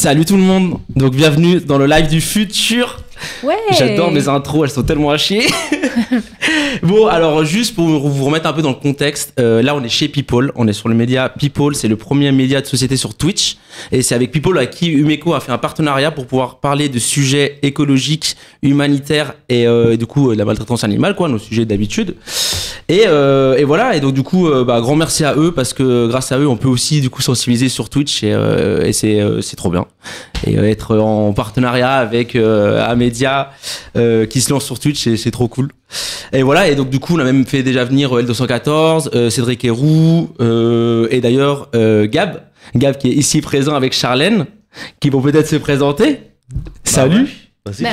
Salut tout le monde, donc bienvenue dans le live du futur. Ouais. J'adore mes intros, elles sont tellement à chier. Bon, alors juste pour vous remettre un peu dans le contexte, là on est chez People, on est sur le média People, c'est le premier média de société sur Twitch, et c'est avec People à qui Umeco a fait un partenariat pour pouvoir parler de sujets écologiques, humanitaires et du coup la maltraitance animale, quoi, nos sujets d'habitude. Et voilà, et donc du coup grand merci à eux parce que grâce à eux on peut aussi du coup sensibiliser sur Twitch et c'est trop bien. Et être en partenariat avec un média qui se lance sur Twitch, c'est trop cool. Et voilà, et donc du coup on a même fait déjà venir L214, Cédric Héroux et d'ailleurs Gab qui est ici présent avec Charlène, qui vont peut-être se présenter. Salut. Ouais. Vas-y,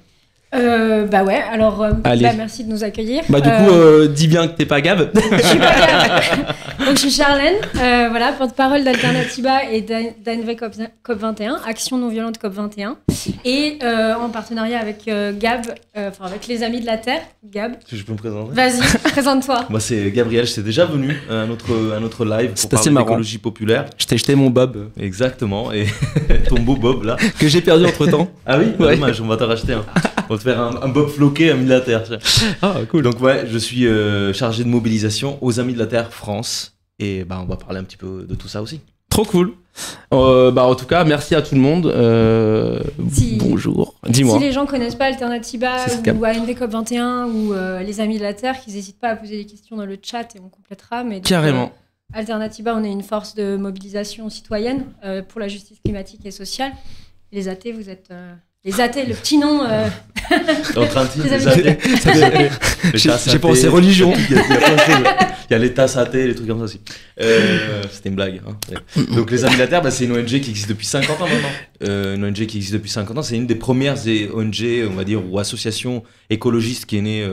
Bah ouais, alors Allez. merci de nous accueillir. Bah du coup dis bien que t'es pas Gab. Je suis pas Gab. Donc je suis Charlène, voilà, porte-parole d'Alternativa et d'ANV COP21, Action non violente COP21, et en partenariat avec Gab, enfin avec les Amis de la Terre. Gab, si je peux me présenter. vas-y, présente-toi. Moi c'est Gabriel, j'étais déjà venu à notre live pour C'est assez parler marrant. d'écologie populaire. Je t'ai jeté mon bob Exactement, et ton beau bob là. que j'ai perdu entre temps. Ah oui, Ouais. dommage, on va t'en racheter un. On va te faire un bob floqué Amis de la Terre. Ah cool. Donc ouais, je suis chargé de mobilisation aux Amis de la Terre France, et bah on va parler un petit peu de tout ça aussi. Trop cool. En tout cas, merci à tout le monde. Si- Bonjour. Dis-moi. Si les gens connaissent pas Alternativa C'est ce ou ANV COP21 ou les Amis de la Terre, qu'ils n'hésitent pas à poser des questions dans le chat et on complétera. Mais donc, Carrément. Alternativa, on est une force de mobilisation citoyenne pour la justice climatique et sociale. Les athées, vous êtes... les athées, le petit nom... T'es en train de dire Les les Amis athées. J'ai pensé religion. Il y a plein de choses. Il y a les tasses athées, les trucs comme ça aussi. C'était une blague. Hein. Ouais. Donc les Amis de la Terre, c'est une ONG qui existe depuis 50 ans maintenant. Une ONG qui existe depuis 50 ans. C'est une des premières ONG, on va dire, ou associations écologistes qui est née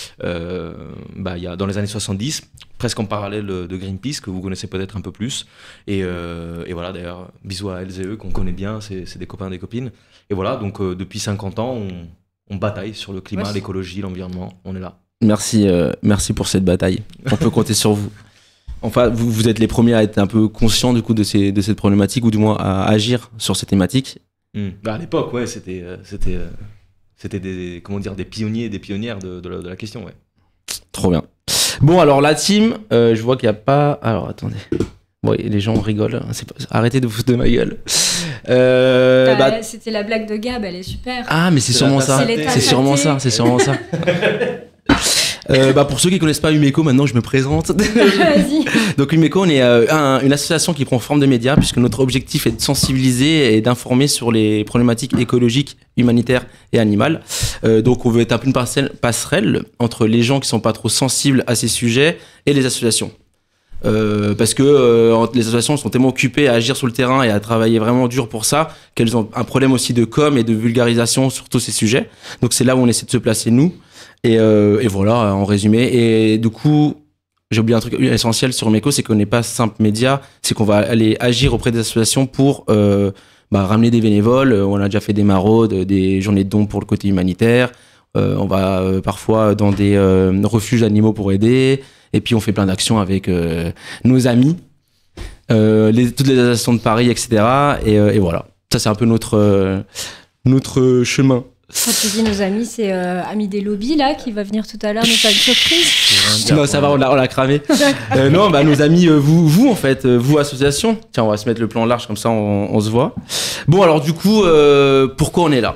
dans les années 70, presque en parallèle de Greenpeace, que vous connaissez peut-être un peu plus. Et voilà, d'ailleurs, bisous à elles et eux qu'on connaît bien, c'est des copains, des copines. Et voilà, donc depuis 50 ans, on bataille sur le climat, Ouais. l'écologie, l'environnement. On est là. Merci pour cette bataille. On peut compter sur vous. Enfin, vous êtes les premiers à être un peu conscients du coup de cette problématique, ou du moins à agir sur ces thématiques. À l'époque, ouais, c'était des, comment dire, des pionniers et des pionnières de la question, ouais. Trop bien. Bon, alors la team, je vois qu'il n'y a pas... Alors, attendez. Bon, les gens rigolent. Arrêtez de vous foutre de ma gueule. C'était la blague de Gab, elle est super. Ah, mais c'est C'est sûrement la ça. tasse athée. C'est sûrement ça. C'est sûrement ça. Pour ceux qui connaissent pas Umeco, maintenant je me présente. Vas-y. Donc Umeco, on est une association qui prend forme de média, puisque notre objectif est de sensibiliser et d'informer sur les problématiques écologiques, humanitaires et animales. Donc on veut être un peu une passerelle entre les gens qui sont pas trop sensibles à ces sujets et les associations. Parce que les associations sont tellement occupées à agir sur le terrain et à travailler vraiment dur pour ça, qu'elles ont un problème aussi de com et de vulgarisation sur tous ces sujets. Donc c'est là où on essaie de se placer nous. Et voilà, en résumé. Et du coup, j'ai oublié un truc essentiel sur Umeco, c'est qu'on n'est pas simple média, c'est qu'on va aller agir auprès des associations pour ramener des bénévoles. On a déjà fait des maraudes, des journées de dons pour le côté humanitaire. On va parfois dans des refuges animaux pour aider. Et puis on fait plein d'actions avec nos amis, toutes les associations de Paris, etc. Et voilà, ça c'est un peu notre chemin. Quand tu dis nos amis, c'est Ami des lobbies là qui va venir tout à l'heure nous faire une surprise. Non, ça va, on l'a cramé. Non, nos amis, vous en fait, vous association. Tiens, on va se mettre le plan large comme ça, on se voit. Bon, alors du coup, pourquoi on est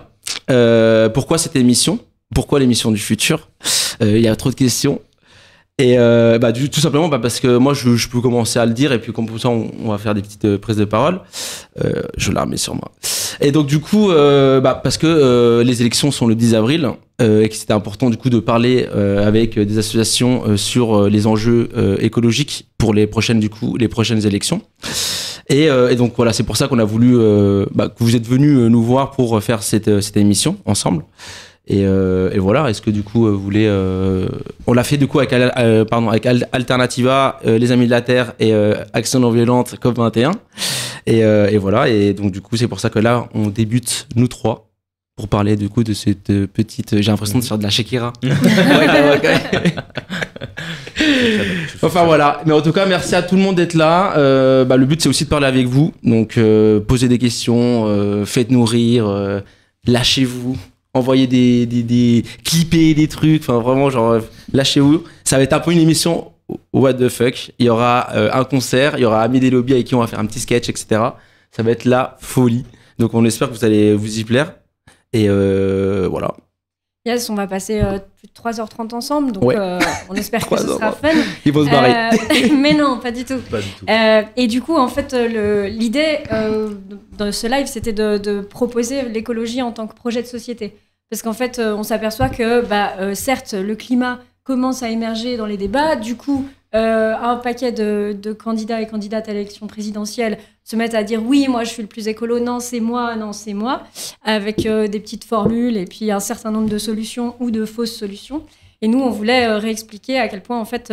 là? Pourquoi cette émission? Pourquoi l'émission du futur? Il y a trop de questions. Et tout simplement parce que moi je peux commencer à le dire et puis comme ça on va faire des petites prises de parole. Je la remets sur moi. Et donc du coup parce que les élections sont le 10 avril et que c'était important du coup de parler avec des associations sur les enjeux écologiques pour les prochaines élections. Et donc voilà, c'est pour ça qu'on a voulu que vous êtes venus nous voir pour faire cette émission ensemble. Et voilà, est-ce que du coup vous voulez... on l'a fait du coup avec Alternativa, les Amis de la Terre et Action non violente COP21. Et voilà, et donc du coup c'est pour ça que là on débute nous trois pour parler du coup de cette petite... J'ai l'impression de faire de la Shakira. Enfin voilà, mais en tout cas merci à tout le monde d'être là. Le but c'est aussi de parler avec vous, donc posez des questions, faites-nous rire, lâchez-vous, envoyez des clippez des trucs, enfin vraiment genre lâchez-vous. Ça va être un peu une émission what the fuck. Il y aura un concert, il y aura Amis des lobbies avec qui on va faire un petit sketch, etc. Ça va être la folie. Donc on espère que vous allez vous y plaire. Et voilà. Yes, on va passer plus de 3h30 ensemble, donc Ouais. On espère que ce sera fun. Ils vont se barrer. Mais non, pas du tout. Pas du tout. Et du coup, en fait, l'idée de ce live, c'était de proposer l'écologie en tant que projet de société. Parce qu'en fait, on s'aperçoit que, certes, le climat commence à émerger dans les débats. Du coup, un paquet de candidats et candidates à l'élection présidentielle se mettent à dire oui, moi je suis le plus écolo, non c'est moi, avec des petites formules et puis un certain nombre de solutions ou de fausses solutions. Et nous, on voulait réexpliquer à quel point en fait,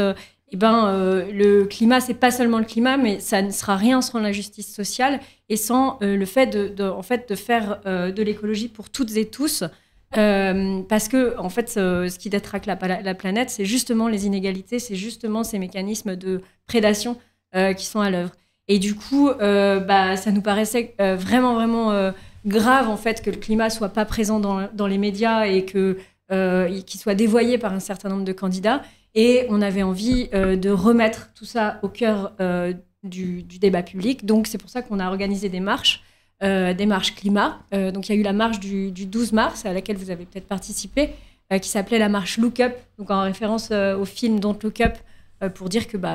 le climat, c'est pas seulement le climat, mais ça ne sera rien sans la justice sociale et sans le fait de faire de l'écologie pour toutes et tous. Parce que en fait, ce qui détraque la planète, c'est justement les inégalités, c'est justement ces mécanismes de prédation qui sont à l'œuvre. Et du coup, ça nous paraissait vraiment grave en fait que le climat soit pas présent dans les médias et qu'il soit dévoyé par un certain nombre de candidats. Et on avait envie de remettre tout ça au cœur du débat public. Donc c'est pour ça qu'on a organisé des marches climat. Donc il y a eu la marche du 12 mars à laquelle vous avez peut-être participé, qui s'appelait la marche Look Up, donc en référence au film Don't Look Up, pour dire que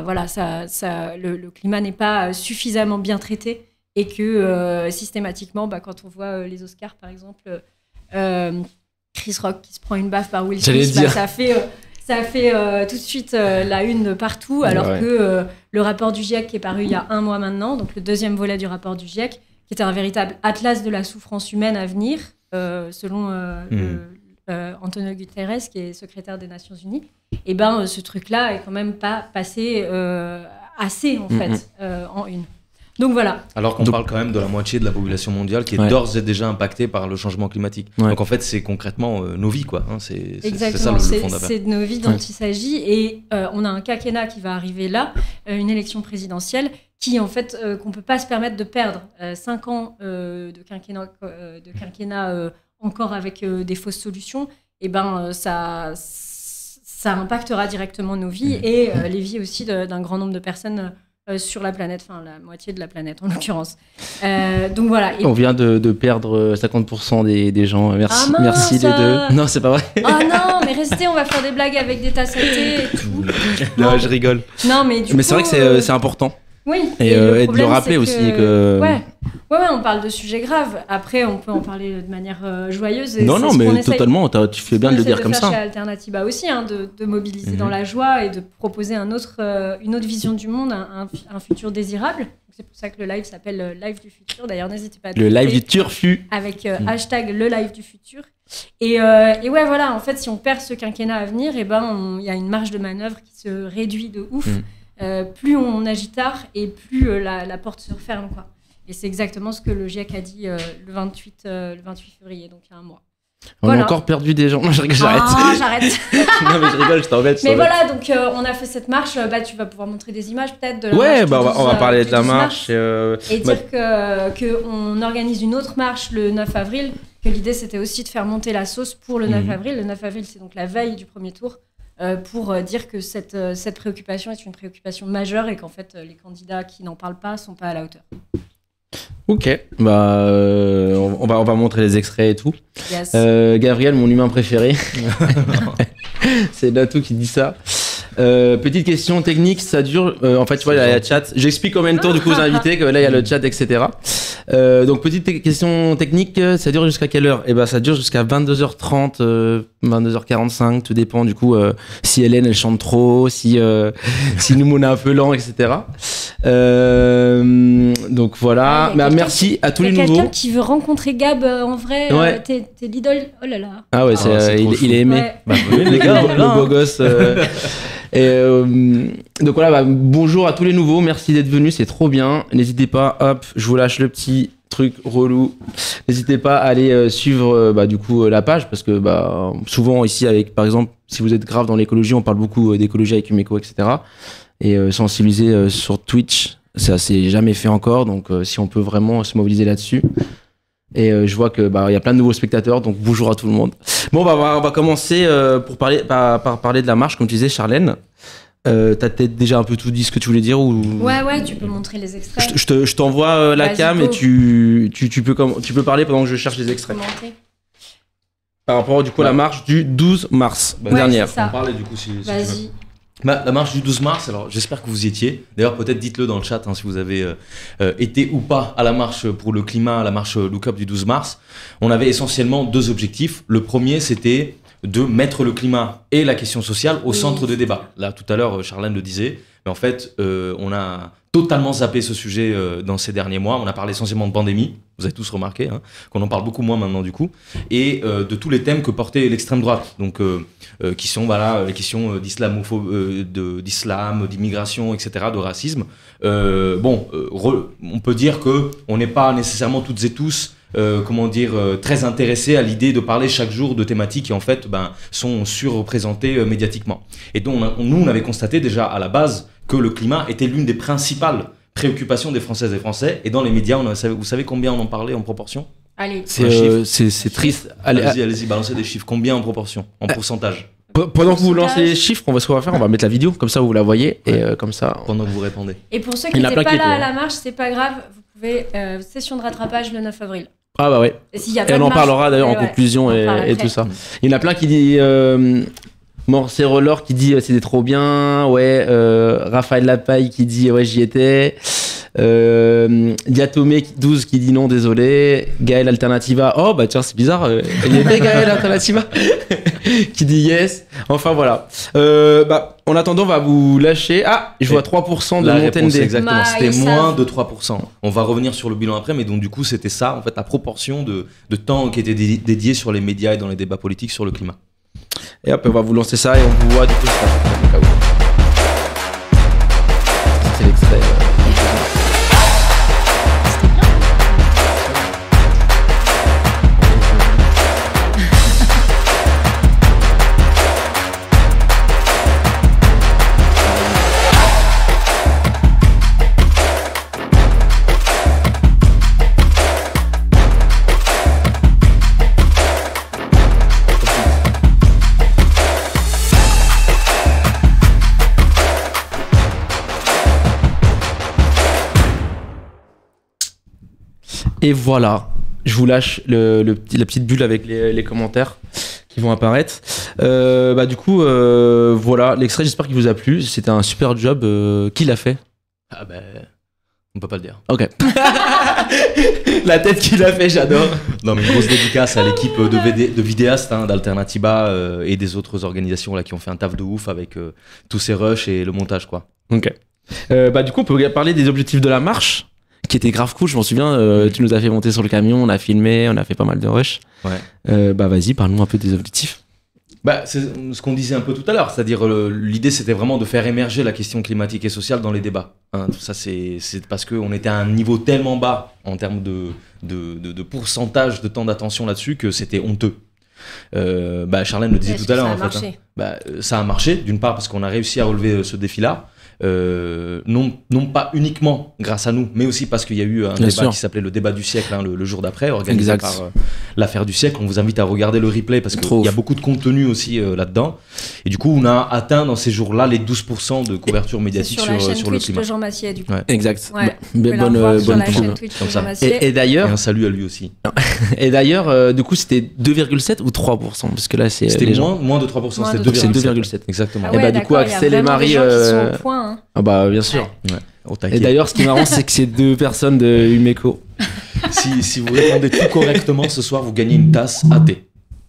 le climat n'est pas suffisamment bien traité et que systématiquement, quand on voit les Oscars par exemple, Chris Rock qui se prend une baffe par Will Smith, ça fait tout de suite la une partout, alors que le rapport du GIEC qui est paru il y a 1 mois maintenant, donc le 2e volet du rapport du GIEC, qui était un véritable atlas de la souffrance humaine à venir, selon Antonio Guterres, qui est secrétaire des Nations Unies. Et ce truc-là est quand même pas passé assez, en fait, en une. Donc voilà. Alors qu'on parle quand même de la moitié de la population mondiale qui est d'ores et déjà impactée par le changement climatique. Ouais. Donc en fait, c'est concrètement nos vies, quoi. C'est ça le fondateur. C'est de nos vies dont il s'agit. Et on a un quinquennat qui va arriver là, une élection présidentielle, qui en fait qu'on peut pas se permettre de perdre 5 ans de quinquennat encore avec des fausses solutions. Et ça impactera directement nos vies et les vies aussi d'un grand nombre de personnes sur la planète, enfin la moitié de la planète en l'occurrence. Donc voilà. On vient de perdre 50% des gens. Merci, merci les deux. Non, c'est pas vrai. Oh non, mais restez, on va faire des blagues avec des tasses à thé et tout. Non, je rigole. Non, mais c'est vrai que c'est important. Oui. Et de le rappeler aussi que. Ouais, on parle de sujets graves. Après, on peut en parler de manière joyeuse. Et non, mais totalement. Tu fais bien de le dire comme ça. Chez Alternativa aussi, de mobiliser dans la joie et de proposer une autre vision du monde, un futur désirable. C'est pour ça que le live s'appelle Live du futur. D'ailleurs, n'hésitez pas à le live du turfu. Avec hashtag le live du futur. Et ouais, voilà, en fait, si on perd ce quinquennat à venir, il y a une marge de manœuvre qui se réduit de ouf. Plus on agit tard et plus la porte se referme, quoi. Et c'est exactement ce que le GIEC a dit le 28 février, donc il y a 1 mois. On a encore perdu des gens. Non, j'arrête. J'arrête. Non, mais je rigole, je t'embête. Mais voilà, donc on a fait cette marche. Tu vas pouvoir montrer des images peut-être de la marche. On va parler de la marche. Et dire qu'on organise une autre marche le 9 avril, que l'idée c'était aussi de faire monter la sauce pour le 9 avril. Le 9 avril, c'est donc la veille du premier tour. Pour dire que cette préoccupation est une préoccupation majeure et qu'en fait, les candidats qui n'en parlent pas ne sont pas à la hauteur. Ok, on va montrer les extraits et tout. Yes. Gabriel, mon humain préféré. C'est Natou qui dit ça. Petite question technique, ça dure. En fait, tu vois, il y a le chat. J'explique en même temps du coup aux invités que là, il y a le chat, etc. Donc, petite question technique, ça dure jusqu'à quelle heure ? Ça dure jusqu'à 22h30, 22h45, tout dépend du coup si Hélène elle chante trop, si nous on est un peu lent, etc. Donc voilà. Merci à tous les nouveaux. Quelqu'un qui veut rencontrer Gab en vrai, t'es l'idole. Oh là là. Ah ouais, il est aimé. Ouais. Les gars, le beau gosse. Donc voilà, bonjour à tous les nouveaux, merci d'être venus, c'est trop bien. N'hésitez pas, hop, je vous lâche le petit truc relou. N'hésitez pas à aller suivre du coup la page parce que souvent ici avec par exemple si vous êtes grave dans l'écologie, on parle beaucoup d'écologie avec Umeco, etc. Et sensibiliser sur Twitch, ça s'est jamais fait encore, donc si on peut vraiment se mobiliser là-dessus. Et je vois que il y a plein de nouveaux spectateurs, donc bonjour à tout le monde. Bon, on va commencer pour parler par parler de la marche, comme tu disais, Charlène. T'as peut-être déjà un peu tout dit ce que tu voulais dire ou... Ouais, tu peux montrer les extraits. Je t'envoie la cam go. et tu peux parler pendant que je cherche les extraits. Commenter. Par rapport du coup à la marche du 12 mars dernière. c'est ça. On parlait du coup si tu veux. Vas-y. La marche du 12 mars, alors j'espère que vous y étiez. D'ailleurs, peut-être dites-le dans le chat si vous avez été ou pas à la marche pour le climat, à la marche Look Up du 12 mars. On avait essentiellement 2 objectifs. Le premier, c'était de mettre le climat et la question sociale au centre de débat. Là, tout à l'heure, Charlène le disait, mais en fait, on a totalement zappé ce sujet dans ces derniers mois. On a parlé essentiellement de pandémie, vous avez tous remarqué, qu'on en parle beaucoup moins maintenant du coup, et de tous les thèmes que portait l'extrême droite, donc qui sont les questions d'islam, d'immigration, etc., de racisme. On peut dire que on n'est pas nécessairement toutes et tous très intéressés à l'idée de parler chaque jour de thématiques qui en fait sont surreprésentées médiatiquement. Et donc on avait constaté déjà à la base que le climat était l'une des principales préoccupations des Françaises et Français. Et dans les médias, vous savez combien on en parlait en proportion? Allez. C'est triste. Allez-y, balancez des chiffres. Combien en proportion? En pourcentage? Pendant que vous lancez les chiffres, ce qu'on va faire, on va mettre la vidéo, comme ça vous la voyez, et comme ça... Pendant que vous répondez. Et pour ceux qui n'étaient pas là à la marche, c'est pas grave, vous pouvez... session de rattrapage le 9 avril. Ah bah ouais. Et on en parlera d'ailleurs en conclusion et tout ça. Il y en a plein qui disent... Morcé Roller qui dit c'était trop bien. Ouais. Raphaël Lapaille qui dit ouais, j'y étais. Diatomé 12 qui dit non, désolé. Gaël Alternativa. Oh bah tiens, c'est bizarre. Il y était Gaël Alternativa qui dit yes. Enfin voilà. En attendant, on va vous lâcher. Ah, je vois 3% de la Montaigne réponse, D. exactement. C'était moins de 3%. On va revenir sur le bilan après, mais donc du coup, c'était ça, en fait, la proportion de temps qui était dédié sur les médias et dans les débats politiques sur le climat. Et hop, on va vous lancer ça et on vous voit du coup. C'est l'extrait. Et voilà, je vous lâche la petite bulle avec les commentaires qui vont apparaître. Du coup, voilà, l'extrait, j'espère qu'il vous a plu. C'était un super job. Qui l'a fait? Ah ben, on peut pas le dire. Ok. La tête qu'il a fait, j'adore. Non mais une grosse dédicace à l'équipe de vidéastes d'Alternativa et des autres organisations là qui ont fait un taf de ouf avec tous ces rushs et le montage quoi. Ok. Du coup, on peut parler des objectifs de la marche, qui était grave cool, je m'en souviens. Tu nous as fait monter sur le camion, on a filmé, on a fait pas mal de rush. Ouais. Vas-y, parle-nous un peu des objectifs. C'est ce qu'on disait un peu tout à l'heure, c'est-à-dire l'idée c'était vraiment de faire émerger la question climatique et sociale dans les débats. Ça c'est parce qu'on était à un niveau tellement bas en termes de pourcentage de temps d'attention là-dessus que c'était honteux. Charlène le disait tout à l'heure en fait. Ça a marché, d'une part parce qu'on a réussi à relever ce défi-là. Non pas uniquement grâce à nous, mais aussi parce qu'il y a eu un débat qui s'appelait le débat du siècle le jour d'après, organisé par l'affaire du siècle. On vous invite à regarder le replay parce qu'il y a beaucoup de contenu aussi là-dedans. Et du coup, on a atteint dans ces jours-là les 12% de couverture médiatique sur le climat. De Jean Massier, du coup. Ouais. Exact. Ouais. Bonne chaîne Twitch de Jean Massier. Et d'ailleurs, et un salut à lui aussi. Et d'ailleurs, du coup, c'était 2,7 ou 3% parce que là, c'était moins de 3%, c'était 2,7. Exactement. Ah ouais, et du coup, Axel et Marie. Ah bah bien sûr. Ouais. Et d'ailleurs, ce qui est marrant, c'est que c'est 2 personnes de Umeco. Si vous répondez tout correctement ce soir, vous gagnez une tasse à thé.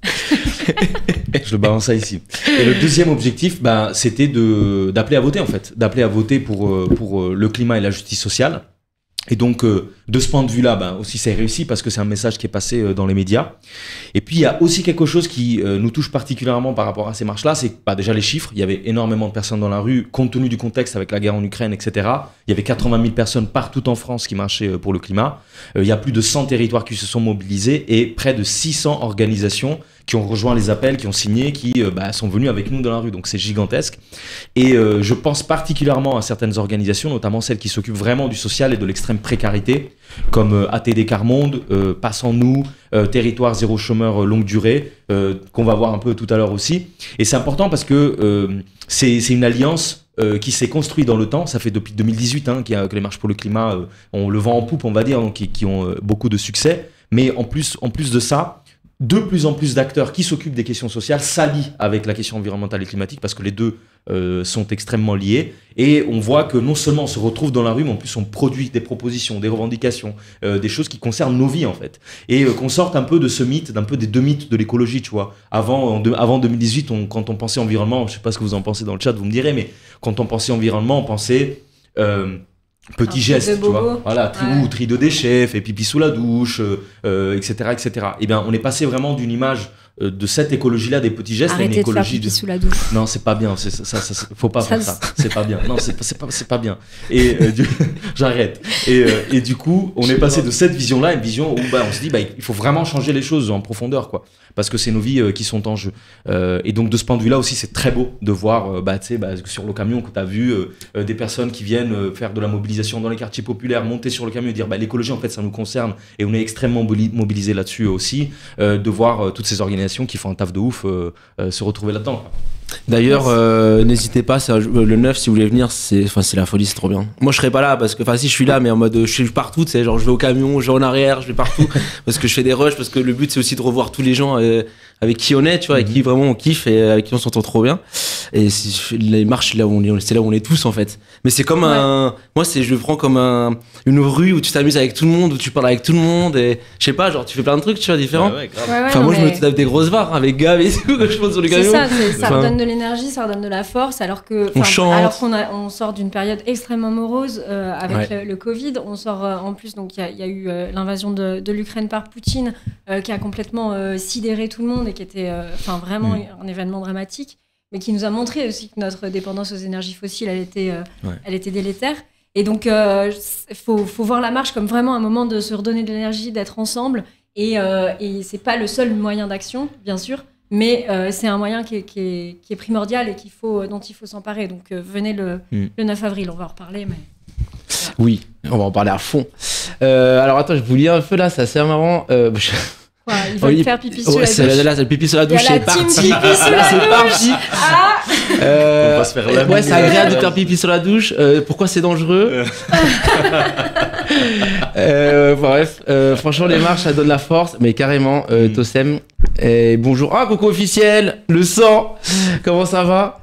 Je le balance ça ici. Et le deuxième objectif, c'était d'appeler à voter en fait, d'appeler à voter pour le climat et la justice sociale. Et donc, de ce point de vue-là, aussi c'est réussi parce que c'est un message qui est passé dans les médias. Et puis, il y a aussi quelque chose qui nous touche particulièrement par rapport à ces marches-là, c'est déjà les chiffres. Il y avait énormément de personnes dans la rue, compte tenu du contexte avec la guerre en Ukraine, etc. Il y avait 80 000 personnes partout en France qui marchaient pour le climat. Il y a plus de 100 territoires qui se sont mobilisés et près de 600 organisations qui ont rejoint les appels, qui ont signé, qui sont venus avec nous dans la rue. Donc c'est gigantesque. Et je pense particulièrement à certaines organisations, notamment celles qui s'occupent vraiment du social et de l'extrême précarité, comme ATD Carmonde, Passons-nous, Territoire Zéro Chômeur Longue Durée, qu'on va voir un peu tout à l'heure aussi. Et c'est important parce que c'est une alliance qui s'est construite dans le temps. Ça fait depuis 2018 que les marches pour le climat ont le vent en poupe, on va dire, donc, qui ont beaucoup de succès. Mais en plus de ça, de plus en plus d'acteurs qui s'occupent des questions sociales s'allient avec la question environnementale et climatique parce que les deux sont extrêmement liés. Et on voit que non seulement on se retrouve dans la rue, mais en plus on produit des propositions, des revendications, des choses qui concernent nos vies en fait. Et qu'on sorte un peu de ce mythe, d'un peu des deux mythes de l'écologie, tu vois. Avant 2018, quand on pensait environnement, je sais pas ce que vous en pensez dans le chat, vous me direz, mais quand on pensait environnement, on pensait... petit geste, tu vois, voilà, tri de déchets, fait pipi sous la douche, etc., etc. Eh bien, on est passé vraiment d'une image de cette écologie-là, des petits gestes, à une écologie de faire pipi sous la douche. Non, c'est pas bien, faut pas faire ça, c'est pas bien. Non, c'est pas bien. Et j'arrête. Et du coup, on est passé de cette vision-là à une vision où on se dit, il faut vraiment changer les choses en profondeur, quoi, parce que c'est nos vies qui sont en jeu. Et donc de ce point de vue-là aussi, c'est très beau de voir, sur le camion que tu as vu, des personnes qui viennent faire de la mobilisation dans les quartiers populaires, monter sur le camion et dire, l'écologie en fait ça nous concerne et on est extrêmement mobilisés là-dessus aussi, de voir toutes ces organisations qui font un taf de ouf se retrouver là-dedans, quoi. D'ailleurs, n'hésitez pas, le 9, si vous voulez venir, c'est la folie, c'est trop bien. Moi, je serai pas là parce que, si je suis là, mais en mode, je suis partout, tu sais, genre, je vais au camion, je vais en arrière, je vais partout, parce que je fais des rushs, parce que le but, c'est aussi de revoir tous les gens avec qui on est, tu vois, avec qui vraiment on kiffe et avec qui on s'entend trop bien. Et les marches, c'est là où on est tous, en fait. Mais c'est comme moi, je le prends comme une rue où tu t'amuses avec tout le monde, où tu parles avec tout le monde, et je sais pas, genre, tu fais plein de trucs, tu vois, différents. Moi, je me tape des grosses barres avec Gab et tout, quand je pense sur le camion. Ça redonne de l'énergie, ça redonne de la force, alors qu'on sort d'une période extrêmement morose avec le Covid. On sort en plus, donc il y a eu l'invasion de l'Ukraine par Poutine qui a complètement sidéré tout le monde et qui était vraiment un événement dramatique, mais qui nous a montré aussi que notre dépendance aux énergies fossiles, elle était délétère. Et donc, faut voir la marche comme vraiment un moment de se redonner de l'énergie, d'être ensemble. Et c'est pas le seul moyen d'action, bien sûr, mais c'est un moyen qui est primordial et dont il faut s'emparer. Donc venez le 9 avril, on va en reparler. Mais... Oui, on va en parler à fond. Alors attends, je vous lis un peu là, c'est assez marrant. Quoi, il va faire pipi sur la douche. Là, c'est le pipi sur la douche, c'est parti. C'est parti. On va se faire la c'est agréable de faire pipi sur la douche. Pourquoi c'est dangereux? Bref, franchement, les marches, ça donne la force, mais carrément, Tossem. Et bonjour. Ah, coucou officiel, le sang. Comment ça va?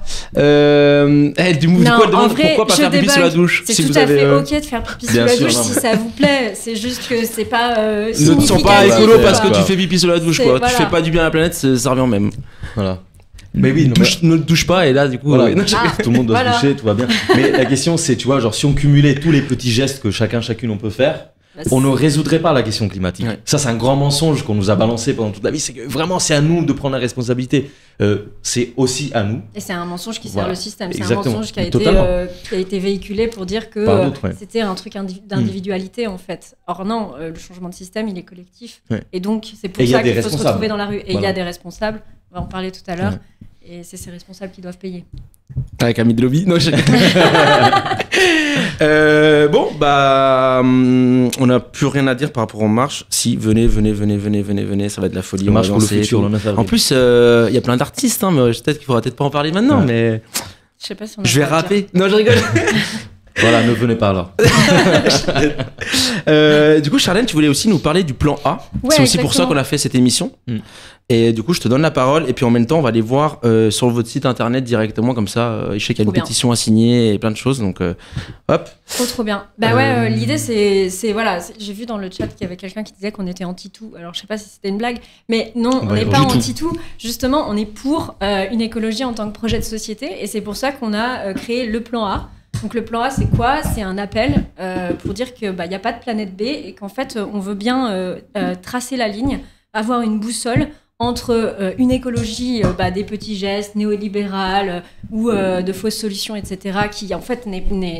Pourquoi pas faire pipi sur la douche? C'est tout à fait ok de faire pipi sur la douche si ça vous plaît. C'est juste que c'est pas. Ne te sens pas écolo parce que tu fais pipi sur la douche, quoi. Tu fais pas du bien à la planète, ça revient même. Voilà. Mais oui, ne te douche pas et là du coup tout le monde doit se doucher, tout va bien. Mais la question c'est, tu vois, genre si on cumulait tous les petits gestes que chacune on peut faire, on ne résoudrait pas la question climatique. Ça c'est un grand mensonge qu'on nous a balancé pendant toute la vie, c'est que vraiment c'est à nous de prendre la responsabilité. C'est aussi à nous. Et c'est un mensonge qui sert le système. C'est un mensonge qui a été véhiculé pour dire que c'était un truc d'individualité en fait. Or non, le changement de système il est collectif. Et donc c'est pour ça qu'il faut se retrouver dans la rue. Et il y a des responsables, on va en parler tout à l'heure. Et c'est ces responsables qui doivent payer. Avec Ami de Lobby. Non, on n'a plus rien à dire par rapport aux marches. Si, venez, ça va être de la folie. Marche pour le futur, le 9 avril. En plus, il y a plein d'artistes, mais peut-être qu'il faudra peut-être pas en parler maintenant, mais... Je sais pas si je vais rapper. Non, je rigole. Voilà, ne venez pas là. Du coup, Charlène, tu voulais aussi nous parler du plan A. C'est aussi pour ça qu'on a fait cette émission. Et du coup, je te donne la parole. Et puis en même temps, on va aller voir sur votre site internet directement. Comme ça, je sais qu'il y a une pétition à signer et plein de choses. Donc, hop. Trop bien. L'idée, c'est voilà. J'ai vu dans le chat qu'il y avait quelqu'un qui disait qu'on était anti-tout. Alors, je sais pas si c'était une blague. Mais non, on n'est pas anti-tout. Justement, on est pour une écologie en tant que projet de société. Et c'est pour ça qu'on a créé le plan A. Donc le plan A, c'est quoi? C'est un appel pour dire qu'il n'y a pas de planète B et qu'en fait, on veut bien tracer la ligne, avoir une boussole entre une écologie des petits gestes néolibérales ou de fausses solutions, etc., qui en fait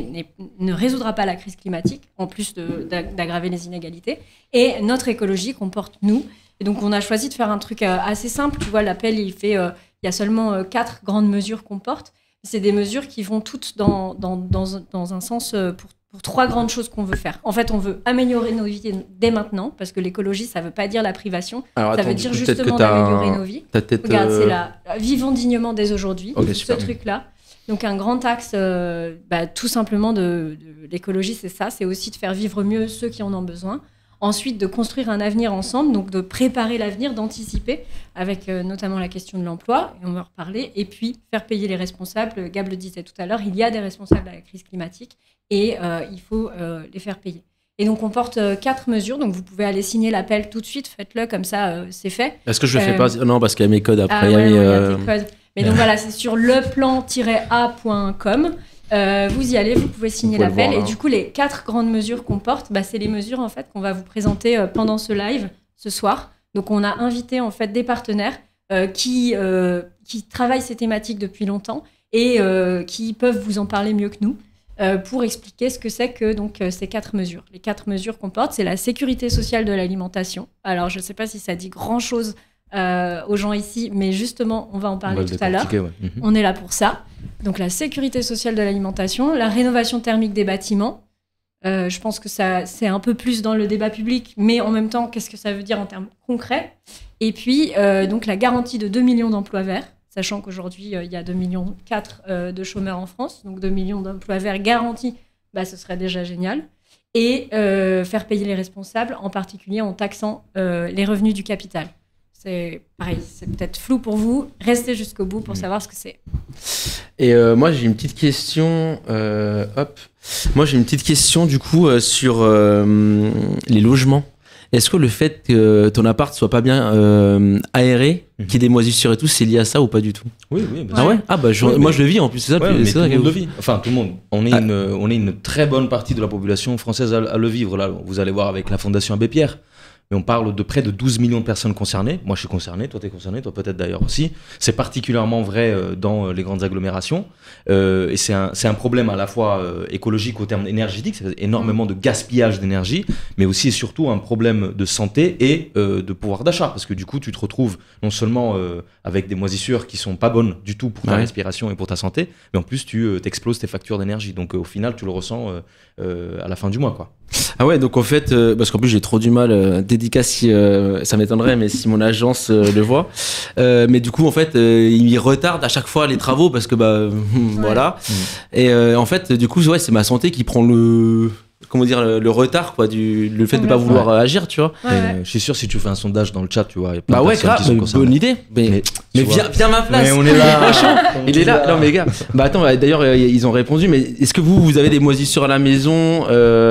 ne résoudra pas la crise climatique, en plus d'aggraver les inégalités, et notre écologie qu'on porte nous. Et donc on a choisi de faire un truc assez simple. Tu vois, l'appel, il y a seulement 4 grandes mesures qu'on porte. C'est des mesures qui vont toutes dans un sens pour 3 grandes choses qu'on veut faire. En fait, on veut améliorer nos vies dès maintenant, parce que l'écologie, ça ne veut pas dire la privation. Alors, ça attends, veut dire justement d'améliorer nos vies. Regarde, c'est là. Vivons dignement dès aujourd'hui. Okay, ce truc-là. Donc, un grand axe, tout simplement, de l'écologie, c'est ça. C'est aussi de faire vivre mieux ceux qui en ont besoin. Ensuite, de construire un avenir ensemble, donc de préparer l'avenir, d'anticiper, avec notamment la question de l'emploi, et on va en reparler, et puis faire payer les responsables. Gab le disait tout à l'heure, il y a des responsables à la crise climatique, et il faut les faire payer. Et donc, on porte 4 mesures, donc vous pouvez aller signer l'appel tout de suite, faites-le, comme ça, c'est fait. Est-ce que je le fais pas? Non, parce qu'il y a mes codes après. Ah ouais, il y a tes codes. Mais donc voilà, c'est sur leplan-a.com. Vous y allez, vous pouvez signer l'appel. Et du coup, les 4 grandes mesures qu'on porte, c'est les mesures en fait qu'on va vous présenter pendant ce live ce soir. Donc, on a invité en fait des partenaires qui travaillent ces thématiques depuis longtemps et qui peuvent vous en parler mieux que nous pour expliquer ce que c'est que donc ces 4 mesures. Les 4 mesures qu'on porte, c'est la sécurité sociale de l'alimentation. Alors, je ne sais pas si ça dit grand-chose aux gens ici, mais justement, on va en parler tout à l'heure. Ouais. On est là pour ça. Donc, la sécurité sociale de l'alimentation, la rénovation thermique des bâtiments. Je pense que ça, c'est un peu plus dans le débat public, mais en même temps, qu'est-ce que ça veut dire en termes concrets? Et puis, donc, la garantie de 2 millions d'emplois verts, sachant qu'aujourd'hui, il y a 2,4 millions de chômeurs en France. Donc, 2 millions d'emplois verts garantis, ce serait déjà génial. Et faire payer les responsables, en particulier en taxant les revenus du capital. C'est pareil, c'est peut-être flou pour vous. Restez jusqu'au bout pour savoir ce que c'est. Et moi, j'ai une petite question. Moi, j'ai une petite question du coup sur les logements. Est-ce que le fait que ton appart soit pas bien aéré, qu'il y ait des moisissures et tout, c'est lié à ça ou pas du tout? Oui. Ah ouais? Ah bah moi je le vis en plus, c'est ça. Ouais, mais c'est tout ça le monde le vit. Enfin, tout le monde. On est une très bonne partie de la population française à le vivre. Là, vous allez voir avec la Fondation Abbé Pierre. Mais on parle de près de 12 millions de personnes concernées. Moi, je suis concerné, toi, tu es concerné, toi peut-être d'ailleurs aussi. C'est particulièrement vrai dans les grandes agglomérations. Et c'est un problème à la fois écologique au terme énergétique, c'est énormément de gaspillage d'énergie, mais aussi et surtout un problème de santé et de pouvoir d'achat. Parce que du coup, tu te retrouves non seulement avec des moisissures qui sont pas bonnes du tout pour ta respiration et pour ta santé, mais en plus, tu t'exploses tes factures d'énergie. Donc au final, tu le ressens à la fin du mois, quoi. Ah ouais, donc en fait, parce qu'en plus j'ai trop du mal, dédicace si ça m'étonnerait, mais si mon agence le voit. Mais du coup, en fait, il retarde à chaque fois les travaux parce que voilà. Et en fait, du coup, c'est ma santé qui prend le retard, quoi, le fait de pas vouloir agir, tu vois. Je suis sûr, si tu fais un sondage dans le chat, tu vois, il y a plein bah de ouais, personnes grave, qui sont concernées. bonne idée. Mais viens à ma place. Mais on est là. Il est là. Non mais gars, bah attends, d'ailleurs ils ont répondu. Mais est-ce que vous avez des moisissures à la maison?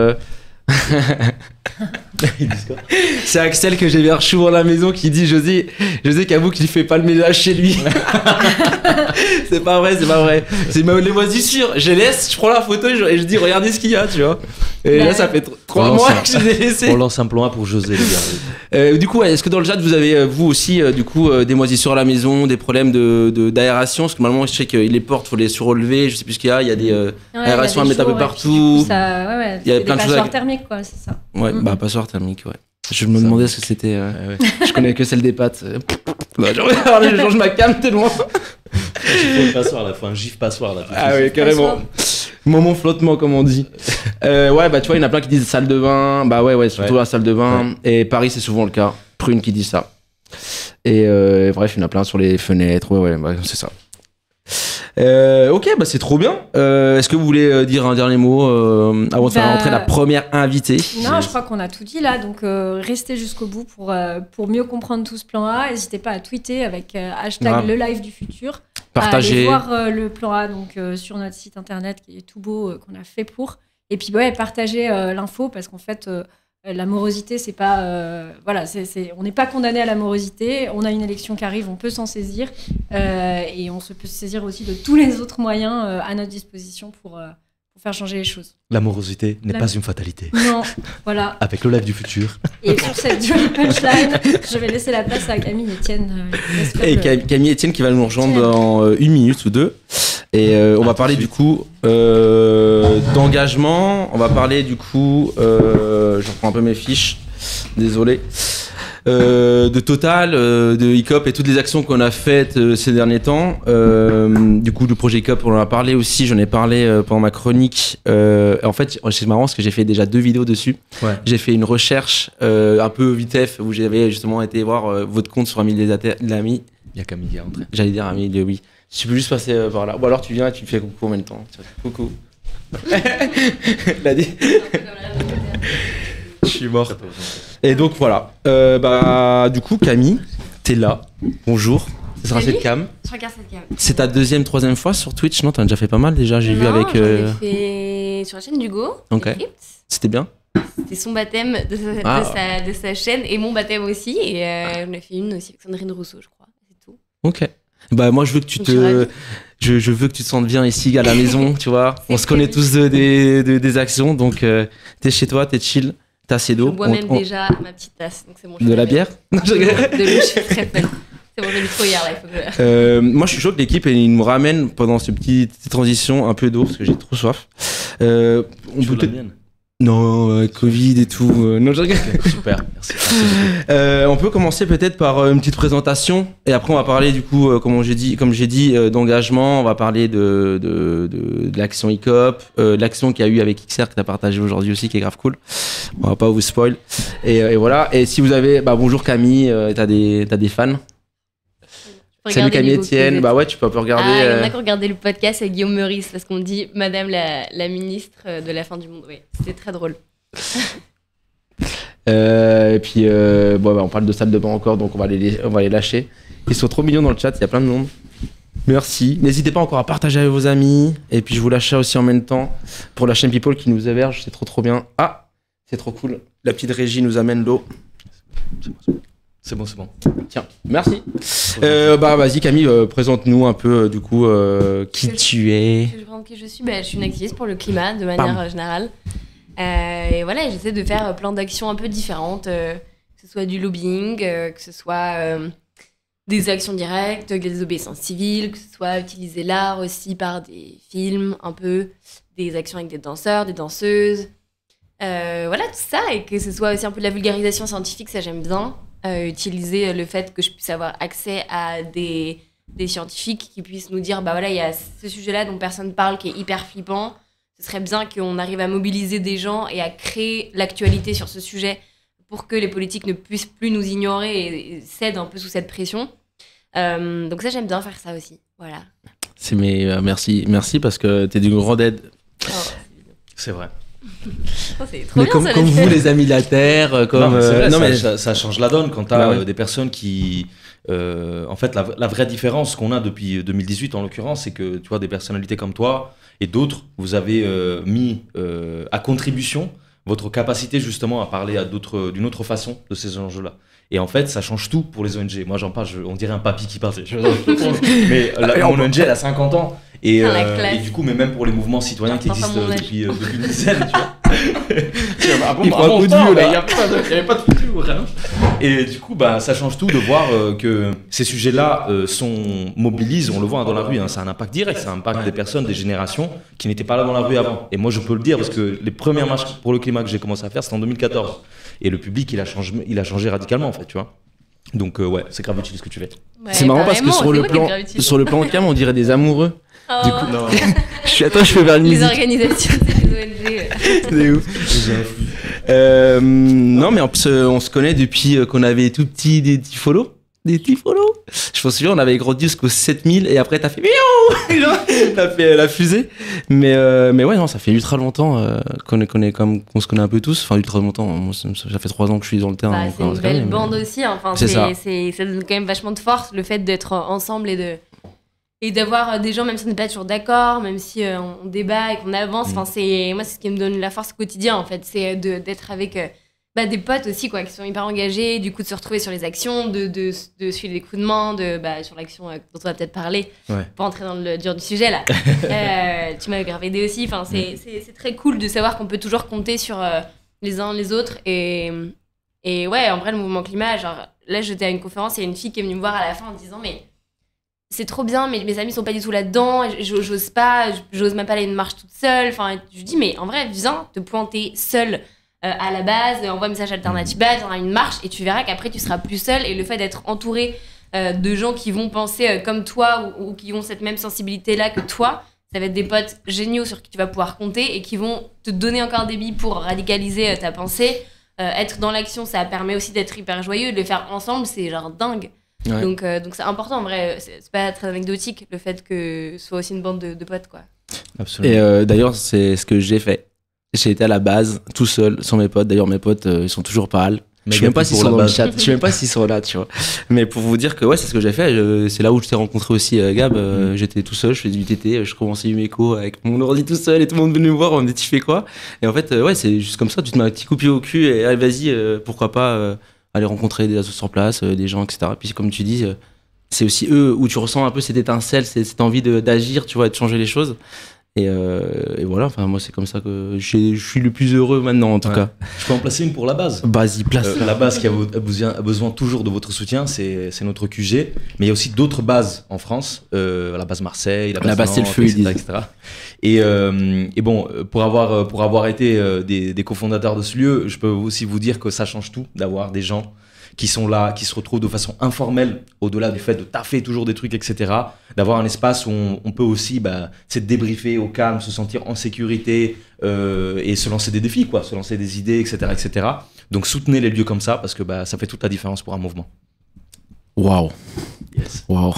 C'est Axel que j'ai vers Chou à la maison qui dit José qu'avoue qu'il fait pas le ménage chez lui. c'est pas vrai. C'est les moisissures. Je laisse, je prends la photo et je dis regardez ce qu'il y a, tu vois. Et là ça fait 3 mois que je les ai laissés. On lance un plan A pour José, les gars. Du coup, est-ce que dans le chat vous avez vous aussi des moisissures à la maison, des problèmes d'aération? Parce que normalement je sais que les portes faut les surrelever, je sais plus ce qu'il y a. Il y a des aérations à mettre un peu partout. Il y a plein de choses. Passoires thermiques, quoi, c'est ça. Ouais, passoire thermique, ouais. Je me demandais ce que c'était. Je connais que celle des pâtes. Je change ma cam tellement. Il faut une passoire là, il faut un gif passoire là. Ah oui, carrément. Moment flottement, comme on dit. Tu vois, il y en a plein qui disent salle de bain. Bah ouais, surtout la salle de bain. Et Paris, c'est souvent le cas. Prune qui dit ça. Et bref, il y en a plein sur les fenêtres. Ouais, c'est ça. Ok, c'est trop bien. Est-ce que vous voulez dire un dernier mot avant de faire rentrer la première invitée? Non, je crois qu'on a tout dit là, donc restez jusqu'au bout pour mieux comprendre tout ce plan A. N'hésitez pas à tweeter avec hashtag le live du futur. Partagez. À aller voir le plan A donc, sur notre site internet qui est tout beau, qu'on a fait pour. Et puis partagez l'info parce qu'en fait... la morosité, c'est pas... on n'est pas condamné à la morosité. On a une élection qui arrive, on peut s'en saisir. Et on peut se saisir aussi de tous les autres moyens à notre disposition pour pour faire changer les choses. L'amorosité n'est pas une fatalité. Non, voilà. Avec le live du futur. Et sur cette jolie punchline, je vais laisser la place à Camille Etienne. Et Camille Etienne qui va nous rejoindre dans une minute ou deux. Et on va parler du coup d'engagement. On va parler du coup, je reprends un peu mes fiches, désolé. De Total, de Hiccup et toutes les actions qu'on a faites ces derniers temps. Du coup, le projet Hiccup, on en a parlé aussi. J'en ai parlé pendant ma chronique. En fait, c'est marrant parce que j'ai fait déjà 2 vidéos dessus. Ouais. J'ai fait une recherche un peu vitef où j'avais justement été voir votre compte sur Ami des Amis. Il y a Camille qui est rentrée. J'allais dire Ami de oui. Tu peux juste passer par là. Ou alors tu viens et tu me fais coucou en même temps. Coucou. Il a dit. Je suis mort. Et donc voilà. Du coup, Camille, t'es là. Bonjour. Ça sera cette cam. Je regarde cette cam. C'est ta 2e, 3e fois sur Twitch, non? T'en as déjà fait pas mal déjà, j'ai vu avec. J'en ai fait sur la chaîne d'Hugo. Ok. C'était bien? C'était son baptême de sa chaîne et mon baptême aussi. Et j'en ai fait une aussi avec Sandrine Rousseau, je crois. C'est tout. Ok. Moi, je veux que je veux que tu te sentes bien ici à la maison, tu vois. On se connaît tous des actions, donc t'es chez toi, t'es chill. Tasse d'eau. Je bois même déjà ma petite tasse. Donc c'est bon, de la bière? De l'eau, je suis très fun. C'est bon, j'ai bu trop hier là, il faut que moi je suis chaud que l'équipe il nous ramène pendant cette petite transition un peu d'eau parce que j'ai trop soif. On peut peut-être... Non, Covid et tout. Non, je regarde. Okay, super, merci. On peut commencer peut-être par une petite présentation et après on va parler du coup, comme j'ai dit, d'engagement. On va parler de l'action Hiccup, l'action qu'il y a eu avec XR que tu as partagé aujourd'hui aussi, qui est grave cool. On va pas vous spoil. Et voilà. Et si vous avez, bonjour Camille, t'as des fans. Salut Camille Etienne, ouais, tu peux un peu regarder. Il y en a qui ont regardé le podcast avec Guillaume Meurice parce qu'on dit Madame la ministre de la fin du monde. Oui, c'était très drôle. Et puis, on parle de salle de bain encore, donc on va les lâcher. Ils sont trop mignons dans le chat, il y a plein de monde. Merci. N'hésitez pas encore à partager avec vos amis. Et puis, je vous lâche ça aussi en même temps pour la chaîne People qui nous héberge, c'est trop bien. Ah, c'est trop cool. La petite régie nous amène l'eau. C'est bon. Tiens, merci. Vas-y Camille, présente-nous un peu du coup qui tu es. Je présente qui je suis. Je suis une activiste pour le climat de manière générale. Et voilà, j'essaie de faire plein d'actions un peu différentes, que ce soit du lobbying, que ce soit des actions directes, des désobéissances civiles, que ce soit utiliser l'art aussi par des films, un peu des actions avec des danseurs, des danseuses. Voilà, tout ça, et que ce soit aussi un peu de la vulgarisation scientifique, ça j'aime bien. Utiliser le fait que je puisse avoir accès à des scientifiques qui puissent nous dire il y a ce sujet-là dont personne parle qui est hyper flippant. Ce serait bien qu'on arrive à mobiliser des gens et à créer l'actualité sur ce sujet pour que les politiques ne puissent plus nous ignorer et cèdent un peu sous cette pression. Donc ça, j'aime bien faire ça aussi. Voilà. Merci parce que t'es d'une grande aide. Oh. C'est vrai. C'est trop bien, comme vous les amis de la terre, ça change la donne quand t'as des personnes qui en fait la vraie différence qu'on a depuis 2018 en l'occurrence, c'est que tu vois des personnalités comme toi et d'autres, vous avez mis à contribution votre capacité justement à parler d'une autre façon de ces enjeux-là. Et en fait, ça change tout pour les ONG. Moi, j'en parle, on dirait un papy qui parle. Mais mon ONG, elle a 50 ans. Et du coup, mais même pour les mouvements citoyens qui existent depuis une dizaine, tu vois. Il prend un coup de vieux, là. Il n'y avait pas de futur. Hein. Et du coup, ça change tout de voir que ces sujets-là mobilisent, on le voit dans la rue, hein, ça a un impact direct, ça impacte des personnes, des générations qui n'étaient pas là dans la rue avant. Et moi, je peux le dire parce que les premières marches pour le climat que j'ai commencé à faire, c'était en 2014. Et le public, il a changé radicalement, en fait, tu vois. Donc, c'est grave utile ce que tu fais. Ouais, c'est marrant parce que sur le plan cam, on dirait des amoureux. Oh. Du coup, non. je peux faire une musique. Les organisations des ONG. C'est ouf. Non, mais on se connaît depuis qu'on avait tout petit des petits follow. Je pense que on avait grandi jusqu'aux 7000 et après t'as fait t'as fait la fusée. Mais ouais, non, ça fait ultra longtemps qu'on se connaît un peu tous. Enfin, ultra longtemps. Moi, ça fait 3 ans que je suis dans le terrain. C'est une belle bande aussi. Enfin, ça donne quand même vachement de force le fait d'être ensemble et d'avoir des gens, même si on n'est pas toujours d'accord, même si on débat et qu'on avance. Enfin, moi, c'est ce qui me donne la force au quotidien, en fait. C'est d'être avec des potes aussi, quoi, qui sont hyper engagés, du coup de se retrouver sur les actions, de suivre les coups de main, sur l'action dont on va peut-être parler, pour entrer dans le dur du sujet là. Tu m'as grave aidé aussi, enfin, c'est très cool de savoir qu'on peut toujours compter sur les uns les autres, et ouais, en vrai, le mouvement climat, genre, là j'étais à une conférence, il y a une fille qui est venue me voir à la fin en disant, mais c'est trop bien, mais mes amis sont pas du tout là-dedans, j'ose même pas aller une marche toute seule, enfin, je dis, mais en vrai, viens te pointer seule à la base, envoie un message Alternatiba, tu auras une marche et tu verras qu'après tu seras plus seul, et le fait d'être entouré de gens qui vont penser comme toi ou qui ont cette même sensibilité-là que toi, ça va être des potes géniaux sur qui tu vas pouvoir compter et qui vont te donner encore des billes pour radicaliser ta pensée. Être dans l'action, ça permet aussi d'être hyper joyeux, de le faire ensemble, c'est genre dingue. Ouais. Donc c'est important en vrai, c'est pas très anecdotique le fait que ce soit aussi une bande de potes, quoi. Absolument. Et d'ailleurs, c'est ce que j'ai fait. J'ai été à la base, tout seul, sans mes potes. D'ailleurs, mes potes, ils sont toujours pas là. Je sais même pas s'ils sont dans le chat. Je sais même pas s'ils sont là, tu vois. Mais pour vous dire que ouais, c'est ce que j'ai fait. C'est là où je t'ai rencontré aussi, Gab. J'étais tout seul, je faisais du TT, je commençais Umeco avec mon ordi tout seul et tout le monde venait me voir. On me dit, tu fais quoi? Et en fait, ouais, c'est juste comme ça. Tu te mets un petit coup de pied au cul et allez, vas-y, pourquoi pas aller rencontrer des assos sur place, des gens, etc. Puis comme tu dis, c'est aussi eux où tu ressens un peu cette étincelle, cette envie d'agir, tu vois, et de changer les choses. Et voilà, enfin moi c'est comme ça que je suis le plus heureux maintenant en tout cas. Je peux en placer une pour la base. Vas-y, place. La base qui a besoin toujours de votre soutien, c'est notre QG. Mais il y a aussi d'autres bases en France, la base Marseille, la base c'est le feu, etc. Et bon, pour avoir été des cofondateurs de ce lieu, je peux aussi vous dire que ça change tout d'avoir des gens qui sont là, qui se retrouvent de façon informelle, au-delà du fait de taffer toujours des trucs, etc. D'avoir un espace où on peut aussi se débriefer au calme, se sentir en sécurité et se lancer des défis, quoi, se lancer des idées, etc., etc. Donc soutenez les lieux comme ça parce que ça fait toute la différence pour un mouvement. Waouh. Yes. Waouh.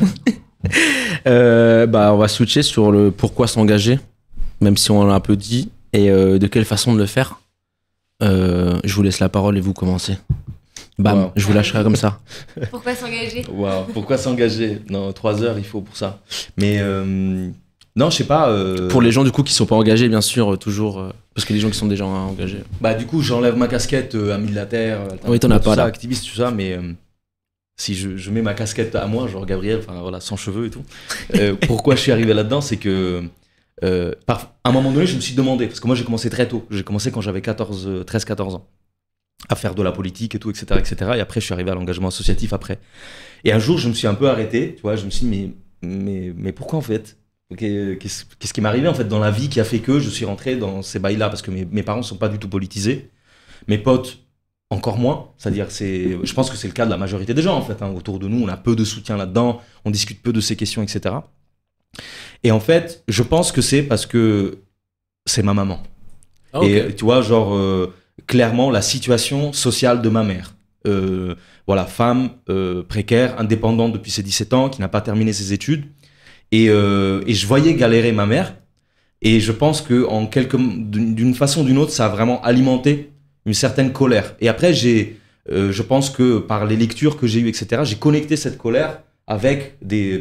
On va switcher sur le pourquoi s'engager, même si on l'a un peu dit, et de quelle façon de le faire. Je vous laisse la parole et vous commencez. Bam, wow. Je vous lâcherai comme ça. Pourquoi s'engager? Wow, pourquoi s'engager? Non, 3 heures, il faut pour ça. Mais non, je sais pas. Pour les gens du coup qui sont pas engagés, bien sûr, toujours. Parce que les gens qui sont déjà engagés. Du coup, j'enlève ma casquette ami de la terre. Oui, t'en as pas là. Activiste, tout ça, mais si je mets ma casquette à moi, genre Gabriel, enfin voilà, sans cheveux et tout. Pourquoi je suis arrivé là-dedans, c'est que à un moment donné, je me suis demandé, parce que moi j'ai commencé très tôt. J'ai commencé quand j'avais 13-14 ans. À faire de la politique et tout, etc., etc. Et après, je suis arrivé à l'engagement associatif après. Et un jour, je me suis un peu arrêté, tu vois, je me suis dit, mais pourquoi en fait? Qu'est-ce qui m'est arrivé en fait dans la vie qui a fait que je suis rentré dans ces bails-là? Parce que mes parents ne sont pas du tout politisés, mes potes encore moins, c'est-à-dire je pense que c'est le cas de la majorité des gens en fait, hein. Autour de nous, on a peu de soutien là-dedans, on discute peu de ces questions, etc. Et en fait, je pense que c'est parce que c'est ma maman. Okay. Et tu vois, genre... clairement la situation sociale de ma mère. Voilà, femme précaire, indépendante depuis ses 17 ans, qui n'a pas terminé ses études. Et je voyais galérer ma mère. Et je pense que d'une façon ou d'une autre, ça a vraiment alimenté une certaine colère. Et après, je pense que par les lectures que j'ai eues, etc., j'ai connecté cette colère avec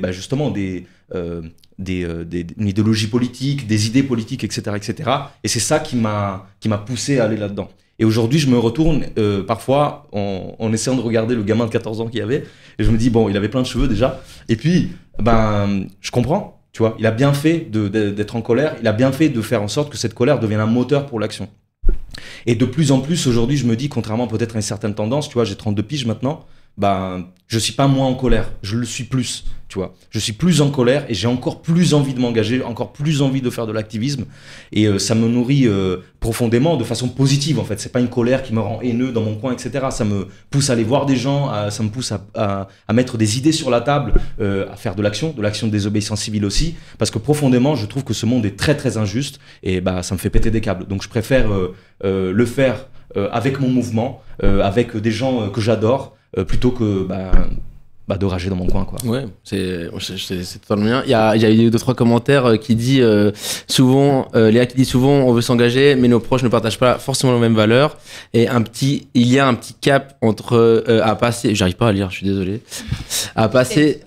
une idéologie politique, des idées politiques, etc., etc. Et c'est ça qui m'a poussé à aller là-dedans. Et aujourd'hui, je me retourne parfois en essayant de regarder le gamin de 14 ans qu'il y avait, et je me dis, bon, il avait plein de cheveux déjà. Et puis, je comprends, tu vois, il a bien fait d'être en colère, il a bien fait de faire en sorte que cette colère devienne un moteur pour l'action. Et de plus en plus, aujourd'hui, je me dis, contrairement peut-être à une certaine tendance, tu vois, j'ai 32 piges maintenant, je suis pas moins en colère, je le suis plus, tu vois. Je suis plus en colère et j'ai encore plus envie de m'engager, encore plus envie de faire de l'activisme, et ça me nourrit profondément, de façon positive en fait. C'est pas une colère qui me rend haineux dans mon coin, etc. Ça me pousse à aller voir des gens, ça me pousse à mettre des idées sur la table, à faire de l'action de désobéissance civile aussi, parce que profondément, je trouve que ce monde est très très injuste et ça me fait péter des câbles. Donc je préfère le faire avec mon mouvement, avec des gens que j'adore, plutôt que de rager dans mon coin, quoi. Ouais, c'est totalement bien. Il y a eu 2-3 commentaires qui disent souvent, Léa qui dit souvent, on veut s'engager, mais nos proches ne partagent pas forcément les mêmes valeurs. Et il y a un petit cap entre à passer, j'arrive pas à lire, je suis désolé, à passer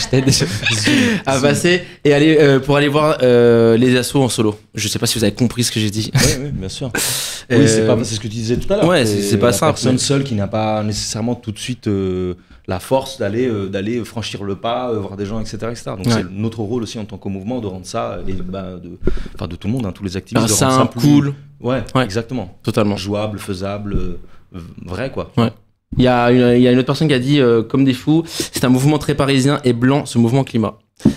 et aller pour aller voir les assos en solo. Je sais pas si vous avez compris ce que j'ai dit. Oui, bien sûr. Oui, c'est ce que tu disais tout à l'heure. Ouais, c'est pas simple. Personne seule qui n'a pas nécessairement tout de suite la force d'aller franchir le pas, voir des gens, etc. Donc c'est notre rôle aussi en tant que mouvement de rendre ça, et de tout le monde, hein, tous les activistes, de rendre ça plus cool. Ouais, exactement. Totalement. Jouable, faisable, vrai, quoi. Ouais. Il y a une autre personne qui a dit comme des fous, c'est un mouvement très parisien et blanc, ce mouvement climat.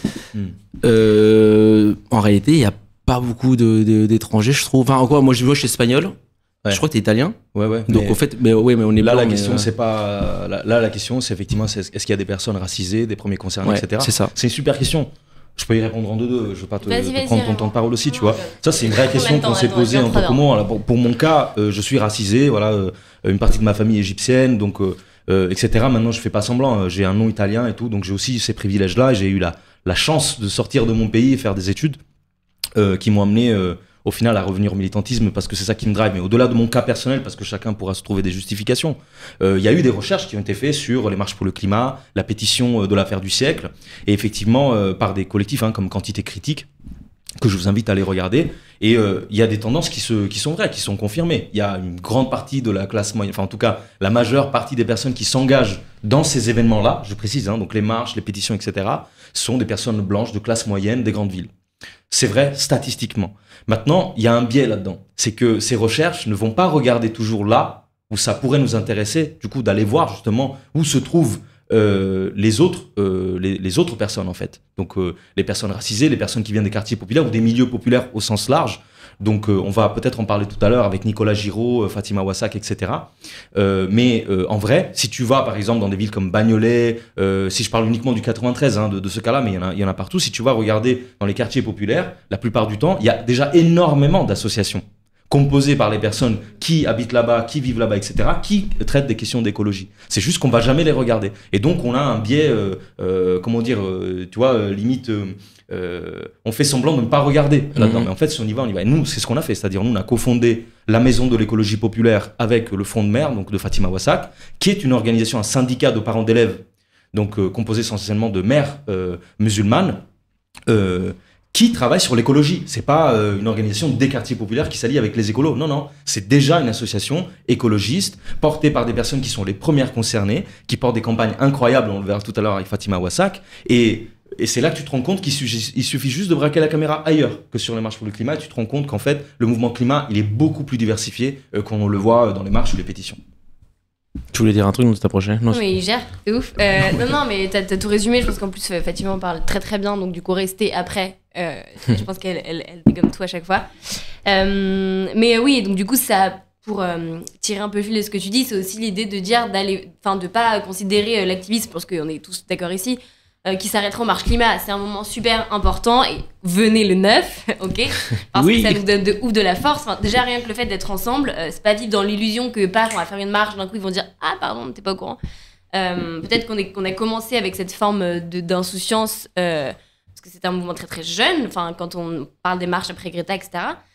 En réalité, il y a pas beaucoup d'étrangers, je trouve. Enfin, moi je suis espagnol. Ouais. Je crois que t'es italien. Ouais. Donc au fait, mais on est là blanc, la question c'est pas la question c'est effectivement est-ce qu'il y a des personnes racisées, des premiers concernés, etc. C'est ça. C'est une super question. Je peux y répondre en deux. Je veux pas te prendre ton temps de parole aussi, tu vois. Ouais. Ça c'est une vraie question qu'on s'est posée en tant que moment. Pour mon cas, je suis racisé, voilà, une partie de ma famille est égyptienne, donc etc. Maintenant je fais pas semblant. J'ai un nom italien et tout, donc j'ai aussi ces privilèges-là. J'ai eu la chance de sortir de mon pays et faire des études qui m'ont amené au final à revenir au militantisme parce que c'est ça qui me drive. Mais au-delà de mon cas personnel, parce que chacun pourra se trouver des justifications, il y a eu des recherches qui ont été faites sur les marches pour le climat, la pétition de l'affaire du siècle, et effectivement par des collectifs comme Quantité Critique, que je vous invite à aller regarder. Et il y a des tendances qui sont vraies, qui sont confirmées. Il y a une grande partie de la classe moyenne, enfin en tout cas la majeure partie des personnes qui s'engagent dans ces événements-là, je précise, donc les marches, les pétitions, etc., sont des personnes blanches de classe moyenne des grandes villes. C'est vrai statistiquement. Maintenant, il y a un biais là-dedans. C'est que ces recherches ne vont pas regarder toujours là où ça pourrait nous intéresser, du coup, d'aller voir justement où se trouvent les autres personnes, en fait. Donc, les personnes racisées, les personnes qui viennent des quartiers populaires ou des milieux populaires au sens large. Donc, on va peut-être en parler tout à l'heure avec Nicolas Giraud, Fatima Wassak, etc. Mais en vrai, si tu vas, par exemple, dans des villes comme Bagnolet, si je parle uniquement du 93, de ce cas-là, mais il y en a partout, si tu vas regarder dans les quartiers populaires, la plupart du temps, il y a déjà énormément d'associations composées par les personnes qui habitent là-bas, qui vivent là-bas, etc., qui traitent des questions d'écologie. C'est juste qu'on va jamais les regarder. Et donc, on a un biais, tu vois, limite... on fait semblant de ne pas regarder là-dedans. Mais en fait, si on y va, on y va. Et nous, c'est ce qu'on a fait. C'est-à-dire, nous, on a cofondé la Maison de l'écologie populaire avec le Front de mer, donc de Fatima Wassak, qui est une organisation, un syndicat de parents d'élèves, donc composé essentiellement de mères musulmanes, qui travaille sur l'écologie. C'est pas une organisation des quartiers populaires qui s'allie avec les écolos. Non. C'est déjà une association écologiste portée par des personnes qui sont les premières concernées, qui portent des campagnes incroyables. On le verra tout à l'heure avec Fatima Wassak. Et c'est là que tu te rends compte qu'il suffit juste de braquer la caméra ailleurs que sur les marches pour le climat. Et tu te rends compte qu'en fait, le mouvement climat, il est beaucoup plus diversifié qu'on le voit dans les marches ou les pétitions. Tu voulais dire un truc dont tu t'approchais? Non, mais il gère, c'est ouf. Non, mais t'as tout résumé. Je pense qu'en plus, Fatima en parle très très bien. Donc, du coup, rester après. Je pense qu'elle est comme toi à chaque fois. Mais oui, donc du coup, ça, pour tirer un peu le fil de ce que tu dis, c'est aussi l'idée de dire de pas considérer l'activisme, parce qu'on est tous d'accord ici, qui s'arrêtera en marche climat. C'est un moment super important et venez le 9, ok? Parce que ça nous donne de ouf de la force. Enfin, déjà, rien que le fait d'être ensemble, c'est pas vivre dans l'illusion que, on va faire une marche, d'un coup, ils vont dire « Ah, pardon, t'es pas au courant ». Peut-être qu'on a commencé avec cette forme d'insouciance, parce que c'est un mouvement très très jeune, quand on parle des marches après Greta, etc.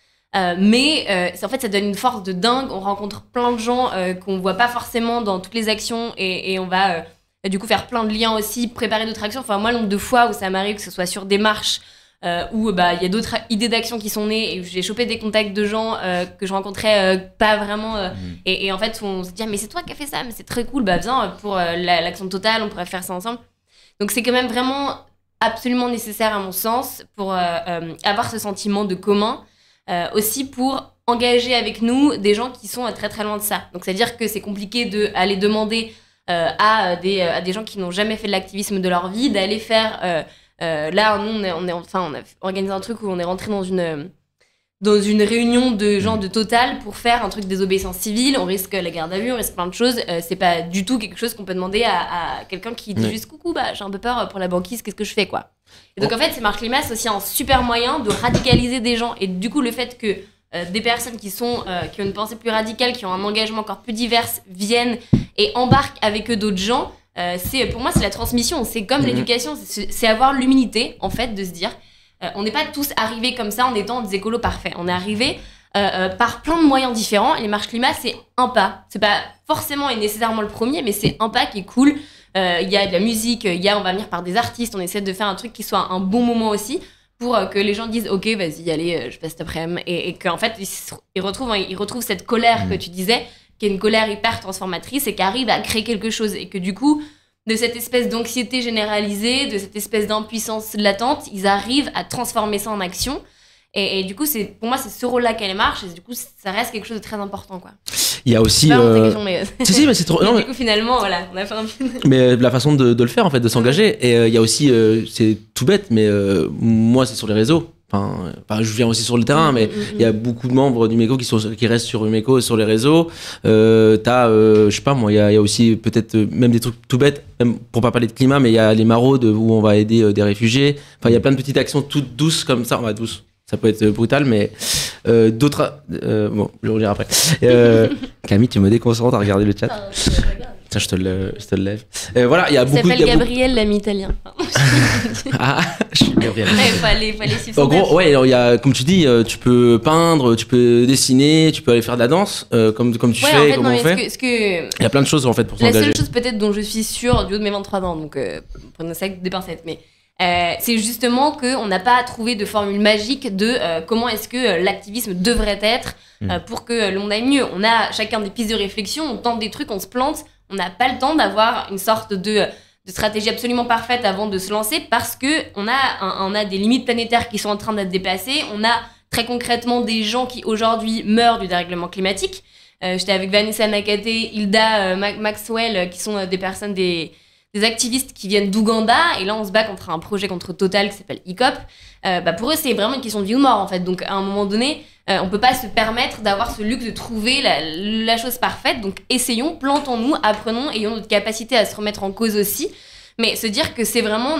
Mais en fait, ça donne une force de dingue. On rencontre plein de gens qu'on voit pas forcément dans toutes les actions et on va du coup faire plein de liens aussi, préparer d'autres actions. Enfin, moi, le nombre de fois où ça m'arrive, que ce soit sur des marches, où il y a d'autres idées d'action qui sont nées et où j'ai chopé des contacts de gens que je rencontrais pas vraiment. Et en fait, on se dit, mais c'est toi qui as fait ça, mais c'est très cool, viens, pour l'action totale, on pourrait faire ça ensemble. Donc, c'est quand même vraiment absolument nécessaire à mon sens pour avoir ce sentiment de commun, aussi pour engager avec nous des gens qui sont très très loin de ça. Donc c'est-à-dire que c'est compliqué d'aller demander à des gens qui n'ont jamais fait de l'activisme de leur vie d'aller faire là nous on a organisé un truc où on est rentré dans une réunion de gens de Total pour faire un truc de désobéissance civile. On risque la garde à vue, on risque plein de choses. C'est pas du tout quelque chose qu'on peut demander à quelqu'un qui dit juste coucou, j'ai un peu peur pour la banquise, qu'est-ce que je fais, quoi. Et donc en fait, ces marches climat, c'est aussi un super moyen de radicaliser des gens. Et du coup, le fait que des personnes qui ont une pensée plus radicale, qui ont un engagement encore plus divers, viennent et embarquent avec eux d'autres gens, Pour moi, c'est la transmission. C'est comme l'éducation. C'est avoir l'humilité, en fait, de se dire, on n'est pas tous arrivés comme ça en étant des écolos parfaits. On est arrivés par plein de moyens différents. Et les marches climat, c'est un pas. C'est pas forcément et nécessairement le premier, mais c'est un pas qui est cool. Il y a de la musique, on va venir par des artistes. On essaie de faire un truc qui soit un bon moment aussi pour que les gens disent ok, vas-y, allez, je passe cet après-midi. Et qu'en fait, ils retrouvent cette colère que tu disais, qui est une colère hyper transformatrice et qui arrive à créer quelque chose. Et que du coup, de cette espèce d'anxiété généralisée, de cette espèce d'impuissance latente, ils arrivent à transformer ça en action. Et du coup, pour moi, c'est ce rôle-là qu'elle marche. Et du coup, ça reste quelque chose de très important, quoi. Il y a aussi. Si, mais c'est trop. Du coup, finalement, voilà, on a fait un peu. Mais la façon de le faire, en fait, de s'engager. Et il y a aussi, c'est tout bête, mais moi, c'est sur les réseaux. Enfin, je viens aussi sur le terrain, mais il y a beaucoup de membres du MECO qui restent sur MECO sur les réseaux. Je sais pas moi, il y a aussi peut-être même des trucs tout bêtes, même pour pas parler de climat, mais il y a les maraudes où on va aider des réfugiés. Enfin, il y a plein de petites actions toutes douces comme ça. Enfin, douces. Ça peut être brutal, mais d'autres. Bon, je vais relire après. Camille, tu me déconcentres à regarder le chat. Tiens, je te le lève. Voilà, il y a beaucoup. Il s'appelle Gabriel, l'ami italien. Ah, je suis Gabriel. Fallait suivre. En gros, ouais, il y a, comme tu dis, tu peux peindre, tu peux dessiner, tu peux aller faire de la danse, comme tu fais, en fait, comme on fait. Il y a plein de choses en fait pour s'engager. La seule chose peut-être dont je suis sûre du haut de mes 23 ans, donc prenez ça avec des pincettes, mais. C'est justement qu'on n'a pas trouvé de formule magique de comment est-ce que l'activisme devrait être pour que le monde aille mieux. On a chacun des pistes de réflexion, on tente des trucs, on se plante, on n'a pas le temps d'avoir une sorte de stratégie absolument parfaite avant de se lancer parce qu'on a des limites planétaires qui sont en train d'être dépassées. On a très concrètement des gens qui aujourd'hui meurent du dérèglement climatique. J'étais avec Vanessa Nakate, Hilda Maxwell, qui sont des personnes, des activistes qui viennent d'Ouganda, et là on se bat contre un projet contre Total qui s'appelle ICOP. Pour eux c'est vraiment une question de vie ou mort en fait, donc à un moment donné on peut pas se permettre d'avoir ce luxe de trouver la chose parfaite, donc essayons, plantons-nous, apprenons, ayons notre capacité à se remettre en cause aussi, mais se dire que c'est vraiment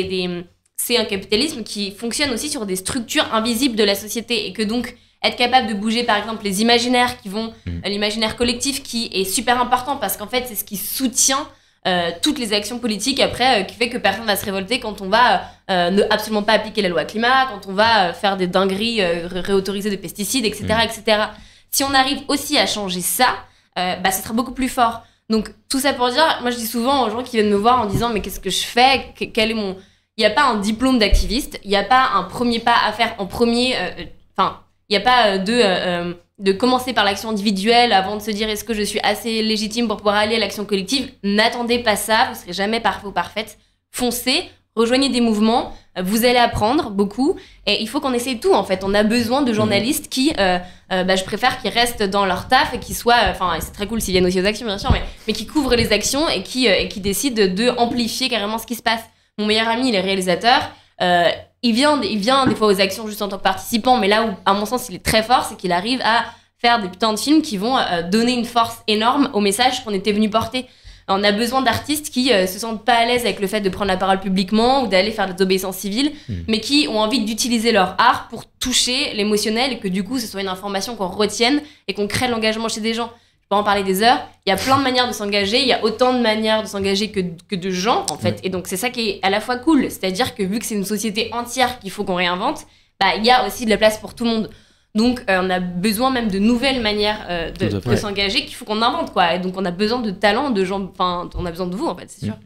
c'est un capitalisme qui fonctionne aussi sur des structures invisibles de la société, et que donc être capable de bouger par exemple les imaginaires l'imaginaire collectif qui est super important parce qu'en fait c'est ce qui soutient toutes les actions politiques après qui fait que personne va se révolter quand on va ne absolument pas appliquer la loi climat, quand on va faire des dingueries, réautoriser des pesticides, etc., etc. Si on arrive aussi à changer ça, ça sera beaucoup plus fort. Donc tout ça pour dire, moi je dis souvent aux gens qui viennent me voir en disant mais qu'est-ce que je fais, quel est mon... Il n'y a pas un diplôme d'activiste, il n'y a pas un premier pas à faire en premier, il n'y a pas de commencer par l'action individuelle avant de se dire est-ce que je suis assez légitime pour pouvoir aller à l'action collective. N'attendez pas ça, vous ne serez jamais parfait ou parfaite. Foncez, rejoignez des mouvements, vous allez apprendre beaucoup. Et il faut qu'on essaye tout en fait. On a besoin de journalistes qui, je préfère qu'ils restent dans leur taf et qui soient, c'est très cool s'ils viennent aussi aux actions bien sûr, mais qui couvrent les actions et qui décident de amplifier carrément ce qui se passe. Mon meilleur ami, il est réalisateur. Il vient des fois aux actions juste en tant que participant, mais là où, à mon sens, il est très fort, c'est qu'il arrive à faire des putains de films qui vont donner une force énorme au message qu'on était venu porter. On a besoin d'artistes qui se sentent pas à l'aise avec le fait de prendre la parole publiquement ou d'aller faire des obéissances civiles, mais qui ont envie d'utiliser leur art pour toucher l'émotionnel et que du coup, ce soit une information qu'on retienne et qu'on crée de l'engagement chez des gens. Je peux en parler des heures. Il y a plein de manières de s'engager. Il y a autant de manières de s'engager que de gens, en fait. Et donc, c'est ça qui est à la fois cool. C'est-à-dire que vu que c'est une société entière qu'il faut qu'on réinvente, il y a aussi de la place pour tout le monde. Donc, on a besoin même de nouvelles manières de s'engager qu'il faut qu'on invente, quoi. Et donc, on a besoin de talents, de gens... Enfin, on a besoin de vous, en fait, c'est sûr.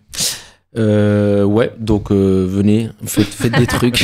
Ouais, donc venez, faites des trucs.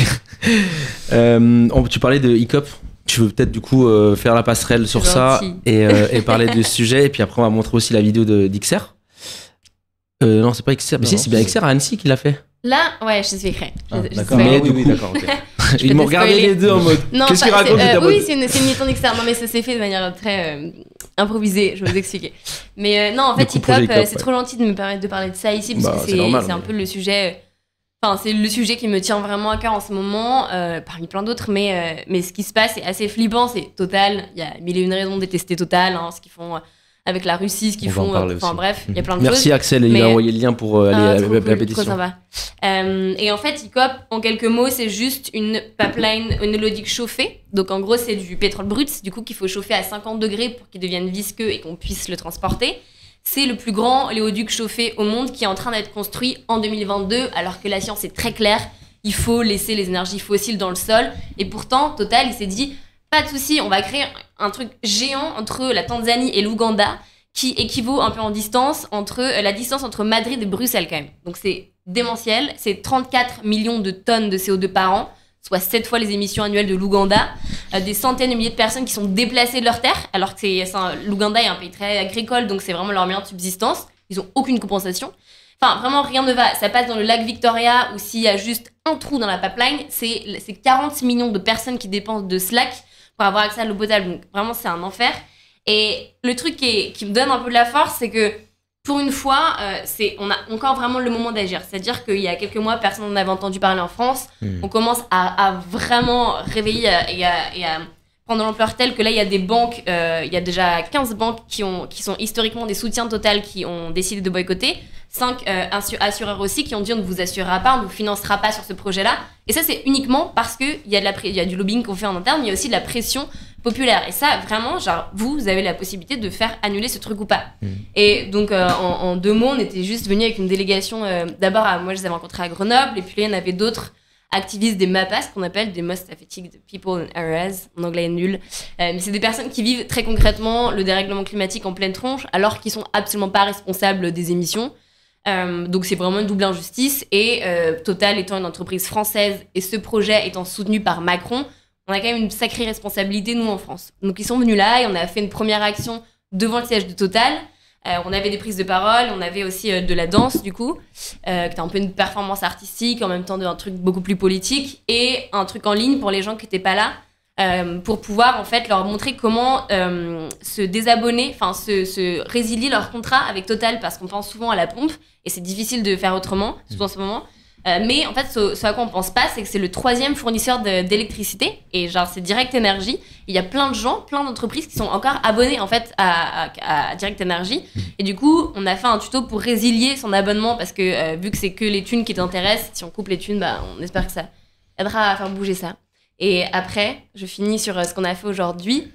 Tu parlais de ICOP. Tu veux peut-être du coup faire la passerelle sur ça et parler de ce sujet, et puis après on va montrer aussi la vidéo d'XR. Non, c'est pas XR, mais si, c'est bien XR à Annecy qui l'a fait. Là, ouais, je suis écrit. D'accord, oui, d'accord, ok. Ils m'ont regardé les deux en mode. Qu'est-ce qu'il raconte oui, c'est une militante externe. Non, mais ça s'est fait de manière très improvisée, je vais vous expliquer. Mais non, en fait, ICOP, c'est trop gentil de me permettre de parler de ça ici, parce que c'est un peu le sujet. Enfin, c'est le sujet qui me tient vraiment à cœur en ce moment, parmi plein d'autres, mais ce qui se passe est assez flippant, c'est Total. Il y a mille et une raisons de détester Total, ce qu'ils font avec la Russie, ce qu'ils font. Enfin bref, il y a plein de choses. Merci Axel, il a envoyé le lien pour aller à la pétition. Trop sympa. Et en fait, ICOP, en quelques mots, c'est juste une pipeline onélodique chauffée. Donc en gros, c'est du pétrole brut, du coup qu'il faut chauffer à 50 degrés pour qu'il devienne visqueux et qu'on puisse le transporter. c'est le plus grand oléoduc chauffé au monde qui est en train d'être construit en 2022, alors que la science est très claire. Il faut laisser les énergies fossiles dans le sol. Et pourtant, Total, il s'est dit, pas de souci, on va créer un truc géant entre la Tanzanie et l'Ouganda qui équivaut un peu en distance la distance entre Madrid et Bruxelles quand même. Donc c'est démentiel, c'est 34 millions de tonnes de CO2 par an, soit 7 fois les émissions annuelles de l'Ouganda, des centaines de milliers de personnes qui sont déplacées de leur terre, alors que l'Ouganda est un pays très agricole, donc c'est vraiment leur moyen de subsistance, ils ont aucune compensation. Enfin, vraiment, rien ne va. Ça passe dans le lac Victoria, où s'il y a juste un trou dans la pipeline, c'est 40 millions de personnes qui dépensent de Slack pour avoir accès à l'eau potable. Donc vraiment, c'est un enfer. Et le truc qui me donne un peu de la force, c'est que pour une fois, on a encore vraiment le moment d'agir. C'est-à-dire qu'il y a quelques mois, personne n'en avait entendu parler en France. On commence à vraiment réveiller et à prendre l'ampleur telle que là, il y a des banques, il y a déjà 15 banques qui sont historiquement des soutiens Total qui ont décidé de boycotter. 5 assureurs aussi qui ont dit on ne vous assurera pas, on ne vous financera pas sur ce projet-là. Et ça, c'est uniquement parce qu'il y a du lobbying qu'on fait en interne, mais il y a aussi de la pression populaire. Et ça, vraiment, genre, vous avez la possibilité de faire annuler ce truc ou pas. Et donc, en 2 mots, on était juste venus avec une délégation. D'abord, moi, je les avais rencontrés à Grenoble, et puis là, il y en avait d'autres activistes des MAPAS, qu'on appelle des Most Affected People in Areas, en anglais nul. Mais c'est des personnes qui vivent très concrètement le dérèglement climatique en pleine tronche, alors qu'ils sont absolument pas responsables des émissions. Donc c'est vraiment une double injustice et Total étant une entreprise française et ce projet étant soutenu par Macron, on a quand même une sacrée responsabilité nous en France. Donc ils sont venus là et on a fait une première action devant le siège de Total. On avait des prises de parole, on avait aussi de la danse du coup, qui était un peu une performance artistique en même temps d'un truc beaucoup plus politique et un truc en ligne pour les gens qui n'étaient pas là. Pour pouvoir en fait leur montrer comment se désabonner, enfin se résilier leur contrat avec Total parce qu'on pense souvent à la pompe et c'est difficile de faire autrement, surtout en ce moment. Mais en fait, ce à quoi on pense pas, c'est que c'est le 3e fournisseur d'électricité et genre c'est Direct Energy. Il y a plein de gens, plein d'entreprises qui sont encore abonnés en fait à Direct Energy et du coup on a fait un tuto pour résilier son abonnement parce que vu que c'est que les thunes qui t'intéressent, si on coupe les thunes, bah, on espère que ça aidera à faire bouger ça. Et après, je finis sur ce qu'on a fait aujourd'hui.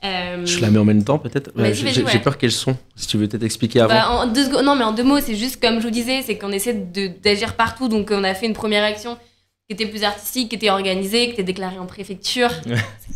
Je la mets en même temps, peut-être. J'ai peur qu'elles sont. Si tu veux peut-être expliquer avant. Non, mais en 2 mots, c'est juste comme je vous disais, c'est qu'on essaie d'agir partout. Donc, on a fait une première action qui était plus artistique, qui était organisée, qui était déclarée en préfecture. C'est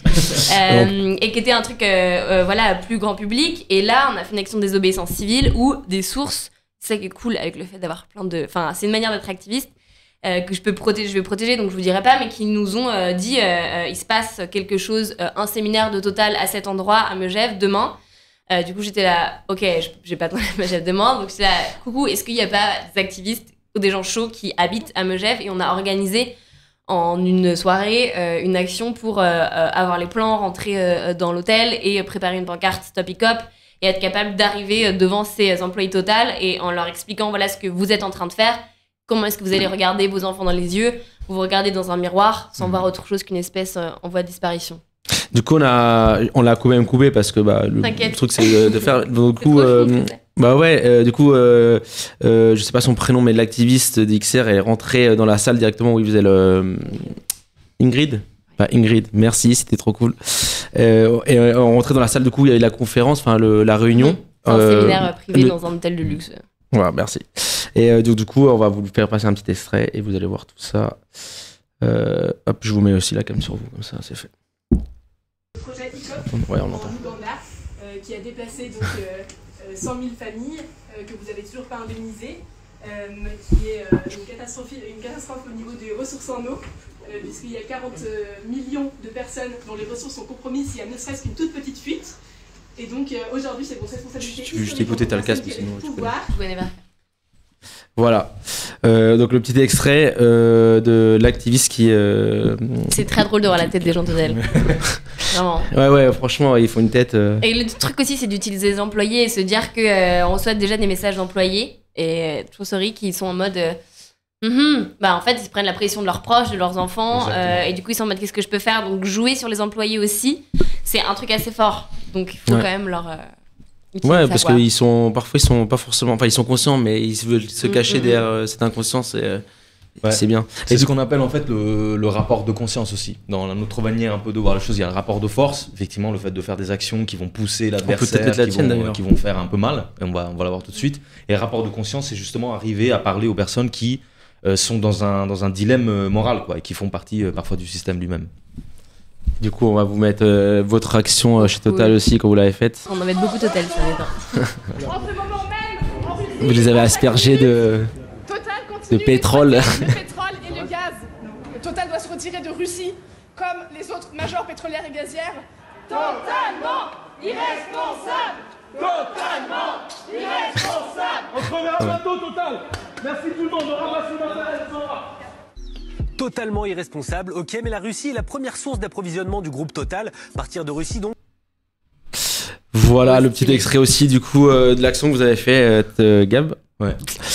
calme. Et qui était un truc voilà, plus grand public. Et là, on a fait une action de désobéissance civile ou des sources. C'est ça qui est cool avec le fait d'avoir plein de. Enfin, c'est une manière d'être activiste. Que je vais protéger, donc je vous dirai pas, mais qui nous ont dit il se passe quelque chose, un séminaire de Total à cet endroit, à Megève, demain. Du coup, j'étais là, ok, j'ai pas attendu à Megève demain, donc j'étais là, coucou, est-ce qu'il y a pas des activistes ou des gens chauds qui habitent à Megève? Et on a organisé en une soirée une action pour avoir les plans, rentrer dans l'hôtel et préparer une pancarte Stop Hiccup et être capable d'arriver devant ces employés Total et en leur expliquant voilà ce que vous êtes en train de faire. Comment est-ce que vous allez regarder vos enfants dans les yeux? Vous regardez dans un miroir sans voir autre chose qu'une espèce en voie de disparition. Du coup, on l'a quand même coupé parce que le truc c'est de faire. Du coup, bah ouais. Du coup, je sais pas son prénom, mais l'activiste d'XR est rentrée dans la salle directement où il faisait le Ingrid. Bah, Ingrid, merci, c'était trop cool. Et on rentrait dans la salle. Du coup, il y avait la conférence, enfin la réunion. C'est un séminaire privé dans un hôtel de luxe. Voilà, merci. Et du coup, on va vous faire passer un petit extrait et vous allez voir tout ça. Hop, je vous mets aussi la cam sur vous, comme ça, c'est fait. Le projet ICOP ouais, on entend. en Ouganda, qui a déplacé donc, 100 000 familles que vous n'avez toujours pas indemnisées, qui est une catastrophe au niveau des ressources en eau, puisqu'il y a 40 millions de personnes dont les ressources sont compromises s'il y a ne serait-ce qu'une toute petite fuite. Et donc aujourd'hui, c'est votre responsabilité. Tu veux juste écouter, t'as le casque, mais sinon tu connais. Voilà. Donc le petit extrait de l'activiste qui. C'est très drôle de voir la tête des gens Total. Vraiment. Ouais, franchement, ils font une tête. Et le truc aussi, c'est d'utiliser les employés et se dire qu'on reçoit déjà des messages d'employés et True Story qui sont en mode. Bah en fait, ils se prennent la pression de leurs proches, de leurs enfants, et du coup, ils sont en mode qu'est-ce que je peux faire? Donc, jouer sur les employés aussi, c'est un truc assez fort. Donc, il faut quand même leur. Ouais, parce que parfois ils sont pas forcément, enfin ils sont conscients, mais ils veulent se cacher derrière cette inconscience. Et Ouais. C'est bien. C'est Et ce qu'on appelle en fait le rapport de conscience aussi. Dans notre manière un peu de voir les choses, il y a le rapport de force, effectivement, le fait de faire des actions qui vont pousser l'adversaire, peut-être la tienne, d'ailleurs. qui vont faire un peu mal, et on va la voir tout de suite. Et le rapport de conscience, c'est justement arriver à parler aux personnes qui sont dans un dilemme moral, quoi, et qui font partie parfois du système lui-même. du coup, on va vous mettre votre action chez Total Oui. aussi, quand vous l'avez faite. On en met beaucoup Total sur les temps. En ce moment même, en Russie, Vous les avez aspergés de Total pétrole. Le pétrole et le gaz. Total doit se retirer de Russie, comme les autres majors pétrolières et gazières. Totalement irresponsable. Totalement irresponsable. On se reverra bientôt, Total. Merci tout le monde, on ramasse une affaire, on s'en va. Totalement irresponsable, ok, mais la Russie est la première source d'approvisionnement du groupe Total. Partir de Russie donc. Voilà le petit extrait aussi du coup de l'action que vous avez fait, Gab. Ouais.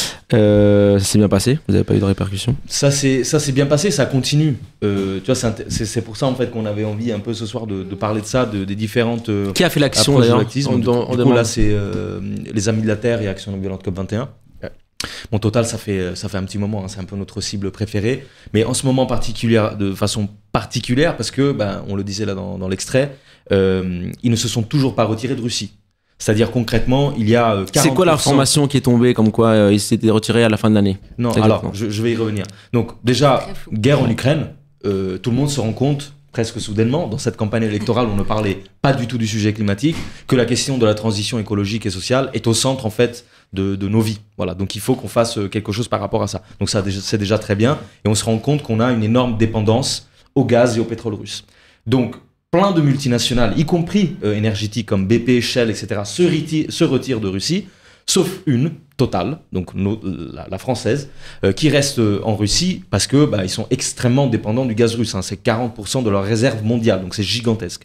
Ça s'est bien passé, vous n'avez pas eu de répercussions? Ça s'est bien passé, ça continue. Tu vois, c'est pour ça en fait qu'on avait envie un peu ce soir de parler de ça, des différentes. Qui a fait l'action approches de d'ailleurs? l'activisme. Du coup, là, c'est les Amis de la Terre et Action non violente COP21. Bon, Total, ça fait un petit moment, hein, c'est un peu notre cible préférée. Mais en ce moment de façon particulière, parce que, on le disait là dans l'extrait, ils ne se sont toujours pas retirés de Russie. C'est-à-dire concrètement, il y a 40%... C'est quoi l'information qui est tombée comme quoi ils s'étaient retirés à la fin de l'année? Non, Exactement. alors, je vais y revenir. Donc, déjà, Très fou. guerre en Ukraine, tout le monde se rend compte, presque soudainement, dans cette campagne électorale où on ne parlait pas du tout du sujet climatique, que la question de la transition écologique et sociale est au centre, en fait, de nos vies. Voilà, donc il faut qu'on fasse quelque chose par rapport à ça. Donc ça, c'est déjà très bien. Et on se rend compte qu'on a une énorme dépendance au gaz et au pétrole russe. Donc, plein de multinationales, y compris énergétiques comme BP, Shell, etc., se retirent de Russie, sauf une, Total, donc la française, qui reste en Russie parce que ils sont extrêmement dépendants du gaz russe. Hein, c'est 40% de leur réserve mondiale, donc c'est gigantesque.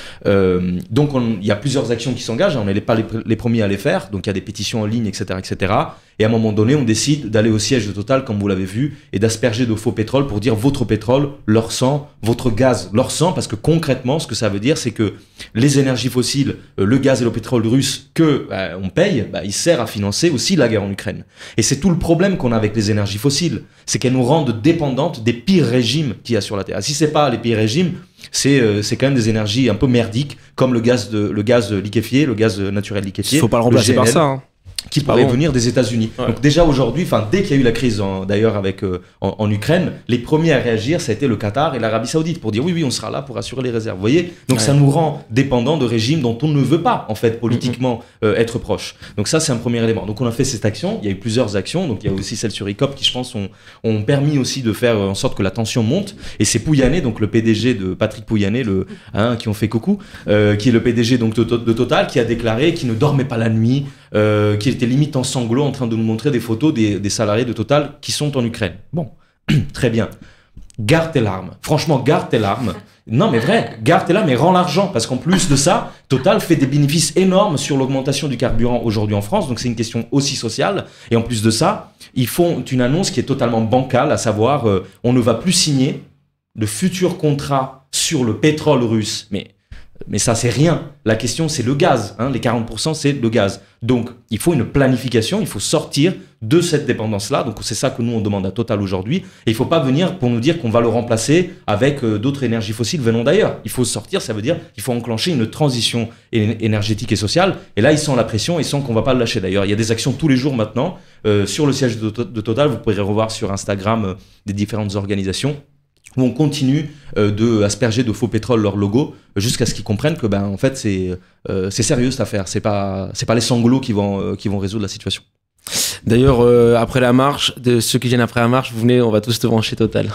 Donc il y a plusieurs actions qui s'engagent. On n'est pas les premiers à les faire, donc il y a des pétitions en ligne, etc., etc. Et à un moment donné, on décide d'aller au siège de Total, comme vous l'avez vu, et d'asperger de faux pétrole pour dire votre pétrole, leur sang, votre gaz, leur sang, parce que concrètement, ce que ça veut dire, c'est que les énergies fossiles, le gaz et le pétrole russe que on paye, il sert à financer aussi la guerre en Ukraine. Et c'est tout le problème qu'on a avec les énergies fossiles, c'est qu'elles nous rendent dépendantes des pires régimes qu'il y a sur la Terre. Si c'est pas les pires régimes, c'est quand même des énergies un peu merdiques, comme le gaz liquéfié, le gaz naturel liquéfié. Il faut pas le remplacer par GNL, ça. Hein. qui pourrait venir des États-Unis. Ouais. Donc déjà aujourd'hui, dès qu'il y a eu la crise d'ailleurs avec en Ukraine, les premiers à réagir, ça a été le Qatar et l'Arabie Saoudite pour dire oui, on sera là pour assurer les réserves. Vous voyez, donc ça nous rend dépendants de régimes dont on ne veut pas en fait politiquement être proche. Donc ça c'est un premier élément. Donc on a fait cette action. Il y a eu plusieurs actions. Donc il y a aussi celle sur ICOP qui je pense ont permis aussi de faire en sorte que la tension monte. Et c'est Pouyanné, donc le PDG de Patrick Pouyanné, qui ont fait coucou, qui est le PDG donc de Total, qui a déclaré qu'il ne dormait pas la nuit. Qui était limite en sanglots en train de nous montrer des photos des salariés de Total qui sont en Ukraine. Bon, très bien. Garde tes larmes. Franchement, garde tes larmes. Non, mais vrai, garde tes larmes et rends l'argent. Parce qu'en plus de ça, Total fait des bénéfices énormes sur l'augmentation du carburant aujourd'hui en France. Donc, c'est une question aussi sociale. Et en plus de ça, ils font une annonce qui est totalement bancale, à savoir, on ne va plus signer de futurs contrats sur le pétrole russe. Mais ça, c'est rien. La question, c'est le gaz. Hein. Les 40%, c'est le gaz. Donc, il faut une planification. Il faut sortir de cette dépendance-là. Donc, c'est ça que nous, on demande à Total aujourd'hui. Et il ne faut pas venir pour nous dire qu'on va le remplacer avec d'autres énergies fossiles venant d'ailleurs. Il faut sortir, ça veut dire qu'il faut enclencher une transition énergétique et sociale. Et là, ils sentent la pression et ils sentent qu'on ne va pas le lâcher. D'ailleurs, il y a des actions tous les jours maintenant sur le siège de Total. Vous pourrez revoir sur Instagram des différentes organisations où on continue d'asperger de faux pétrole leur logo jusqu'à ce qu'ils comprennent que en fait c'est sérieux cette affaire, c'est pas les sanglots qui vont résoudre la situation. D'ailleurs, après la marche, de ceux qui viennent après la marche, vous venez, on va tous te brancher Total.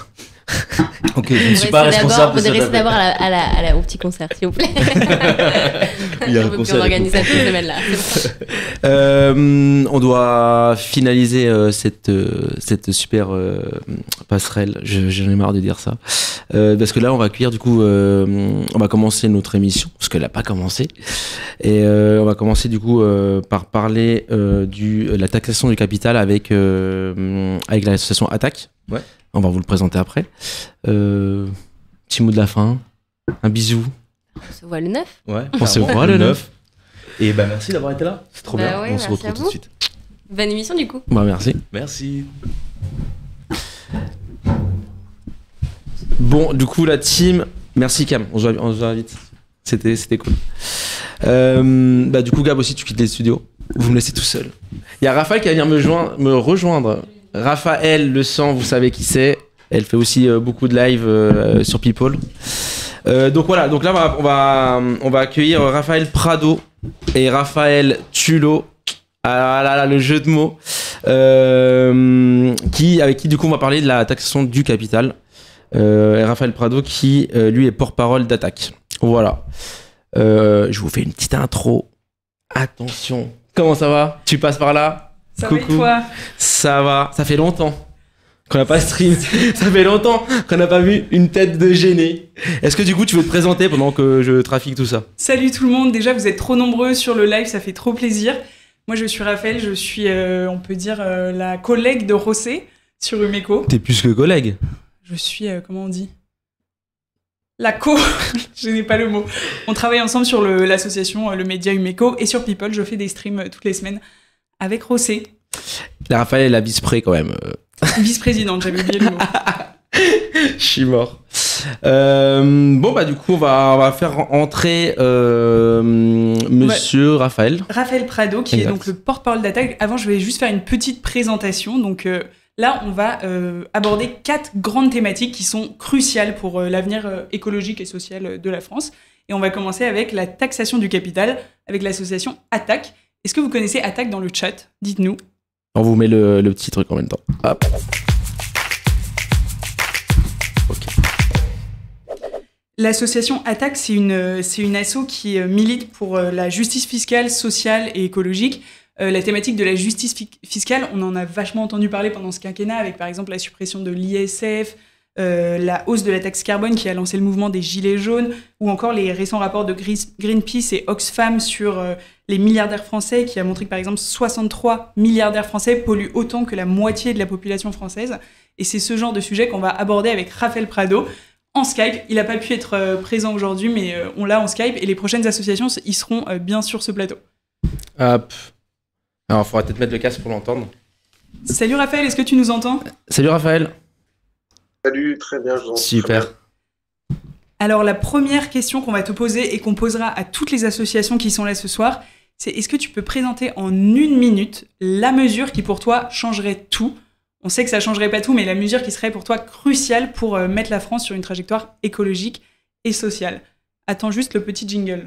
Ok, je ne suis pas responsable de Vous cette rester affaire. d'abord au petit concert, s'il vous plaît. Il y a un On concert. organise ça toute semaine là. C'est bon. On doit finaliser cette super passerelle. J'en ai marre de dire ça. Parce que là, on va accueillir du coup, on va commencer notre émission parce qu'elle n'a pas commencé. Et on va commencer du coup par parler de la taxation du capital avec l'association Attaque. Ouais. On va vous le présenter après. Petit mot de la fin. Un bisou. On se voit le 9. Ouais, On se clairement, voit le 9. Et merci d'avoir été là, c'est trop Bah bien. ouais, On se merci retrouve à tout vous. de suite. Bonne émission du coup. Bah merci. Merci. Bon, du coup, la team. Merci Cam, on se voit vite. C'était cool. Du coup, Gab aussi, tu quittes les studios. Vous me laissez tout seul. Il y a Raphaël qui va venir me rejoindre. Raphaël Le Sang, vous savez qui c'est. Elle fait aussi beaucoup de live sur People. Donc voilà, donc là on va accueillir Raphaël Prado et Raphaël Tullo. Ah là là, le jeu de mots. Avec qui du coup on va parler de la taxation du capital. Et Raphaël Prado qui lui est porte-parole d'Attaque. Voilà. Je vous fais une petite intro. Attention. Comment ça va? Tu passes par là? Ça va et toi? Ça va. Ça fait longtemps qu'on n'a pas stream. Ça fait longtemps qu'on n'a pas vu une tête de gêné. Est-ce que du coup tu veux te présenter pendant que je trafique tout ça? Salut tout le monde. Déjà vous êtes trop nombreux sur le live, ça fait trop plaisir. Moi je suis Raphaël, je suis on peut dire la collègue de Rossé sur Umeco. T'es plus que collègue. Je suis comment on dit? La je n'ai pas le mot. On travaille ensemble sur l'association, le média Umeco, et sur People, je fais des streams toutes les semaines avec Rossé. La Raphaël est la vice-pré quand même. Vice-présidente, j'avais oublié le mot. Je suis mort. Du coup, on va faire entrer Monsieur Raphaël. Raphaël Prado, qui exact. est donc le porte-parole d'Attaque. Avant, je vais juste faire une petite présentation. Donc là, on va aborder 4 grandes thématiques qui sont cruciales pour l'avenir écologique et social de la France. Et on va commencer avec la taxation du capital, avec l'association Attaque. Est-ce que vous connaissez Attaque dans le chat? Dites-nous. On vous met le petit truc en même temps. Hop. L'association Attaque, c'est une asso qui milite pour la justice fiscale, sociale et écologique. La thématique de la justice fiscale, on en a vachement entendu parler pendant ce quinquennat, avec par exemple la suppression de l'ISF, la hausse de la taxe carbone qui a lancé le mouvement des Gilets jaunes, ou encore les récents rapports de Greenpeace et Oxfam sur les milliardaires français, qui a montré que par exemple 63 milliardaires français polluent autant que la moitié de la population française. Et c'est ce genre de sujet qu'on va aborder avec Raphaël Prado en Skype. Il n'a pas pu être présent aujourd'hui, mais on l'a en Skype, et les prochaines associations, ils seront bien sur ce plateau. Hop. Alors, il faudra peut-être mettre le casque pour l'entendre. Salut Raphaël, est-ce que tu nous entends? Salut Raphaël. Salut, très bien, je vous entends. Super. Alors, la première question qu'on va te poser et qu'on posera à toutes les associations qui sont là ce soir, c'est est-ce que tu peux présenter en 1 minute la mesure qui pour toi changerait tout? On sait que ça changerait pas tout, mais la mesure qui serait pour toi cruciale pour mettre la France sur une trajectoire écologique et sociale. Attends juste le petit jingle.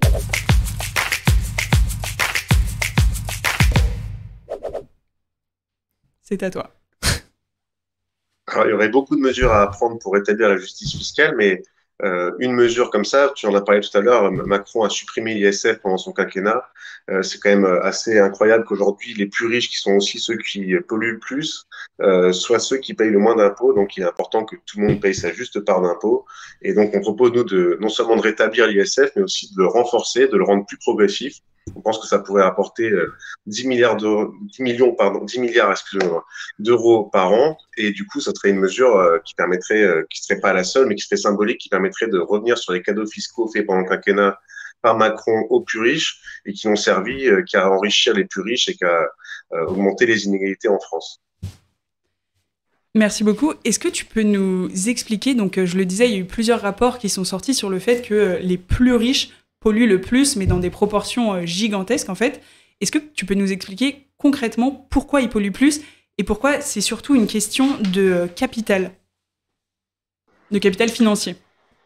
C'est à toi. Alors, il y aurait beaucoup de mesures à prendre pour rétablir la justice fiscale, mais une mesure comme ça, tu en as parlé tout à l'heure, Macron a supprimé l'ISF pendant son quinquennat. C'est quand même assez incroyable qu'aujourd'hui, les plus riches, qui sont aussi ceux qui polluent le plus, soient ceux qui payent le moins d'impôts. Donc, il est important que tout le monde paye sa juste part d'impôts. Et donc, on propose, nous, non seulement de rétablir l'ISF, mais aussi de le renforcer, de le rendre plus progressif. On pense que ça pourrait apporter 10 milliards d'euros par an. Et du coup, ça serait une mesure qui permettrait, qui serait pas la seule, mais qui serait symbolique, qui permettrait de revenir sur les cadeaux fiscaux faits pendant le quinquennat par Macron aux plus riches et qui n'ont servi qu'à enrichir les plus riches et qu'à augmenter les inégalités en France. Merci beaucoup. Est-ce que tu peux nous expliquer, donc je le disais, il y a eu plusieurs rapports qui sont sortis sur le fait que les plus riches polluent le plus, mais dans des proportions gigantesques en fait. Est-ce que tu peux nous expliquer concrètement pourquoi ils polluent plus et pourquoi c'est surtout une question de capital financier?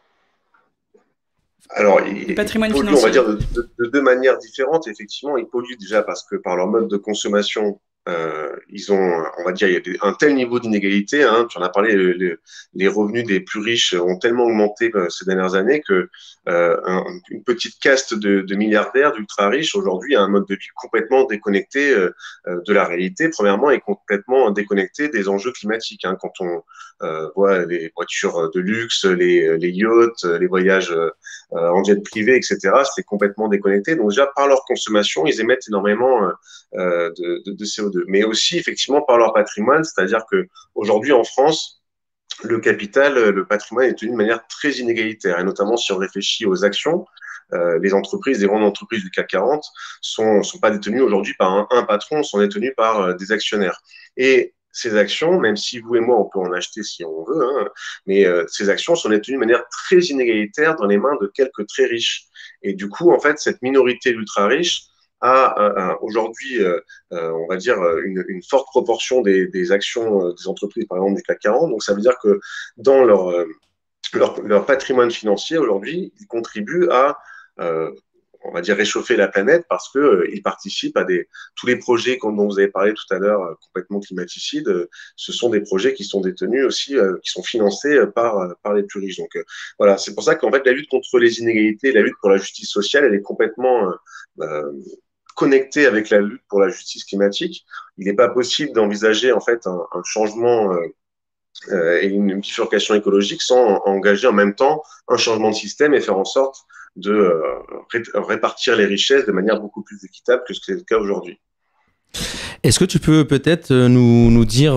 Alors, patrimoine polluent, financier. on va dire, de 2 manières différentes. Effectivement, ils polluent déjà parce que par leur mode de consommation, ils ont, on va dire, il y a un tel niveau d'inégalité. Hein, tu en as parlé, les revenus des plus riches ont tellement augmenté ces dernières années que une petite caste de milliardaires, d'ultra riches, aujourd'hui, a un mode de vie complètement déconnecté de la réalité, premièrement, et complètement déconnecté des enjeux climatiques. Hein, quand on voit les voitures de luxe, les yachts, les voyages en jet privé, etc., c'est complètement déconnecté. Donc déjà, par leur consommation, ils émettent énormément de CO2. Mais aussi, effectivement, par leur patrimoine, c'est-à-dire que aujourd'hui en France, le capital, le patrimoine est tenu de manière très inégalitaire, et notamment si on réfléchit aux actions, les entreprises, les grandes entreprises du CAC 40 sont pas détenues aujourd'hui par un patron, sont détenues par des actionnaires. Et ces actions, même si vous et moi, on peut en acheter si on veut, hein, mais ces actions sont détenues de manière très inégalitaire dans les mains de quelques très riches. Et du coup, en fait, cette minorité d'ultra riches a aujourd'hui, on va dire, une forte proportion des actions des entreprises, par exemple du CAC 40. Donc, ça veut dire que dans leur patrimoine financier, aujourd'hui, ils contribuent à on va dire réchauffer la planète parce que ils participent à tous les projets dont vous avez parlé tout à l'heure complètement climaticides. Ce sont des projets qui sont détenus aussi, qui sont financés par les plus riches. Donc voilà, c'est pour ça qu'en fait la lutte contre les inégalités, la lutte pour la justice sociale, elle est complètement connectée avec la lutte pour la justice climatique. Il n'est pas possible d'envisager en fait un changement et une bifurcation écologique sans engager en même temps un changement de système et faire en sorte de répartir les richesses de manière beaucoup plus équitable que ce qui est le cas aujourd'hui. Est-ce que tu peux peut-être nous dire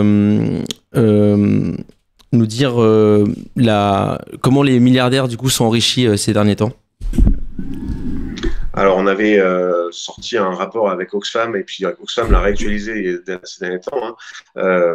comment les milliardaires du coup sont enrichis ces derniers temps? Alors, on avait sorti un rapport avec Oxfam et puis Oxfam l'a réactualisé ces derniers temps. Hein.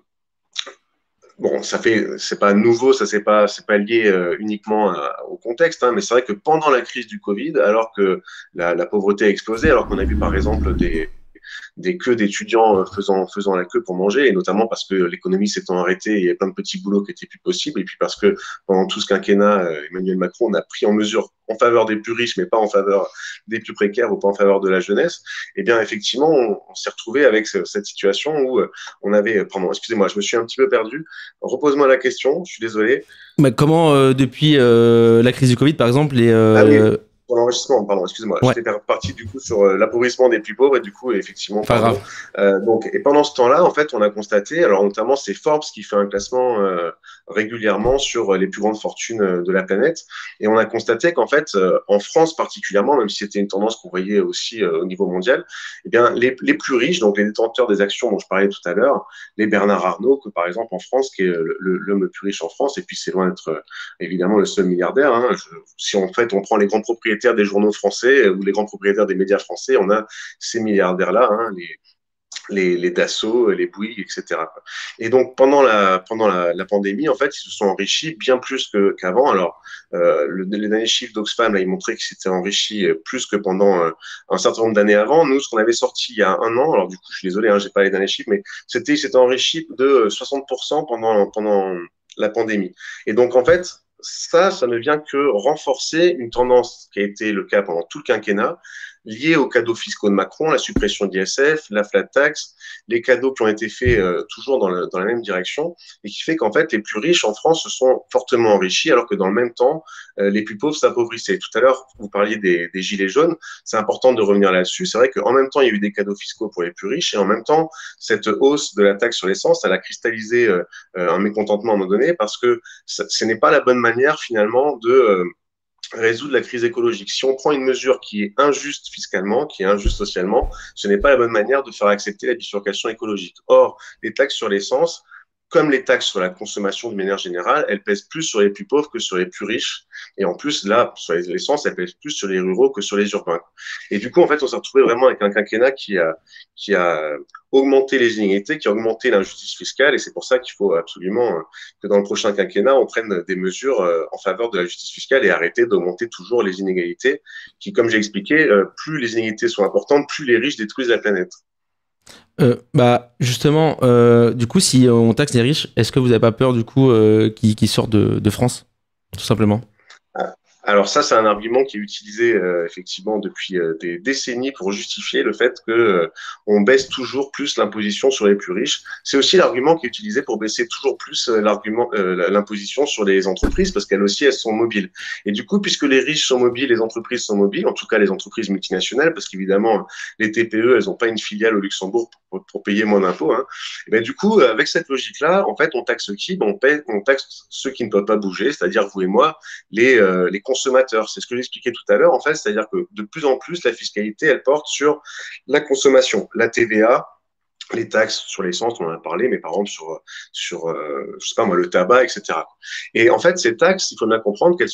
Bon, c'est pas nouveau, ça c'est pas lié uniquement au contexte, hein, mais c'est vrai que pendant la crise du Covid, alors que la pauvreté a explosé, alors qu'on a vu par exemple des queues d'étudiants faisant la queue pour manger, et notamment parce que l'économie s'étant arrêtée, il y avait plein de petits boulots qui étaient plus possibles, et puis parce que pendant tout ce quinquennat, Emmanuel Macron a pris en mesure en faveur des plus riches, mais pas en faveur des plus précaires ou pas en faveur de la jeunesse, eh bien effectivement, on s'est retrouvé avec cette situation où on avait, pardon, excusez-moi, je me suis un petit peu perdu. Repose-moi la question, je suis désolé. Bah, comment depuis la crise du Covid, par exemple, Ah oui. Pour l'enrichissement, pardon, excuse-moi. Ouais. J'étais parti du coup sur l'appauvrissement des plus pauvres et du coup, effectivement, pardon. Donc, et pendant ce temps-là, en fait, on a constaté, alors notamment c'est Forbes qui fait un classement régulièrement sur les plus grandes fortunes de la planète, et on a constaté qu'en fait, en France particulièrement, même si c'était une tendance qu'on voyait aussi au niveau mondial, eh bien, les plus riches, donc les détenteurs des actions dont je parlais tout à l'heure, les Bernard Arnault, que par exemple en France, qui est l'homme le plus riche en France, et puis c'est loin d'être évidemment le seul milliardaire. Hein, si en fait on prend les grands propriétaires des journaux français ou les grands propriétaires des médias français, on a ces milliardaires-là, hein, les Dassault, les Bouygues, etc. Et donc pendant la pandémie, en fait, ils se sont enrichis bien plus qu'avant. Alors les derniers chiffres d'Oxfam, ils montraient qu'ils s'étaient enrichis plus que pendant un certain nombre d'années avant. Nous, ce qu'on avait sorti il y a un an, alors du coup, je suis désolé, hein, j'ai pas les derniers chiffres, mais ils s'étaient enrichis de 60% pendant la pandémie. Et donc en fait, ça ne vient que renforcer une tendance qui a été le cas pendant tout le quinquennat, liée aux cadeaux fiscaux de Macron, la suppression d'ISF, la flat tax, les cadeaux qui ont été faits toujours dans la même direction, et qui fait qu'en fait, les plus riches en France se sont fortement enrichis, alors que dans le même temps, les plus pauvres s'appauvrissaient. Tout à l'heure, vous parliez des gilets jaunes, c'est important de revenir là-dessus. C'est vrai qu'en même temps, il y a eu des cadeaux fiscaux pour les plus riches, et en même temps, cette hausse de la taxe sur l'essence, elle a cristallisé un mécontentement à un moment donné, parce que ce n'est pas la bonne manière, finalement, de résoudre la crise écologique. Si on prend une mesure qui est injuste fiscalement, qui est injuste socialement, ce n'est pas la bonne manière de faire accepter la bifurcation écologique. Or, les taxes sur l'essence, comme les taxes sur la consommation de manière générale, elles pèsent plus sur les plus pauvres que sur les plus riches. Et en plus, là, sur l'essence, elles pèsent plus sur les ruraux que sur les urbains. Et du coup, en fait, on s'est retrouvé vraiment avec un quinquennat qui a augmenté les inégalités, qui a augmenté l'injustice fiscale. Et c'est pour ça qu'il faut absolument que dans le prochain quinquennat, on prenne des mesures en faveur de la justice fiscale et arrêter d'augmenter toujours les inégalités qui, comme j'ai expliqué, plus les inégalités sont importantes, plus les riches détruisent la planète. Bah justement, du coup, si on taxe les riches, est-ce que vous n'avez pas peur du coup qu'ils sortent de France, tout simplement? Alors ça, c'est un argument qui est utilisé effectivement depuis des décennies pour justifier le fait que on baisse toujours plus l'imposition sur les plus riches. C'est aussi l'argument qui est utilisé pour baisser toujours plus l'imposition sur les entreprises, parce qu'elles aussi, elles sont mobiles. Et du coup, puisque les riches sont mobiles, les entreprises sont mobiles, en tout cas les entreprises multinationales, parce qu'évidemment, les TPE, elles n'ont pas une filiale au Luxembourg pour payer moins d'impôts. Hein. Et bien, du coup, avec cette logique-là, en fait, on taxe qui? On taxe ceux qui ne peuvent pas bouger, c'est-à-dire vous et moi, les consommateurs. C'est ce que j'expliquais tout à l'heure, en fait, c'est-à-dire que de plus en plus, la fiscalité, elle porte sur la consommation, la TVA, les taxes sur l'essence, on en a parlé, mais par exemple sur je sais pas moi, le tabac, etc. Et en fait, ces taxes, il faut bien comprendre qu'elles sont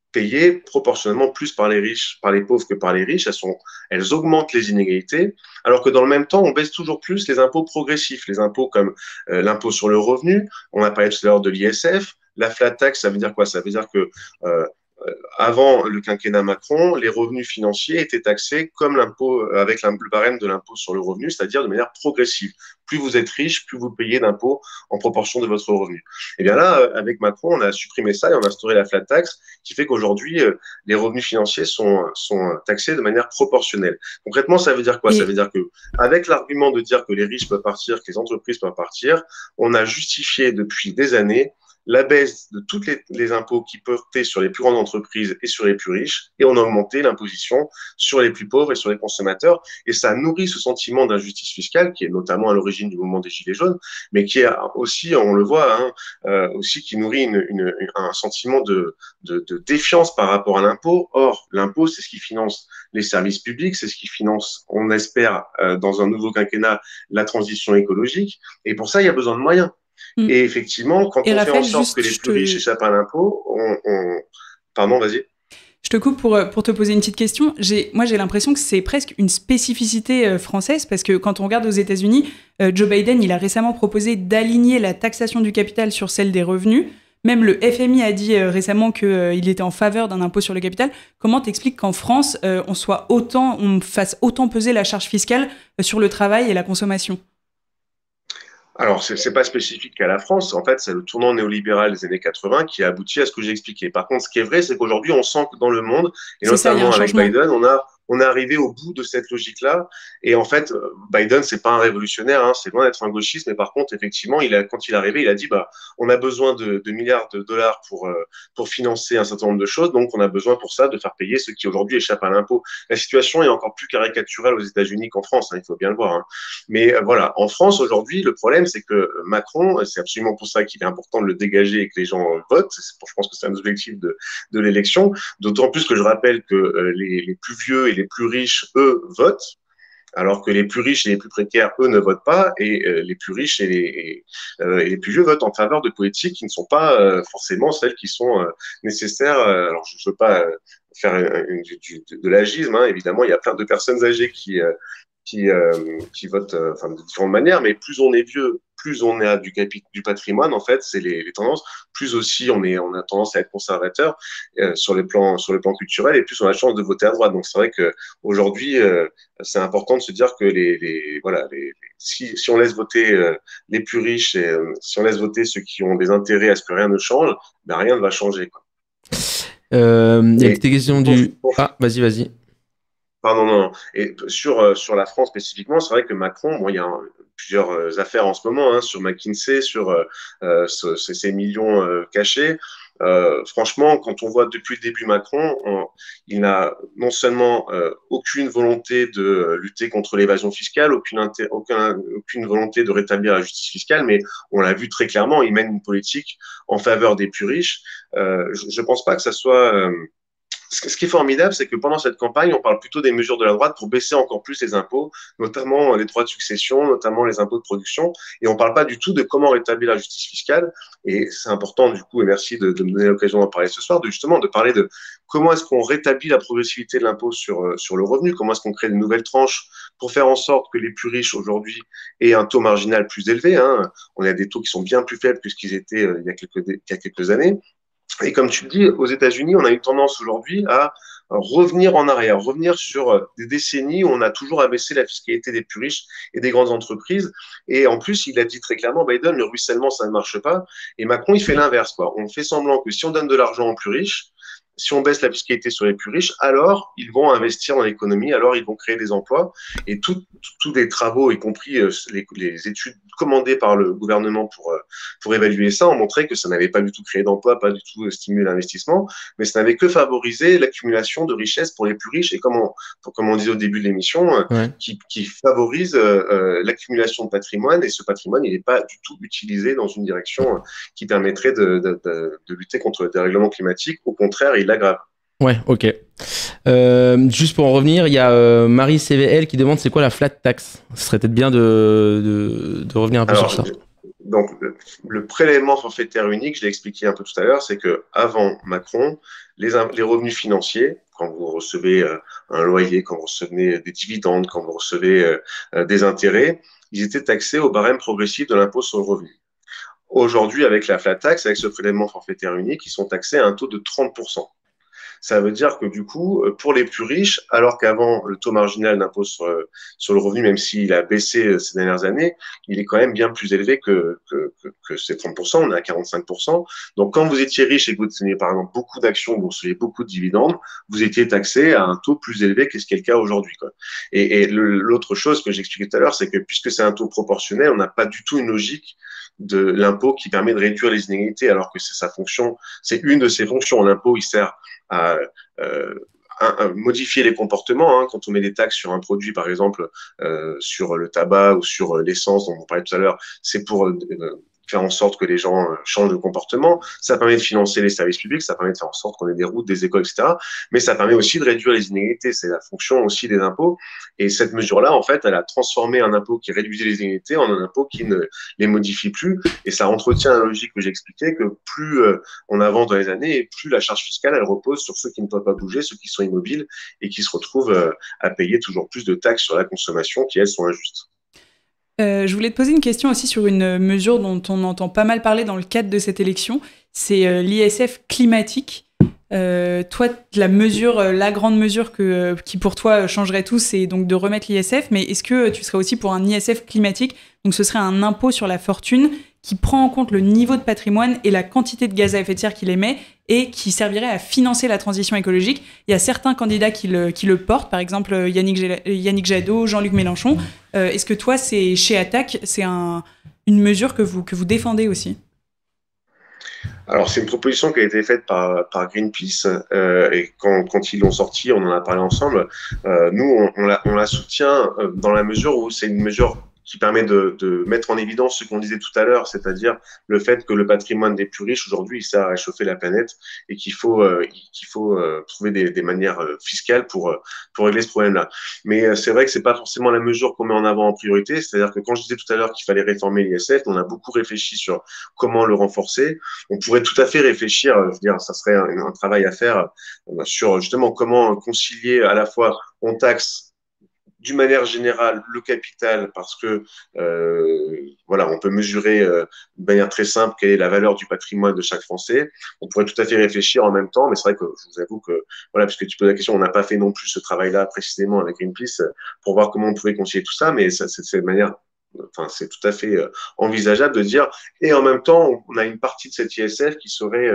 payées proportionnellement plus par les riches, par les pauvres que par les riches. Elles augmentent les inégalités, alors que dans le même temps, on baisse toujours plus les impôts progressifs, les impôts comme l'impôt sur le revenu. On a parlé tout à l'heure de l'ISF. La flat tax, ça veut dire quoi? Ça veut dire que avant le quinquennat Macron, les revenus financiers étaient taxés comme l'impôt, avec le barème de l'impôt sur le revenu, c'est-à-dire de manière progressive. Plus vous êtes riche, plus vous payez d'impôts en proportion de votre revenu. Et bien là, avec Macron, on a supprimé ça et on a instauré la flat tax, qui fait qu'aujourd'hui, les revenus financiers sont taxés de manière proportionnelle. Concrètement, ça veut dire quoi? Ça veut dire que, avec l'argument de dire que les riches peuvent partir, que les entreprises peuvent partir, on a justifié depuis des années la baisse de tous les impôts qui portaient sur les plus grandes entreprises et sur les plus riches, et on a augmenté l'imposition sur les plus pauvres et sur les consommateurs. Et ça nourrit ce sentiment d'injustice fiscale, qui est notamment à l'origine du mouvement des Gilets jaunes, mais qui est aussi, on le voit, aussi qui nourrit un sentiment de défiance par rapport à l'impôt. Or, l'impôt, c'est ce qui finance les services publics, c'est ce qui finance, on espère, dans un nouveau quinquennat, la transition écologique. Et pour ça, il y a besoin de moyens. Et effectivement, quand on fait en sorte que les plus riches échappent à l'impôt, Pardon, vas-y. Je te coupe pour te poser une petite question. Moi, j'ai l'impression que c'est presque une spécificité française, parce que quand on regarde aux États-Unis, Joe Biden, il a récemment proposé d'aligner la taxation du capital sur celle des revenus. Même le FMI a dit récemment qu'il était en faveur d'un impôt sur le capital. Comment t'expliques qu'en France, on fasse autant peser la charge fiscale sur le travail et la consommation ? Alors, c'est pas spécifique qu'à la France. En fait, c'est le tournant néolibéral des années 80 qui a abouti à ce que j'ai expliqué. Par contre, ce qui est vrai, c'est qu'aujourd'hui, on sent que dans le monde, et notamment avec Biden, on est arrivé au bout de cette logique-là. Et en fait, Biden, c'est pas un révolutionnaire, hein, c'est loin d'être un gauchiste, mais par contre, effectivement, quand il est arrivé, il a dit, on a besoin de milliards de dollars pour financer un certain nombre de choses, donc on a besoin pour ça de faire payer ceux qui aujourd'hui échappent à l'impôt. La situation est encore plus caricaturale aux États-Unis qu'en France, hein, il faut bien le voir. Hein. Mais voilà, en France, aujourd'hui, le problème, c'est que Macron, c'est absolument pour ça qu'il est important de le dégager et que les gens votent. Je pense que c'est un objectif de l'élection, d'autant plus que je rappelle que les plus vieux et les plus riches, eux, votent, alors que les plus riches et les plus précaires, eux, ne votent pas, et les plus riches et les plus vieux votent en faveur de politiques qui ne sont pas forcément celles qui sont nécessaires. Alors, je ne veux pas faire de l'agisme, hein, évidemment, il y a plein de personnes âgées qui votent de différentes manières, mais plus on est vieux, plus on a du patrimoine, en fait, c'est les tendances, plus aussi on a tendance à être conservateur sur le plan culturel, et plus on a la chance de voter à droite. Donc c'est vrai qu'aujourd'hui, c'est important de se dire que si on laisse voter les plus riches, et si on laisse voter ceux qui ont des intérêts à ce que rien ne change, ben rien ne va changer, quoi. Il y a des questions du... Ah, vas-y. Pardon, non. Et sur la France spécifiquement, c'est vrai que Macron, il y a plusieurs affaires en ce moment, hein, sur McKinsey, sur ces millions cachés. Franchement, quand on voit depuis le début Macron, il n'a non seulement aucune volonté de lutter contre l'évasion fiscale, aucune volonté de rétablir la justice fiscale, mais on l'a vu très clairement, il mène une politique en faveur des plus riches. Je ne pense pas que ça soit... Ce qui est formidable, c'est que pendant cette campagne, on parle plutôt des mesures de la droite pour baisser encore plus les impôts, notamment les droits de succession, notamment les impôts de production, et on ne parle pas du tout de comment rétablir la justice fiscale. Et c'est important, du coup, et merci de me donner l'occasion d'en parler ce soir, de parler de comment est-ce qu'on rétablit la progressivité de l'impôt sur le revenu, comment est-ce qu'on crée de nouvelles tranches pour faire en sorte que les plus riches aujourd'hui aient un taux marginal plus élevé. Hein. On a des taux qui sont bien plus faibles que ce qu'ils étaient il y a quelques années. Et comme tu le dis, aux États-Unis, on a une tendance aujourd'hui à revenir en arrière, revenir sur des décennies où on a toujours abaissé la fiscalité des plus riches et des grandes entreprises. Et en plus, il a dit très clairement, Biden, le ruissellement, ça ne marche pas. Et Macron, il fait l'inverse, quoi. On fait semblant que si on donne de l'argent aux plus riches, si on baisse la fiscalité sur les plus riches, alors ils vont investir dans l'économie, alors ils vont créer des emplois. Et tous les travaux, y compris les études commandées par le gouvernement pour évaluer ça, ont montré que ça n'avait pas du tout créé d'emplois, pas du tout stimulé l'investissement, mais ça n'avait que favorisé l'accumulation de richesses pour les plus riches, et comme on disait au début de l'émission, qui favorise l'accumulation de patrimoine, et ce patrimoine, il n'est pas du tout utilisé dans une direction qui permettrait de lutter contre le dérèglement climatique. Au contraire, il l'aggrave. Ouais, ok. Juste pour en revenir, il y a Marie CVL qui demande c'est quoi la flat tax. Ce serait peut-être bien de revenir un peu sur ça. donc, le prélèvement forfaitaire unique, je l'ai expliqué un peu tout à l'heure, c'est que avant Macron, les revenus financiers, quand vous recevez un loyer, quand vous recevez des dividendes, quand vous recevez des intérêts, ils étaient taxés au barème progressif de l'impôt sur le revenu. Aujourd'hui, avec la flat tax, avec ce prélèvement forfaitaire unique, ils sont taxés à un taux de 30%. Ça veut dire que du coup, pour les plus riches, alors qu'avant, le taux marginal d'impôt sur le revenu, même s'il a baissé ces dernières années, il est quand même bien plus élevé que ces 30%, on est à 45%. Donc, quand vous étiez riche et que vous teniez par exemple beaucoup d'actions, vous receviez beaucoup de dividendes, vous étiez taxé à un taux plus élevé que ce qui est le cas aujourd'hui, quoi. Et l'autre chose que j'expliquais tout à l'heure, c'est que puisque c'est un taux proportionnel, on n'a pas du tout une logique de l'impôt qui permet de réduire les inégalités, alors que c'est sa fonction, c'est une de ses fonctions. L'impôt, il sert à modifier les comportements. Quand on met des taxes sur un produit, par exemple, sur le tabac ou sur l'essence dont on parlait tout à l'heure, c'est pour faire en sorte que les gens changent de comportement. Ça permet de financer les services publics, ça permet de faire en sorte qu'on ait des routes, des écoles, etc. Mais ça permet aussi de réduire les inégalités. C'est la fonction aussi des impôts. Et cette mesure-là, en fait, elle a transformé un impôt qui réduisait les inégalités en un impôt qui ne les modifie plus. Et ça entretient la logique que j'expliquais, que plus on avance dans les années, et plus la charge fiscale, elle repose sur ceux qui ne peuvent pas bouger, ceux qui sont immobiles et qui se retrouvent à payer toujours plus de taxes sur la consommation qui, elles, sont injustes. Je voulais te poser une question aussi sur une mesure dont on entend pas mal parler dans le cadre de cette élection, c'est l'ISF climatique. Toi, la grande mesure qui pour toi changerait tout, c'est donc de remettre l'ISF, mais est-ce que tu serais aussi pour un ISF climatique? Donc ce serait un impôt sur la fortune qui prend en compte le niveau de patrimoine et la quantité de gaz à effet de serre qu'il émet et qui servirait à financer la transition écologique. Il y a certains candidats qui le portent, par exemple Yannick Jadot, Jean-Luc Mélenchon. Est-ce que toi, chez Attac, c'est une mesure que vous défendez aussi? Alors, c'est une proposition qui a été faite par Greenpeace et quand ils l'ont sortie, on en a parlé ensemble. Nous, on la soutient dans la mesure où c'est une mesure qui permet de mettre en évidence ce qu'on disait tout à l'heure, c'est-à-dire le fait que le patrimoine des plus riches aujourd'hui, il sert à réchauffer la planète et qu'il faut trouver des manières fiscales pour régler ce problème-là. Mais c'est vrai que c'est pas forcément la mesure qu'on met en avant en priorité, c'est-à-dire que quand je disais tout à l'heure qu'il fallait réformer l'ISF, on a beaucoup réfléchi sur comment le renforcer. On pourrait tout à fait réfléchir, je veux dire, ça serait un travail à faire sur justement comment concilier à la fois on taxe d'une manière générale le capital parce que voilà, on peut mesurer de manière très simple quelle est la valeur du patrimoine de chaque Français. On pourrait tout à fait réfléchir en même temps, mais c'est vrai que je vous avoue que voilà, puisque tu poses la question, on n'a pas fait non plus ce travail-là précisément avec Greenpeace pour voir comment on pouvait concilier tout ça, mais ça, c'est de manière, enfin, c'est tout à fait envisageable de dire. Et en même temps, on a une partie de cette ISF qui serait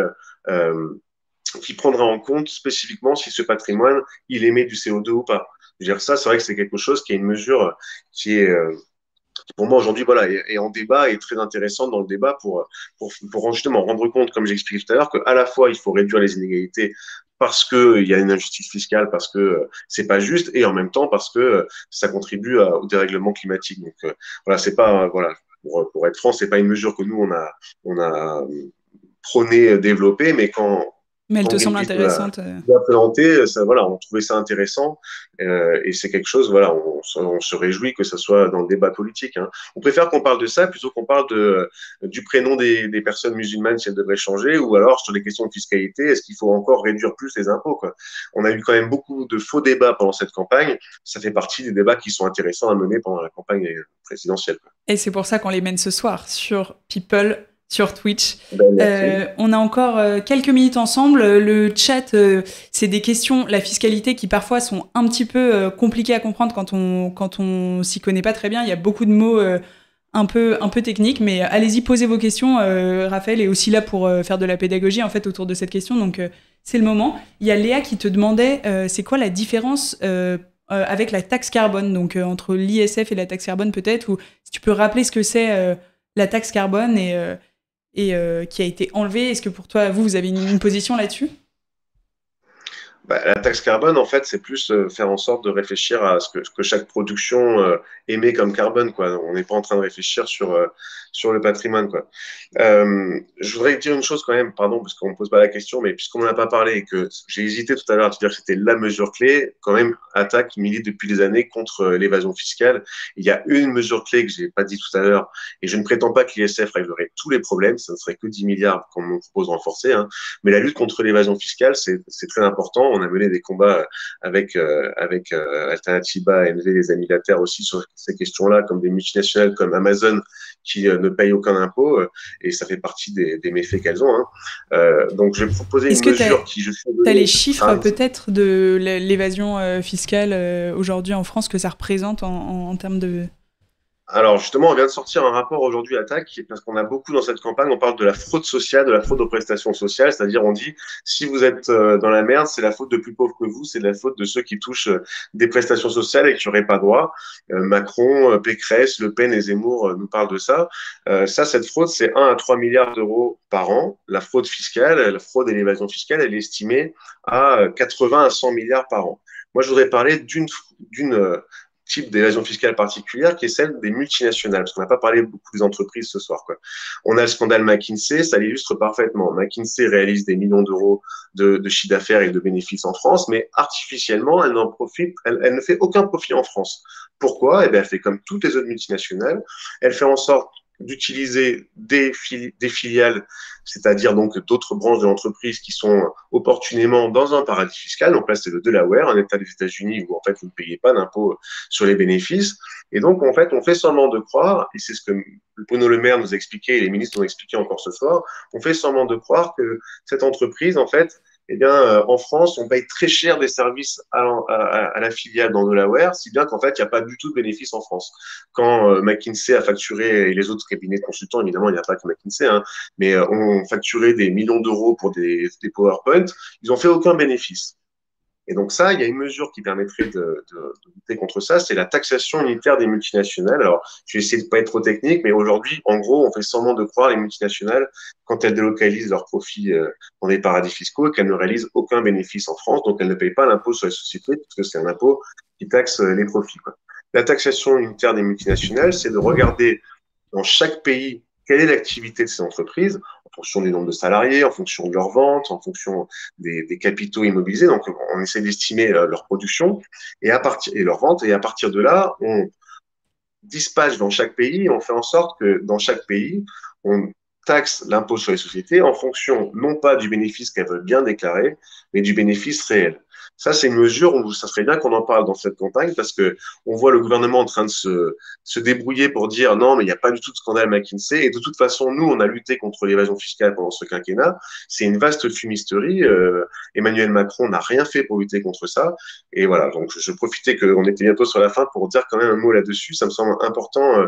qui prendra en compte spécifiquement si ce patrimoine il émet du CO2 ou pas. Je veux dire, ça, c'est vrai que c'est quelque chose qui est une mesure qui est, pour moi aujourd'hui, voilà, est en débat et très intéressante dans le débat pour justement rendre compte, comme j'expliquais tout à l'heure, qu'à la fois il faut réduire les inégalités parce qu'il y a une injustice fiscale, parce que c'est pas juste, et en même temps parce que ça contribue au dérèglement climatique. Donc voilà, c'est pas voilà, pour être franc, c'est pas une mesure que nous on a prôné, développé, mais mais elle te semble intéressante. Présenté, ça, voilà, on trouvait ça intéressant et c'est quelque chose, voilà, on se réjouit que ça soit dans le débat politique. On préfère qu'on parle de ça plutôt qu'on parle du prénom des personnes musulmanes si elles devraient changer ou alors sur les questions de fiscalité, est-ce qu'il faut encore réduire plus les impôts, quoi. On a eu quand même beaucoup de faux débats pendant cette campagne. Ça fait partie des débats qui sont intéressants à mener pendant la campagne présidentielle, quoi. Et c'est pour ça qu'on les mène ce soir sur People, sur Twitch. On a encore quelques minutes ensemble. Le chat, c'est des questions, la fiscalité, qui parfois sont un petit peu compliquées à comprendre quand on s'y connaît pas très bien. Il y a beaucoup de mots un peu techniques, mais allez-y, posez vos questions. Raphaël est aussi là pour faire de la pédagogie en fait autour de cette question, donc c'est le moment. Il y a Léa qui te demandait c'est quoi la différence avec la taxe carbone, donc entre l'ISF et la taxe carbone peut-être, ou si tu peux rappeler ce que c'est la taxe carbone et qui a été enlevée. Est-ce que pour toi, vous avez une position là-dessus ? La taxe carbone, en fait, c'est plus faire en sorte de réfléchir à ce que chaque production émet comme carbone, quoi. On n'est pas en train de réfléchir sur le patrimoine, quoi. Je voudrais dire une chose quand même, pardon, parce qu'on ne pose pas la question, mais puisqu'on n'en a pas parlé et que j'ai hésité tout à l'heure à te dire que c'était la mesure clé, quand même, Attaque milite depuis des années contre l'évasion fiscale. Il y a une mesure clé que j'ai pas dit tout à l'heure, et je ne prétends pas que l'ISF réglerait tous les problèmes, ça ne serait que 10 milliards qu'on nous propose de renforcer, hein. Mais la lutte contre l'évasion fiscale, c'est très important. On a mené des combats avec Alternatiba, NV, les amis de la Terre aussi sur ces questions-là, comme des multinationales comme Amazon qui ne payent aucun impôt, et ça fait partie des méfaits qu'elles ont, hein. Donc, je vais proposer une mesure qui, je sais... Tu as les chiffres peut-être de l'évasion fiscale aujourd'hui en France, que ça représente en termes de... Alors justement, on vient de sortir un rapport aujourd'hui Attaque, parce qu'on a beaucoup dans cette campagne, on parle de la fraude sociale, de la fraude aux prestations sociales, c'est-à-dire on dit si vous êtes dans la merde, c'est la faute de plus pauvres que vous, c'est la faute de ceux qui touchent des prestations sociales et qui n'auraient pas droit. Macron, Pécresse, Le Pen et Zemmour nous parlent de ça. Cette fraude, c'est 1 à 3 milliards d'euros par an. La fraude fiscale, la fraude et l'évasion fiscale, elle est estimée à 80 à 100 milliards par an. Moi, je voudrais parler d'une type d'évasion fiscale particulière qui est celle des multinationales, parce qu'on n'a pas parlé beaucoup des entreprises ce soir, quoi. On a le scandale McKinsey, ça l'illustre parfaitement. McKinsey réalise des millions d'euros de chiffre d'affaires et de bénéfices en France, mais artificiellement, elle ne fait aucun profit en France. Pourquoi? Elle fait comme toutes les autres multinationales, elle fait en sorte d'utiliser des filiales, c'est-à-dire donc d'autres branches de l'entreprise qui sont opportunément dans un paradis fiscal. Donc là, c'est le Delaware, un État des États-Unis où en fait vous ne payez pas d'impôt sur les bénéfices. Et donc en fait, on fait semblant de croire, et c'est ce que Bruno Le Maire nous a expliqué et les ministres nous ont expliqué encore ce soir, on fait semblant de croire que cette entreprise, en fait, en France, on paye très cher des services à la filiale dans Delaware, si bien qu'en fait, il n'y a pas du tout de bénéfice en France. Quand McKinsey a facturé, et les autres cabinets de consultants, évidemment, il n'y a pas que McKinsey, hein, mais ont facturé des millions d'euros pour des PowerPoint, ils n'ont fait aucun bénéfice. Et donc ça, il y a une mesure qui permettrait de lutter contre ça, c'est la taxation unitaire des multinationales. Alors, je vais essayer de ne pas être trop technique, mais aujourd'hui, en gros, on fait semblant de croire les multinationales quand elles délocalisent leurs profits dans des paradis fiscaux et qu'elles ne réalisent aucun bénéfice en France, donc elles ne payent pas l'impôt sur les sociétés, parce que c'est un impôt qui taxe les profits, quoi. La taxation unitaire des multinationales, c'est de regarder dans chaque pays quelle est l'activité de ces entreprises, en fonction du nombre de salariés, en fonction de leurs ventes, en fonction des capitaux immobilisés. Donc, on essaie d'estimer leur production et leur vente. Et à partir de là, on dispatche dans chaque pays. On fait en sorte que dans chaque pays, on taxe l'impôt sur les sociétés en fonction non pas du bénéfice qu'elles veulent bien déclarer, mais du bénéfice réel. Ça, c'est une mesure où ça serait bien qu'on en parle dans cette campagne parce que on voit le gouvernement en train de se débrouiller pour dire non, mais il n'y a pas du tout de scandale McKinsey. Et de toute façon, nous, on a lutté contre l'évasion fiscale pendant ce quinquennat. C'est une vaste fumisterie. Emmanuel Macron n'a rien fait pour lutter contre ça. Et voilà, donc je profitais qu'on était bientôt sur la fin pour dire quand même un mot là-dessus. Ça me semble important.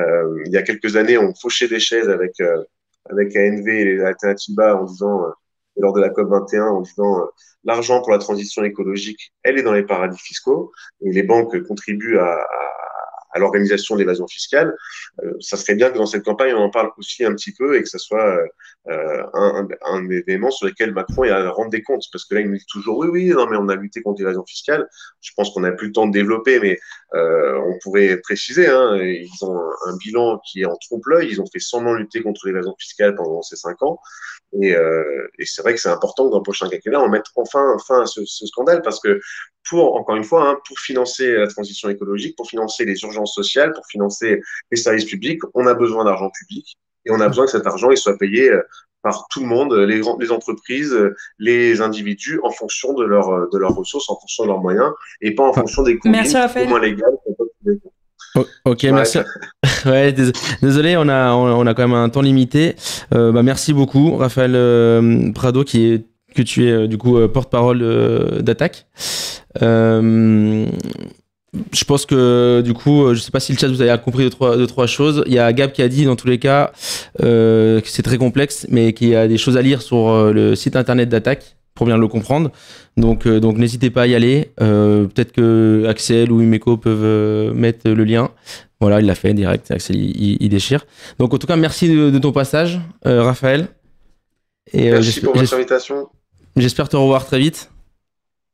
Il y a quelques années, on fauchait des chaises avec ANV et les Alternatiba en disant... lors de la COP21 en disant l'argent pour la transition écologique, elle est dans les paradis fiscaux et les banques contribuent à l'organisation de l'évasion fiscale. Ça serait bien que dans cette campagne, on en parle aussi un petit peu et que ça soit un élément sur lequel Macron ait à rendre des comptes. Parce que là, il nous dit toujours oui, non, mais on a lutté contre l'évasion fiscale. Je pense qu'on n'a plus le temps de développer, mais on pourrait préciser, hein, ils ont un bilan qui est en trompe-l'œil. Ils ont fait semblant lutter contre l'évasion fiscale pendant ces 5 ans. Et c'est vrai que c'est important que dans le prochain quinquennat, on mette enfin fin à ce scandale parce que encore une fois, hein, pour financer la transition écologique, pour financer les urgences sociales, pour financer les services publics, on a besoin d'argent public et on a besoin que cet argent il soit payé par tout le monde, les entreprises, les individus, en fonction de leurs ressources, en fonction de leurs moyens et pas en fonction des coûts moins légales. Ok, merci. Ouais, désolé, on a quand même un temps limité. Merci beaucoup, Raphaël Prado, que tu es du coup porte-parole d'Attaque. Je pense que du coup, je sais pas si le chat vous avez compris deux, trois choses. Il y a Gab qui a dit dans tous les cas que c'est très complexe, mais qu'il y a des choses à lire sur le site internet d'Attaque pour bien le comprendre. Donc n'hésitez pas à y aller. Peut-être que Axel ou Imeco peuvent mettre le lien. Voilà, il l'a fait direct. Axel, il déchire. Donc en tout cas, merci de ton passage, Raphaël. Et merci pour votre invitation. J'espère te revoir très vite.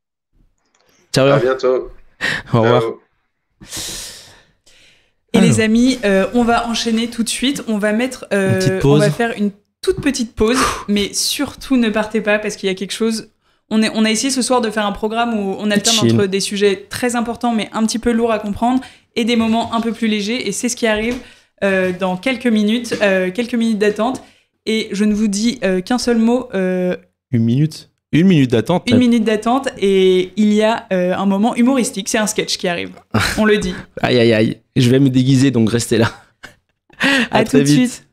Ciao. À bientôt. Au revoir. Ciao. Et les amis, on va enchaîner tout de suite. On va mettre, petite pause. on va faire une toute petite pause, mais surtout ne partez pas parce qu'il y a quelque chose. On a essayé ce soir de faire un programme où on alterne Chill. entre des sujets très importants mais un petit peu lourds à comprendre et des moments un peu plus légers. Et c'est ce qui arrive dans quelques minutes d'attente. Et je ne vous dis qu'un seul mot. Une minute d'attente. Une minute d'attente et il y a un moment humoristique. C'est un sketch qui arrive. On le dit. Aïe, aïe, aïe. Je vais me déguiser, donc restez là. À tout de suite.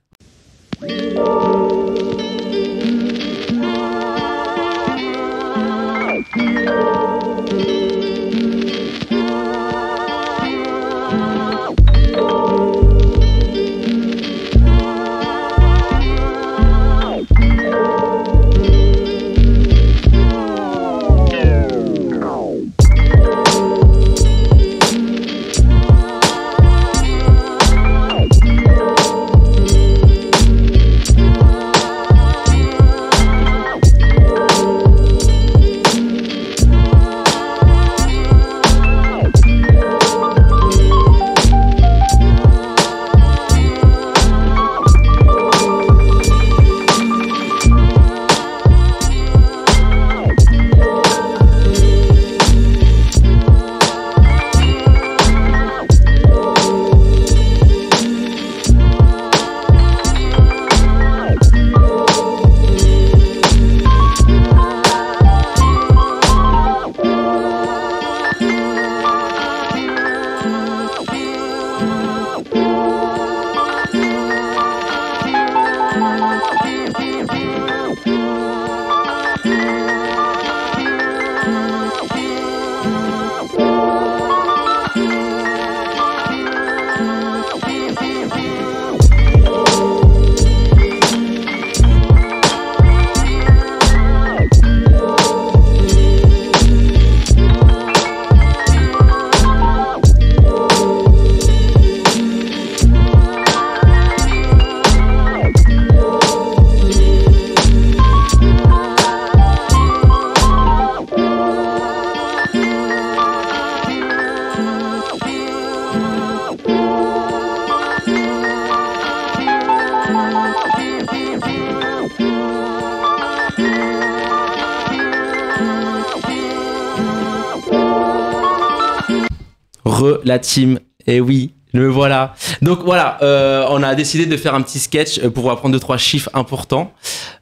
La team, et oui, le voilà. Donc voilà, on a décidé de faire un petit sketch pour vous apprendre 2-3 chiffres importants.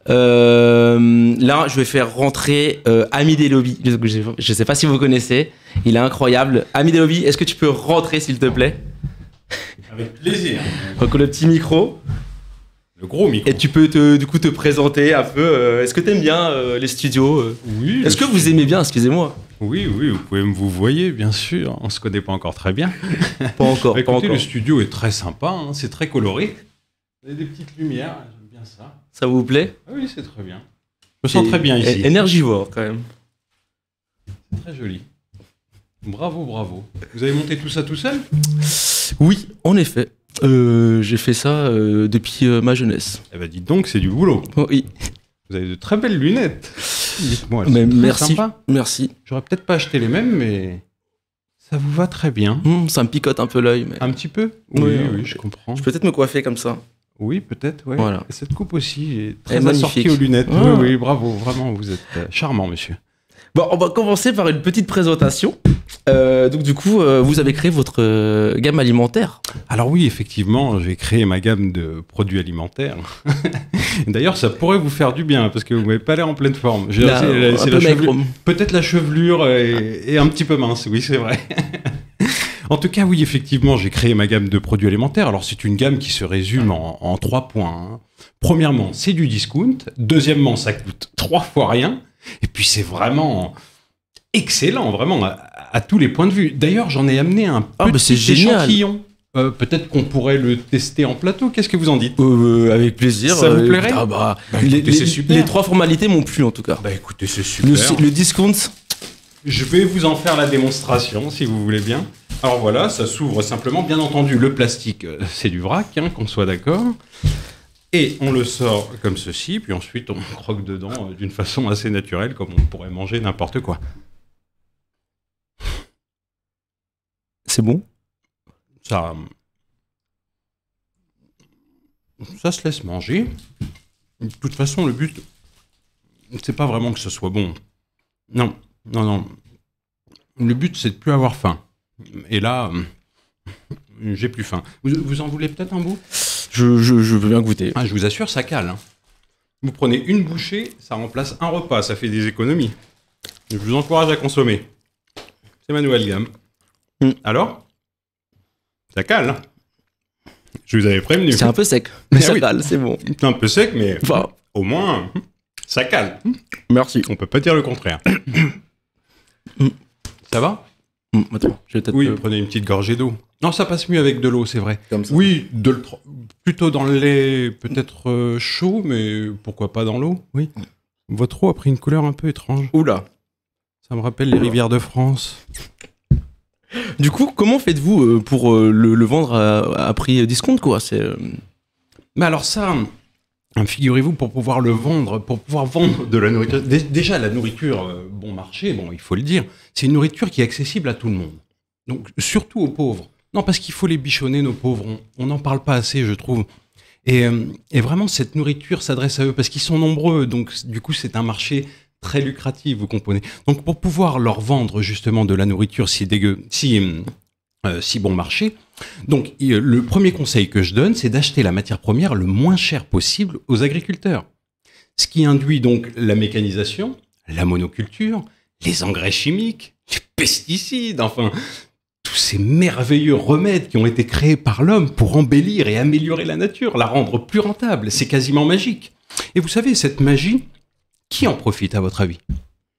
Là, je vais faire rentrer Ami Delobi. Je sais pas si vous connaissez, il est incroyable. Ami Delobi, est-ce que tu peux rentrer s'il te plaît? Avec plaisir. Donc le petit micro. Le gros micro. Et tu peux du coup te présenter un peu. Est-ce que tu aimes bien les studios? Oui. Est-ce que vous aimez bien, excusez-moi? Oui, vous pouvez vous voyez, bien sûr. On se connaît pas encore très bien. Pas encore, Écoutez, pas encore. le studio est très sympa, hein, c'est très coloré. Il y a des petites lumières, j'aime bien ça. Ça vous plaît? Ah oui, c'est très bien. Je me sens très bien ici. Énergivore quand même. C'est très joli. Bravo, bravo. Vous avez monté tout ça tout seul? Oui, en effet. J'ai fait ça depuis ma jeunesse. Eh ben, dites donc, c'est du boulot. Oh, oui. Vous avez de très belles lunettes. Dites-moi, Mais c'est très merci, sympa. merci. J'aurais peut-être pas acheté les mêmes, mais ça vous va très bien. Ça me picote un peu l'œil. Mais... Un petit peu? Oui, Oui, je comprends. Je peux peut-être me coiffer comme ça. Oui, peut-être, ouais. Voilà. Et cette coupe aussi est Elle est très assortie magnifique. aux lunettes. Ah. Oui, bravo, vraiment, vous êtes charmant, monsieur. Bon, on va commencer par une petite présentation. Donc du coup, vous avez créé votre gamme alimentaire. Alors oui, effectivement, j'ai créé ma gamme de produits alimentaires. D'ailleurs, ça pourrait vous faire du bien, parce que vous n'avez pas l'air en pleine forme. C'est la chevelure, peut-être la chevelure est un petit peu mince, oui, c'est vrai. En tout cas, oui, effectivement, j'ai créé ma gamme de produits alimentaires. Alors, c'est une gamme qui se résume en 3 points. Hein. Premièrement, c'est du discount. Deuxièmement, ça coûte 3 fois rien. Et puis, c'est vraiment excellent, vraiment, à tous les points de vue. D'ailleurs, j'en ai amené un petit échantillon. Peut-être qu'on pourrait le tester en plateau. Qu'est-ce que vous en dites? Avec plaisir. Ça vous plairait? Écoutez, c'est super. Les 3 formalités m'ont plu, en tout cas. Bah écoutez, c'est super. Le discount. Je vais vous en faire la démonstration, si vous voulez bien. Alors voilà, ça s'ouvre simplement. Bien entendu, le plastique, c'est du vrac, hein, qu'on soit d'accord. Et on le sort comme ceci, puis ensuite on croque dedans d'une façon assez naturelle, comme on pourrait manger n'importe quoi. C'est bon? Ça se laisse manger. De toute façon, le but, c'est pas vraiment que ce soit bon. Non. Le but, c'est de plus avoir faim. Et là, j'ai plus faim. Vous en voulez peut-être un bout? Je veux bien goûter. Je vous assure, ça cale. Vous prenez une bouchée, ça remplace un repas, ça fait des économies. Je vous encourage à consommer. C'est ma nouvelle gamme. Alors? Ça cale. Je vous avais prévenu. C'est un peu sec, mais ça cale, c'est bon. C'est un peu sec, mais au moins, ça cale. Merci. On peut pas dire le contraire. Ça va? Attends, je vais peut-être... Oui, prenez une petite gorgée d'eau. Non, ça passe mieux avec de l'eau, c'est vrai. Comme ça. Oui, plutôt dans le lait, peut-être chaud, mais pourquoi pas dans l'eau? Oui. Votre eau a pris une couleur un peu étrange. Oula. Ça me rappelle les rivières de France. Du coup, comment faites-vous pour le vendre à prix discount, quoi? Mais alors ça, figurez-vous, pour pouvoir vendre de la nourriture... Déjà, la nourriture bon marché, bon, il faut le dire, c'est une nourriture qui est accessible à tout le monde. Donc, surtout aux pauvres. Non, parce qu'il faut les bichonner, nos pauvres. On n'en parle pas assez, je trouve. Et vraiment, cette nourriture s'adresse à eux, parce qu'ils sont nombreux. Donc, du coup, c'est un marché très lucratif, vous comprenez. Donc, pour pouvoir leur vendre, justement, de la nourriture si bon marché, donc, le premier conseil que je donne, c'est d'acheter la matière première le moins cher possible aux agriculteurs. Ce qui induit donc la mécanisation, la monoculture, les engrais chimiques, les pesticides, enfin, tous ces merveilleux remèdes qui ont été créés par l'homme pour embellir et améliorer la nature, la rendre plus rentable. C'est quasiment magique. Et vous savez, cette magie, qui en profite à votre avis?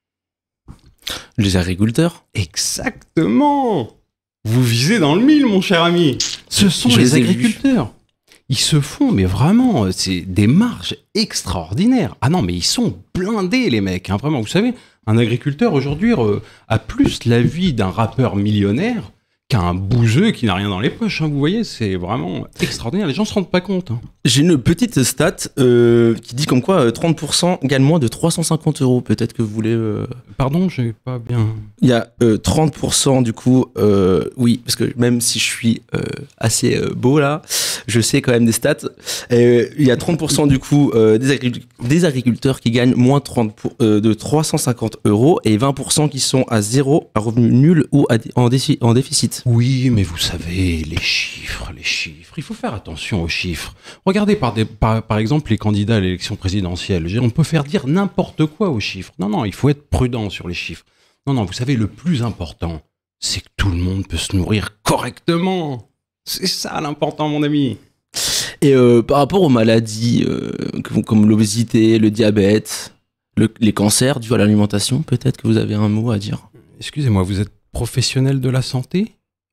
Les agriculteurs. Exactement. Vous visez dans le mille, mon cher ami. Ce sont les agriculteurs. Ils se font, mais vraiment, c'est des marges extraordinaires. Ah non, mais ils sont blindés, les mecs. Hein, vraiment, vous savez, un agriculteur aujourd'hui a plus la vie d'un rappeur millionnaire qu'un bouseux qui n'a rien dans les poches. Hein, vous voyez, c'est vraiment extraordinaire. Les gens se rendent pas compte. Hein. J'ai une petite stat qui dit comme quoi 30% gagnent moins de 350 €. Peut-être que vous voulez... Pardon, j'ai pas bien... Il y a 30% du coup... oui, parce que même si je suis assez beau là, je sais quand même des stats. Il y a 30% du coup des agriculteurs qui gagnent moins de 350 € et 20% qui sont à zéro, à revenu nul ou en déficit. Oui, mais vous savez, les chiffres, il faut faire attention aux chiffres. Regardez par exemple les candidats à l'élection présidentielle. On peut faire dire n'importe quoi aux chiffres. Non, il faut être prudent sur les chiffres. Non, vous savez, le plus important, c'est que tout le monde peut se nourrir correctement. C'est ça l'important, mon ami. Et par rapport aux maladies comme l'obésité, le diabète, les cancers dus à l'alimentation, peut-être que vous avez un mot à dire. Excusez-moi, vous êtes professionnel de la santé ?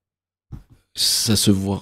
Ça se voit.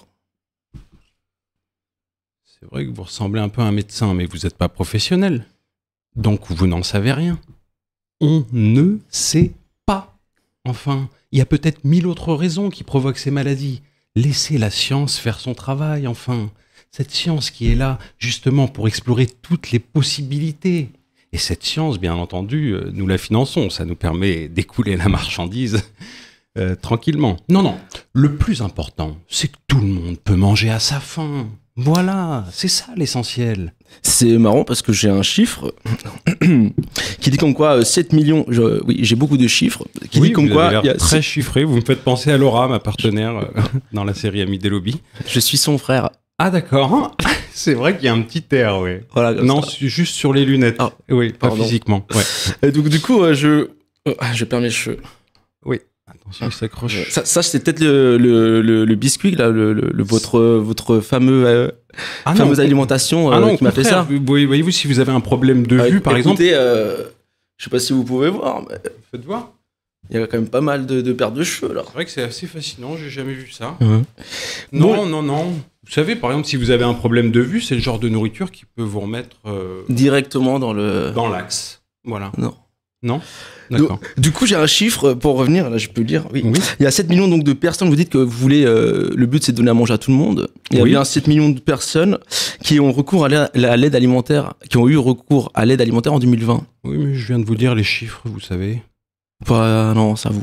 C'est vrai que vous ressemblez un peu à un médecin, mais vous n'êtes pas professionnel. Donc vous n'en savez rien. On ne sait pas. Enfin, il y a peut-être 1000 autres raisons qui provoquent ces maladies. Laissez la science faire son travail, enfin. Cette science qui est là, justement, pour explorer toutes les possibilités. Et cette science, bien entendu, nous la finançons. Ça nous permet d'écouler la marchandise tranquillement. Non. Le plus important, c'est que tout le monde peut manger à sa faim. Voilà, c'est ça l'essentiel. C'est marrant parce que j'ai un chiffre qui dit comme quoi 7 millions... Oui, j'ai beaucoup de chiffres. Qui dit comme quoi... Il y a très chiffré. Vous me faites penser à Laura, ma partenaire dans la série Amis des lobbies. Je suis son frère. Ah d'accord. C'est vrai qu'il y a un petit air, oui. Voilà, non, juste sur les lunettes. Ah, oui, pas physiquement. Ouais. Donc du coup, je perds mes cheveux. Oui. Attention, il s'accroche. Ça c'est peut-être le biscuit, là, votre fameuse alimentation qui m'a fait ça. Voyez-vous, si vous avez un problème de vue, par exemple... je sais pas si vous pouvez voir, mais... Faites voir. Il y a quand même pas mal de pertes de cheveux, là. C'est vrai que c'est assez fascinant, j'ai jamais vu ça. Non. Vous savez, par exemple, si vous avez un problème de vue, c'est le genre de nourriture qui peut vous remettre... directement dans l'axe. Voilà. Non. D'accord. Du coup, j'ai un chiffre pour revenir, là je peux le dire. Oui. Il y a 7 millions donc, de personnes, vous dites que vous voulez, le but c'est de donner à manger à tout le monde. Il y a bien 7 millions de personnes qui ont recours à l'aide alimentaire, qui ont eu recours à l'aide alimentaire en 2020. Oui, mais je viens de vous dire les chiffres, vous savez. Non, ça vous...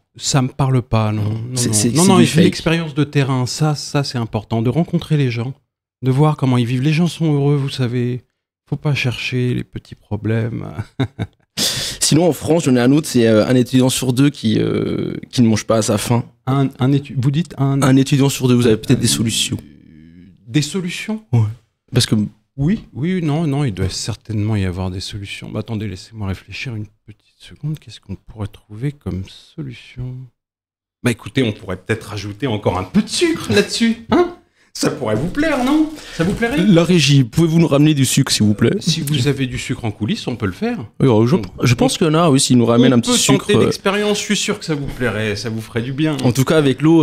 Ça me parle pas, non. Non, il fait l'expérience de terrain. Ça, c'est important. De rencontrer les gens, de voir comment ils vivent. Les gens sont heureux, vous savez. Faut pas chercher les petits problèmes. Sinon, en France, j'en ai un autre, c'est un étudiant sur deux qui ne mange pas à sa faim. Vous dites un étudiant sur deux, vous avez peut-être des solutions. Des solutions ? Ouais. Parce que... Oui, non, il doit certainement y avoir des solutions. Bah, attendez, laissez-moi réfléchir une petite seconde. Qu'est-ce qu'on pourrait trouver comme solution ? Bah écoutez, on pourrait peut-être rajouter encore un peu de sucre là-dessus, hein ? Ça pourrait vous plaire, non ? Ça vous plairait ? La régie, pouvez-vous nous ramener du sucre, s'il vous plaît ? Si vous avez du sucre en coulisses, on peut le faire. Oui, je pense qu'il y en a, oui, s'il nous ramène un petit sucre. On peut tenter l'expérience, je suis sûr que ça vous plairait, ça vous ferait du bien. En tout cas, avec l'eau...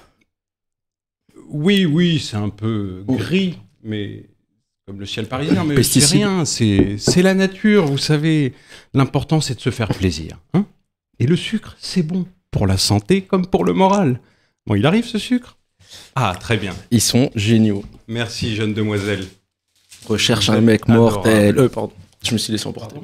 Oui, c'est un peu gris, mais... Comme le ciel parisien, mais c'est rien, c'est la nature, vous savez. L'important, c'est de se faire plaisir. Hein ? Et le sucre, c'est bon, pour la santé comme pour le moral. Bon, il arrive, ce sucre ? Ah, très bien. Ils sont géniaux. Merci, jeune demoiselle. Recherche un mec mortel. Pardon, je me suis laissé emporter.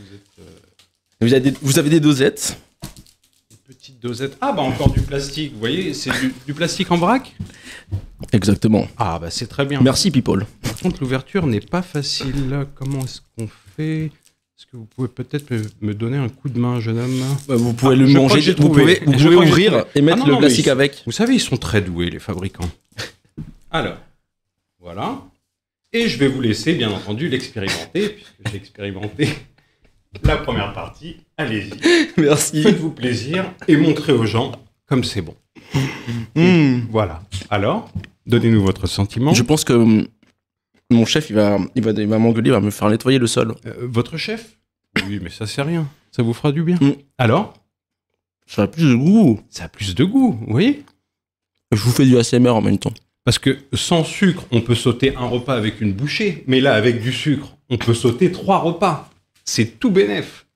Vous avez des dosettes ? Une petite dosette. Ah, bah encore du plastique, vous voyez, c'est du plastique en vrac ? Exactement. Ah, bah c'est très bien. Merci, people. Par contre, l'ouverture n'est pas facile. Comment est-ce qu'on fait ? Est-ce que vous pouvez peut-être me donner un coup de main, jeune homme ? Vous pouvez le manger, vous pouvez ouvrir et mettre le plastique avec. Vous savez, ils sont très doués, les fabricants. Alors, voilà. Et je vais vous laisser, bien entendu, l'expérimenter, puisque j'ai expérimenté la première partie. Allez-y. Merci. Faites-vous plaisir et montrez aux gens comme c'est bon. Voilà. Alors, donnez-nous votre sentiment. Je pense que mon chef, il va m'engueuler, il va me faire nettoyer le sol. Votre chef ? Oui, mais ça c'est rien. Ça vous fera du bien. Alors ? Ça a plus de goût. Ça a plus de goût, vous voyez ? Je vous fais du ASMR en même temps. Parce que sans sucre, on peut sauter un repas avec une bouchée. Mais là, avec du sucre, on peut sauter 3 repas. C'est tout bénef.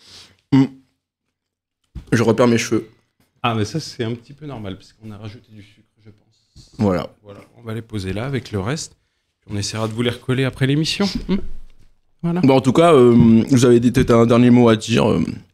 Je repère mes cheveux. Ah, mais ça, c'est un petit peu normal, parce qu'on a rajouté du sucre, je pense. Voilà. On va les poser là, avec le reste. Puis on essaiera de vous les recoller après l'émission. Voilà. Bon, en tout cas, vous avez peut-être un dernier mot à dire.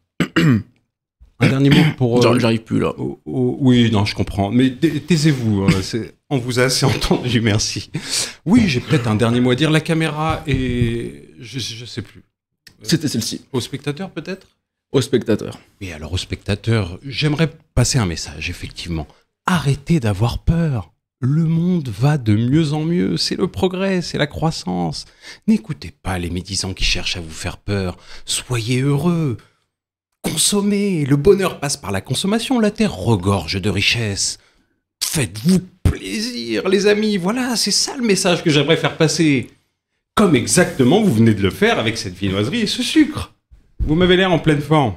Un dernier mot pour... J'arrive plus, là. Oui, non, je comprends. Mais taisez-vous. On vous a assez entendu, merci. Oui, j'ai peut-être un dernier mot à dire. La caméra est... Je sais plus. C'était celle-ci. Au spectateur, peut-être ? Au spectateur. Oui, alors au spectateur, j'aimerais passer un message, effectivement. Arrêtez d'avoir peur. Le monde va de mieux en mieux. C'est le progrès, c'est la croissance. N'écoutez pas les médisants qui cherchent à vous faire peur. Soyez heureux. Consommez. Le bonheur passe par la consommation. La terre regorge de richesses. Faites-vous plaisir, les amis. Voilà, c'est ça le message que j'aimerais faire passer. Comme exactement vous venez de le faire avec cette viennoiserie et ce sucre. Vous m'avez l'air en pleine forme.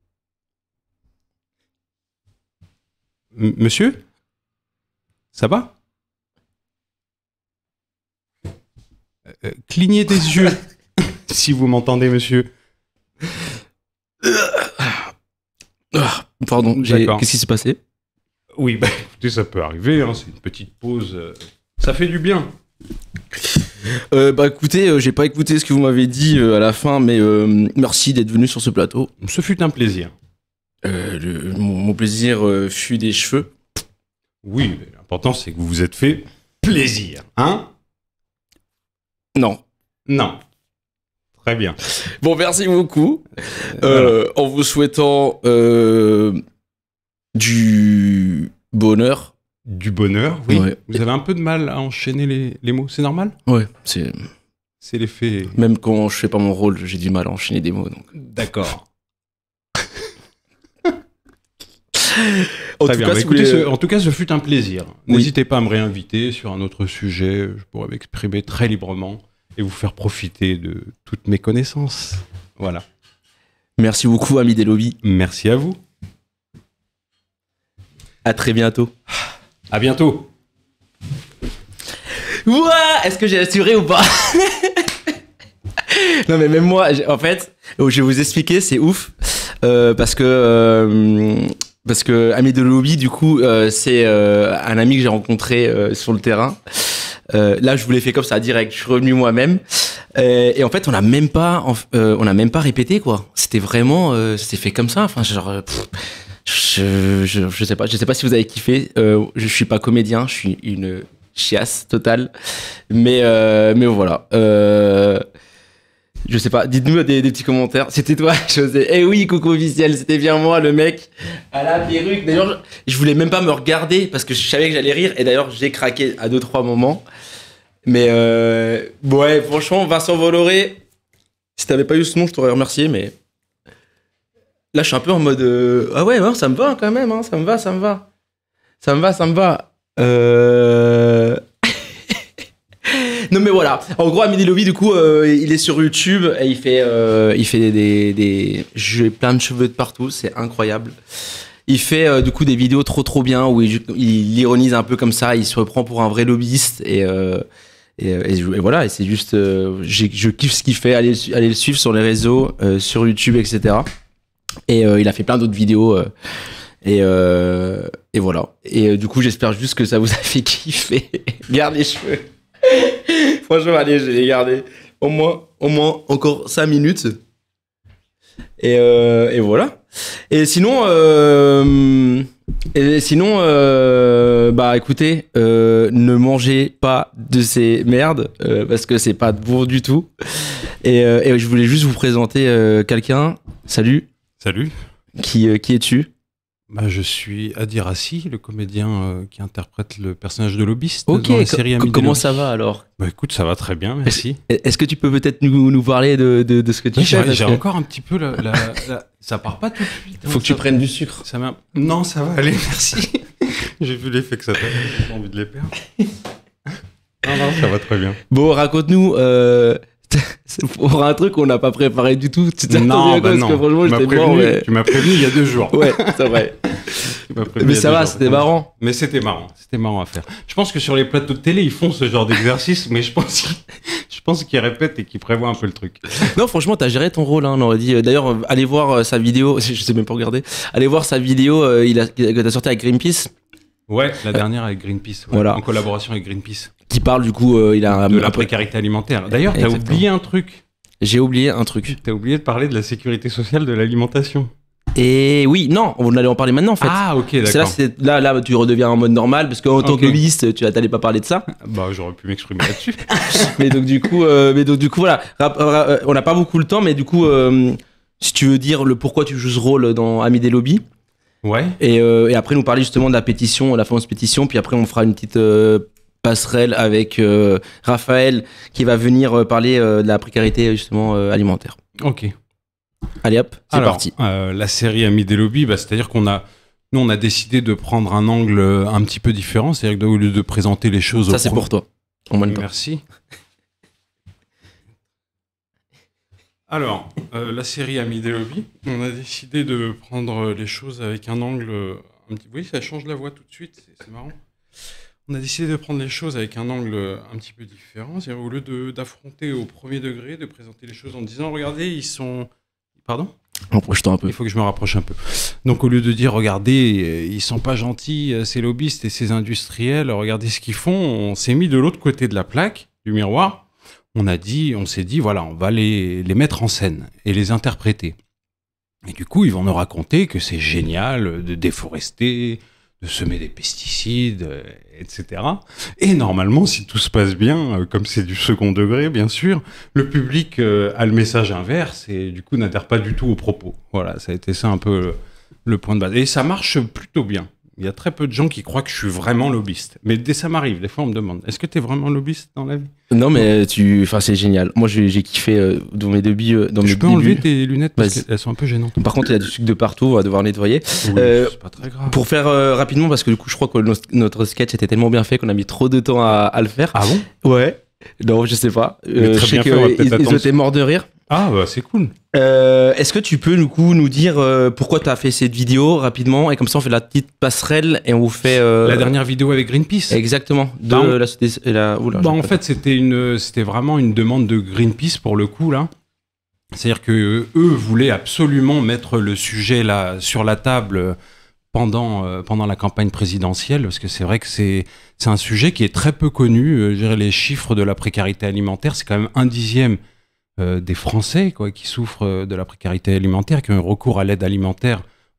Monsieur ? Ça va ? Clignez des yeux, si vous m'entendez, monsieur. Pardon, qu'est-ce qui s'est passé ? Oui, bah écoutez, ça peut arriver, hein, c'est une petite pause. Ça fait du bien. Bah écoutez, j'ai pas écouté ce que vous m'avez dit à la fin, mais merci d'être venu sur ce plateau. Ce fut un plaisir. Mon plaisir fut des cheveux. Oui, mais l'important c'est que vous vous êtes fait plaisir, hein ? Non. Non. Très bien. Bon, merci beaucoup. Voilà. En vous souhaitant du bonheur. Du bonheur, oui. Ouais. Vous avez un peu de mal à enchaîner les mots, c'est normal ? Ouais, c'est l'effet... Même quand je fais pas mon rôle, j'ai du mal à enchaîner des mots. Donc. D'accord. En tout cas, ce fut un plaisir. Oui. N'hésitez pas à me réinviter sur un autre sujet. Je pourrais m'exprimer très librement et vous faire profiter de toutes mes connaissances. Voilà. Merci beaucoup, ami des lobbies. Merci à vous. À très bientôt. À bientôt. Ouah, est-ce que j'ai assuré ou pas? Non mais même moi, en fait, je vais vous expliquer, c'est ouf. Parce que ami de lobby, du coup, c'est un ami que j'ai rencontré sur le terrain. Là, je vous l'ai fait comme ça, direct. Je suis revenu moi-même. Et en fait, on n'a même pas répété, quoi. C'était vraiment, c'était fait comme ça. Enfin, genre, Je sais pas. Je sais pas si vous avez kiffé. Je suis pas comédien. Je suis une chiasse totale. Mais voilà. Je sais pas. Dites-nous des petits commentaires. C'était toi, José. Eh oui, coucou officiel. C'était bien moi, le mec à la perruque. D'ailleurs, je voulais même pas me regarder parce que je savais que j'allais rire. Et d'ailleurs, j'ai craqué à 2-3 moments. Mais ouais, franchement, Vincent Bolloré, si t'avais pas eu ce nom, je t'aurais remercié. Mais là, je suis un peu en mode ah ouais, ça me va quand même. Hein, ça me va. Non mais voilà. En gros, Amine Lobby, du coup, il est sur YouTube et il fait des j'ai plein de cheveux de partout, c'est incroyable. Il fait du coup des vidéos trop bien où il ironise un peu comme ça, il se reprend pour un vrai lobbyiste et voilà. Et c'est juste, je kiffe ce qu'il fait. Allez le suivre sur les réseaux, sur YouTube, etc. Et il a fait plein d'autres vidéos. Et voilà. Et du coup, j'espère juste que ça vous a fait kiffer. Garde les cheveux. Franchement, allez, je vais les garder. Au moins encore 5 minutes. Et voilà. Et sinon, bah écoutez, ne mangez pas de ces merdes parce que c'est pas bon du tout. Et je voulais juste vous présenter quelqu'un. Salut. Salut. Qui es-tu? Bah, je suis Adi Rassi, le comédien qui interprète le personnage de lobbyiste dans la série Amis Comment de ça va alors? Bah écoute, ça va très bien, merci. Est-ce que tu peux peut-être nous parler de ce que tu fais? J'ai encore un petit peu ça part pas tout de suite. Faut que tu prennes du sucre. Non, ça va aller, merci. J'ai vu l'effet que ça fait, j'ai envie de les perdre. Non, ça va très bien. Bon, raconte-nous... pour un truc qu'on n'a pas préparé du tout. Tu t'es attendu à quoi? Parce que franchement, j'étais mort. Tu m'as prévenu il y a 2 jours. Ouais, c'est vrai. Mais ça va, c'était marrant. Mais c'était marrant à faire. Je pense que sur les plateaux de télé, ils font ce genre d'exercice, mais je pense qu'ils répètent et qu'ils prévoient un peu le truc. Non, franchement, t'as géré ton rôle, hein, on aurait dit. D'ailleurs, allez voir sa vidéo, je sais même pas regarder. Allez voir sa vidéo que t'as sorti avec Greenpeace. Ouais, la dernière avec Greenpeace, voilà. En collaboration avec Greenpeace. Qui parle du coup, de la précarité alimentaire. D'ailleurs, t'as oublié un truc. J'ai oublié un truc. T'as oublié de parler de la sécurité sociale de l'alimentation. Et oui, non, on allait en parler maintenant en fait. Ah ok, d'accord. Là, tu redeviens en mode normal parce qu'en tant que lobbyiste, tu n'allais pas parler de ça. Bah j'aurais pu m'exprimer là-dessus. mais donc du coup, voilà, on n'a pas beaucoup le temps, mais du coup, si tu veux dire le pourquoi tu joues ce rôle dans Amis des lobbies. Ouais. Et après nous parler justement de la pétition, la fameuse pétition, puis après on fera une petite passerelle avec Raphaël qui va venir parler de la précarité justement alimentaire. Ok. Allez hop, c'est parti. La série Amis des lobbies, c'est-à-dire qu'on a décidé de prendre un angle un petit peu différent, c'est-à-dire qu'au lieu de présenter les choses... Ça c'est pour toi, en même temps. Merci. Alors, la série Amis des lobbies, on a décidé de prendre les choses avec un angle... Oui, ça change la voix tout de suite, c'est marrant. On a décidé de prendre les choses avec un angle un petit peu différent, c'est-à-dire au lieu d'affronter au premier degré, de présenter les choses en disant « Regardez, ils sont... » Pardon ? Rapproche-toi un peu. Il faut que je me rapproche un peu. Donc au lieu de dire « Regardez, ils sont pas gentils, ces lobbyistes et ces industriels, regardez ce qu'ils font », on s'est mis de l'autre côté de la plaque, du miroir. On s'est dit, voilà, on va les mettre en scène et les interpréter. Et du coup, ils vont nous raconter que c'est génial de déforester, de semer des pesticides, etc. Et normalement, si tout se passe bien, comme c'est du second degré, bien sûr, le public a le message inverse et du coup n'adhère pas du tout aux propos. Voilà, ça a été ça un peu le point de base. Et ça marche plutôt bien. Il y a très peu de gens qui croient que je suis vraiment lobbyiste. Mais dès ça m'arrive, des fois on me demande, est-ce que tu es vraiment lobbyiste dans la vie ? Non mais c'est génial. Moi j'ai kiffé dans mes débuts. Je peux enlever tes lunettes parce qu'elles sont un peu gênantes. Par contre il y a du sucre de partout, on va devoir nettoyer. Oui, c'est pas très grave. Pour faire rapidement, parce que du coup je crois que notre sketch était tellement bien fait qu'on a mis trop de temps à le faire. Ah bon ? Ouais. Non, je sais pas. Je sais qu'ils étaient morts de rire. Ah bah c'est cool. Est-ce que tu peux nous dire pourquoi tu as fait cette vidéo rapidement et comme ça on fait la petite passerelle et on vous fait la dernière vidéo avec Greenpeace. Exactement. En fait c'était vraiment une demande de Greenpeace pour le coup là. C'est-à-dire que eux voulaient absolument mettre le sujet là sur la table pendant la campagne présidentielle parce que c'est vrai que c'est un sujet qui est très peu connu. Je dirais les chiffres de la précarité alimentaire, c'est quand même 1/10 des Français qui souffrent de la précarité alimentaire, qui ont un recours à l'aide alimentaire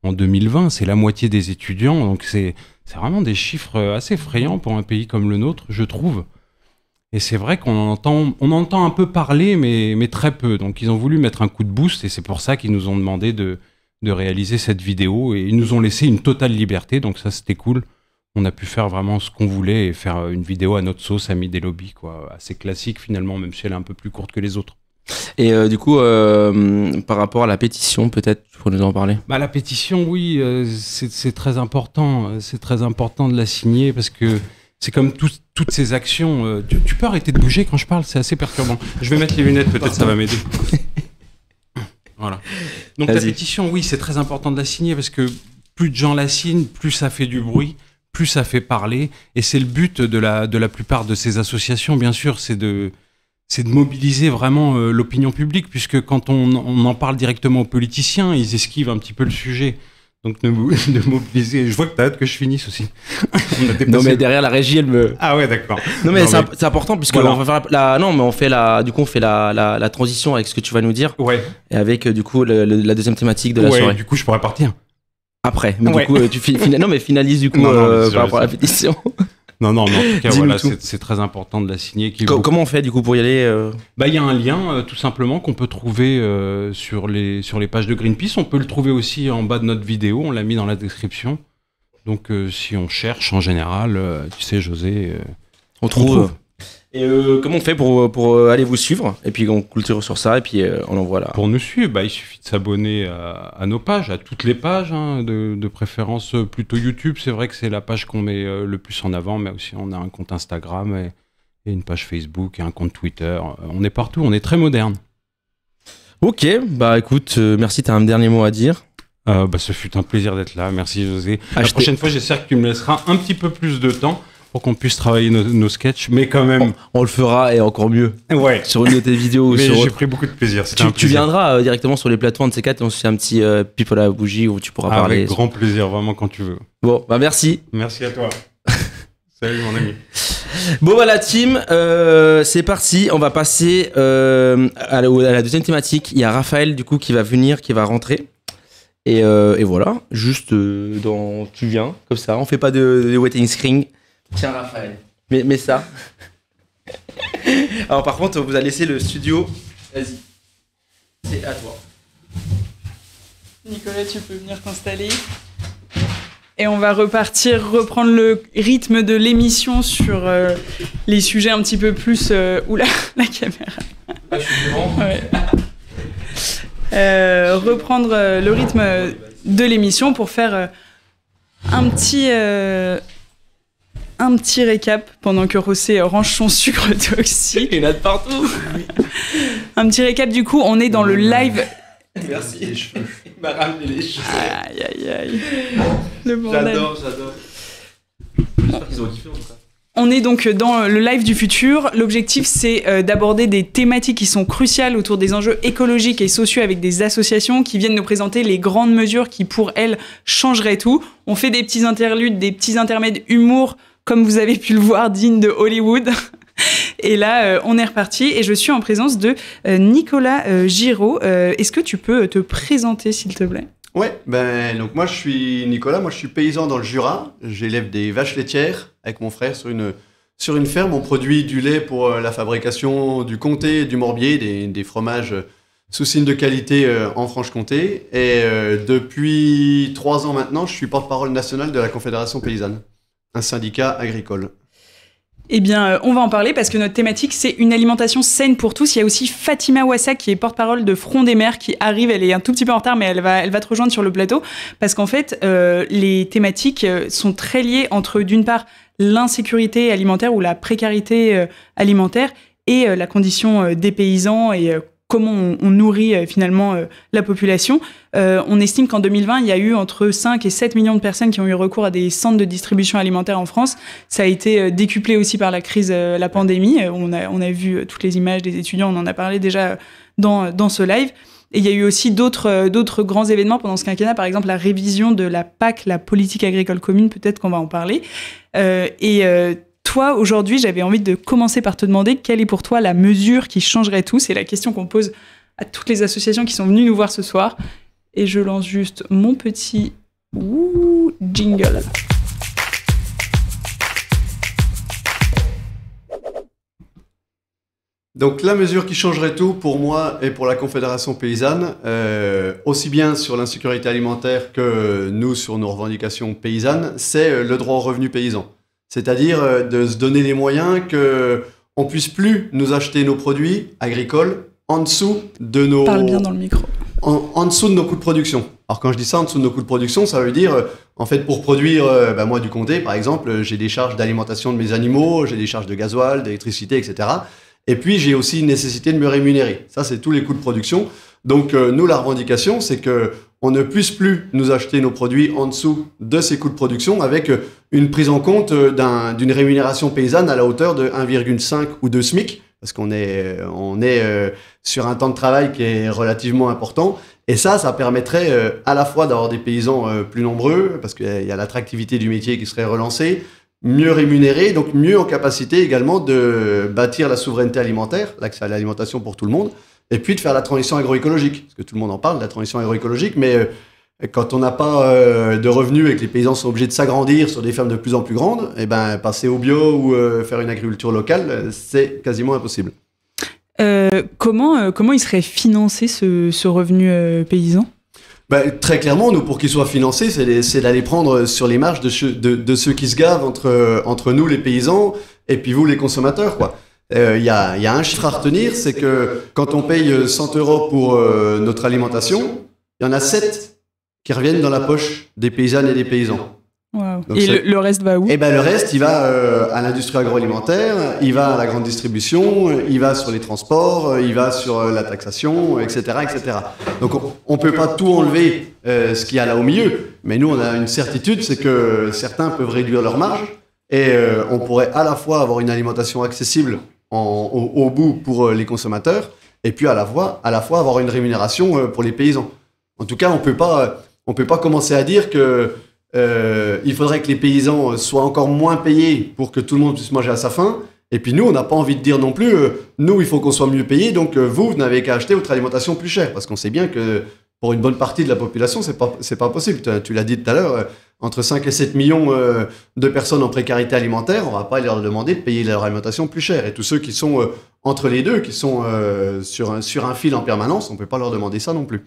en 2020, c'est la moitié des étudiants. Donc c'est vraiment des chiffres assez effrayants pour un pays comme le nôtre, je trouve. Et c'est vrai qu'on entend un peu parler, mais très peu. Donc ils ont voulu mettre un coup de boost et c'est pour ça qu'ils nous ont demandé de réaliser cette vidéo. Et ils nous ont laissé une totale liberté, donc ça c'était cool. On a pu faire vraiment ce qu'on voulait et faire une vidéo à notre sauce, Amis des lobbies, quoi. Assez classique finalement, même si elle est un peu plus courte que les autres. Et du coup, par rapport à la pétition, peut-être, tu pourrais nous en parler? La pétition, oui, c'est très important. C'est très important de la signer parce que c'est comme toutes ces actions. Tu peux arrêter de bouger quand je parle, c'est assez perturbant. Je vais mettre les lunettes, peut-être ça va m'aider. Voilà. Donc la pétition, oui, c'est très important de la signer parce que plus de gens la signent, plus ça fait du bruit, plus ça fait parler. Et c'est le but de la plupart de ces associations, bien sûr, c'est de mobiliser vraiment l'opinion publique, puisque quand on en parle directement aux politiciens, ils esquivent un petit peu le sujet. Donc de mobiliser. Je vois que t'as hâte que je finisse aussi. Non mais derrière la régie, elle me. Ah ouais, d'accord. Non mais c'est important puisque voilà. On va faire du coup on fait la transition avec ce que tu vas nous dire. Ouais. Et avec du coup la deuxième thématique de la soirée. Du coup je pourrais partir. Après, mais du coup tu finalise du coup par rapport à la pétition. Non, mais en tout cas, voilà, c'est très important de la signer. Comment on fait du coup pour y aller Il y a un lien tout simplement qu'on peut trouver sur les pages de Greenpeace. On peut le trouver aussi en bas de notre vidéo, on l'a mis dans la description. Donc si on cherche en général, tu sais José, on trouve. Et comment on fait pour aller vous suivre? Et puis on culture sur ça et puis on envoie là. Pour nous suivre, il suffit de s'abonner à nos pages, à toutes les pages, de préférence plutôt YouTube. C'est vrai que c'est la page qu'on met le plus en avant, mais aussi on a un compte Instagram et une page Facebook et un compte Twitter. On est partout, on est très moderne. Ok, écoute, merci, t'as un dernier mot à dire? Ce fut un plaisir d'être là, merci José. La prochaine fois, j'espère que tu me laisseras un petit peu plus de temps pour qu'on puisse travailler nos sketchs, mais quand même... On le fera et encore mieux. Ouais. Sur une de tes vidéos. Mais j'ai pris beaucoup de plaisir. Tu viendras directement sur les plateformes de C4 et on se fait un petit pipe à la bougie où tu pourras parler. Avec grand plaisir, vraiment quand tu veux. Bon, merci. Merci à toi. Salut mon ami. Bon la team, c'est parti. On va passer à la deuxième thématique. Il y a Raphaël du coup qui va venir, qui va rentrer. Et voilà, juste tu viens, comme ça. On fait pas de waiting screen. Tiens Raphaël, mets ça. Alors par contre, on vous a laissé le studio. Vas-y, c'est à toi. Nicolas, tu peux venir t'installer. Et on va reprendre le rythme de l'émission sur les sujets un petit peu plus... Oula, la caméra. Je suis devant. Ouais. Reprendre le rythme de l'émission pour faire un petit récap pendant que Rossé range son sucre toxique. Il y en a de partout. Un petit récap du coup, on est dans le live. Merci. Il m'a ramené les cheveux. Aïe. Le bordel. J'adore. J'espère qu'ils ont kiffé en tout cas. On est donc dans le live du futur. L'objectif, c'est d'aborder des thématiques qui sont cruciales autour des enjeux écologiques et sociaux avec des associations qui viennent nous présenter les grandes mesures qui, pour elles, changeraient tout. On fait des petits interludes, des petits intermèdes humour, comme vous avez pu le voir, digne de Hollywood. Et là, on est reparti et je suis en présence de Nicolas Giraud. Est-ce que tu peux te présenter, s'il te plaît ? Ouais, donc moi je suis Nicolas, moi je suis paysan dans le Jura. J'élève des vaches laitières avec mon frère sur une ferme. On produit du lait pour la fabrication du comté et du morbier, des fromages sous signe de qualité en Franche-Comté. Et depuis 3 ans maintenant, je suis porte-parole national de la Confédération paysanne, un syndicat agricole. Eh bien, on va en parler parce que notre thématique, c'est une alimentation saine pour tous. Il y a aussi Fatima Ouassa qui est porte-parole de Front des Mers qui arrive. Elle est un tout petit peu en retard, mais elle va te rejoindre sur le plateau parce qu'en fait, les thématiques sont très liées entre, d'une part, l'insécurité alimentaire ou la précarité alimentaire et la condition des paysans et comment on nourrit finalement la population. On estime qu'en 2020, il y a eu entre 5 et 7 millions de personnes qui ont eu recours à des centres de distribution alimentaire en France. Ça a été décuplé aussi par la crise, la pandémie. On a vu toutes les images des étudiants, on en a parlé déjà dans ce live. Et il y a eu aussi d'autres grands événements pendant ce quinquennat, par exemple la révision de la PAC, la politique agricole commune, peut-être qu'on va en parler. Toi, aujourd'hui, j'avais envie de commencer par te demander quelle est pour toi la mesure qui changerait tout. C'est la question qu'on pose à toutes les associations qui sont venues nous voir ce soir. Et je lance juste mon petit jingle. Donc la mesure qui changerait tout pour moi et pour la Confédération paysanne, aussi bien sur l'insécurité alimentaire que nous sur nos revendications paysannes, c'est le droit au revenu paysan. C'est-à-dire de se donner les moyens qu'on ne puisse plus nous acheter nos produits agricoles en dessous de nos... Parle bien dans le micro. En dessous de nos coûts de production. Alors quand je dis ça, en dessous de nos coûts de production, ça veut dire, en fait, pour produire, moi du comté, par exemple, j'ai des charges d'alimentation de mes animaux, j'ai des charges de gasoil, d'électricité, etc. Et puis, j'ai aussi une nécessité de me rémunérer. Ça, c'est tous les coûts de production. Donc, nous, la revendication, c'est qu'on ne puisse plus nous acheter nos produits en dessous de ces coûts de production avec une prise en compte d'une rémunération paysanne à la hauteur de 1,5 ou 2 SMIC, parce qu'on est sur un temps de travail qui est relativement important. Et ça permettrait à la fois d'avoir des paysans plus nombreux, parce qu'il y a l'attractivité du métier qui serait relancée, mieux rémunérés, donc mieux en capacité également de bâtir la souveraineté alimentaire, l'accès à l'alimentation pour tout le monde, et puis de faire la transition agroécologique. Parce que tout le monde en parle, de la transition agroécologique, mais quand on n'a pas de revenus et que les paysans sont obligés de s'agrandir sur des fermes de plus en plus grandes, eh ben, passer au bio ou faire une agriculture locale, c'est quasiment impossible. Comment il serait financé ce revenu paysan ? Très clairement, nous, pour qu'il soit financé, c'est d'aller prendre sur les marges de ceux qui se gavent entre nous, les paysans, et puis vous, les consommateurs, quoi. Y a un chiffre à retenir, c'est que quand on paye 100 € pour notre alimentation, il y en a 7 qui reviennent dans la poche des paysannes et des paysans. Wow. Et le reste va où ? Eh ben, le reste, il va à l'industrie agroalimentaire, il va à la grande distribution, il va sur les transports, il va sur la taxation, etc., etc. Donc, on peut pas tout enlever ce qu'il y a là au milieu, mais nous, on a une certitude, c'est que certains peuvent réduire leurs marges et on pourrait à la fois avoir une alimentation accessible au bout pour les consommateurs et puis à la fois avoir une rémunération pour les paysans. En tout cas, on peut pas commencer à dire que il faudrait que les paysans soient encore moins payés pour que tout le monde puisse manger à sa faim. Et puis nous, on n'a pas envie de dire non plus, nous, il faut qu'on soit mieux payés, donc vous n'avez qu'à acheter votre alimentation plus chère. Parce qu'on sait bien que pour une bonne partie de la population, c'est pas possible. Tu l'as dit tout à l'heure, entre 5 et 7 millions de personnes en précarité alimentaire, on va pas leur demander de payer leur alimentation plus chère. Et tous ceux qui sont entre les deux, qui sont sur un fil en permanence, on peut pas leur demander ça non plus.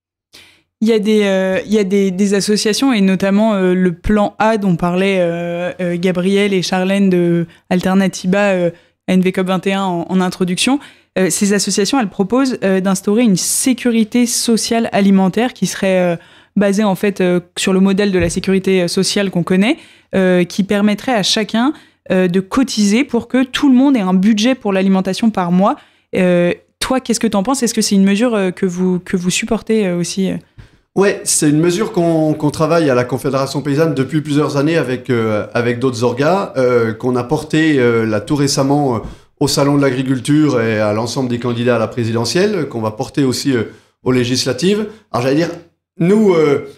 Il y a des associations, et notamment le plan A dont parlaient Gabriel et Charlène de Alternatiba à NVCOP 21 en introduction. Ces associations, elles proposent d'instaurer une sécurité sociale alimentaire qui serait basée en fait sur le modèle de la sécurité sociale qu'on connaît, qui permettrait à chacun de cotiser pour que tout le monde ait un budget pour l'alimentation par mois. Toi, qu'est-ce que tu en penses ? Est-ce que c'est une mesure que vous supportez aussi ? Ouais, c'est une mesure qu'on travaille à la Confédération paysanne depuis plusieurs années avec d'autres orgas, qu'on a porté là tout récemment au Salon de l'Agriculture et à l'ensemble des candidats à la présidentielle, qu'on va porter aussi aux législatives. Alors j'allais dire, nous,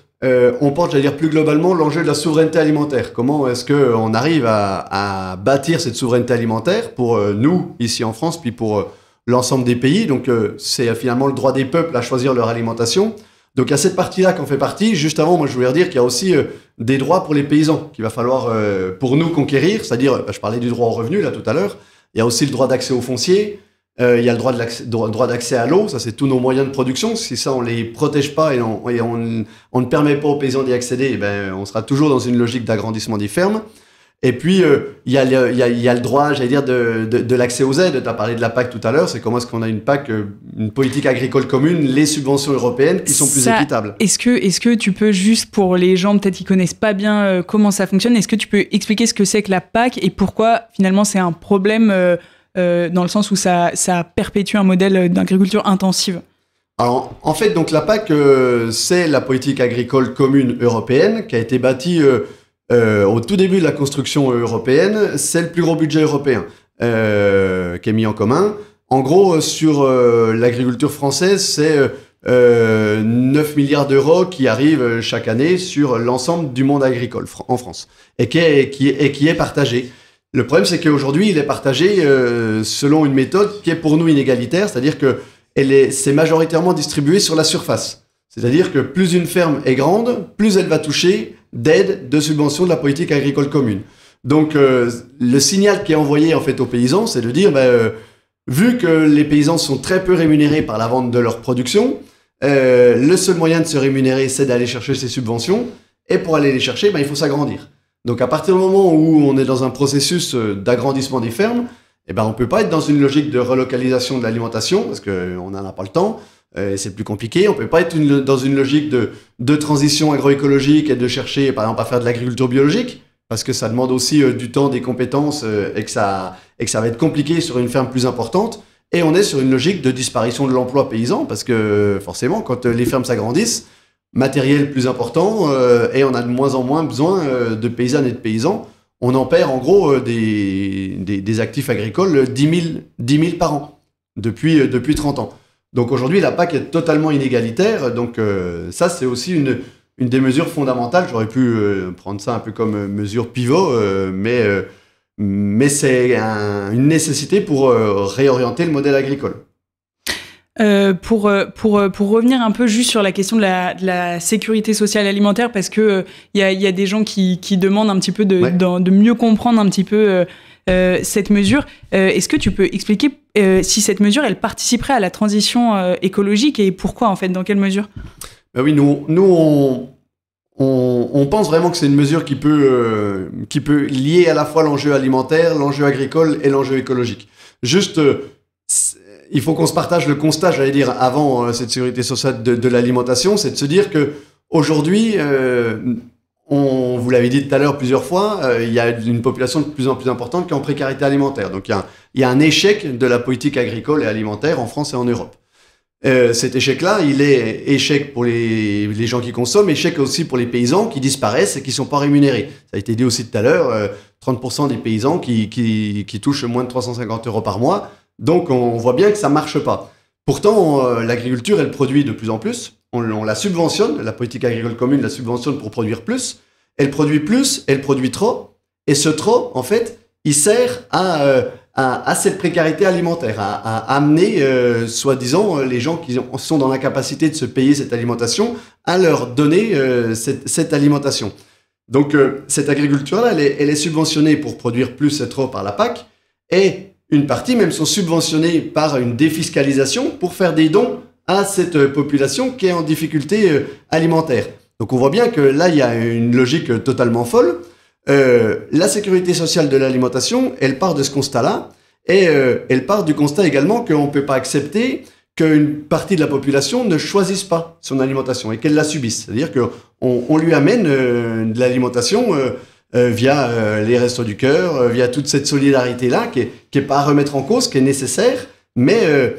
on porte, j'allais dire plus globalement, l'enjeu de la souveraineté alimentaire. Comment est-ce qu'on arrive à bâtir cette souveraineté alimentaire pour nous, ici en France, puis pour l'ensemble des pays. Donc c'est finalement le droit des peuples à choisir leur alimentation. Donc il y a cette partie-là qu'on fait partie. Juste avant, moi je voulais dire qu'il y a aussi des droits pour les paysans qu'il va falloir pour nous conquérir. C'est-à-dire, je parlais du droit au revenu là tout à l'heure. Il y a aussi le droit d'accès au foncier. Il y a le droit d'accès à l'eau. Ça, c'est tous nos moyens de production. Si ça, on les protège pas et on ne permet pas aux paysans d'y accéder, on sera toujours dans une logique d'agrandissement des fermes. Et puis, il y a le droit, j'allais dire, de l'accès aux aides. Tu as parlé de la PAC tout à l'heure. C'est comment est-ce qu'on a une PAC, une politique agricole commune, les subventions européennes qui sont plus équitables. Est-ce que tu peux, juste pour les gens peut-être qui connaissent pas bien comment ça fonctionne, est-ce que tu peux expliquer ce que c'est que la PAC et pourquoi finalement c'est un problème dans le sens où ça perpétue un modèle d'agriculture intensive? Alors, en fait, donc la PAC, c'est la politique agricole commune européenne qui a été bâtie au tout début de la construction européenne. C'est le plus gros budget européen qui est mis en commun. En gros, sur l'agriculture française, c'est 9 milliards d'euros qui arrivent chaque année sur l'ensemble du monde agricole en France et qui est partagé. Le problème, c'est qu'aujourd'hui, il est partagé selon une méthode qui est pour nous inégalitaire, c'est-à-dire que c'est majoritairement distribué sur la surface. C'est-à-dire que plus une ferme est grande, plus elle va toucher d'aides, de subventions de la politique agricole commune. Donc le signal qui est envoyé en fait aux paysans, c'est de dire vu que les paysans sont très peu rémunérés par la vente de leur production, le seul moyen de se rémunérer, c'est d'aller chercher ces subventions. Et pour aller les chercher, il faut s'agrandir. Donc à partir du moment où on est dans un processus d'agrandissement des fermes, on ne peut pas être dans une logique de relocalisation de l'alimentation, parce qu'on n'en a pas le temps, c'est plus compliqué. On ne peut pas être dans une logique de transition agroécologique et de chercher, par exemple, à faire de l'agriculture biologique, parce que ça demande aussi du temps, des compétences, et que ça va être compliqué sur une ferme plus importante. Et on est sur une logique de disparition de l'emploi paysan, parce que forcément, quand les fermes s'agrandissent, matériel plus important, et on a de moins en moins besoin de paysannes et de paysans. On en perd en gros des actifs agricoles 10 000 par an, depuis 30 ans. Donc aujourd'hui, la PAC est totalement inégalitaire, donc ça c'est aussi une des mesures fondamentales. J'aurais pu prendre ça un peu comme mesure pivot, mais c'est une nécessité pour réorienter le modèle agricole. Pour revenir un peu juste sur la question de la sécurité sociale alimentaire, parce que y a des gens qui demandent un petit peu de mieux comprendre un petit peu cette mesure. Est-ce que tu peux expliquer si cette mesure elle participerait à la transition écologique et pourquoi en fait, dans quelle mesure? Oui, nous on pense vraiment que c'est une mesure qui peut lier à la fois l'enjeu alimentaire, l'enjeu agricole et l'enjeu écologique. Juste il faut qu'on se partage le constat, j'allais dire, avant cette sécurité sociale de l'alimentation, c'est de se dire que aujourd'hui, vous l'avez dit tout à l'heure plusieurs fois, il y a une population de plus en plus importante qui est en précarité alimentaire. Donc il y a un échec de la politique agricole et alimentaire en France et en Europe. Cet échec-là, il est échec pour les gens qui consomment, échec aussi pour les paysans qui disparaissent et qui ne sont pas rémunérés. Ça a été dit aussi tout à l'heure, 30% des paysans qui touchent moins de 350 € par mois. Donc on voit bien que ça marche pas. Pourtant, l'agriculture, elle produit de plus en plus. On la subventionne, la politique agricole commune la subventionne pour produire plus. Elle produit trop. Et ce trop, en fait, il sert à cette précarité alimentaire, à amener, soi-disant, les gens qui sont dans l'incapacité de se payer cette alimentation, à leur donner cette alimentation. Donc cette agriculture-là, elle est subventionnée pour produire plus et trop par la PAC. Et une partie même sont subventionnés par une défiscalisation pour faire des dons à cette population qui est en difficulté alimentaire. Donc on voit bien que là, il y a une logique totalement folle. La sécurité sociale de l'alimentation, elle part de ce constat-là, et elle part du constat également qu'on ne peut pas accepter qu'une partie de la population ne choisisse pas son alimentation et qu'elle la subisse. C'est-à-dire qu'on lui amène de l'alimentation via les Restos du Cœur, via toute cette solidarité-là qui est pas à remettre en cause, qui est nécessaire, mais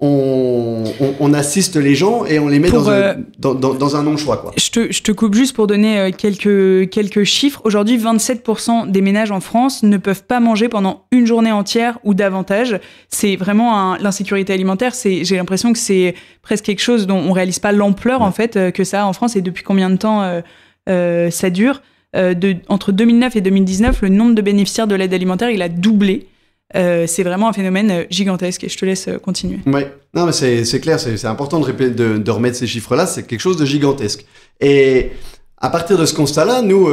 on assiste les gens et on les met dans un non-choix, quoi. Je te coupe juste pour donner quelques chiffres. Aujourd'hui, 27% des ménages en France ne peuvent pas manger pendant une journée entière ou davantage. C'est vraiment l'insécurité alimentaire. J'ai l'impression que c'est presque quelque chose dont on réalise pas l'ampleur en fait que ça a en France et depuis combien de temps ça dure. Entre 2009 et 2019, le nombre de bénéficiaires de l'aide alimentaire, il a doublé. C'est vraiment un phénomène gigantesque et je te laisse continuer. Ouais, non mais c'est clair, c'est important de remettre ces chiffres-là, c'est quelque chose de gigantesque. Et à partir de ce constat-là, nous,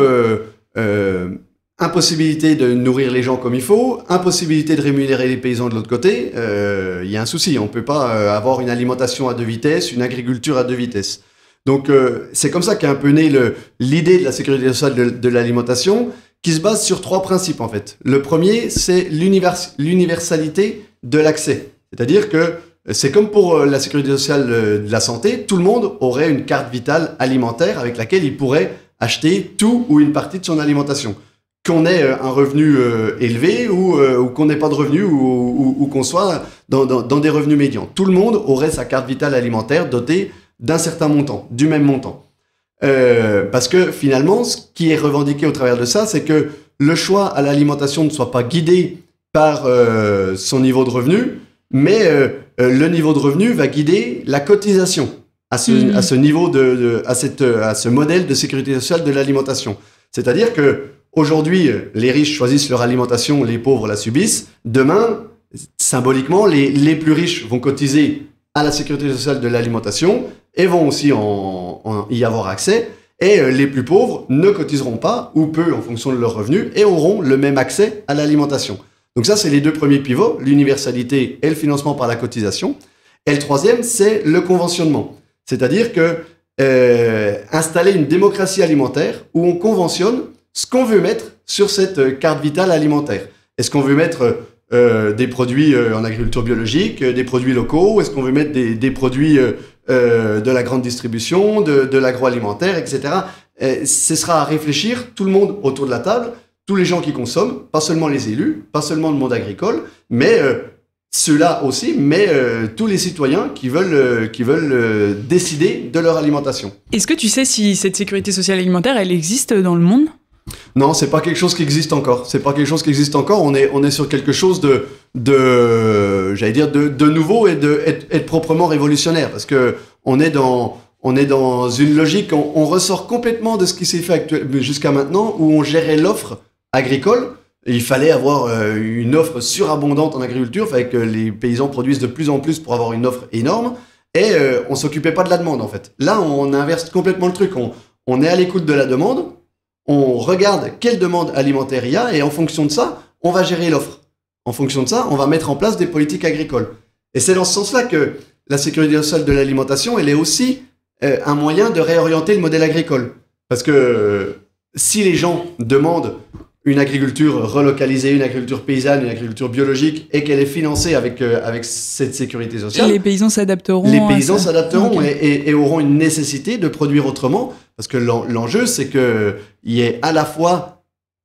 impossibilité de nourrir les gens comme il faut, impossibilité de rémunérer les paysans de l'autre côté, il y a un souci, on ne peut pas avoir une alimentation à deux vitesses, une agriculture à deux vitesses. Donc c'est comme ça qu'est un peu née l'idée de la sécurité sociale de l'alimentation, qui se base sur 3 principes en fait. Le premier, c'est l'universalité de l'accès. C'est-à-dire que c'est comme pour la sécurité sociale de la santé, tout le monde aurait une carte vitale alimentaire avec laquelle il pourrait acheter tout ou une partie de son alimentation. Qu'on ait un revenu élevé ou qu'on n'ait pas de revenu ou qu'on soit dans des revenus médians. Tout le monde aurait sa carte vitale alimentaire dotée d'un certain montant, du même montant. Parce que finalement, ce qui est revendiqué au travers de ça, c'est que le choix à l'alimentation ne soit pas guidé par son niveau de revenu, mais le niveau de revenu va guider la cotisation à ce niveau à ce modèle de sécurité sociale de l'alimentation. C'est-à-dire que aujourd'hui, les riches choisissent leur alimentation, les pauvres la subissent. Demain, symboliquement, les plus riches vont cotiser à la sécurité sociale de l'alimentation et vont aussi y avoir accès. Et les plus pauvres ne cotiseront pas, ou peu en fonction de leurs revenus, et auront le même accès à l'alimentation. Donc ça, c'est les deux premiers pivots, l'universalité et le financement par la cotisation. Et le troisième, c'est le conventionnement. C'est-à-dire que installer une démocratie alimentaire où on conventionne ce qu'on veut mettre sur cette carte vitale alimentaire. Est-ce qu'on veut mettre des produits en agriculture biologique, des produits locaux? Est-ce qu'on veut mettre des produits de la grande distribution, de l'agroalimentaire, etc. Ce sera à réfléchir, tout le monde autour de la table, tous les gens qui consomment, pas seulement les élus, pas seulement le monde agricole, mais ceux-là aussi, mais tous les citoyens qui veulent décider de leur alimentation. Est-ce que tu sais si cette sécurité sociale alimentaire, elle existe dans le monde ? Non, c'est pas quelque chose qui existe encore. C'est pas quelque chose qui existe encore. On est sur quelque chose de nouveau et de proprement révolutionnaire, parce que on est dans une logique. On ressort complètement de ce qui s'est fait jusqu'à maintenant, où on gérait l'offre agricole. Et il fallait avoir une offre surabondante en agriculture, il fallait que les paysans produisent de plus en plus pour avoir une offre énorme, et on s'occupait pas de la demande en fait. Là, on inverse complètement le truc. On est à l'écoute de la demande. On regarde quelle demande alimentaire il y a et en fonction de ça, on va gérer l'offre. En fonction de ça, on va mettre en place des politiques agricoles. Et c'est dans ce sens-là que la sécurité sociale de l'alimentation, elle est aussi un moyen de réorienter le modèle agricole. Parce que si les gens demandent une agriculture relocalisée, une agriculture paysanne, une agriculture biologique, et qu'elle est financée avec cette sécurité sociale... Les paysans s'adapteront. Les paysans s'adapteront et auront une nécessité de produire autrement, parce que l'enjeu, c'est qu'il y ait à la fois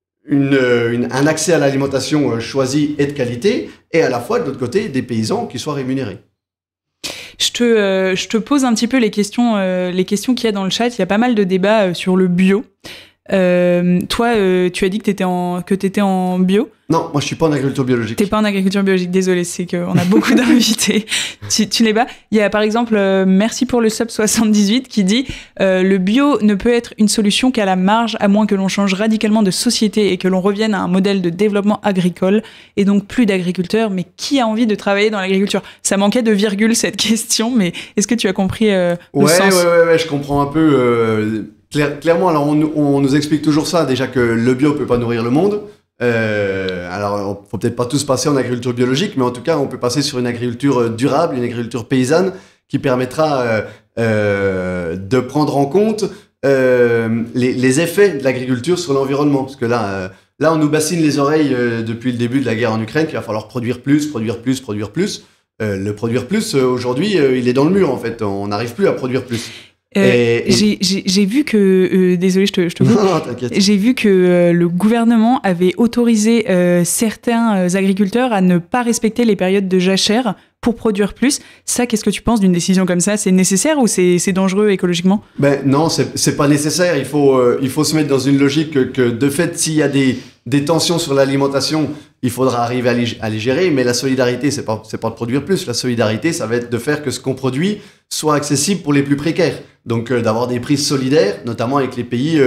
un accès à l'alimentation choisie et de qualité, et à la fois, de l'autre côté, des paysans qui soient rémunérés. Je te pose un petit peu les questions qu'il y a dans le chat. Il y a pas mal de débats sur le bio. Toi, tu as dit que t'étais en bio. Non, moi je suis pas en agriculture biologique. T'es pas en agriculture biologique, désolé, c'est qu'on a beaucoup d'invités. Tu n'es pas. Il y a par exemple, merci pour le sub 78 qui dit le bio ne peut être une solution qu'à la marge, à moins que l'on change radicalement de société et que l'on revienne à un modèle de développement agricole et donc plus d'agriculteurs. Mais qui a envie de travailler dans l'agriculture ? Ça manquait de virgule cette question, mais est-ce que tu as compris le sens ? Ouais, je comprends un peu. Clairement, alors on nous explique toujours ça, déjà que le bio peut pas nourrir le monde. Alors, faut peut-être pas tous passer en agriculture biologique, mais en tout cas, on peut passer sur une agriculture durable, une agriculture paysanne, qui permettra de prendre en compte les effets de l'agriculture sur l'environnement. Parce que là, on nous bassine les oreilles depuis le début de la guerre en Ukraine, qu'il va falloir produire plus. Le produire plus, aujourd'hui, il est dans le mur, en fait. On n'arrive plus à produire plus. J'ai vu que désolé, je te coupe. Non, t'inquiète. J'ai vu que le gouvernement avait autorisé certains agriculteurs à ne pas respecter les périodes de jachère pour produire plus. Ça, qu'est-ce que tu penses d'une décision comme ça ? C'est nécessaire ou c'est dangereux écologiquement ? Non, c'est pas nécessaire. Il faut se mettre dans une logique que de fait, s'il y a des tensions sur l'alimentation, il faudra arriver à les gérer. Mais la solidarité, c'est pas de produire plus. La solidarité, ça va être de faire que ce qu'on produit soit accessible pour les plus précaires. Donc d'avoir des prix solidaires, notamment avec les pays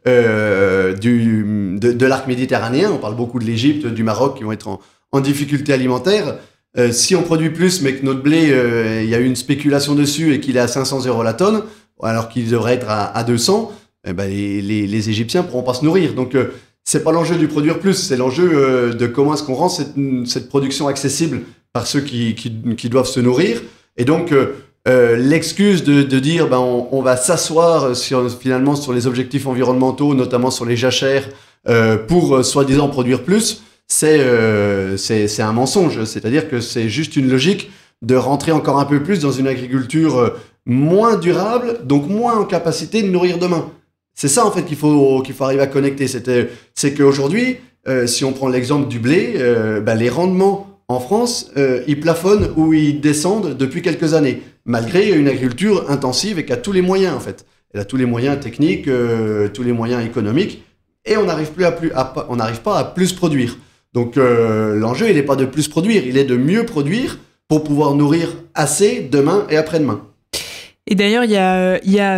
de l'arc méditerranéen. On parle beaucoup de l'Égypte, du Maroc, qui vont être en difficulté alimentaire. Si on produit plus, mais que notre blé, il y a eu une spéculation dessus et qu'il est à 500 € la tonne, alors qu'il devrait être à 200, les Égyptiens pourront pas se nourrir. Donc c'est pas l'enjeu du produire plus, c'est l'enjeu de comment est-ce qu'on rend cette production accessible par ceux qui doivent se nourrir. Et donc l'excuse de dire on va s'asseoir finalement sur les objectifs environnementaux, notamment sur les jachères, pour soi-disant produire plus, c'est un mensonge. C'est-à-dire que c'est juste une logique de rentrer encore un peu plus dans une agriculture moins durable, donc moins en capacité de nourrir demain. C'est ça en fait qu'il faut arriver à connecter. C'est qu'aujourd'hui, si on prend l'exemple du blé, les rendements en France, ils plafonnent ou ils descendent depuis quelques années, malgré une agriculture intensive et qui a tous les moyens en fait. Elle a tous les moyens techniques, tous les moyens économiques, et on n'arrive pas à plus produire. Donc l'enjeu, il n'est pas de plus produire, il est de mieux produire pour pouvoir nourrir assez demain et après-demain. Et d'ailleurs, il y a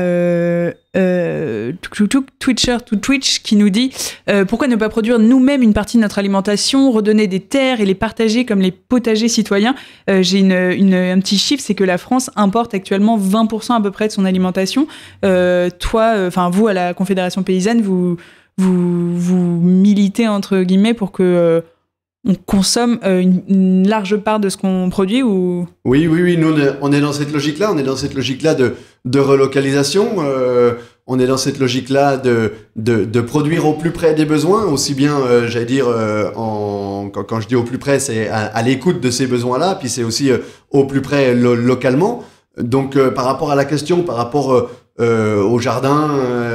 Twitcher to Twitch qui nous dit pourquoi ne pas produire nous-mêmes une partie de notre alimentation, redonner des terres et les partager comme les potagers citoyens. J'ai un petit chiffre, c'est que la France importe actuellement 20% à peu près de son alimentation. Vous, à la Confédération paysanne, vous militez entre guillemets pour que on consomme une large part de ce qu'on produit ou... Oui, nous on est dans cette logique-là, de relocalisation, on est dans cette logique-là de produire au plus près des besoins, aussi bien, quand je dis au plus près, c'est à l'écoute de ces besoins-là, puis c'est aussi au plus près localement. Donc par rapport à la question, par rapport au jardin,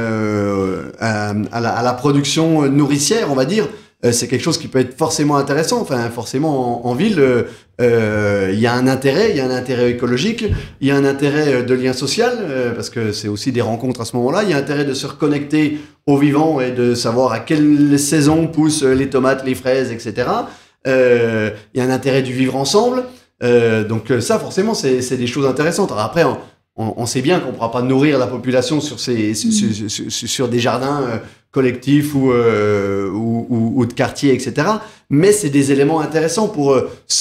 à la production nourricière, on va dire, c'est quelque chose qui peut être forcément intéressant. Enfin, forcément, en ville, il y a un intérêt écologique, il y a un intérêt de lien social, parce que c'est aussi des rencontres à ce moment-là. Il y a un intérêt de se reconnecter au vivant et de savoir à quelle saison poussent les tomates, les fraises, etc. Il y a un intérêt du vivre ensemble. Donc ça, forcément, c'est des choses intéressantes. Alors après, on sait bien qu'on ne pourra pas nourrir la population sur des jardins collectifs ou de quartier, etc. Mais c'est des éléments intéressants pour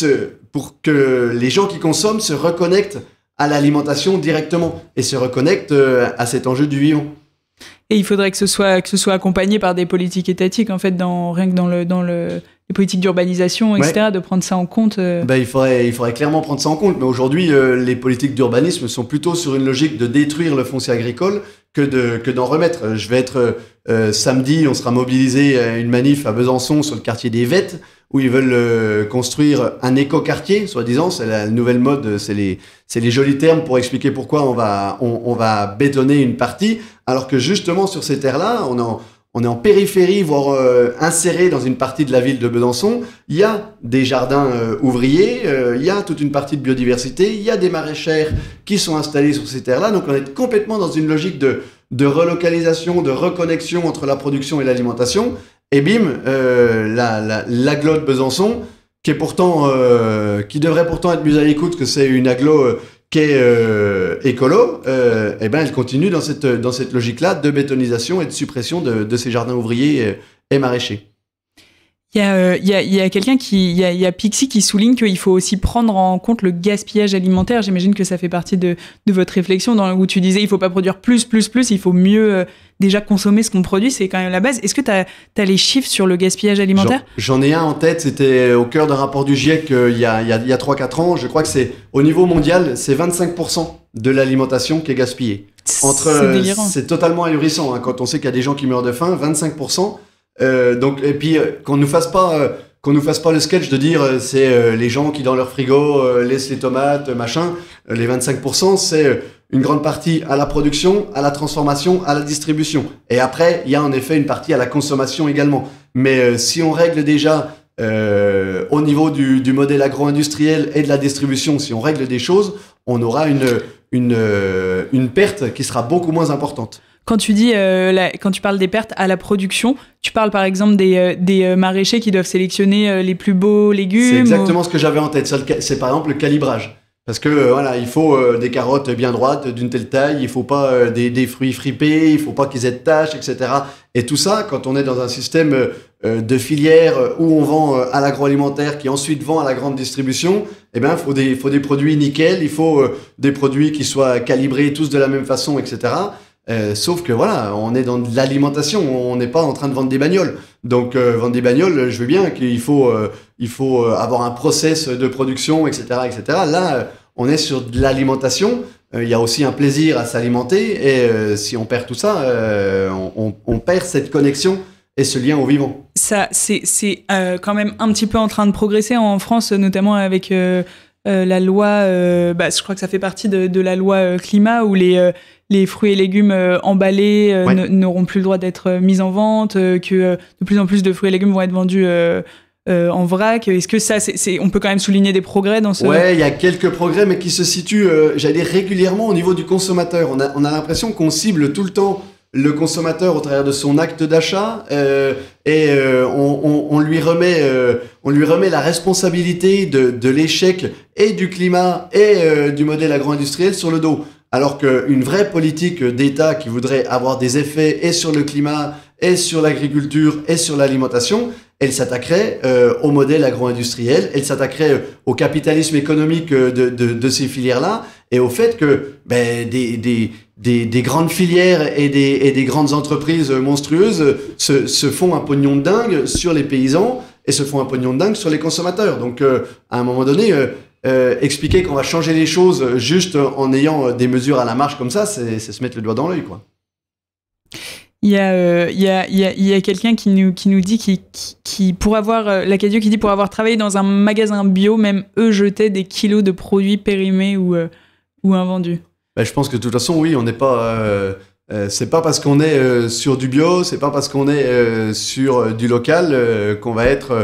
que les gens qui consomment se reconnectent à l'alimentation directement et se reconnectent à cet enjeu du vivant. Et il faudrait que ce soit accompagné par des politiques étatiques, en fait, rien que dans les politiques d'urbanisation, etc., ouais. De prendre ça en compte. Il faudrait clairement prendre ça en compte. Mais aujourd'hui, les politiques d'urbanisme sont plutôt sur une logique de détruire le foncier agricole que d'en remettre. Je vais être samedi, on sera mobilisé à une manif à Besançon sur le quartier des Vettes, où ils veulent construire un éco-quartier, soi-disant. C'est la nouvelle mode, c'est les jolis termes pour expliquer pourquoi on va bétonner une partie, alors que justement sur ces terres-là, on est en périphérie, voire inséré dans une partie de la ville de Besançon. Il y a des jardins ouvriers, il y a toute une partie de biodiversité, il y a des maraîchères qui sont installées sur ces terres-là. Donc on est complètement dans une logique de relocalisation, de reconnexion entre la production et l'alimentation. Et bim, l'agglo de Besançon, qui devrait pourtant être mise à l'écoute, que c'est une agglo qui est écolo, elle continue dans cette logique-là de bétonisation et de suppression de ces jardins ouvriers et maraîchers. Il y a quelqu'un il y a Pixie qui souligne qu'il faut aussi prendre en compte le gaspillage alimentaire. J'imagine que ça fait partie de votre réflexion où tu disais il faut pas produire plus, il faut mieux déjà consommer ce qu'on produit, c'est quand même la base. Est-ce que t'as les chiffres sur le gaspillage alimentaire ? J'en ai un en tête, c'était au cœur d'un rapport du GIEC il y a 3-4 ans. Je crois que c'est au niveau mondial, c'est 25% de l'alimentation qui est gaspillée. C'est délirant. C'est totalement ahurissant, hein, quand on sait qu'il y a des gens qui meurent de faim, 25%. Et puis qu'on nous fasse pas le sketch de dire c'est les gens qui dans leur frigo laissent les tomates, machin. Les 25%, c'est une grande partie à la production, à la transformation, à la distribution. Et après, il y a en effet une partie à la consommation également. Mais si on règle déjà au niveau du modèle agro-industriel et de la distribution, si on règle des choses, on aura une perte qui sera beaucoup moins importante. Quand tu dis, quand tu parles des pertes à la production, tu parles par exemple des maraîchers qui doivent sélectionner les plus beaux légumes. C'est exactement ce que j'avais en tête. C'est par exemple le calibrage. Parce que il faut des carottes bien droites, d'une telle taille, il faut pas des fruits fripés, il faut pas qu'ils aient de taches, etc. Et tout ça, quand on est dans un système de filière où on vend à l'agroalimentaire qui ensuite vend à la grande distribution, il faut des produits nickel, il faut des produits qui soient calibrés tous de la même façon, etc. Sauf que on est dans de l'alimentation, on n'est pas en train de vendre des bagnoles. Donc vendre des bagnoles, je veux bien qu'il faut avoir un process de production, etc., etc. Là, on est sur de l'alimentation. Il y a aussi un plaisir à s'alimenter et si on perd tout ça, on perd cette connexion et ce lien au vivant. Ça, c'est quand même un petit peu en train de progresser en France, notamment avec la loi, je crois que ça fait partie de la loi climat où les fruits et légumes emballés n'auront plus le droit d'être mis en vente, que de plus en plus de fruits et légumes vont être vendus en vrac. Est-ce que ça, on peut quand même souligner des progrès dans ce... Ouais, il y a quelques progrès, mais qui se situent, régulièrement au niveau du consommateur. On a l'impression qu'on cible tout le temps le consommateur au travers de son acte d'achat on lui remet la responsabilité de l'échec et du climat et du modèle agro-industriel sur le dos. Alors qu'une vraie politique d'État qui voudrait avoir des effets et sur le climat, et sur l'agriculture, et sur l'alimentation, elle s'attaquerait au modèle agro-industriel, elle s'attaquerait au capitalisme économique de ces filières-là, et au fait que des grandes filières et des grandes entreprises monstrueuses se font un pognon de dingue sur les paysans et se font un pognon de dingue sur les consommateurs. Donc, à un moment donné, expliquer qu'on va changer les choses juste en ayant des mesures à la marge comme ça, c'est se mettre le doigt dans l'œil, quoi. Il y a quelqu'un qui nous dit qui pour avoir l'Acadio qui dit pour avoir travaillé dans un magasin bio, même eux jetaient des kilos de produits périmés ou invendus. Je pense que de toute façon, oui, on n'est pas. C'est pas parce qu'on est sur du bio, c'est pas parce qu'on est sur du local qu'on va être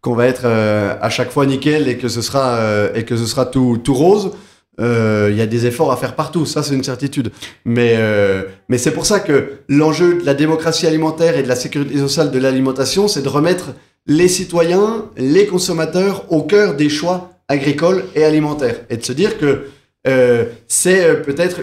à chaque fois nickel et que ce sera tout rose. Il y a des efforts à faire partout, ça c'est une certitude. Mais c'est pour ça que l'enjeu de la démocratie alimentaire et de la sécurité sociale de l'alimentation, c'est de remettre les citoyens, les consommateurs au cœur des choix agricoles et alimentaires. Et de se dire que c'est peut-être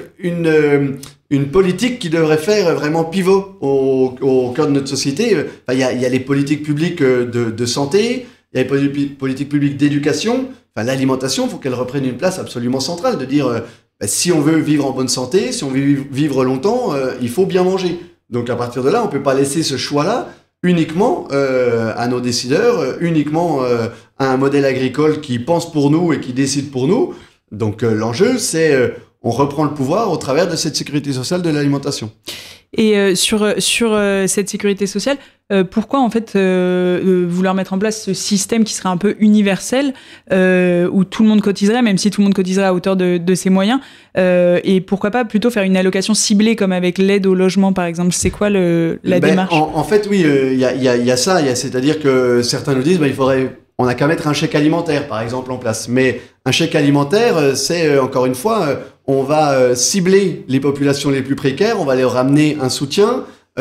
une politique qui devrait faire vraiment pivot au cœur de notre société. Il y a les politiques publiques de santé, il y a les politiques publiques d'éducation. L'alimentation, il faut qu'elle reprenne une place absolument centrale, de dire si on veut vivre en bonne santé, si on veut vivre longtemps, il faut bien manger. Donc à partir de là, on ne peut pas laisser ce choix-là uniquement à nos décideurs, uniquement à un modèle agricole qui pense pour nous et qui décide pour nous. Donc l'enjeu, c'est on reprend le pouvoir au travers de cette sécurité sociale de l'alimentation. Et sur cette sécurité sociale, pourquoi en fait vouloir mettre en place ce système qui serait un peu universel où tout le monde cotiserait, même si tout le monde cotiserait à hauteur de ses moyens, et pourquoi pas plutôt faire une allocation ciblée comme avec l'aide au logement par exemple? C'est quoi la démarche? En fait, oui, il y a ça, c'est-à-dire que certains nous disent on n'a qu'à mettre un chèque alimentaire, par exemple, en place. Mais un chèque alimentaire, c'est, encore une fois, on va cibler les populations les plus précaires, on va leur ramener un soutien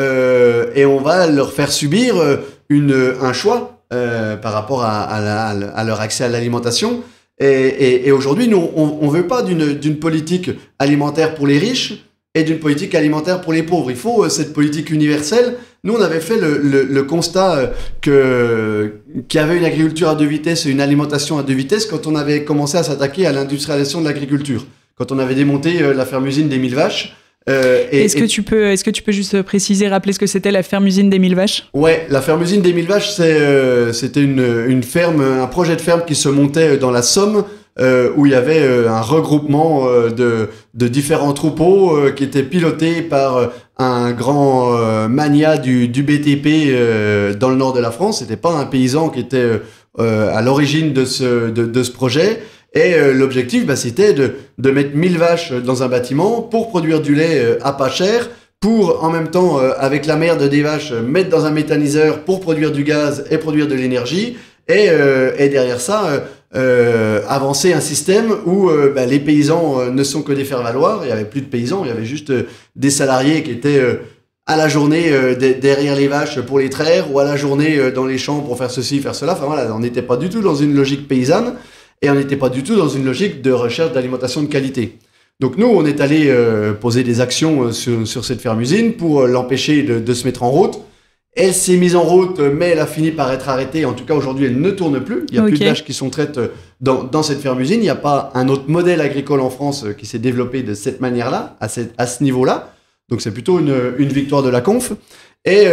et on va leur faire subir un choix par rapport à leur accès à l'alimentation. Et aujourd'hui, nous, on veut pas d'une politique alimentaire pour les riches et d'une politique alimentaire pour les pauvres. Il faut cette politique universelle. Nous, on avait fait le constat qu'il y avait une agriculture à deux vitesses et une alimentation à deux vitesses quand on avait commencé à s'attaquer à l'industrialisation de l'agriculture. Quand on avait démonté la ferme-usine des 1000 vaches. Est-ce que tu peux juste préciser, rappeler ce que c'était la ferme-usine des 1000 vaches? Ouais, la ferme-usine des 1000 vaches, c'était une ferme, un projet de ferme qui se montait dans la Somme, où il y avait un regroupement de différents troupeaux qui étaient pilotés par un grand magnat du BTP dans le nord de la France. C'était pas un paysan qui était à l'origine de ce projet. Et l'objectif, c'était de mettre 1000 vaches dans un bâtiment pour produire du lait à pas cher, pour en même temps, avec la merde des vaches, mettre dans un méthaniseur pour produire du gaz et produire de l'énergie. Et derrière ça, avancer un système où les paysans ne sont que des faire-valoir. Il n'y avait plus de paysans, il y avait juste des salariés qui étaient à la journée derrière les vaches pour les traire, ou à la journée dans les champs pour faire ceci, faire cela. Enfin voilà, on n'était pas du tout dans une logique paysanne. Et on n'était pas du tout dans une logique de recherche d'alimentation de qualité. Donc nous, on est allé poser des actions sur cette ferme-usine pour l'empêcher de se mettre en route. Elle s'est mise en route, mais elle a fini par être arrêtée. En tout cas, aujourd'hui, elle ne tourne plus. Il n'y a plus de vaches qui sont traites dans cette ferme-usine. Il n'y a pas un autre modèle agricole en France qui s'est développé de cette manière-là, à ce niveau-là. Donc c'est plutôt une victoire de la conf. Et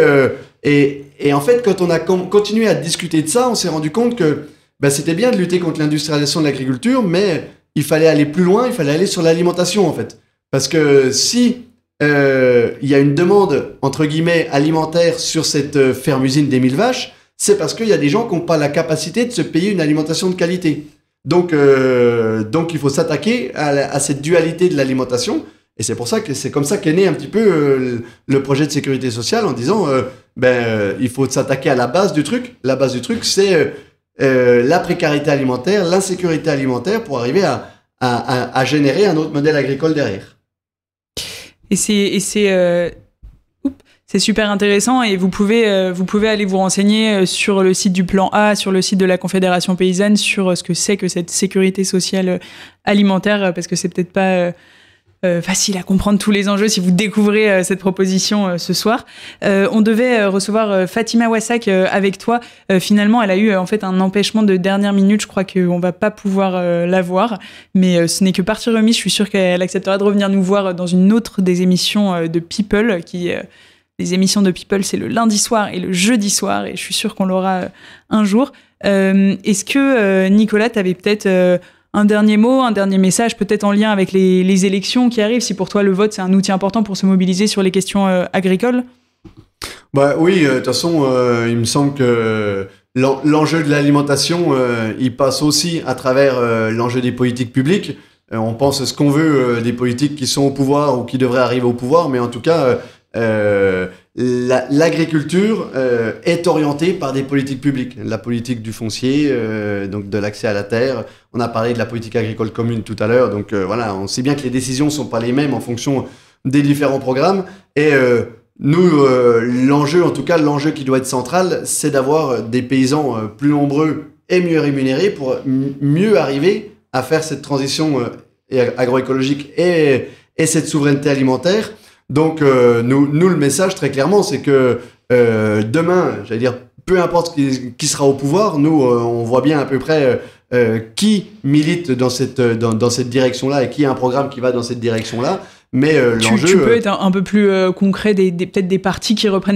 en fait, quand on a continué à discuter de ça, on s'est rendu compte que c'était bien de lutter contre l'industrialisation de l'agriculture, mais il fallait aller plus loin, il fallait aller sur l'alimentation, en fait. Parce que si il y a une demande, entre guillemets, alimentaire sur cette ferme-usine des 1000 vaches, c'est parce qu'il y a des gens qui n'ont pas la capacité de se payer une alimentation de qualité. Donc il faut s'attaquer à cette dualité de l'alimentation. Et c'est pour ça que c'est comme ça qu'est né un petit peu le projet de sécurité sociale, en disant il faut s'attaquer à la base du truc. La base du truc, c'est la précarité alimentaire, l'insécurité alimentaire, pour arriver à générer un autre modèle agricole derrière. Et c'est super intéressant, et vous pouvez aller vous renseigner sur le site du Plan A, sur le site de la Confédération paysanne, sur ce que c'est que cette sécurité sociale alimentaire, parce que c'est peut-être pas facile à comprendre tous les enjeux si vous découvrez cette proposition ce soir. On devait recevoir Fatima Wassak avec toi. Finalement, elle a eu en fait un empêchement de dernière minute. Je crois qu'on va pas pouvoir la voir, mais ce n'est que partie remise. Je suis sûre qu'elle acceptera de revenir nous voir dans une autre des émissions de People. Les émissions de People, c'est le lundi soir et le jeudi soir, et je suis sûre qu'on l'aura un jour. Est-ce que Nicolas, tu avais peut-être un dernier mot, un dernier message, peut-être en lien avec les élections qui arrivent, si pour toi le vote c'est un outil important pour se mobiliser sur les questions agricoles? Bah oui, de toute façon, il me semble que l'enjeu de l'alimentation, il passe aussi à travers l'enjeu des politiques publiques. On pense ce qu'on veut des politiques qui sont au pouvoir ou qui devraient arriver au pouvoir, mais en tout cas, l'agriculture est orientée par des politiques publiques. La politique du foncier, donc de l'accès à la terre. On a parlé de la politique agricole commune tout à l'heure. Donc voilà, on sait bien que les décisions sont pas les mêmes en fonction des différents programmes. Et nous, l'enjeu, en tout cas, l'enjeu qui doit être central, c'est d'avoir des paysans plus nombreux et mieux rémunérés pour mieux arriver à faire cette transition agroécologique et cette souveraineté alimentaire. Donc, nous, le message, très clairement, c'est que demain, j'allais dire, peu importe qui sera au pouvoir, nous, on voit bien à peu près qui milite dans cette direction-là et qui a un programme qui va dans cette direction-là. Mais l'enjeu... Tu peux être un peu plus concret, peut-être des partis qui reprennent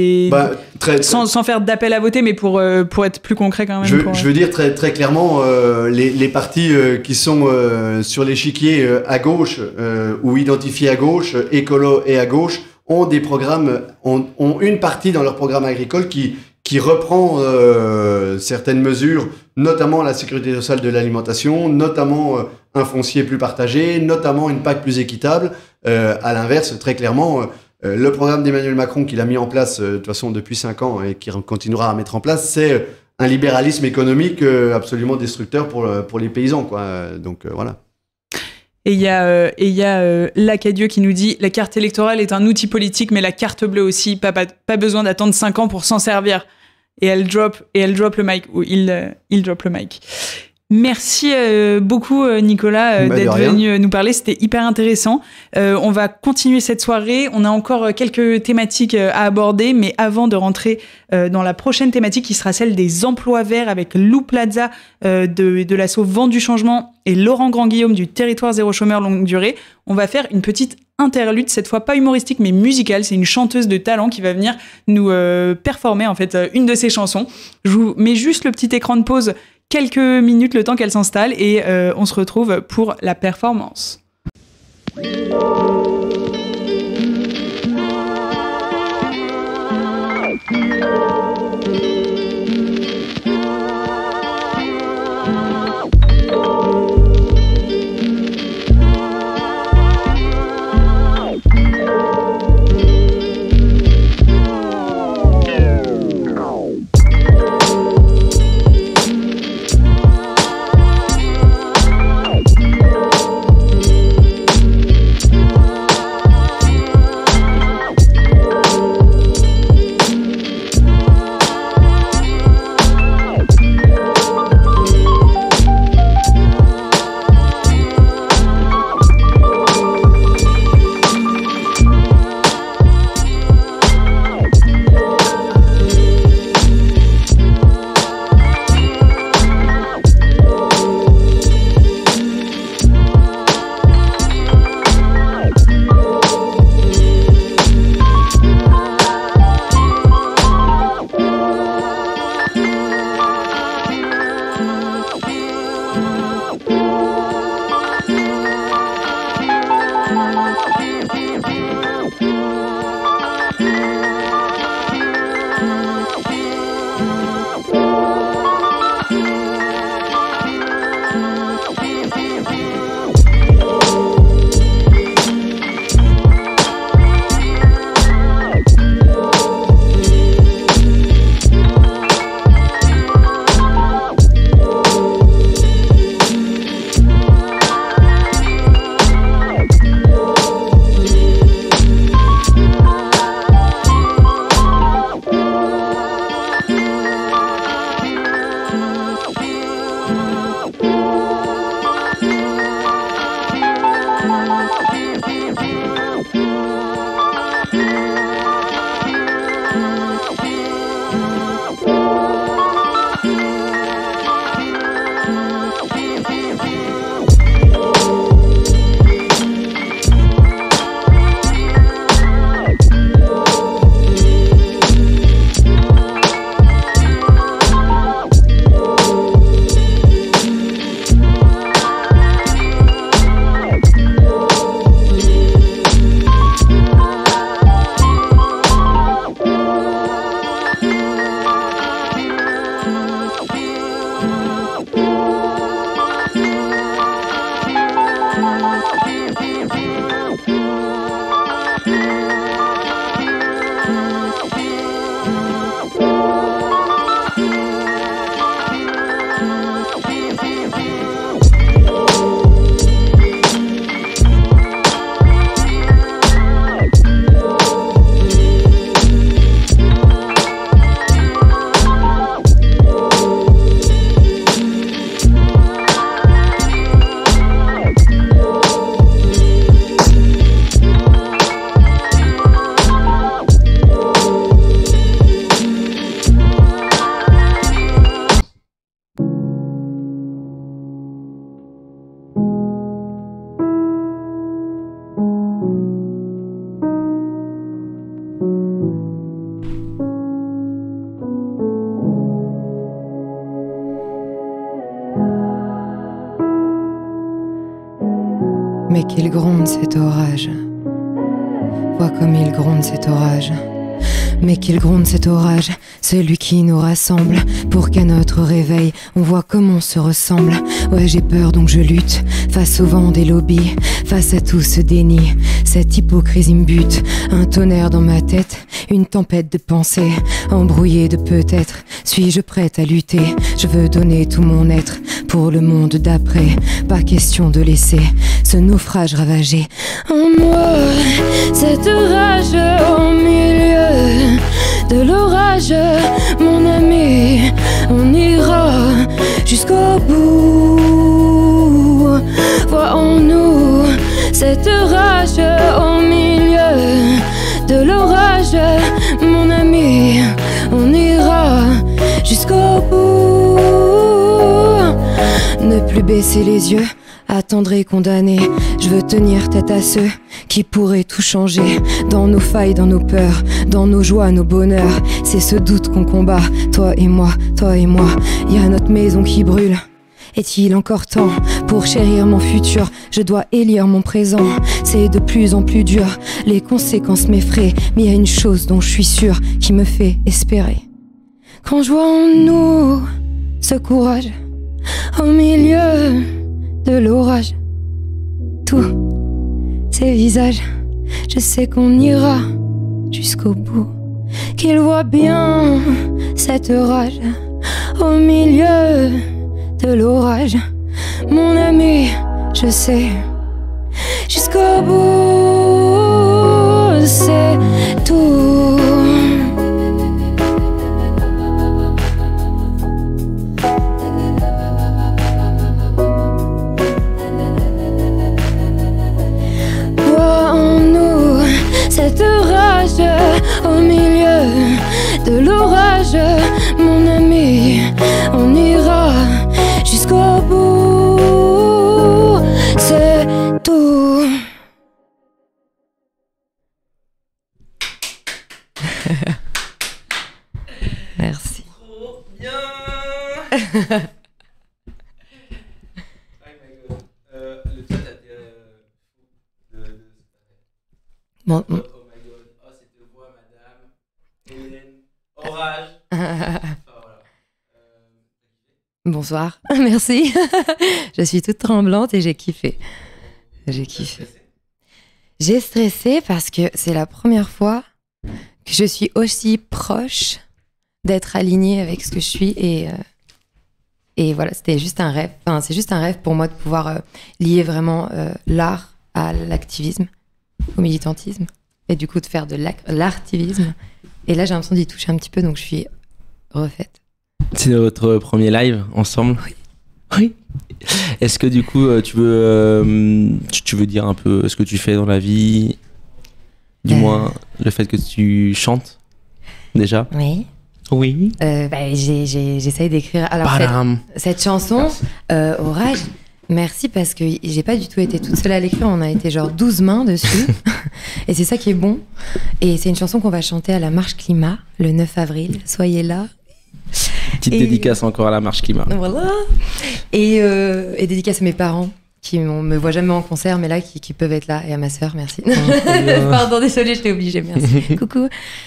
sans faire d'appel à voter, mais pour être plus concret quand même. Je veux dire très, très clairement, les partis qui sont sur l'échiquier à gauche ou identifiés à gauche, écolo et à gauche, ont des programmes, ont une partie dans leur programme agricole qui reprend certaines mesures, notamment la sécurité sociale de l'alimentation, notamment un foncier plus partagé, notamment une PAC plus équitable. À l'inverse, très clairement, le programme d'Emmanuel Macron qu'il a mis en place de toute façon depuis 5 ans et qui continuera à mettre en place, c'est un libéralisme économique absolument destructeur pour les paysans, quoi. Donc voilà. Et il y a Lacadieu qui nous dit « La carte électorale est un outil politique, mais la carte bleue aussi, pas besoin d'attendre 5 ans pour s'en servir. » Et elle drop le mic, ou il drop le mic. Merci beaucoup Nicolas d'être venu nous parler, c'était hyper intéressant. On va continuer cette soirée, on a encore quelques thématiques à aborder, mais avant de rentrer dans la prochaine thématique qui sera celle des emplois verts avec Lou Plaza de l'asso Vent du Changement et Laurent Grand-Guillaume du Territoire Zéro Chômeur Longue Durée, on va faire une petite interlude, cette fois pas humoristique mais musicale. C'est une chanteuse de talent qui va venir nous performer en fait une de ses chansons. Je vous mets juste le petit écran de pause quelques minutes, le temps qu'elle s'installe, et on se retrouve pour la performance. Mais qu'il gronde cet orage. Vois comme il gronde cet orage. Mais qu'il gronde cet orage, celui qui nous rassemble, pour qu'à notre réveil, on voit comment on se ressemble. Ouais, j'ai peur donc je lutte, face au vent des lobbies, face à tout ce déni. Cette hypocrisie me bute, un tonnerre dans ma tête, une tempête de pensées, embrouillée de peut-être. Suis-je prête à lutter? Je veux donner tout mon être pour le monde d'après. Pas question de laisser ce naufrage ravager en moi. Cette rage au milieu de l'orage, mon ami, on ira jusqu'au bout. Vois en nous cette rage au milieu de l'orage, mon ami, on ira jusqu'au bout. Ne plus baisser les yeux, attendre et condamner. Je veux tenir tête à ceux qui pourraient tout changer. Dans nos failles, dans nos peurs, dans nos joies, nos bonheurs. C'est ce doute qu'on combat, toi et moi, toi et moi. Y a notre maison qui brûle. Est-il encore temps pour chérir mon futur? Je dois élire mon présent. C'est de plus en plus dur, les conséquences m'effraient. Mais y a une chose dont je suis sûre qui me fait espérer. Quand je vois en nous ce courage au milieu de l'orage, tous ces visages, je sais qu'on ira jusqu'au bout. Qu'ils voient bien cette rage au milieu de l'orage, mon ami, je sais, jusqu'au bout, c'est tout. Cette rage au milieu de l'orage, mon ami, on ira jusqu'au bout, c'est tout. Merci. Trop bien. Le chat a été bon. Oh my god, oh cette voix, madame. Hélène, orage. Bonsoir, merci. Je suis toute tremblante et j'ai kiffé. J'ai kiffé. J'ai stressé parce que c'est la première fois que je suis aussi proche d'être alignée avec ce que je suis et voilà, c'était juste un rêve. Enfin, c'est juste un rêve pour moi de pouvoir lier vraiment l'art à l'activisme, au militantisme, et du coup de faire de l'artivisme. Et là, j'ai l'impression d'y toucher un petit peu, donc je suis refaite. C'est votre premier live ensemble? Oui. Oui. Est-ce que du coup, tu veux dire un peu ce que tu fais dans la vie? Du moins, le fait que tu chantes, déjà? Oui. Oui. J'essaye d'écrire. Alors, cette chanson, Orage, merci parce que j'ai pas du tout été toute seule à l'écrire. On a été genre 12 mains dessus. Et c'est ça qui est bon. Et c'est une chanson qu'on va chanter à la Marche Climat le 9 avril. Soyez là. Petite dédicace encore à la Marche Climat. Voilà. Et dédicace à mes parents qui me voient jamais en concert, mais là qui peuvent être là. Et à ma sœur, merci. Pardon, désolée, je t'ai obligée, merci. Coucou.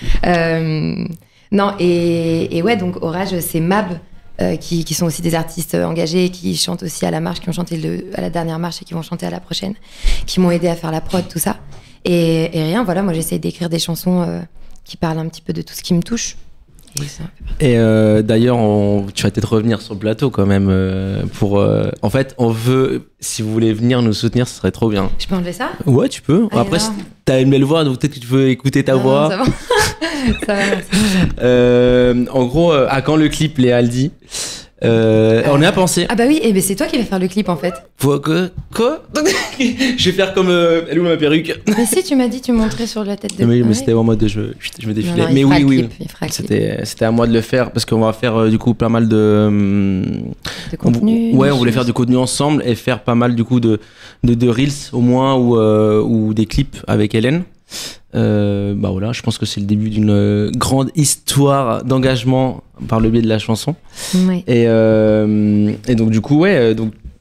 Non, et ouais, donc Orage, c'est Mab, qui sont aussi des artistes engagés, qui chantent aussi à la marche, qui ont chanté à la dernière marche et qui vont chanter à la prochaine, qui m'ont aidé à faire la prod, tout ça. Et rien, voilà, moi j'essaie d'écrire des chansons qui parlent un petit peu de tout ce qui me touche. Et d'ailleurs, tu vas peut-être revenir sur le plateau quand même en fait, on veut, si vous voulez venir nous soutenir, ce serait trop bien. Je peux enlever ça? Ouais, tu peux. Allez, après, t'as une belle voix, donc peut-être que tu veux écouter ta voix. Ça va. Ça va, merci. En gros, à quand le clip, Léa Aldi? On y a pensé. Ah bah oui, et ben c'est toi qui vas faire le clip en fait. Quoi? Je vais faire comme elle ou ma perruque. Mais si, tu m'as dit, tu montrais sur la tête de... Mais c'était en mode je me défilais. Non, mais oui, c'était à moi de le faire parce qu'on va faire du coup pas mal de contenu. On voulait faire du contenu ensemble et faire pas mal du coup de reels au moins ou des clips avec Hélène. Bah voilà, je pense que c'est le début d'une grande histoire d'engagement par le biais de la chanson. Ouais. Et donc du coup, ouais, donc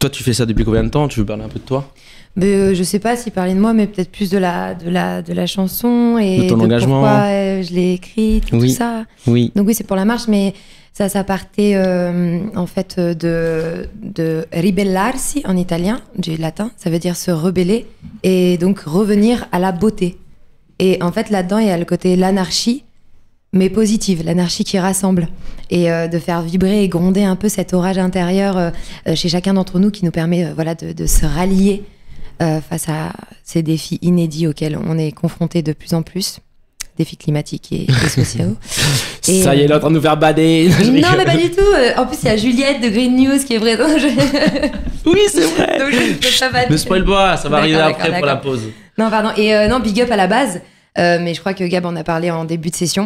Toi, tu fais ça depuis combien de temps? Tu veux parler un peu de toi? Je sais pas si parler de moi, mais peut-être plus de la chanson et de ton engagement. Pourquoi je l'ai écrite, tout ça. Oui. Donc oui, c'est pour la marche, mais ça partait en fait de ribellarsi en italien, du latin, ça veut dire se rebeller et donc revenir à la beauté. Et en fait là-dedans, il y a le côté l'anarchie, mais positive, l'anarchie qui rassemble et de faire vibrer et gronder un peu cet orage intérieur chez chacun d'entre nous qui nous permet de se rallier face à ces défis inédits auxquels on est confronté de plus en plus, défis climatiques et sociaux. Ça y est, elle est en train de nous faire bader. Non, mais pas du tout. En plus, il y a Juliette de Green News qui est présente. Oui, c'est vrai. Donc, je peux pas bader. Ne spoil pas, ça va arriver après d'accord. pour la pause. Non, pardon. Et non, big up à la base. Mais je crois que Gab en a parlé en début de session.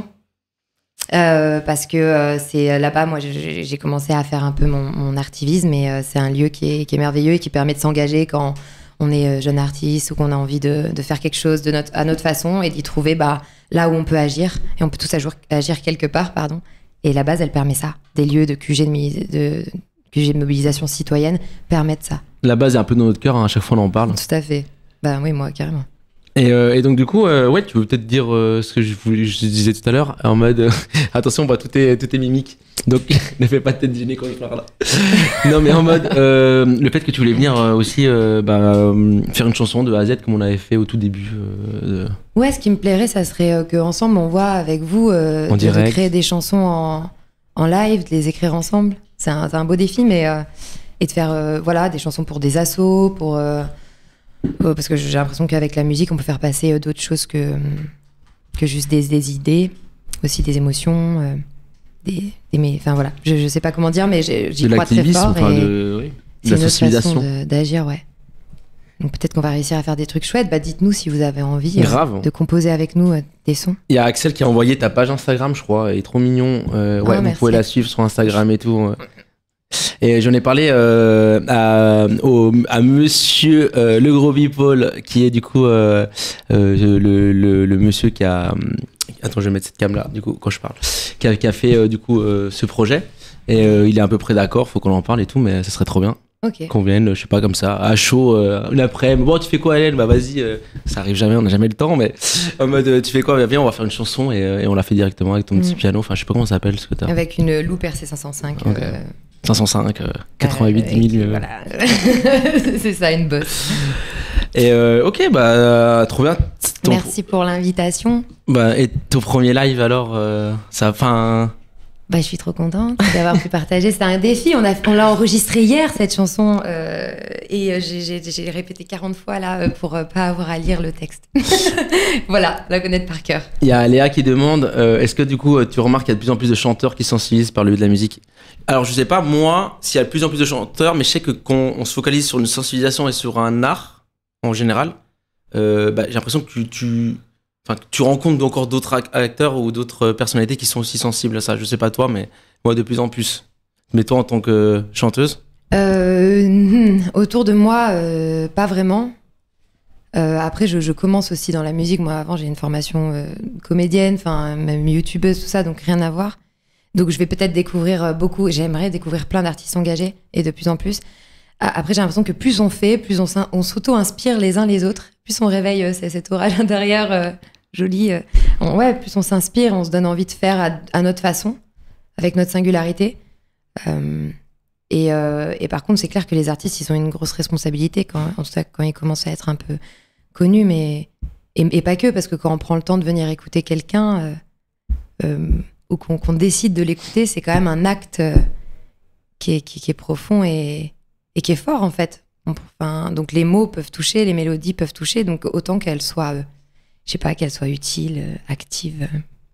Parce que c'est là-bas, moi j'ai commencé à faire un peu mon artivisme et c'est un lieu qui est merveilleux et qui permet de s'engager quand on est jeune artiste ou qu'on a envie de faire quelque chose à notre façon et d'y trouver là où on peut agir et on peut tous agir quelque part, pardon. Et la base, elle permet ça. Des lieux de QG de mobilisation citoyenne permettent ça. La base est un peu dans notre cœur, hein, à chaque fois on en parle. Tout à fait. Bah oui, moi carrément. Et donc du coup, ouais, tu veux peut-être dire ce que je disais tout à l'heure, en mode attention, on voit tout est mimique, donc ne fais pas de tête gênée quand je parle là. Non, mais en mode le fait que tu voulais venir aussi faire une chanson de A à Z comme on avait fait au tout début. Ouais, ce qui me plairait, ça serait qu'ensemble on voit avec vous de créer des chansons en live, de les écrire ensemble. C'est un beau défi, mais et de faire des chansons pour des assos, parce que j'ai l'impression qu'avec la musique, on peut faire passer d'autres choses que juste des idées, aussi des émotions, enfin voilà, je sais pas comment dire, mais j'y crois très fort. C'est une autre façon d'agir, ouais. Donc peut-être qu'on va réussir à faire des trucs chouettes. Dites-nous si vous avez envie de composer avec nous des sons. Il y a Axel qui a envoyé ta page Instagram, je crois, elle est trop mignon. Ouais, vous pouvez la suivre sur Instagram et tout. Et j'en ai parlé à monsieur Le Gros Bipole, qui est du coup le monsieur qui a... Attends, je vais mettre cette cam là, du coup, quand je parle. Qui a fait du coup ce projet. Et il est à peu près d'accord, faut qu'on en parle et tout, mais ça serait trop bien. Okay. Qu'on vienne, je sais pas, comme ça, à chaud, une après-midi. Bon, tu fais quoi, Hélène? Bah vas-y, ça arrive jamais, on n'a jamais le temps, mais en mode, tu fais quoi? Viens, on va faire une chanson et on la fait directement avec ton petit piano. Enfin, je sais pas comment ça s'appelle ce que t'as. Avec une Loop RC 505. Okay. 505, 88, 10 000. Voilà. C'est ça, une bosse. Et ok, trop bien. Merci pour l'invitation. Et ton premier live alors, ça, enfin. Je suis trop contente d'avoir pu partager. C'était un défi. On l'a enregistré hier, cette chanson. Et j'ai répété 40 fois là pour pas avoir à lire le texte. Voilà, la connaître par cœur. Il y a Léa qui demande est-ce que du coup tu remarques qu'il y a de plus en plus de chanteurs qui se sensibilisent par le biais de la musique? Alors je sais pas moi s'il y a de plus en plus de chanteurs, mais je sais que quand on se focalise sur une sensibilisation et sur un art en général, j'ai l'impression que tu rencontres encore d'autres acteurs ou d'autres personnalités qui sont aussi sensibles à ça. Je sais pas toi, mais moi de plus en plus. Mais toi en tant que chanteuse? Autour de moi, pas vraiment. Après, je commence aussi dans la musique. Moi, avant, j'ai une formation comédienne, enfin même youtubeuse, tout ça, donc rien à voir. Donc je vais peut-être découvrir beaucoup. J'aimerais découvrir plein d'artistes engagés et de plus en plus. Après, j'ai l'impression que plus on fait, plus on s'auto-inspire les uns les autres, plus on réveille cet orage intérieur joli. Plus on s'inspire, on se donne envie de faire à notre façon, avec notre singularité. Et par contre, c'est clair que les artistes, ils ont une grosse responsabilité en tout cas quand ils commencent à être un peu connus, mais et pas que, parce que quand on prend le temps de venir écouter quelqu'un ou qu'on décide de l'écouter, c'est quand même un acte qui est profond et qui est fort en fait. Donc les mots peuvent toucher, les mélodies peuvent toucher, donc autant qu'elles soient, qu'elles soient utiles, actives.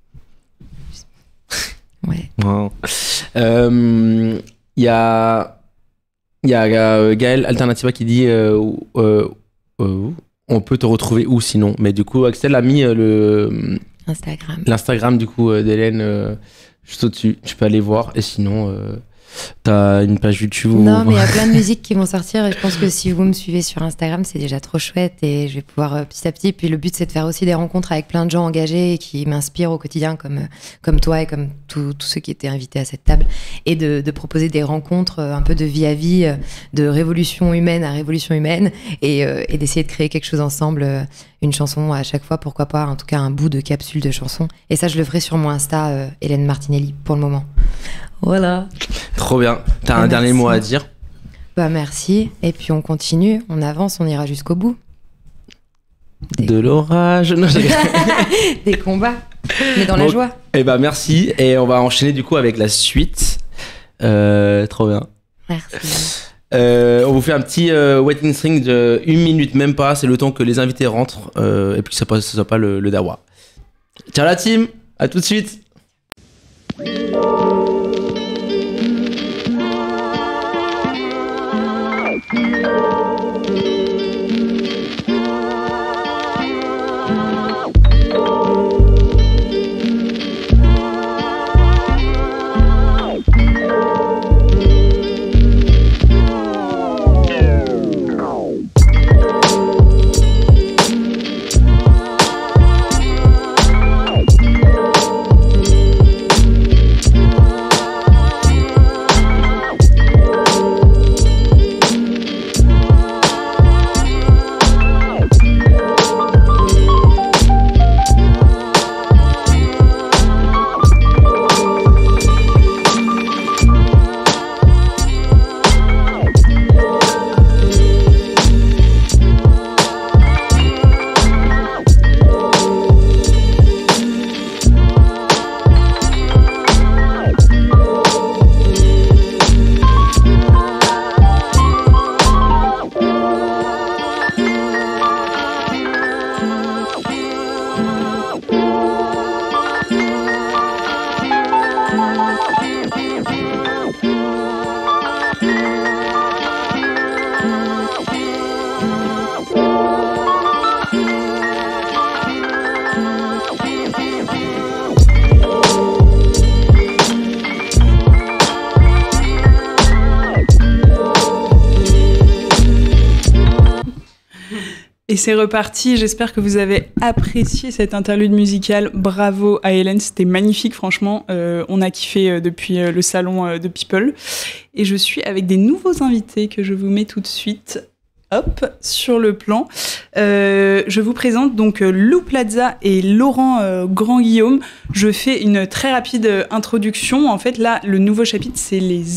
Ouais. Wow. Il y a Gaël Alternativa qui dit on peut te retrouver où sinon? Mais du coup, Axel a mis Instagram. L'Instagram du coup d'Hélène juste au-dessus. Tu peux aller voir. Et sinon, T'as une page YouTube Non, mais il y a plein de musiques qui vont sortir et je pense que si vous me suivez sur Instagram, c'est déjà trop chouette et je vais pouvoir petit à petit. Puis le but, c'est de faire aussi des rencontres avec plein de gens engagés et qui m'inspirent au quotidien, comme toi et comme tous ceux qui étaient invités à cette table, et de proposer des rencontres un peu de vie à vie, de révolution humaine à révolution humaine, et d'essayer de créer quelque chose ensemble, une chanson à chaque fois, pourquoi pas, en tout cas un bout de capsule de chanson. Et ça, je le ferai sur mon Insta, Hélène Martinelli, pour le moment. Voilà. Trop bien. T'as un dernier mot à dire? Bah merci. Et puis on continue, on avance, on ira jusqu'au bout. De l'orage. Des combats, mais dans la joie. Et bah merci. Et on va enchaîner du coup avec la suite. Trop bien. Merci. On vous fait un petit waiting string de 1 minute, même pas. C'est le temps que les invités rentrent et puis que ça soit pas le dawa. Ciao la team. À tout de suite. Et c'est reparti, j'espère que vous avez apprécié cette interlude musicale. Bravo à Hélène, c'était magnifique franchement. On a kiffé depuis le salon de People. Et je suis avec des nouveaux invités que je vous mets tout de suite. Hop, sur le plan. Je vous présente donc Lou Plaza et Laurent Grand-Guillaume. Je fais une très rapide introduction. En fait, là, le nouveau chapitre, c'est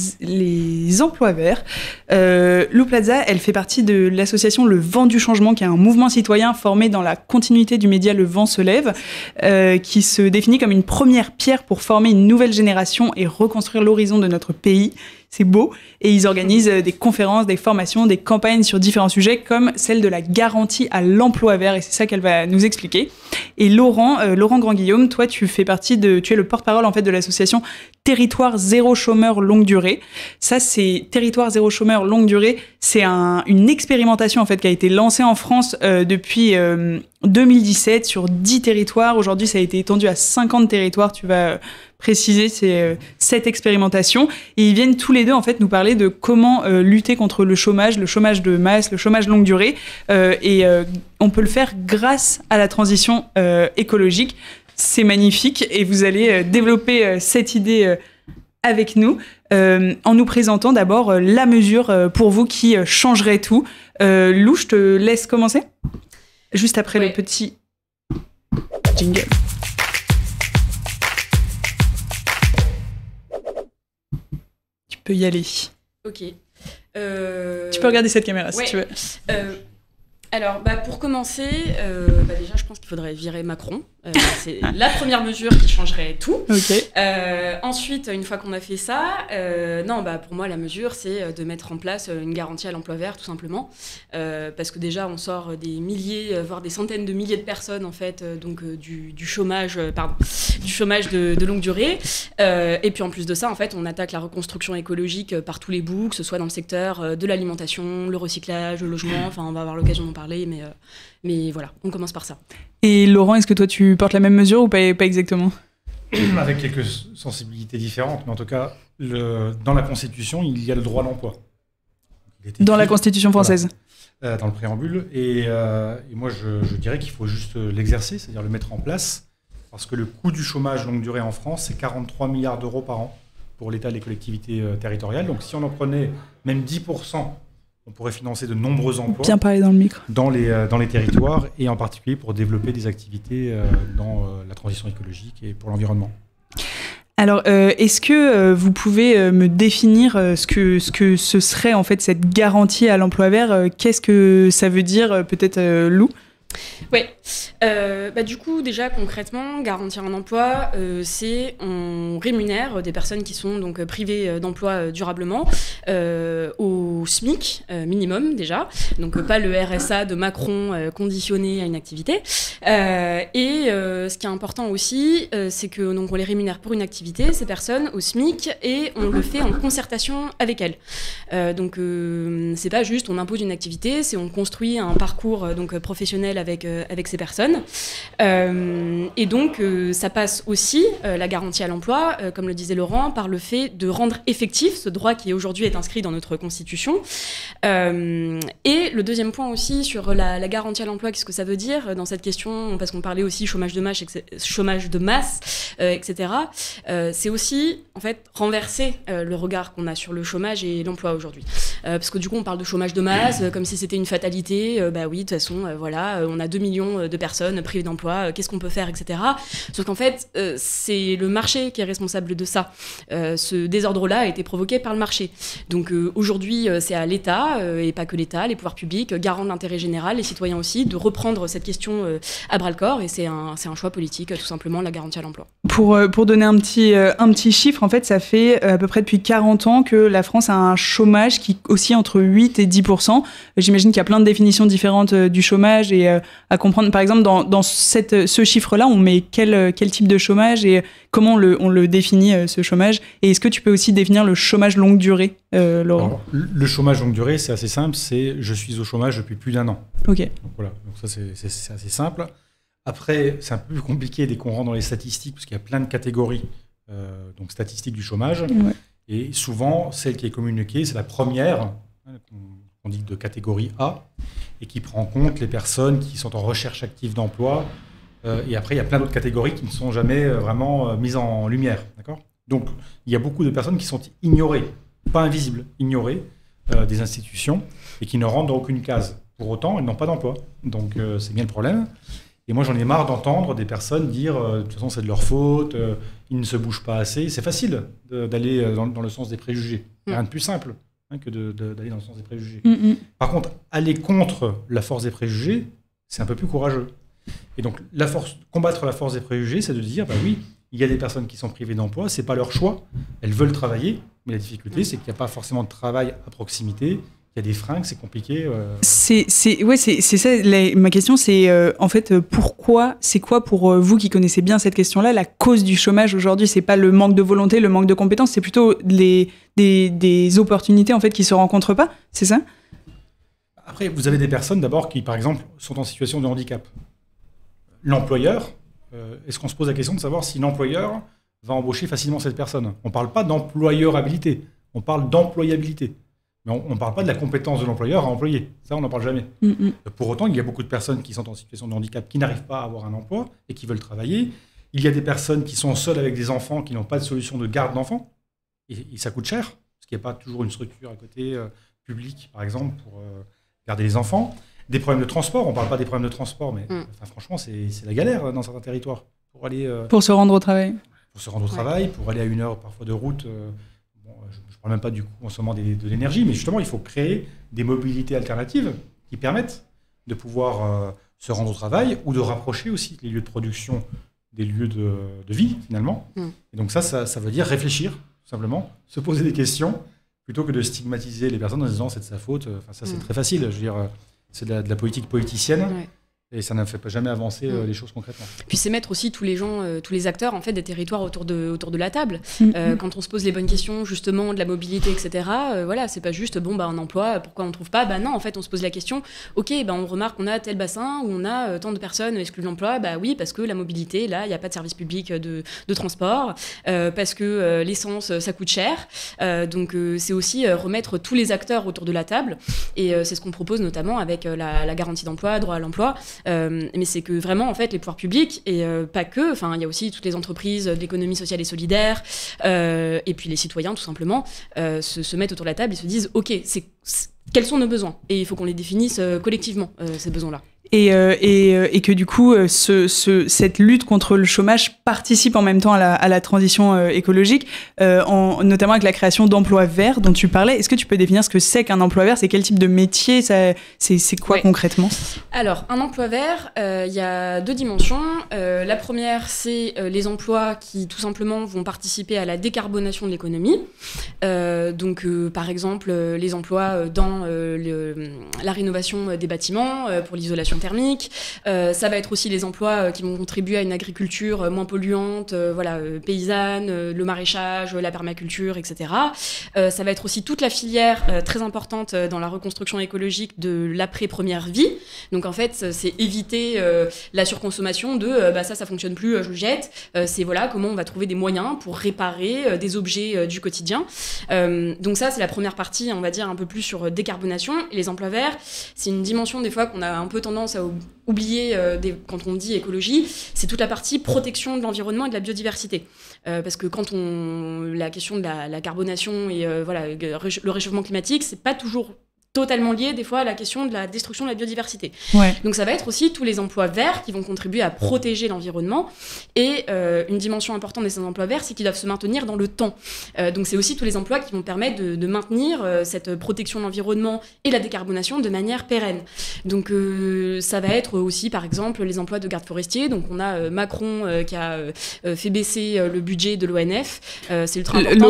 les emplois verts. Lou Plaza, elle fait partie de l'association Le Vent du Changement, qui est un mouvement citoyen formé dans la continuité du média Le Vent se lève, qui se définit comme une première pierre pour former une nouvelle génération et reconstruire l'horizon de notre pays. C'est beau. Et ils organisent des conférences, des formations, des campagnes sur différents sujets, comme celle de la garantie à l'emploi vert. Et c'est ça qu'elle va nous expliquer. Et Laurent Grand-Guillaume, toi, tu es le porte-parole en fait de l'association Territoire Zéro Chômeur Longue Durée. Ça, c'est Territoire Zéro Chômeur Longue Durée. C'est une expérimentation en fait qui a été lancée en France depuis 2017 sur 10 territoires. Aujourd'hui, ça a été étendu à 50 territoires. Tu vas préciser cette expérimentation. Et ils viennent tous les deux en fait nous parler de comment lutter contre le chômage de masse, le chômage longue durée. On peut le faire grâce à la transition écologique. C'est magnifique et vous allez développer cette idée avec nous en nous présentant d'abord la mesure pour vous qui changerait tout. Lou, je te laisse commencer juste après le petit jingle. Tu peux y aller. Ok. Tu peux regarder cette caméra si tu veux. Alors, pour commencer, déjà, je pense qu'il faudrait virer Macron. C'est la première mesure qui changerait tout. Okay. Ensuite, une fois qu'on a fait ça, pour moi, la mesure, c'est de mettre en place une garantie à l'emploi vert, tout simplement. Parce que déjà, on sort des milliers, voire des centaines de milliers de personnes, en fait, du chômage, de longue durée. Et puis, en plus de ça, en fait, on attaque la reconstruction écologique par tous les bouts, que ce soit dans le secteur de l'alimentation, le recyclage, le logement. Enfin, on va avoir l'occasion d'en parler, mais voilà, on commence par ça. Et Laurent, est-ce que toi, tu portes la même mesure ou pas exactement ? avec quelques sensibilités différentes, mais en tout cas, dans la Constitution, il y a le droit à l'emploi. Dans la Constitution française. Voilà, dans le préambule. Et moi, je dirais qu'il faut juste l'exercer, c'est-à-dire le mettre en place, parce que le coût du chômage longue durée en France, c'est 43 milliards d'euros par an pour l'État et les collectivités territoriales. Donc si on en prenait même 10%, on pourrait financer de nombreux emplois. Bien parler dans le micro. Dans les territoires, et en particulier pour développer des activités dans la transition écologique et pour l'environnement. Alors, est-ce que vous pouvez me définir ce que ce serait en fait cette garantie à l'emploi vert? Qu'est-ce que ça veut dire, peut-être Lou? Oui, du coup déjà concrètement, garantir un emploi, c'est on rémunère des personnes qui sont donc privées d'emploi durablement au SMIC minimum déjà, donc pas le RSA de Macron conditionné à une activité. Ce qui est important aussi, c'est que donc on les rémunère pour une activité, ces personnes au SMIC, et on le fait en concertation avec elles. C'est pas juste on impose une activité, c'est on construit un parcours donc professionnel avec ces personnes. Ça passe aussi, la garantie à l'emploi, comme le disait Laurent, par le fait de rendre effectif ce droit qui aujourd'hui est inscrit dans notre Constitution. Et le deuxième point aussi sur la garantie à l'emploi, qu'est-ce que ça veut dire dans cette question, parce qu'on parlait aussi chômage de masse, etc. C'est aussi en fait renverser le regard qu'on a sur le chômage et l'emploi aujourd'hui. Parce que du coup on parle de chômage de masse comme si c'était une fatalité. Oui, de toute façon, on a 2 millions de personnes privées d'emploi, qu'est-ce qu'on peut faire, etc. Sauf qu'en fait, c'est le marché qui est responsable de ça. Ce désordre-là a été provoqué par le marché. Donc aujourd'hui, c'est à l'État, et pas que l'État, les pouvoirs publics, garants de l'intérêt général, les citoyens aussi, de reprendre cette question à bras-le-corps, et c'est un choix politique, tout simplement, la garantie à l'emploi. Pour donner un petit chiffre, en fait, ça fait à peu près depuis 40 ans que la France a un chômage qui oscille entre 8 et 10%. J'imagine qu'il y a plein de définitions différentes du chômage, et à comprendre, par exemple, dans ce chiffre-là, on met quel type de chômage et comment on le définit, ce chômage? Et est-ce que tu peux aussi définir le chômage longue durée, Laurent? Alors, le chômage longue durée, c'est assez simple, c'est je suis au chômage depuis plus d'1 an. Ok. Donc voilà, donc ça c'est assez simple. Après, c'est un peu plus compliqué dès qu'on rentre dans les statistiques, parce qu'il y a plein de catégories donc statistiques du chômage. Ouais. Et souvent, celle qui est communiquée, c'est la première, qu'on dit de catégorie A, et qui prend en compte les personnes qui sont en recherche active d'emploi. Et après, il y a plein d'autres catégories qui ne sont jamais vraiment mises en lumière. D'accord ? Donc, il y a beaucoup de personnes qui sont ignorées, pas invisibles, ignorées des institutions, et qui ne rentrent dans aucune case. Pour autant, elles n'ont pas d'emploi. Donc, c'est bien le problème. Et moi, j'en ai marre d'entendre des personnes dire de toute façon, c'est de leur faute, ils ne se bougent pas assez. C'est facile d'aller dans le sens des préjugés. Il n'y a rien de plus simple que d'aller dans le sens des préjugés. Par contre, aller contre la force des préjugés, c'est un peu plus courageux. Et donc, combattre la force des préjugés, c'est de dire, oui, il y a des personnes qui sont privées d'emploi, c'est pas leur choix, elles veulent travailler, mais la difficulté, c'est qu'il n'y a pas forcément de travail à proximité. Il y a des fringues, c'est compliqué. C'est ça. Ma question, c'est en fait pourquoi, c'est quoi pour vous qui connaissez bien cette question-là, la cause du chômage aujourd'hui? C'est pas le manque de volonté, le manque de compétences, c'est plutôt des opportunités en fait qui se rencontrent pas, c'est ça? Après, vous avez des personnes d'abord qui, par exemple, sont en situation de handicap. L'employeur, est-ce qu'on se pose la question de savoir si l'employeur va embaucher facilement cette personne? On ne parle pas d'employeurabilité, on parle d'employabilité. Mais on ne parle pas de la compétence de l'employeur à employer. Ça, on n'en parle jamais. Pour autant, il y a beaucoup de personnes qui sont en situation de handicap, qui n'arrivent pas à avoir un emploi et qui veulent travailler. Il y a des personnes qui sont seules avec des enfants, qui n'ont pas de solution de garde d'enfants. Et ça coûte cher, parce qu'il n'y a pas toujours une structure à côté publique, par exemple, pour garder les enfants. Des problèmes de transport, on ne parle pas des problèmes de transport, mais franchement, c'est la galère dans certains territoires. Pour se rendre au travail. Pour se rendre au travail, pour aller à 1 heure parfois de route. Je ne parle même pas du consommement de l'énergie, mais justement, il faut créer des mobilités alternatives qui permettent de pouvoir se rendre au travail ou de rapprocher aussi les lieux de production des lieux de vie, finalement. Et donc ça veut dire réfléchir, tout simplement, se poser des questions, plutôt que de stigmatiser les personnes en disant c'est de sa faute. Ça, c'est très facile. Je veux dire, c'est de la politique politicienne. Et ça ne fait pas jamais avancer les choses concrètement. Puis c'est mettre aussi tous les gens, tous les acteurs en fait, des territoires autour de la table. Quand on se pose les bonnes questions justement de la mobilité, etc., voilà, c'est pas juste un emploi, pourquoi on ne trouve pas ? Non, en fait, on se pose la question, ok, on remarque qu'on a tel bassin où on a tant de personnes exclues de l'emploi, oui, parce que la mobilité, là, il n'y a pas de service public de transport, parce que l'essence, ça coûte cher. Donc c'est aussi remettre tous les acteurs autour de la table. Et c'est ce qu'on propose notamment avec la garantie d'emploi, droit à l'emploi. Mais c'est que vraiment, en fait, les pouvoirs publics, et pas que, il y a aussi toutes les entreprises d'économie sociale et solidaire, et puis les citoyens, tout simplement, se mettent autour de la table et se disent, ok, quels sont nos besoins ? Et il faut qu'on les définisse collectivement, ces besoins-là. Et que du coup, cette lutte contre le chômage participe en même temps à la transition écologique, notamment avec la création d'emplois verts dont tu parlais. Est-ce que tu peux définir ce que c'est qu'un emploi vert ? C'est quel type de métier ? C'est quoi concrètement ? Alors, un emploi vert, il y a 2 dimensions. La première, c'est les emplois qui, tout simplement, vont participer à la décarbonation de l'économie. Donc, par exemple, les emplois dans la rénovation des bâtiments, pour l'isolation thermique. Ça va être aussi les emplois qui vont contribuer à une agriculture moins polluante, paysanne, le maraîchage, la permaculture, etc. Ça va être aussi toute la filière très importante dans la reconstruction écologique de l'après-première vie. Donc en fait, c'est éviter la surconsommation de ça fonctionne plus, je le jette. C'est comment on va trouver des moyens pour réparer des objets du quotidien. Donc ça, c'est la première partie, on va dire, un peu plus sur décarbonation. Et les emplois verts, c'est une dimension des fois qu'on a un peu tendance à oublier quand on dit écologie, c'est toute la partie protection de l'environnement et de la biodiversité. Parce que quand la question de la carbonation et le réchauffement climatique, c'est pas toujours totalement lié des fois à la question de la destruction de la biodiversité. Ouais. Donc ça va être aussi tous les emplois verts qui vont contribuer à protéger l'environnement. Et une dimension importante de ces emplois verts, c'est qu'ils doivent se maintenir dans le temps. Donc c'est aussi tous les emplois qui vont permettre de maintenir cette protection de l'environnement et la décarbonation de manière pérenne. Donc ça va être aussi par exemple les emplois de garde forestier. Donc on a Macron qui a fait baisser le budget de l'ONF. C'est ultra important.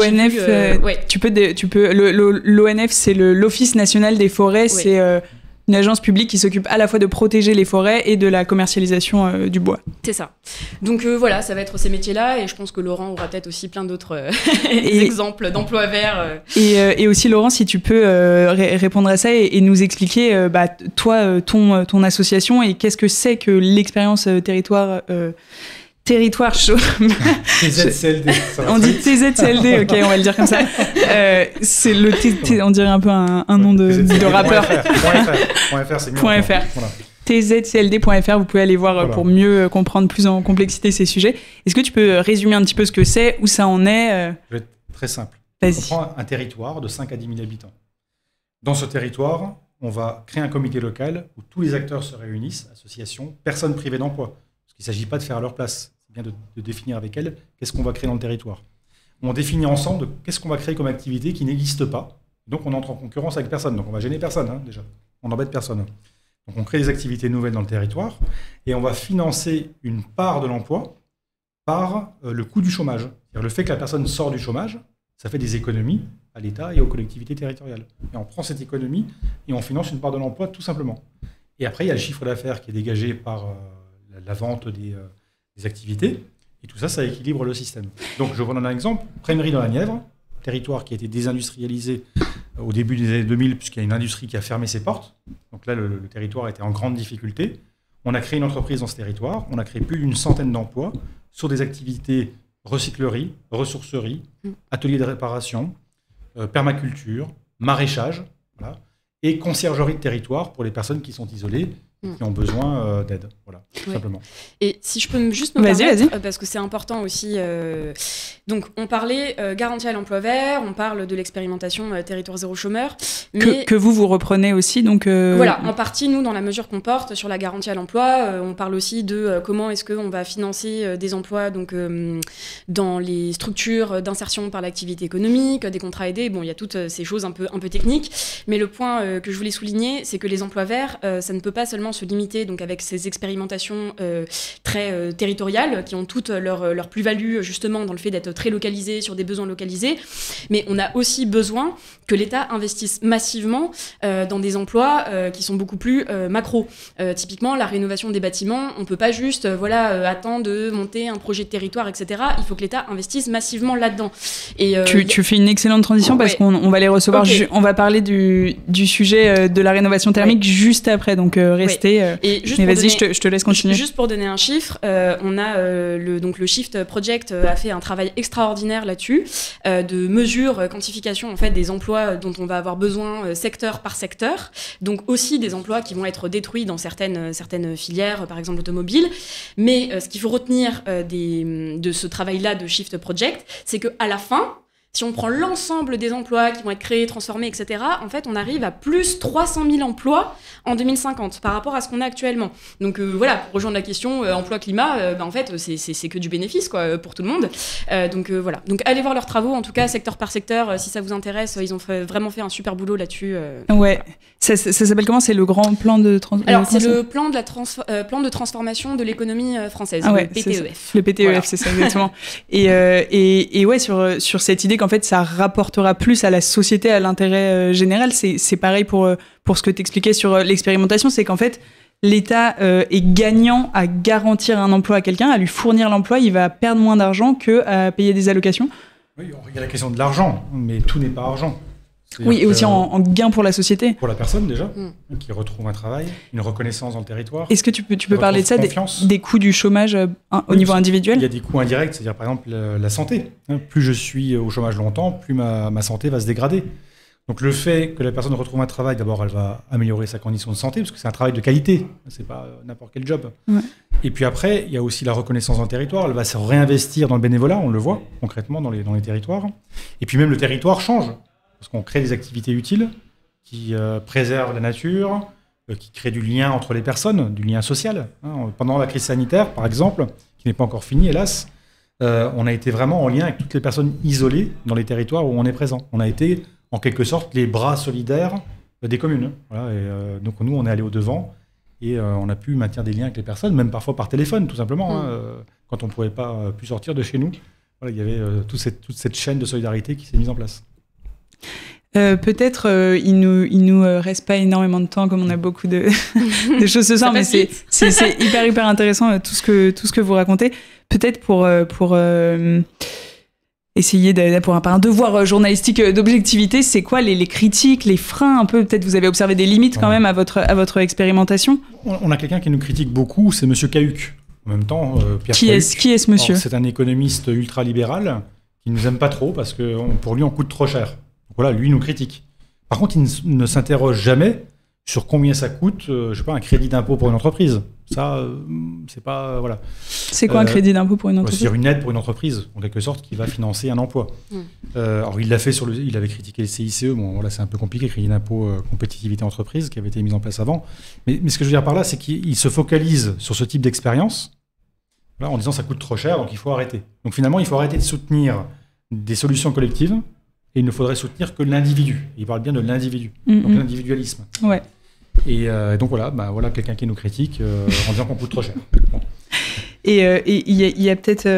L'ONF, l'ONF, c'est l'Office national des forêts, oui. C'est une agence publique qui s'occupe à la fois de protéger les forêts et de la commercialisation du bois. C'est ça. Donc voilà, ça va être ces métiers-là, et je pense que Laurent aura peut-être aussi plein d'autres exemples d'emplois verts. Et aussi Laurent, si tu peux répondre à ça et nous expliquer, toi, ton association, et qu'est-ce que c'est que l'expérience territoire chaud. TZCLD. On dit TZCLD, ok, on va le dire comme ça. C'est on dirait un peu un nom de rappeur. .fr, c'est mieux. .fr. Voilà. TZCLD.fr, vous pouvez aller voir pour mieux comprendre plus en complexité ces sujets. Est-ce que tu peux résumer un petit peu ce que c'est, où ça en est Je vais être très simple. Vas-y. On prend un territoire de 5 à 10 000 habitants. Dans ce territoire, on va créer un comité local où tous les acteurs se réunissent, associations, personnes privées d'emploi. Parce qu'il ne s'agit pas de faire à leur place. De définir avec elles qu'est-ce qu'on va créer dans le territoire. On définit ensemble qu'est-ce qu'on va créer comme activité qui n'existe pas. Donc on entre en concurrence avec personne. Donc on va gêner personne déjà. On n'embête personne. Donc on crée des activités nouvelles dans le territoire et on va financer une part de l'emploi par le coût du chômage. C'est-à-dire le fait que la personne sort du chômage, ça fait des économies à l'État et aux collectivités territoriales. Et on prend cette économie et on finance une part de l'emploi tout simplement. Et après il y a le chiffre d'affaires qui est dégagé par la vente des activités, et tout ça, ça équilibre le système. Donc, je vous donne un exemple. Praimerie dans la Nièvre, territoire qui a été désindustrialisé au début des années 2000, puisqu'il y a une industrie qui a fermé ses portes. Donc là, le territoire était en grande difficulté. On a créé une entreprise dans ce territoire. On a créé plus d'une centaine d'emplois sur des activités recyclerie, ressourcerie, ateliers de réparation, permaculture, maraîchage, voilà, et conciergerie de territoire pour les personnes qui sont isolées, qui ont besoin d'aide. Voilà, tout simplement. Et si je peux juste me permettre, parce que c'est important aussi. Donc, on parlait garantie à l'emploi vert, on parle de l'expérimentation territoire zéro chômeur. Mais que vous reprenez aussi. Donc, voilà, en partie, nous, dans la mesure qu'on porte sur la garantie à l'emploi, on parle aussi de comment est-ce qu'on va financer des emplois donc, dans les structures d'insertion par l'activité économique, des contrats aidés. Bon, il y a toutes ces choses un peu techniques. Mais le point que je voulais souligner, c'est que les emplois verts, ça ne peut pas seulement se limiter donc avec ces expérimentations très territoriales qui ont toutes leur plus-value justement dans le fait d'être très localisées sur des besoins localisés, mais on a aussi besoin que l'État investisse massivement dans des emplois qui sont beaucoup plus macro. Typiquement, la rénovation des bâtiments, on peut pas juste attendre de monter un projet de territoire, etc. Il faut que l'État investisse massivement là-dedans. Et, tu fais une excellente transition parce qu'on va les recevoir. Okay. On va parler du sujet de la rénovation thermique juste après, donc restez. Mais vas-y, je te laisse continuer. Juste pour donner un chiffre, on a le Shift Project a fait un travail extraordinaire là-dessus, de mesure, quantification en fait des emplois dont on va avoir besoin secteur par secteur, donc aussi des emplois qui vont être détruits dans certaines filières, par exemple automobile. Mais ce qu'il faut retenir de ce travail-là de Shift Project, c'est qu'à la fin, si on prend l'ensemble des emplois qui vont être créés, transformés, etc., en fait, on arrive à plus 300 000 emplois en 2050 par rapport à ce qu'on a actuellement. Donc voilà, pour rejoindre la question emploi-climat, en fait, c'est que du bénéfice quoi, pour tout le monde. Donc voilà. Donc allez voir leurs travaux, en tout cas, secteur par secteur, si ça vous intéresse. Ils ont vraiment fait un super boulot là-dessus. Ouais. Voilà. Ça s'appelle comment? C'est le grand plan de transformation. Alors, c'est le plan de transformation de l'économie française, le PTEF. Le PTEF, voilà. C'est ça, exactement. et ouais, sur cette idée qu'en fait, ça rapportera plus à la société, à l'intérêt général, c'est pareil pour ce que tu expliquais sur l'expérimentation, c'est qu'en fait, l'État est gagnant à garantir un emploi à quelqu'un, à lui fournir l'emploi, il va perdre moins d'argent qu'à payer des allocations. Oui, il y a la question de l'argent, mais tout n'est pas argent. Oui, et aussi en gain pour la société. Pour la personne déjà, qui retrouve un travail, une reconnaissance dans le territoire. Est-ce que tu peux parler de ça, des coûts du chômage au niveau individuel? Il y a des coûts indirects, c'est-à-dire par exemple la santé. Plus je suis au chômage longtemps, plus ma santé va se dégrader. Donc le fait que la personne retrouve un travail, d'abord elle va améliorer sa condition de santé, parce que c'est un travail de qualité, c'est pas n'importe quel job. Ouais. Et puis après, il y a aussi la reconnaissance dans le territoire, elle va se réinvestir dans le bénévolat, on le voit concrètement dans les territoires. Et puis même le territoire change. Parce qu'on crée des activités utiles qui préservent la nature, qui créent du lien entre les personnes, du lien social. Pendant la crise sanitaire, par exemple, qui n'est pas encore finie, hélas, on a été vraiment en lien avec toutes les personnes isolées dans les territoires où on est présent. On a été, en quelque sorte, les bras solidaires des communes. Voilà, et, donc nous, on est allé au-devant et on a pu maintenir des liens avec les personnes, même parfois par téléphone, tout simplement, quand on ne pouvait pas plus sortir de chez nous. Voilà, il y avait toute cette chaîne de solidarité qui s'est mise en place. Peut-être il nous reste pas énormément de temps comme on a beaucoup de choses ce soir, mais c'est hyper intéressant tout ce que vous racontez. Peut-être pour essayer pour un devoir journalistique d'objectivité, c'est quoi les critiques, les freins un peu? Peut-être vous avez observé des limites quand même à votre expérimentation. On a quelqu'un qui nous critique beaucoup, c'est Monsieur Cahuc. En même temps, Pierre Cahuc. Qui est ce monsieur? C'est un économiste ultra-libéral qui nous aime pas trop parce que pour lui on coûte trop cher. Voilà, lui nous critique. Par contre, il ne s'interroge jamais sur combien ça coûte, je sais pas, un crédit d'impôt pour une entreprise. Ça, c'est pas, voilà. C'est quoi un crédit d'impôt pour une entreprise? C'est-à-dire une aide pour une entreprise, en quelque sorte, qui va financer un emploi. Alors, il l'a fait il avait critiqué le CICE. Bon, voilà, c'est un peu compliqué, crédit d'impôt compétitivité entreprise, qui avait été mis en place avant. Mais ce que je veux dire par là, c'est qu'il se focalise sur ce type d'expérience, voilà, en disant ça coûte trop cher, donc il faut arrêter. Donc finalement, il faut arrêter de soutenir des solutions collectives. Et il ne faudrait soutenir que l'individu. Il parle bien de l'individu, donc l'individualisme. Ouais. Et donc voilà, voilà quelqu'un qui nous critique en disant qu'on coûte trop cher. Bon. Et il y a peut-être,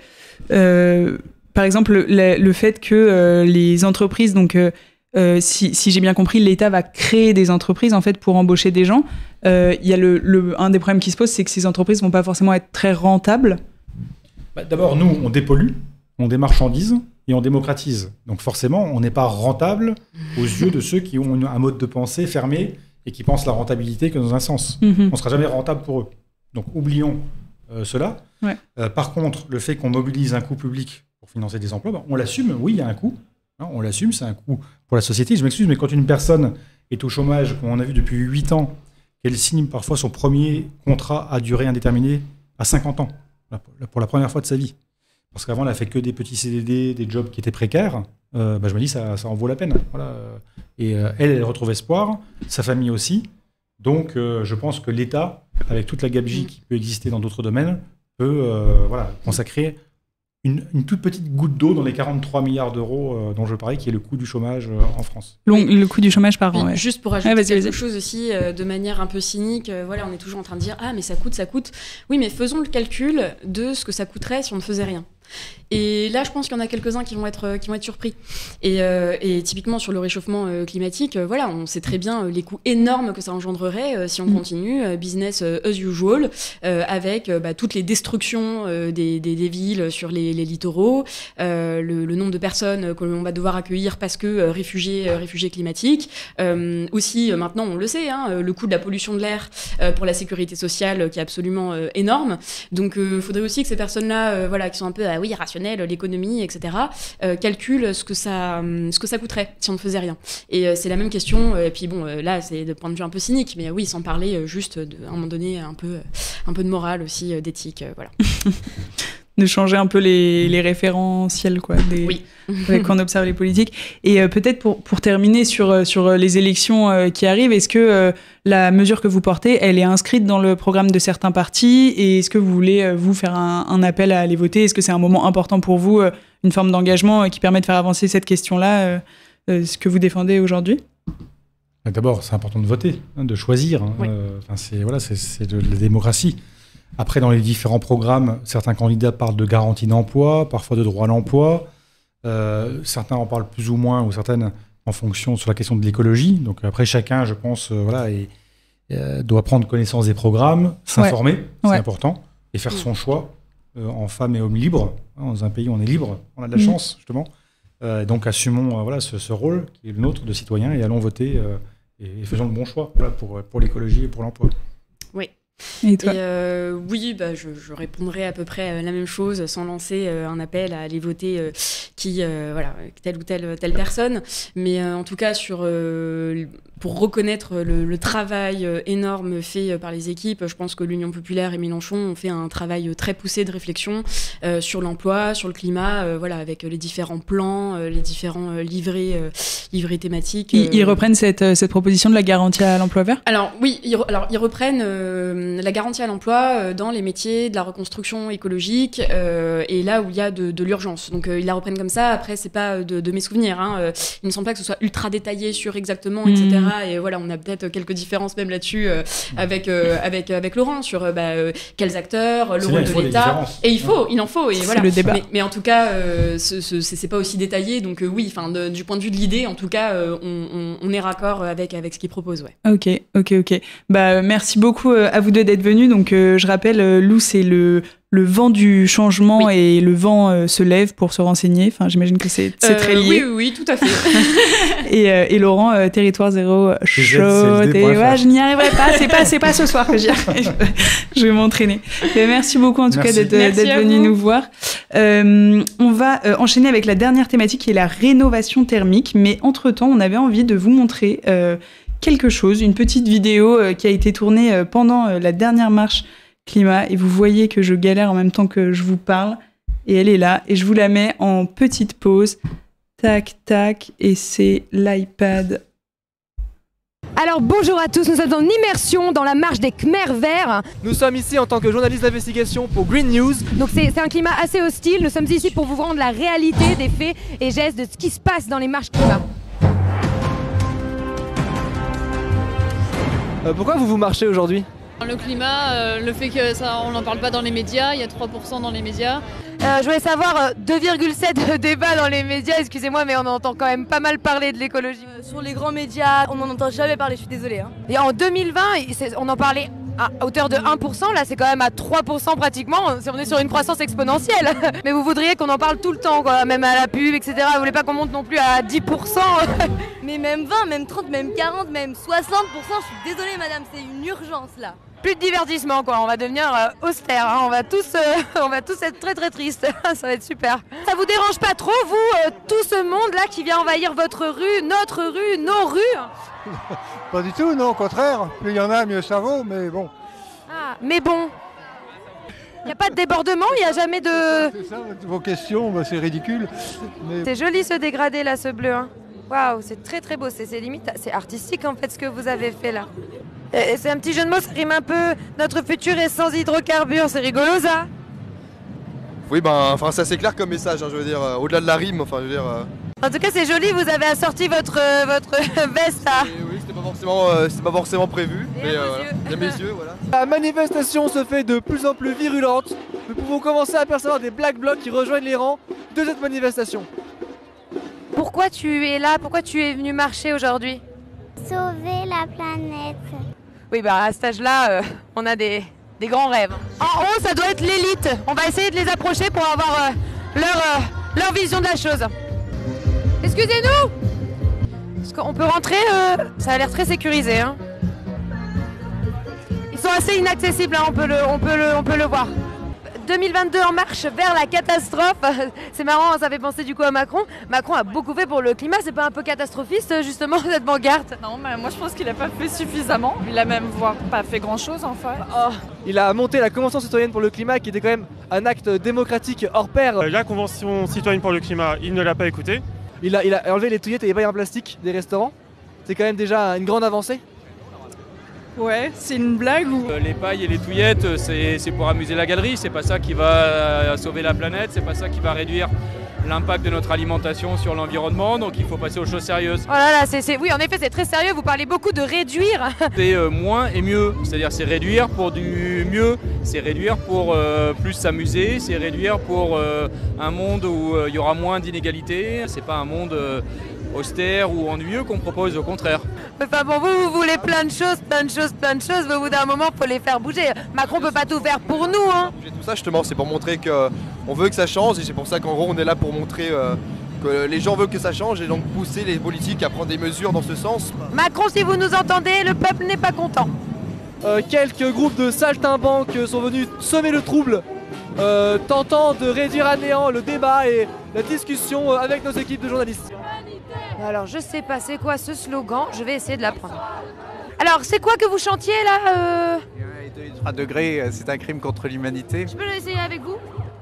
par exemple, le fait que les entreprises, donc si j'ai bien compris, l'État va créer des entreprises en fait pour embaucher des gens. Il y a un des problèmes qui se pose, c'est que ces entreprises vont pas forcément être très rentables. D'abord, nous, on dépollue, on démarchandise. Et on démocratise. Donc forcément, on n'est pas rentable aux yeux de ceux qui ont un mode de pensée fermé et qui pensent la rentabilité que dans un sens. On ne sera jamais rentable pour eux. Donc oublions cela. Ouais. Par contre, le fait qu'on mobilise un coût public pour financer des emplois, on l'assume, oui, il y a un coût. On l'assume, c'est un coût pour la société. Je m'excuse, mais quand une personne est au chômage, comme on a vu depuis 8 ans, qu'elle signe parfois son premier contrat à durée indéterminée à 50 ans, pour la première fois de sa vie, parce qu'avant, elle a fait que des petits CDD, des jobs qui étaient précaires. Je me dis, ça en vaut la peine. Voilà. Et elle retrouve espoir, sa famille aussi. Donc, je pense que l'État, avec toute la gabegie qui peut exister dans d'autres domaines, peut consacrer une toute petite goutte d'eau dans les 43 milliards d'euros dont je parlais, qui est le coût du chômage en France. Le coût du chômage par an, Oui, ouais. Juste pour ajouter quelque chose aussi, de manière un peu cynique, voilà, on est toujours en train de dire « Ah, mais ça coûte ». Oui, mais faisons le calcul de ce que ça coûterait si on ne faisait rien. Et là, je pense qu'il y en a quelques-uns qui vont être surpris. Et typiquement sur le réchauffement climatique, voilà, on sait très bien les coûts énormes que ça engendrerait si on continue, business as usual, avec toutes les destructions des villes sur les littoraux, le nombre de personnes que l'on va devoir accueillir parce que réfugiés climatiques. Aussi, maintenant, on le sait, le coût de la pollution de l'air pour la sécurité sociale qui est absolument énorme. Donc, il faudrait aussi que ces personnes-là, voilà, qui sont un peu rationnelles, l'économie, etc., calculent ce que ça coûterait si on ne faisait rien. Et c'est la même question, et puis bon, là, c'est de point de vue un peu cynique, mais oui, sans parler juste, à un moment donné, un peu de morale aussi, d'éthique, voilà. De changer un peu les référentiels, quoi, avec on observe les politiques. Et peut-être pour terminer sur les élections qui arrivent, est-ce que la mesure que vous portez, elle est inscrite dans le programme de certains partis, et est-ce que vous voulez vous faire un appel à aller voter? Est-ce que c'est un moment important pour vous, une forme d'engagement qui permet de faire avancer cette question-là, ce que vous défendez aujourd'hui? D'abord, c'est important de voter, de choisir. Oui. C'est de la démocratie. Après, dans les différents programmes, certains candidats parlent de garantie d'emploi, parfois de droit à l'emploi. Certains en parlent plus ou moins, ou certaines en fonction sur la question de l'écologie. Donc après, chacun, je pense, doit prendre connaissance des programmes, s'informer, c'est important, et faire son choix en femmes et hommes libres. Dans un pays où on est libre, on a de la chance, justement. Donc assumons ce rôle qui est le nôtre de citoyen, et allons voter et faisons le bon choix pour l'écologie et pour l'emploi. Oui. Et toi ? Oui, je répondrai à peu près la même chose, sans lancer un appel à aller voter telle ou telle personne. Mais en tout cas, pour reconnaître le travail énorme fait par les équipes, je pense que l'Union populaire et Mélenchon ont fait un travail très poussé de réflexion sur l'emploi, sur le climat, avec les différents plans, les différents livrets thématiques. Ils reprennent cette proposition de la garantie à l'emploi vert ? Alors oui, ils reprennent la garantie à l'emploi dans les métiers de la reconstruction écologique et là où il y a de l'urgence. Donc ils la reprennent comme ça. Après, c'est pas de mes souvenirs. Il ne semble pas que ce soit ultra détaillé sur exactement, etc. Et voilà, on a peut-être quelques différences même là-dessus avec Laurent sur quels acteurs, le rôle de l'État. Et il en faut. Et voilà. C'est le débat. Mais en tout cas, c'est pas aussi détaillé. Donc oui, du point de vue de l'idée, en tout cas, on est raccord avec ce qu'il propose. Ouais. Ok. Merci beaucoup à vous deux d'être venus. Donc je rappelle, Lou, c'est le vent du changement et le vent se lève pour se renseigner. Enfin, j'imagine que c'est très lié. Oui, tout à fait. et Laurent, Territoire Zéro chaud. Je n'y arriverai pas. C'est pas ce soir que j'y arrive. Je vais m'entraîner. Mais merci beaucoup en tout cas d'être venu nous voir. On va enchaîner avec la dernière thématique qui est la rénovation thermique. Mais entre-temps, on avait envie de vous montrer quelque chose, une petite vidéo qui a été tournée pendant la dernière marche climat, et vous voyez que je galère en même temps que je vous parle, et elle est là, et je vous la mets en petite pause, tac, et c'est l'iPad. Alors bonjour à tous, nous sommes en immersion dans la marche des Khmers verts. Nous sommes ici en tant que journalistes d'investigation pour Green News. Donc c'est un climat assez hostile, nous sommes ici pour vous rendre la réalité des faits et gestes de ce qui se passe dans les marches climat. Pourquoi vous marchez aujourd'hui ? Le climat, le fait que ça, on n'en parle pas dans les médias, il y a 3% dans les médias. Je voulais savoir, 2,7 débats dans les médias, excusez-moi, mais on entend quand même pas mal parler de l'écologie. Sur les grands médias, on n'en entend jamais parler, je suis désolée. Et en 2020, on en parlait à hauteur de 1%, là c'est quand même à 3% pratiquement, on est sur une croissance exponentielle. Mais vous voudriez qu'on en parle tout le temps, quoi, même à la pub, etc. Vous voulez pas qu'on monte non plus à 10%? Mais même 20, même 30, même 40, même 60%, je suis désolée madame, c'est une urgence là. Plus de divertissement quoi, on va devenir austère, on va tous être très très tristes, ça va être super. Ça vous dérange pas trop vous, tout ce monde là qui vient envahir votre rue, notre rue, nos rues? Pas du tout, non, au contraire, plus il y en a mieux ça vaut, mais bon. Ah, mais bon. Il n'y a pas de débordement, il n'y a jamais de... C'est ça, vos questions, c'est ridicule. Mais... C'est joli ce dégradé là, ce bleu. Hein. Waouh, c'est très très beau, c'est limite, c'est artistique en fait ce que vous avez fait là. Et c'est un petit jeu de mots, ça rime un peu, notre futur est sans hydrocarbures, c'est rigolo ça. Oui, ben, enfin, c'est assez clair comme message, hein, je veux dire, au-delà de la rime, enfin, je veux dire... En tout cas, c'est joli, vous avez assorti votre veste à... Oui, c'était pas forcément prévu, mais il y a mes yeux, voilà. La manifestation se fait de plus en plus virulente. Nous pouvons commencer à apercevoir des Black Blocs qui rejoignent les rangs de cette manifestation. Pourquoi tu es là? Pourquoi tu es venu marcher aujourd'hui? Sauver la planète. Oui, bah à cet âge-là, on a des grands rêves. En haut, ça doit être l'élite. On va essayer de les approcher pour avoir leur vision de la chose. Excusez-nous! Est-ce qu'on peut rentrer? Ça a l'air très sécurisé. Hein. Ils sont assez inaccessibles, hein, on peut le voir. 2022 en marche vers la catastrophe. C'est marrant, ça fait penser du coup à Macron. Macron a beaucoup fait pour le climat, c'est pas un peu catastrophiste justement cette banquette? Non, mais moi je pense qu'il a pas fait suffisamment. Il a même pas fait grand chose en fait. Oh. Il a monté la Convention citoyenne pour le climat qui était quand même un acte démocratique hors pair. La Convention citoyenne pour le climat, il ne l'a pas écouté. Il a enlevé les touillettes et les pailles en plastique des restaurants. C'est quand même déjà une grande avancée. Ouais, c'est une blague ou... Les pailles et les touillettes, c'est pour amuser la galerie, c'est pas ça qui va sauver la planète, c'est pas ça qui va réduire l'impact de notre alimentation sur l'environnement, donc il faut passer aux choses sérieuses. Oh là là, oui en effet c'est très sérieux, vous parlez beaucoup de réduire. C'est moins et mieux, c'est-à-dire c'est réduire pour du mieux, c'est réduire pour plus s'amuser, c'est réduire pour un monde où il y aura moins d'inégalités, c'est pas un monde austère ou ennuyeux qu'on propose, au contraire. Enfin bon, vous voulez plein de choses, mais au bout d'un moment, faut les faire bouger. Macron peut pas tout faire pour nous, hein. Tout ça justement, c'est pour montrer qu'on veut que ça change, et c'est pour ça qu'en gros, on est là pour montrer que les gens veulent que ça change, et donc pousser les politiques à prendre des mesures dans ce sens. Macron, si vous nous entendez, le peuple n'est pas content. Quelques groupes de saltimbanques sont venus semer le trouble, tentant de réduire à néant le débat et la discussion avec nos équipes de journalistes. Alors je sais pas c'est quoi ce slogan, je vais essayer de l'apprendre. Alors c'est quoi que vous chantiez là 3 degrés, c'est un crime contre l'humanité. Je peux l'essayer avec vous?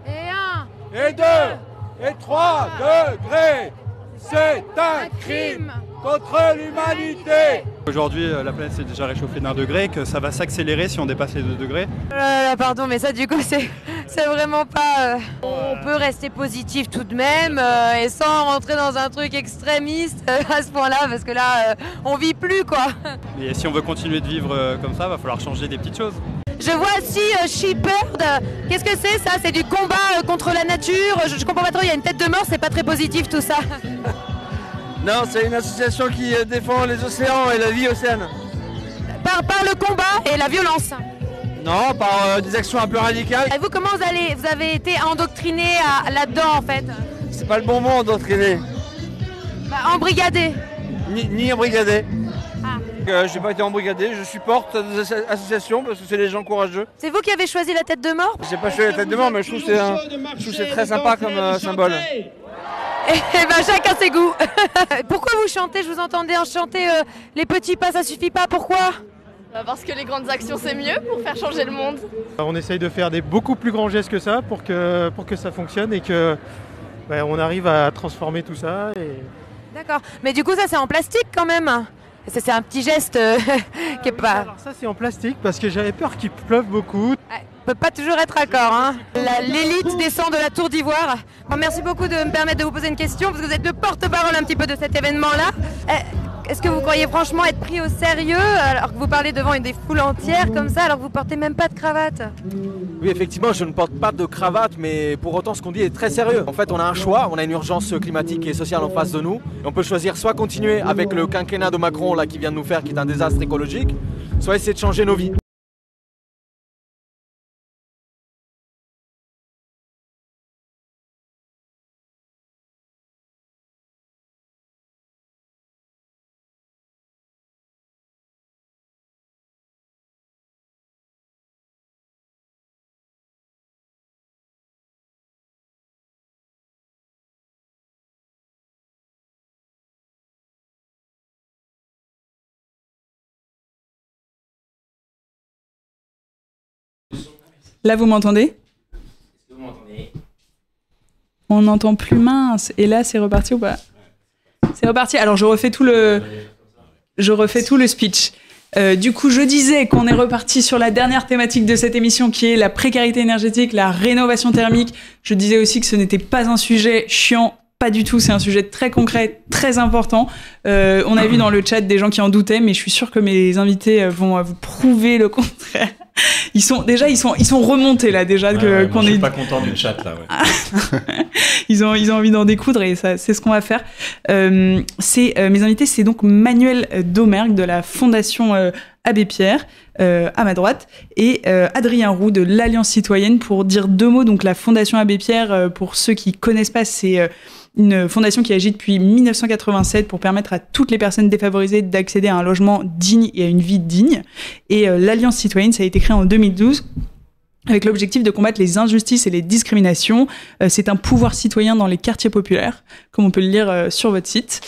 Et 1 et 2 et 3 degrés, c'est un crime contre l'humanité. Aujourd'hui, la planète s'est déjà réchauffée d'1 degré, que ça va s'accélérer si on dépasse les 2 degrés. Pardon, mais ça du coup c'est vraiment pas... On peut rester positif tout de même et sans rentrer dans un truc extrémiste à ce point-là, parce que là, on vit plus quoi. Et si on veut continuer de vivre comme ça, va falloir changer des petites choses. Je vois aussi Shepherd. Qu'est-ce que c'est ça? C'est du combat contre la nature. Je comprends pas trop, il y a une tête de mort, c'est pas très positif tout ça. Non, c'est une association qui défend les océans et la vie océane. Par le combat et la violence? Non, par des actions un peu radicales. Et vous, comment vous avez été endoctriné là-dedans en fait? C'est pas le bon mot, endoctriné. Embrigadé? Ni embrigadé. J'ai pas été embrigadé, je supporte des associations parce que c'est des gens courageux. C'est vous qui avez choisi la tête de mort? J'ai pas choisi la tête de mort, mais je trouve que c'est très sympa comme symbole. Eh ben chacun ses goûts. Pourquoi vous chantez? Je vous entendais en chanter les petits pas, ça suffit pas. Pourquoi? Parce que les grandes actions c'est mieux pour faire changer le monde. On essaye de faire des beaucoup plus grands gestes que ça pour que ça fonctionne et que on arrive à transformer tout ça. D'accord. Mais du coup ça c'est en plastique quand même. C'est un petit geste qui est pas... Alors ça c'est en plastique parce que j'avais peur qu'il pleuve beaucoup. On peut pas toujours être d'accord, hein. L'élite descend de la Tour d'Ivoire. Bon, merci beaucoup de me permettre de vous poser une question, parce que vous êtes le porte-parole un petit peu de cet événement-là. Est-ce que vous croyez franchement être pris au sérieux alors que vous parlez devant des foules entières comme ça, alors que vous portez même pas de cravate? Oui, effectivement, je ne porte pas de cravate, mais pour autant, ce qu'on dit est très sérieux. En fait, on a un choix, on a une urgence climatique et sociale en face de nous. Et on peut choisir soit continuer avec le quinquennat de Macron là, qui vient de nous faire, qui est un désastre écologique, soit essayer de changer nos vies. Là, vous m'entendez? Est-ce que vous m'entendez? On n'entend plus, mince. Et là, c'est reparti ou pas? C'est reparti. Alors, je refais tout le speech. Du coup, je disais qu'on est reparti sur la dernière thématique de cette émission qui est la précarité énergétique, la rénovation thermique. Je disais aussi que ce n'était pas un sujet chiant. Pas du tout, c'est un sujet très concret, très important. On a vu dans le chat des gens qui en doutaient, mais je suis sûre que mes invités vont vous prouver le contraire. Ils sont remontés là déjà. Je suis pas content du chat là. Ouais. Ils ont envie d'en découdre et ça, c'est ce qu'on va faire. Mes invités, c'est donc Manuel Domergue de la Fondation Abbé Pierre, à ma droite, et Adrien Roux de l'Alliance citoyenne. Pour dire deux mots, donc la Fondation Abbé Pierre, pour ceux qui connaissent pas, c'est une fondation qui agit depuis 1987 pour permettre à toutes les personnes défavorisées d'accéder à un logement digne et à une vie digne. Et l'Alliance citoyenne, ça a été créé en 2012 avec l'objectif de combattre les injustices et les discriminations. C'est un pouvoir citoyen dans les quartiers populaires, comme on peut le lire sur votre site.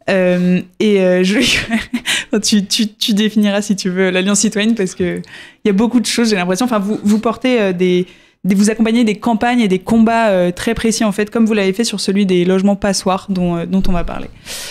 Tu définiras si tu veux l'Alliance citoyenne, parce que il y a beaucoup de choses, j'ai l'impression. Enfin, vous portez vous accompagnez des campagnes et des combats très précis, en fait, comme vous l'avez fait sur celui des logements passoires dont on va parler.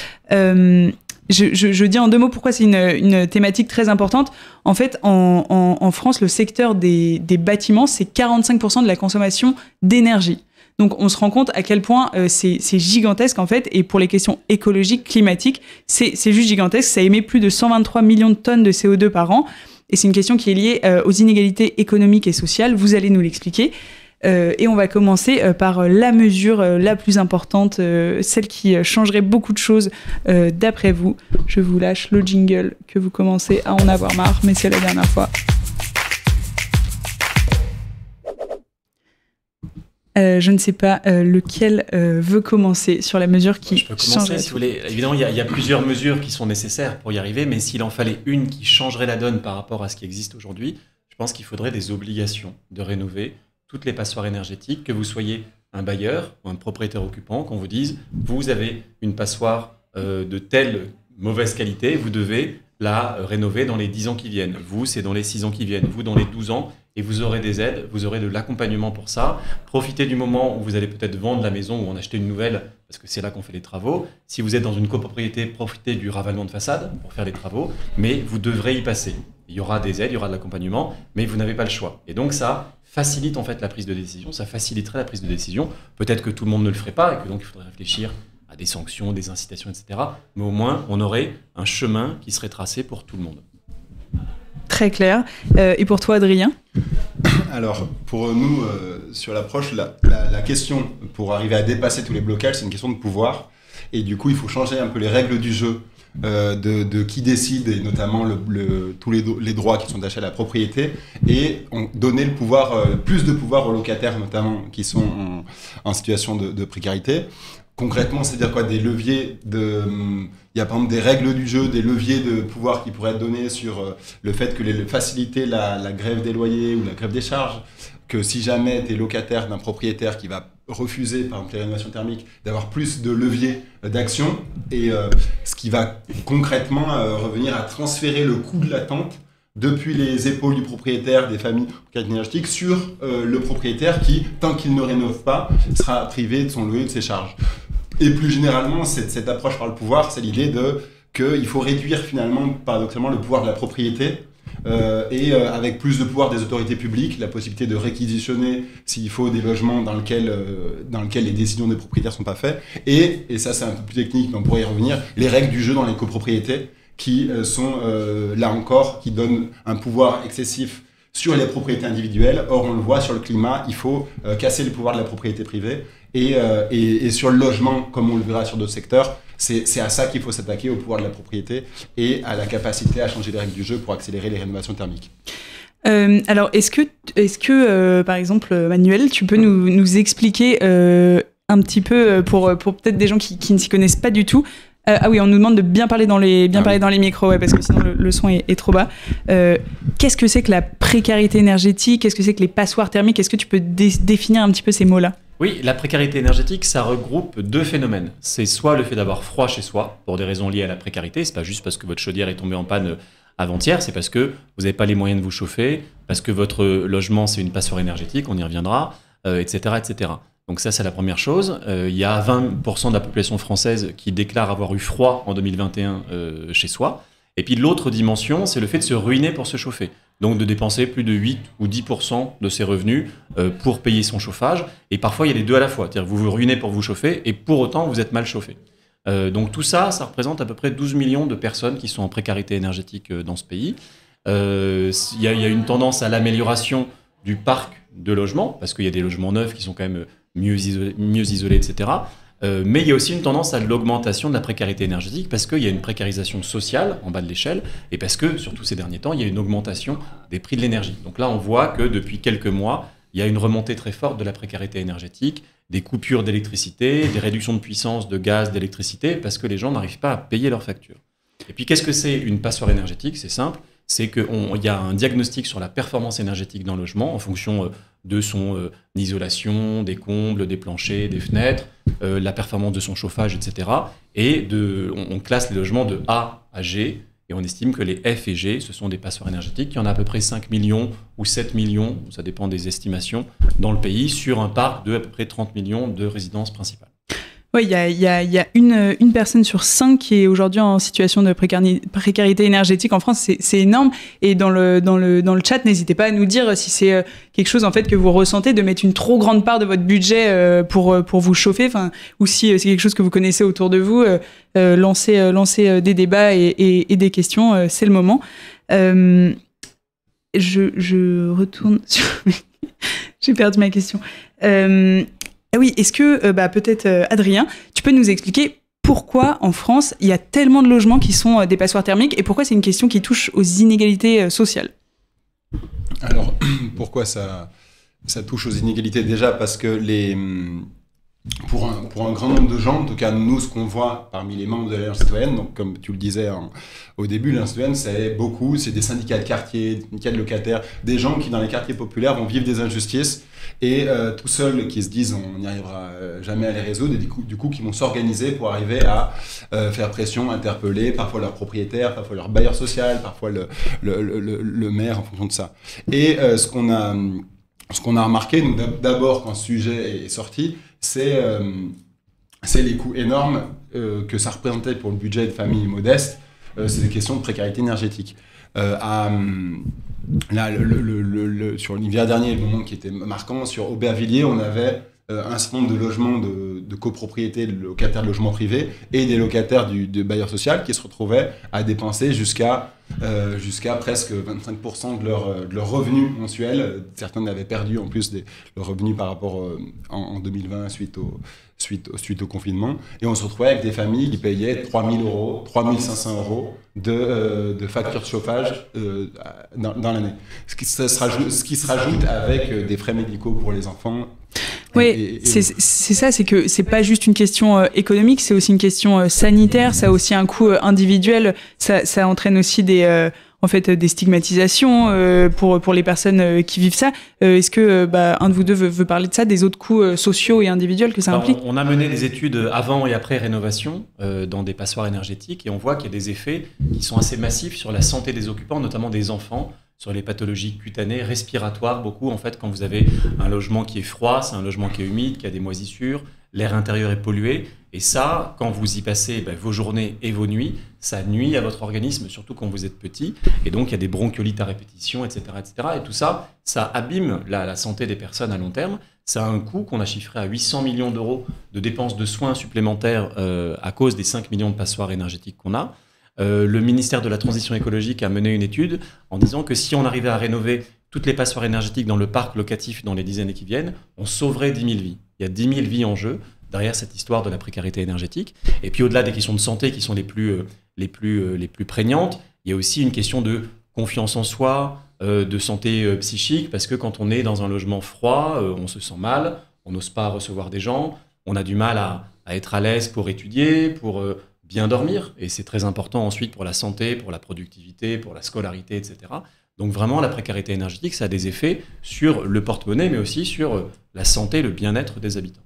Je dis en deux mots pourquoi c'est une thématique très importante. En fait, en France, le secteur des bâtiments, c'est 45% de la consommation d'énergie. Donc, on se rend compte à quel point c'est gigantesque, en fait. Et pour les questions écologiques, climatiques, c'est juste gigantesque. Ça émet plus de 123 millions de tonnes de CO2 par an. Et c'est une question qui est liée aux inégalités économiques et sociales. Vous allez nous l'expliquer. Et on va commencer par la mesure la plus importante, celle qui changerait beaucoup de choses d'après vous. Je vous lâche le jingle que vous commencez à en avoir marre, mais c'est la dernière fois. Je ne sais pas lequel veut commencer sur la mesure qui Je peux commencer si vous voulez. Évidemment, il y a plusieurs mesures qui sont nécessaires pour y arriver, mais s'il en fallait une qui changerait la donne par rapport à ce qui existe aujourd'hui, je pense qu'il faudrait des obligations de rénover toutes les passoires énergétiques, que vous soyez un bailleur ou un propriétaire occupant, qu'on vous dise vous avez une passoire de telle mauvaise qualité, vous devez la rénover dans les 10 ans qui viennent. Vous, c'est dans les 6 ans qui viennent. Vous, dans les 12 ans. Et vous aurez des aides, vous aurez de l'accompagnement pour ça. Profitez du moment où vous allez peut-être vendre la maison ou en acheter une nouvelle, parce que c'est là qu'on fait les travaux. Si vous êtes dans une copropriété, profitez du ravalement de façade pour faire les travaux, mais vous devrez y passer. Il y aura des aides, il y aura de l'accompagnement, mais vous n'avez pas le choix. Et donc ça facilite en fait la prise de décision, ça faciliterait la prise de décision. Peut-être que tout le monde ne le ferait pas et que donc il faudrait réfléchir à des sanctions, des incitations, etc. Mais au moins, on aurait un chemin qui serait tracé pour tout le monde. Très clair. Et pour toi, Adrien ? Alors, pour nous, sur l'approche, la question pour arriver à dépasser tous les blocages, c'est une question de pouvoir. Et du coup, il faut changer un peu les règles du jeu de qui décide, et notamment tous les droits qui sont attachés à la propriété, et donner le pouvoir, plus de pouvoir aux locataires, notamment, qui sont en situation de précarité. Concrètement, c'est-à-dire quoi? Des leviers il y a par exemple des règles du jeu, des leviers de pouvoir qui pourraient être donnés sur le fait que faciliter la grève des loyers ou la grève des charges, que si jamais tu es locataire d'un propriétaire qui va refuser, par exemple, les rénovations thermiques, d'avoir plus de leviers d'action, et ce qui va concrètement revenir à transférer le coût de l'attente depuis les épaules du propriétaire, des familles énergétiques, sur le propriétaire qui, tant qu'il ne rénove pas, sera privé de son loyer, de ses charges. Et plus généralement, cette approche par le pouvoir, c'est l'idée qu'il faut réduire finalement, paradoxalement, le pouvoir de la propriété, et avec plus de pouvoir des autorités publiques, la possibilité de réquisitionner s'il faut des logements dans lesquels les décisions des propriétaires ne sont pas faites, et ça c'est un peu plus technique, mais on pourrait y revenir, les règles du jeu dans les copropriétés, qui sont, là encore, qui donnent un pouvoir excessif sur les propriétés individuelles. Or, on le voit sur le climat, il faut casser le pouvoir de la propriété privée. Et sur le logement, comme on le verra sur d'autres secteurs, c'est à ça qu'il faut s'attaquer, au pouvoir de la propriété et à la capacité à changer les règles du jeu pour accélérer les rénovations thermiques. Alors, est-ce que par exemple, Manuel, tu peux nous expliquer un petit peu, pour peut-être des gens qui ne s'y connaissent pas du tout, ah oui, on nous demande de bien parler dans les micros, ouais, parce que sinon le son est trop bas. Qu'est-ce que c'est que la précarité énergétique? Qu'est-ce que c'est que les passoires thermiques? Est-ce que tu peux définir un petit peu ces mots-là? Oui, la précarité énergétique, ça regroupe deux phénomènes. C'est soit le fait d'avoir froid chez soi, pour des raisons liées à la précarité. C'est pas juste parce que votre chaudière est tombée en panne avant-hier, c'est parce que vous n'avez pas les moyens de vous chauffer, parce que votre logement, c'est une passoire énergétique, on y reviendra, etc., etc. Donc ça, c'est la première chose. Il y a 20% de la population française qui déclare avoir eu froid en 2021 chez soi. Et puis l'autre dimension, c'est le fait de se ruiner pour se chauffer. Donc de dépenser plus de 8 ou 10% de ses revenus pour payer son chauffage. Et parfois, il y a les deux à la fois. C'est-à-dire que vous vous ruinez pour vous chauffer et pour autant, vous êtes mal chauffé. Donc tout ça, ça représente à peu près 12 millions de personnes qui sont en précarité énergétique dans ce pays. Il y a une tendance à l'amélioration du parc de logements, parce qu'il y a des logements neufs qui sont quand même mieux isolés, etc. Mais il y a aussi une tendance à l'augmentation de la précarité énergétique, parce qu'il y a une précarisation sociale en bas de l'échelle, et parce que, surtout ces derniers temps, il y a une augmentation des prix de l'énergie. Donc là, on voit que depuis quelques mois, il y a une remontée très forte de la précarité énergétique, des coupures d'électricité, des réductions de puissance de gaz, d'électricité, parce que les gens n'arrivent pas à payer leurs factures. Et puis, qu'est-ce que c'est une passoire énergétique? C'est simple. C'est qu'il y a un diagnostic sur la performance énergétique d'un logement en fonction de son isolation, des combles, des planchers, des fenêtres, la performance de son chauffage, etc. Et on classe les logements de A à G, et on estime que les F et G, ce sont des passoires énergétiques. Il y en a à peu près 5 millions ou 7 millions, ça dépend des estimations, dans le pays, sur un parc de à peu près 30 millions de résidences principales. Oui, il y a une personne sur 5 qui est aujourd'hui en situation de précarité énergétique en France. C'est énorme. Et dans le chat, n'hésitez pas à nous dire si c'est quelque chose en fait que vous ressentez, de mettre une trop grande part de votre budget pour vous chauffer, ou si c'est quelque chose que vous connaissez autour de vous. Lancez des débats et des questions. C'est le moment. Je retourne sur... J'ai perdu ma question. Oui, est-ce que, peut-être Adrien, tu peux nous expliquer pourquoi en France il y a tellement de logements qui sont des passoires thermiques et pourquoi c'est une question qui touche aux inégalités sociales? Alors, pourquoi ça touche aux inégalités? Déjà parce que pour un grand nombre de gens, en tout cas nous, ce qu'on voit parmi les membres de l'Alliance citoyenne, donc comme tu le disais au début, l'Alliance citoyenne, c'est des syndicats de quartier, des syndicats de locataires, des gens qui dans les quartiers populaires vont vivre des injustices et tout seuls qui se disent on n'y arrivera jamais à les résoudre et du coup qui vont s'organiser pour arriver à faire pression, interpeller parfois leur propriétaire, parfois leur bailleur social, parfois le maire en fonction de ça. Et ce qu'on a remarqué, donc d'abord quand ce sujet est sorti, c'est les coûts énormes que ça représentait pour le budget de familles modestes. C'est des questions de précarité énergétique. Là, sur l'hiver dernier, le moment qui était marquant, sur Aubervilliers, on avait un certain nombre de logements de copropriété, de locataires de logements privés et des locataires de bailleurs sociaux qui se retrouvaient à dépenser jusqu'à presque 25% de leur revenu mensuel. Certains avaient perdu en plus leur revenu par rapport en 2020 suite au confinement. Et on se retrouvait avec des familles qui payaient 3 000 €, 3 500 € de factures de chauffage dans l'année. Ce qui se rajoute avec des frais médicaux pour les enfants. Oui, c'est ça, c'est que c'est pas juste une question économique, c'est aussi une question sanitaire, ça a aussi un coût individuel, ça entraîne aussi des stigmatisations pour les personnes qui vivent ça. Est-ce que un de vous deux veut parler de ça, des autres coûts sociaux et individuels que ça implique? On a mené des études avant et après rénovation dans des passoires énergétiques et on voit qu'il y a des effets qui sont assez massifs sur la santé des occupants, notamment des enfants, sur les pathologies cutanées, respiratoires, beaucoup. En fait, quand vous avez un logement qui est froid, c'est un logement qui est humide, qui a des moisissures, l'air intérieur est pollué. Et ça, quand vous y passez vos journées et vos nuits, ça nuit à votre organisme, surtout quand vous êtes petit. Et donc, il y a des bronchiolites à répétition, etc. etc. Et tout ça, ça abîme la santé des personnes à long terme. Ça a un coût qu'on a chiffré à 800 millions € de dépenses de soins supplémentaires à cause des 5 millions de passoires énergétiques qu'on a. Le ministère de la Transition écologique a mené une étude en disant que si on arrivait à rénover toutes les passoires énergétiques dans le parc locatif dans les 10 années qui viennent, on sauverait 10 000 vies. Il y a 10 000 vies en jeu derrière cette histoire de la précarité énergétique. Et puis au-delà des questions de santé qui sont les plus prégnantes, il y a aussi une question de confiance en soi, de santé psychique, parce que quand on est dans un logement froid, on se sent mal, on n'ose pas recevoir des gens, on a du mal à être à l'aise pour étudier, pour bien dormir, et c'est très important ensuite pour la santé, pour la productivité, pour la scolarité, etc. Donc vraiment, la précarité énergétique, ça a des effets sur le porte-monnaie, mais aussi sur la santé, le bien-être des habitants.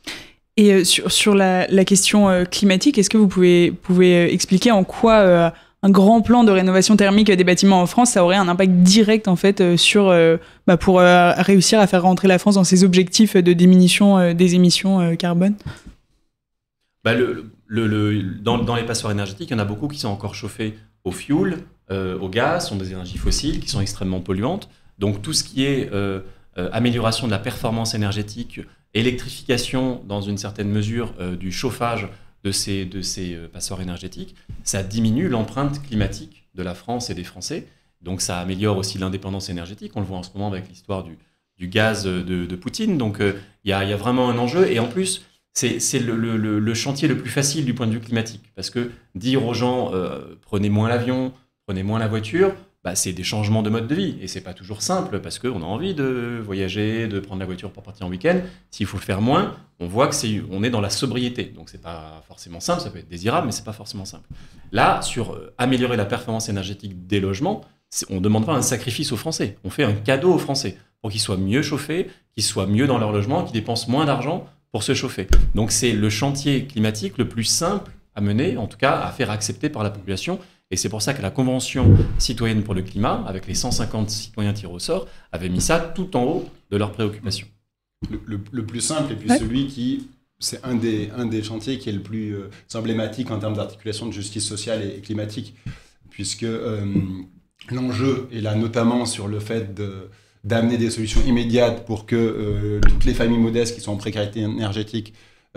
Et sur la question climatique, est-ce que vous pouvez expliquer en quoi un grand plan de rénovation thermique des bâtiments en France, ça aurait un impact direct en fait pour réussir à faire rentrer la France dans ses objectifs de diminution des émissions carbone? Dans les passoires énergétiques, il y en a beaucoup qui sont encore chauffés au fioul, au gaz, sont des énergies fossiles qui sont extrêmement polluantes. Donc tout ce qui est amélioration de la performance énergétique, électrification dans une certaine mesure du chauffage de ces passoires énergétiques, ça diminue l'empreinte climatique de la France et des Français. Donc ça améliore aussi l'indépendance énergétique. On le voit en ce moment avec l'histoire du gaz de Poutine. Donc il y a vraiment un enjeu. Et en plus, c'est le chantier le plus facile du point de vue climatique. Parce que dire aux gens prenez moins l'avion, prenez moins la voiture, c'est des changements de mode de vie. Et c'est pas toujours simple parce qu'on a envie de voyager, de prendre la voiture pour partir en week-end. S'il faut le faire moins, on voit qu'on est dans la sobriété. Donc c'est pas forcément simple, ça peut être désirable, mais c'est pas forcément simple. Là, sur améliorer la performance énergétique des logements, on ne demande pas un sacrifice aux Français. On fait un cadeau aux Français pour qu'ils soient mieux chauffés, qu'ils soient mieux dans leur logement, qu'ils dépensent moins d'argent pour se chauffer. Donc c'est le chantier climatique le plus simple à mener, en tout cas à faire accepter par la population. Et c'est pour ça que la Convention citoyenne pour le climat, avec les 150 citoyens tirés au sort, avait mis ça tout en haut de leurs préoccupations. Le plus simple et puis celui qui... C'est un des chantiers qui est le plus emblématique en termes d'articulation de justice sociale et climatique, puisque l'enjeu est là notamment sur le fait d'amener des solutions immédiates pour que toutes les familles modestes qui sont en précarité énergétique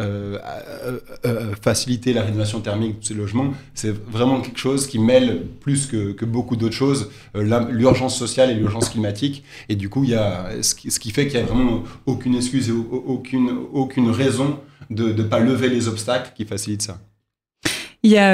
faciliter la rénovation thermique de ces logements. C'est vraiment quelque chose qui mêle plus que beaucoup d'autres choses l'urgence sociale et l'urgence climatique. Et du coup, il y a ce qui fait qu'il n'y a vraiment aucune excuse et aucune raison de ne pas lever les obstacles qui facilitent ça. Il y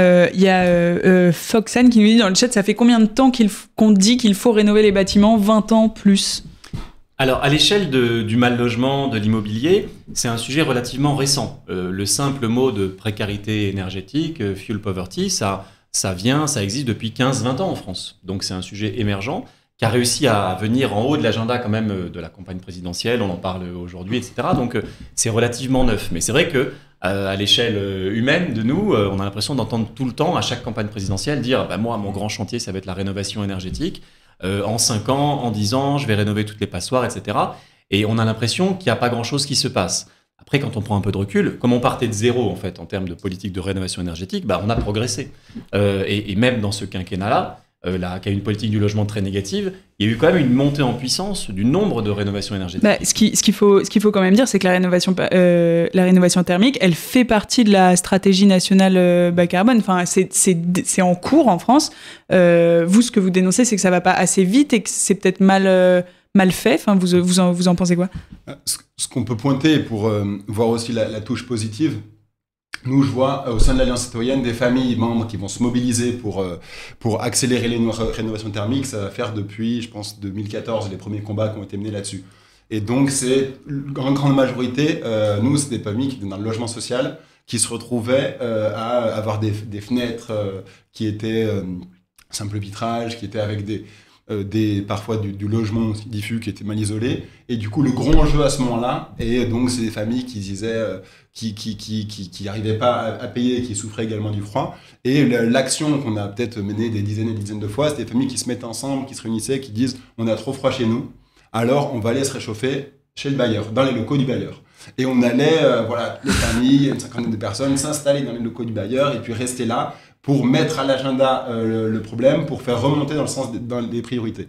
a Foxane qui nous dit dans le chat, ça fait combien de temps qu'on dit qu'il faut rénover les bâtiments? 20 ans plus? Alors, à l'échelle du mal logement, de l'immobilier, c'est un sujet relativement récent. Le simple mot de précarité énergétique, fuel poverty, ça existe depuis 15-20 ans en France. Donc c'est un sujet émergent qui a réussi à venir en haut de l'agenda quand même de la campagne présidentielle, on en parle aujourd'hui, etc. Donc c'est relativement neuf. Mais c'est vrai que à l'échelle humaine de nous, on a l'impression d'entendre tout le temps à chaque campagne présidentielle dire moi, mon grand chantier, ça va être la rénovation énergétique. En 5 ans, en 10 ans, je vais rénover toutes les passoires, etc. Et on a l'impression qu'il n'y a pas grand-chose qui se passe. Après, quand on prend un peu de recul, comme on partait de zéro en fait en termes de politique de rénovation énergétique, on a progressé. Et même dans ce quinquennat-là, qui a une politique du logement très négative, il y a eu quand même une montée en puissance du nombre de rénovations énergétiques. Ce qu'il faut quand même dire, c'est que la rénovation thermique, elle fait partie de la stratégie nationale bas carbone. Enfin, c'est en cours en France. Vous, ce que vous dénoncez, c'est que ça va pas assez vite et que c'est peut-être mal fait. Enfin, vous en pensez quoi? Ce qu'on peut pointer pour voir aussi la touche positive, nous, je vois au sein de l'Alliance citoyenne des familles membres qui vont se mobiliser pour accélérer les rénovations thermiques. Ça va faire depuis, je pense, 2014, les premiers combats qui ont été menés là-dessus. Et donc, c'est en grande majorité, nous, c'est des familles qui étaient dans le logement social, qui se retrouvaient à avoir des fenêtres qui étaient simple vitrage, qui étaient avec parfois du logement diffus qui était mal isolé. Et du coup, le gros enjeu à ce moment-là, et donc c'est des familles qui disaient qui n'arrivaient pas à payer, qui souffraient également du froid. Et l'action qu'on a peut-être menée des dizaines et des dizaines de fois, c'est des familles qui se mettent ensemble, qui se réunissaient, qui disent on a trop froid chez nous, alors on va aller se réchauffer chez le bailleur, dans les locaux du bailleur. Et on allait, les familles, une cinquantaine de personnes, s'installer dans les locaux du bailleur et puis rester là pour mettre à l'agenda le problème, pour faire remonter dans les priorités.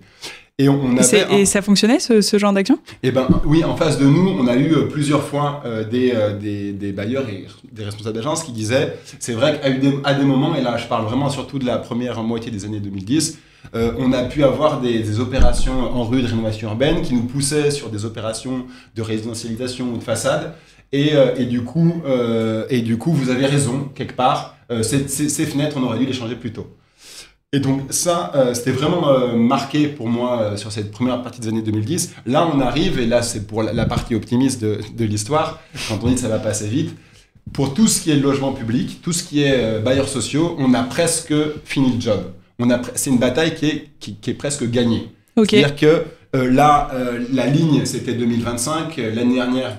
Et ça fonctionnait, ce genre d'action? Eh ben, oui, en face de nous, on a eu plusieurs fois des bailleurs et des responsables d'agence qui disaient, c'est vrai qu'à des moments, et là je parle vraiment surtout de la première moitié des années 2010, on a pu avoir des opérations en rue de rénovation urbaine qui nous poussaient sur des opérations de résidentialisation ou de façade. Et du coup, vous avez raison, quelque part, ces fenêtres, on aurait dû les changer plus tôt. Et donc ça, c'était vraiment marqué pour moi sur cette première partie des années 2010. Là, on arrive, et là, c'est pour la partie optimiste de l'histoire, quand on dit que ça va passer vite. Pour tout ce qui est logement public, tout ce qui est bailleurs sociaux, on a presque fini le job. C'est une bataille qui est presque gagnée. Okay. C'est-à-dire que là, la ligne, c'était 2025. L'année dernière,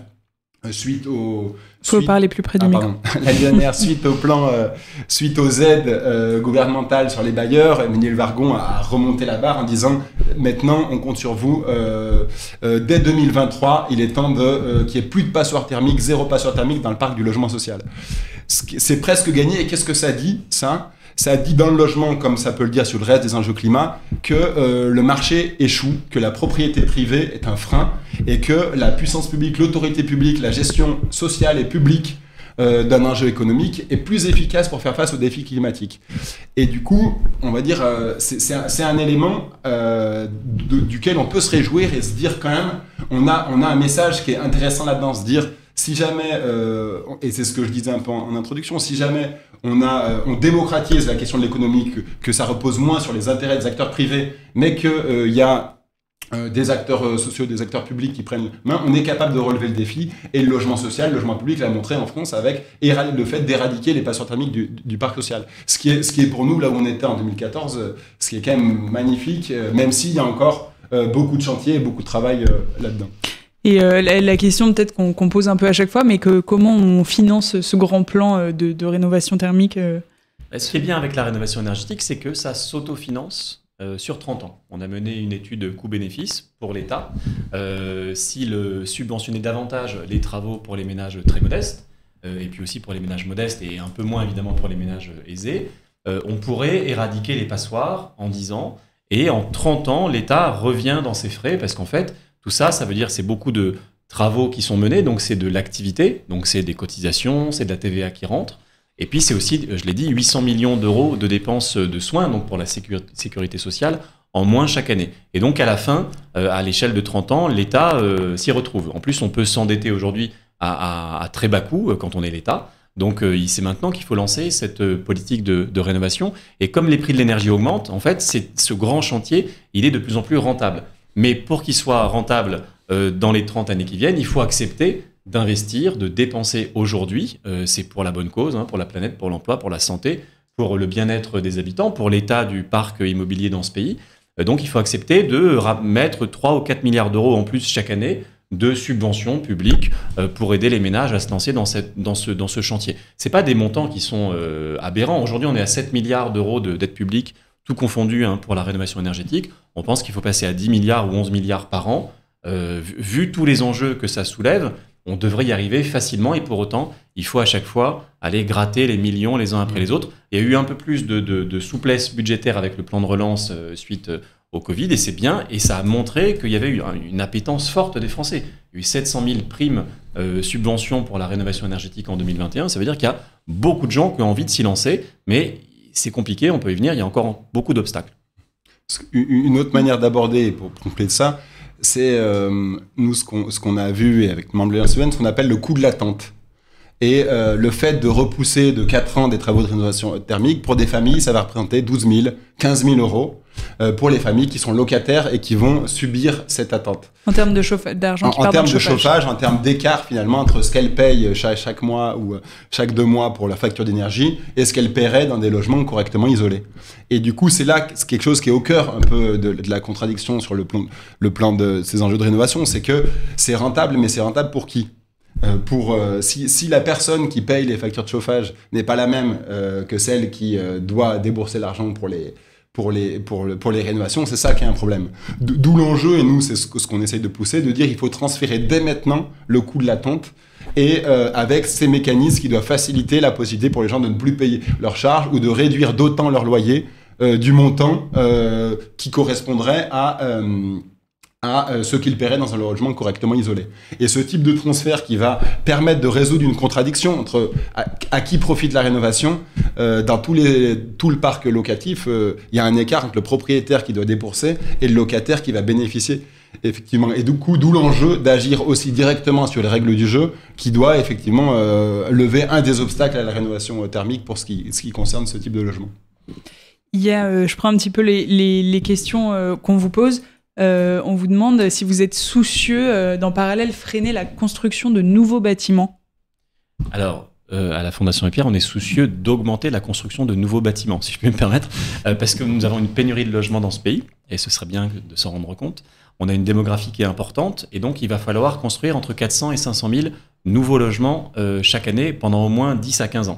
faut parler plus près du micro. L'année dernière, suite au plan, suite aux aides gouvernementales sur les bailleurs, Emmanuel Wargon a remonté la barre en disant maintenant on compte sur vous. Dès 2023, il est temps qu'il n'y ait plus de passoires thermiques, 0 passoires thermiques dans le parc du logement social. C'est presque gagné. Et qu'est-ce que ça dit, ça? ça dit dans le logement, comme ça peut le dire sur le reste des enjeux climat, que le marché échoue, que la propriété privée est un frein et que la puissance publique, l'autorité publique, la gestion sociale et publique d'un enjeu économique est plus efficace pour faire face aux défis climatiques. Et du coup, on va dire, c'est un élément duquel on peut se réjouir et se dire quand même, on a un message qui est intéressant là-dedans, se dire, si jamais, et c'est ce que je disais un peu en introduction, si jamais on démocratise la question de l'économie, que ça repose moins sur les intérêts des acteurs privés, mais qu'il y a des acteurs sociaux, des acteurs publics qui prennent main, on est capable de relever le défi. Et le logement social, le logement public l'a montré en France avec le fait d'éradiquer les passoires thermiques du parc social. Ce qui est pour nous, là où on était en 2014, ce qui est quand même magnifique, même s'il y a encore beaucoup de chantiers et beaucoup de travail là-dedans. Et la question peut-être qu'on pose un peu à chaque fois, mais comment on finance ce grand plan de rénovation thermique Ce qui est bien avec la rénovation énergétique, c'est que ça s'autofinance sur 30 ans. On a mené une étude coût-bénéfice pour l'État. S'il subventionnait davantage les travaux pour les ménages très modestes, et puis aussi pour les ménages modestes et un peu moins évidemment pour les ménages aisés, on pourrait éradiquer les passoires en 10 ans. Et en 30 ans, l'État revient dans ses frais parce qu'en fait, tout ça, ça veut dire c'est beaucoup de travaux qui sont menés, donc c'est de l'activité, donc c'est des cotisations, c'est de la TVA qui rentre. Et puis c'est aussi, je l'ai dit, 800 millions d'euros de dépenses de soins, donc pour la sécurité sociale, en moins chaque année. Et donc à la fin, à l'échelle de 30 ans, l'État s'y retrouve. En plus, on peut s'endetter aujourd'hui à très bas coût quand on est l'État. Donc c'est maintenant qu'il faut lancer cette politique de rénovation. Et comme les prix de l'énergie augmentent, en fait, ce grand chantier, il est de plus en plus rentable. Mais pour qu'il soit rentable dans les 30 années qui viennent, il faut accepter d'investir, de dépenser aujourd'hui. C'est pour la bonne cause, pour la planète, pour l'emploi, pour la santé, pour le bien-être des habitants, pour l'état du parc immobilier dans ce pays. Donc il faut accepter de mettre 3 ou 4 milliards d'euros en plus chaque année de subventions publiques pour aider les ménages à se lancer dans ce chantier. Ce n'est pas des montants qui sont aberrants. Aujourd'hui, on est à 7 milliards d'euros de dette publique, tout confondu pour la rénovation énergétique. On pense qu'il faut passer à 10 milliards ou 11 milliards par an. Vu tous les enjeux que ça soulève, on devrait y arriver facilement et pour autant, il faut à chaque fois aller gratter les millions les uns après les autres. Il y a eu un peu plus de souplesse budgétaire avec le plan de relance suite au Covid et c'est bien. Et ça a montré qu'il y avait eu une appétence forte des Français. Il y a eu 700 000 primes subventions pour la rénovation énergétique en 2021. Ça veut dire qu'il y a beaucoup de gens qui ont envie de s'y lancer, mais c'est compliqué, on peut y venir, il y a encore beaucoup d'obstacles. Une autre manière d'aborder, pour compléter ça, c'est nous ce qu'on a vu et avec Membre ce qu'on appelle le coût de l'attente. Et le fait de repousser de 4 ans des travaux de rénovation thermique, pour des familles, ça va représenter 12 000, 15 000 euros pour les familles qui sont locataires et qui vont subir cette attente. En termes d'argent en termes de chauffage, en termes d'écart finalement entre ce qu'elles payent chaque mois ou chaque 2 mois pour la facture d'énergie et ce qu'elles paieraient dans des logements correctement isolés. Et du coup, c'est là quelque chose qui est au cœur un peu de la contradiction sur le plan de ces enjeux de rénovation, c'est que c'est rentable, mais c'est rentable pour qui ? Si la personne qui paye les factures de chauffage n'est pas la même que celle qui doit débourser l'argent pour les rénovations, c'est ça qui est un problème. D'où l'enjeu, et nous c'est ce qu'on essaye de pousser, de dire qu'il faut transférer dès maintenant le coût de l'attente et avec ces mécanismes qui doivent faciliter la possibilité pour les gens de ne plus payer leurs charges ou de réduire d'autant leur loyer du montant qui correspondrait à ce qu'ils paieraient dans un logement correctement isolé. Et ce type de transfert qui va permettre de résoudre une contradiction entre à qui profite la rénovation, dans tout le parc locatif, il y a un écart entre le propriétaire qui doit débourser et le locataire qui va bénéficier. Effectivement. Et du coup, d'où l'enjeu d'agir aussi directement sur les règles du jeu qui doit effectivement lever un des obstacles à la rénovation thermique pour ce qui concerne ce type de logement. Il y a, je prends un petit peu les questions qu'on vous pose. On vous demande si vous êtes soucieux d'en parallèle freiner la construction de nouveaux bâtiments. Alors, à la Fondation Épierre, on est soucieux d'augmenter la construction de nouveaux bâtiments, si je peux me permettre, parce que nous avons une pénurie de logements dans ce pays, et ce serait bien de s'en rendre compte. On a une démographie qui est importante, et donc il va falloir construire entre 400 et 500 000 nouveaux logements chaque année pendant au moins 10 à 15 ans.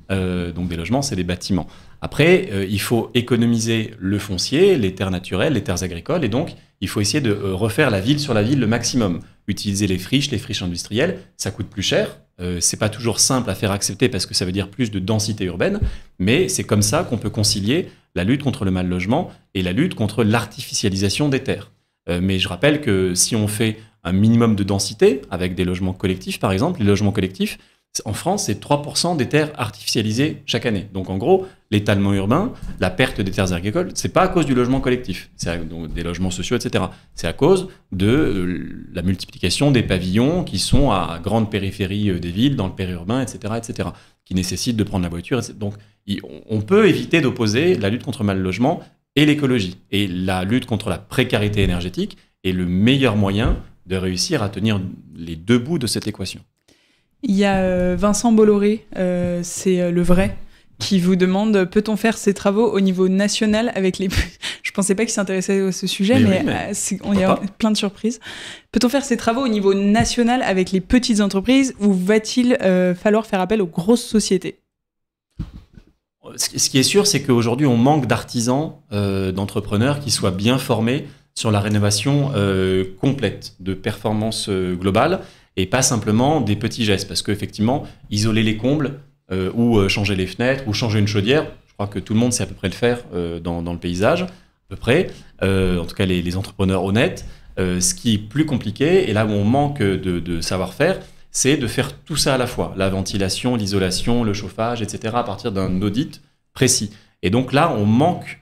Donc des logements, c'est des bâtiments. Après, il faut économiser le foncier, les terres naturelles, les terres agricoles, et donc il faut essayer de refaire la ville sur la ville le maximum. Utiliser les friches industrielles, ça coûte plus cher. C'est pas toujours simple à faire accepter parce que ça veut dire plus de densité urbaine, mais c'est comme ça qu'on peut concilier la lutte contre le mal logement et la lutte contre l'artificialisation des terres. Mais je rappelle que si on fait un minimum de densité avec des logements collectifs, par exemple, les logements collectifs, en France, c'est 3% des terres artificialisées chaque année. Donc en gros, l'étalement urbain, la perte des terres agricoles, c'est pas à cause du logement collectif, c'est donc des logements sociaux, etc. C'est à cause de la multiplication des pavillons qui sont à grande périphérie des villes, dans le périurbain, etc., qui nécessitent de prendre la voiture. Donc on peut éviter d'opposer la lutte contre le mal logement et l'écologie. Et la lutte contre la précarité énergétique est le meilleur moyen de réussir à tenir les deux bouts de cette équation. Il y a Vincent Bolloré, c'est le vrai, qui vous demande « Peut-on faire ces travaux au niveau national avec les... » Je pensais pas qu'il s'intéressait à ce sujet, mais il y a plein de surprises. « Peut-on faire ces travaux au niveau national avec les petites entreprises ou va-t-il falloir faire appel aux grosses sociétés ?» Ce qui est sûr, c'est qu'aujourd'hui, on manque d'artisans, d'entrepreneurs qui soient bien formés sur la rénovation complète, de performance globale, et pas simplement des petits gestes. Parce qu'effectivement, isoler les combles, ou changer les fenêtres, ou changer une chaudière, je crois que tout le monde sait à peu près le faire dans le paysage, à peu près, en tout cas les entrepreneurs honnêtes. Ce qui est plus compliqué, et là où on manque de savoir-faire, c'est de faire tout ça à la fois. La ventilation, l'isolation, le chauffage, etc., à partir d'un audit précis. Et donc là, on manque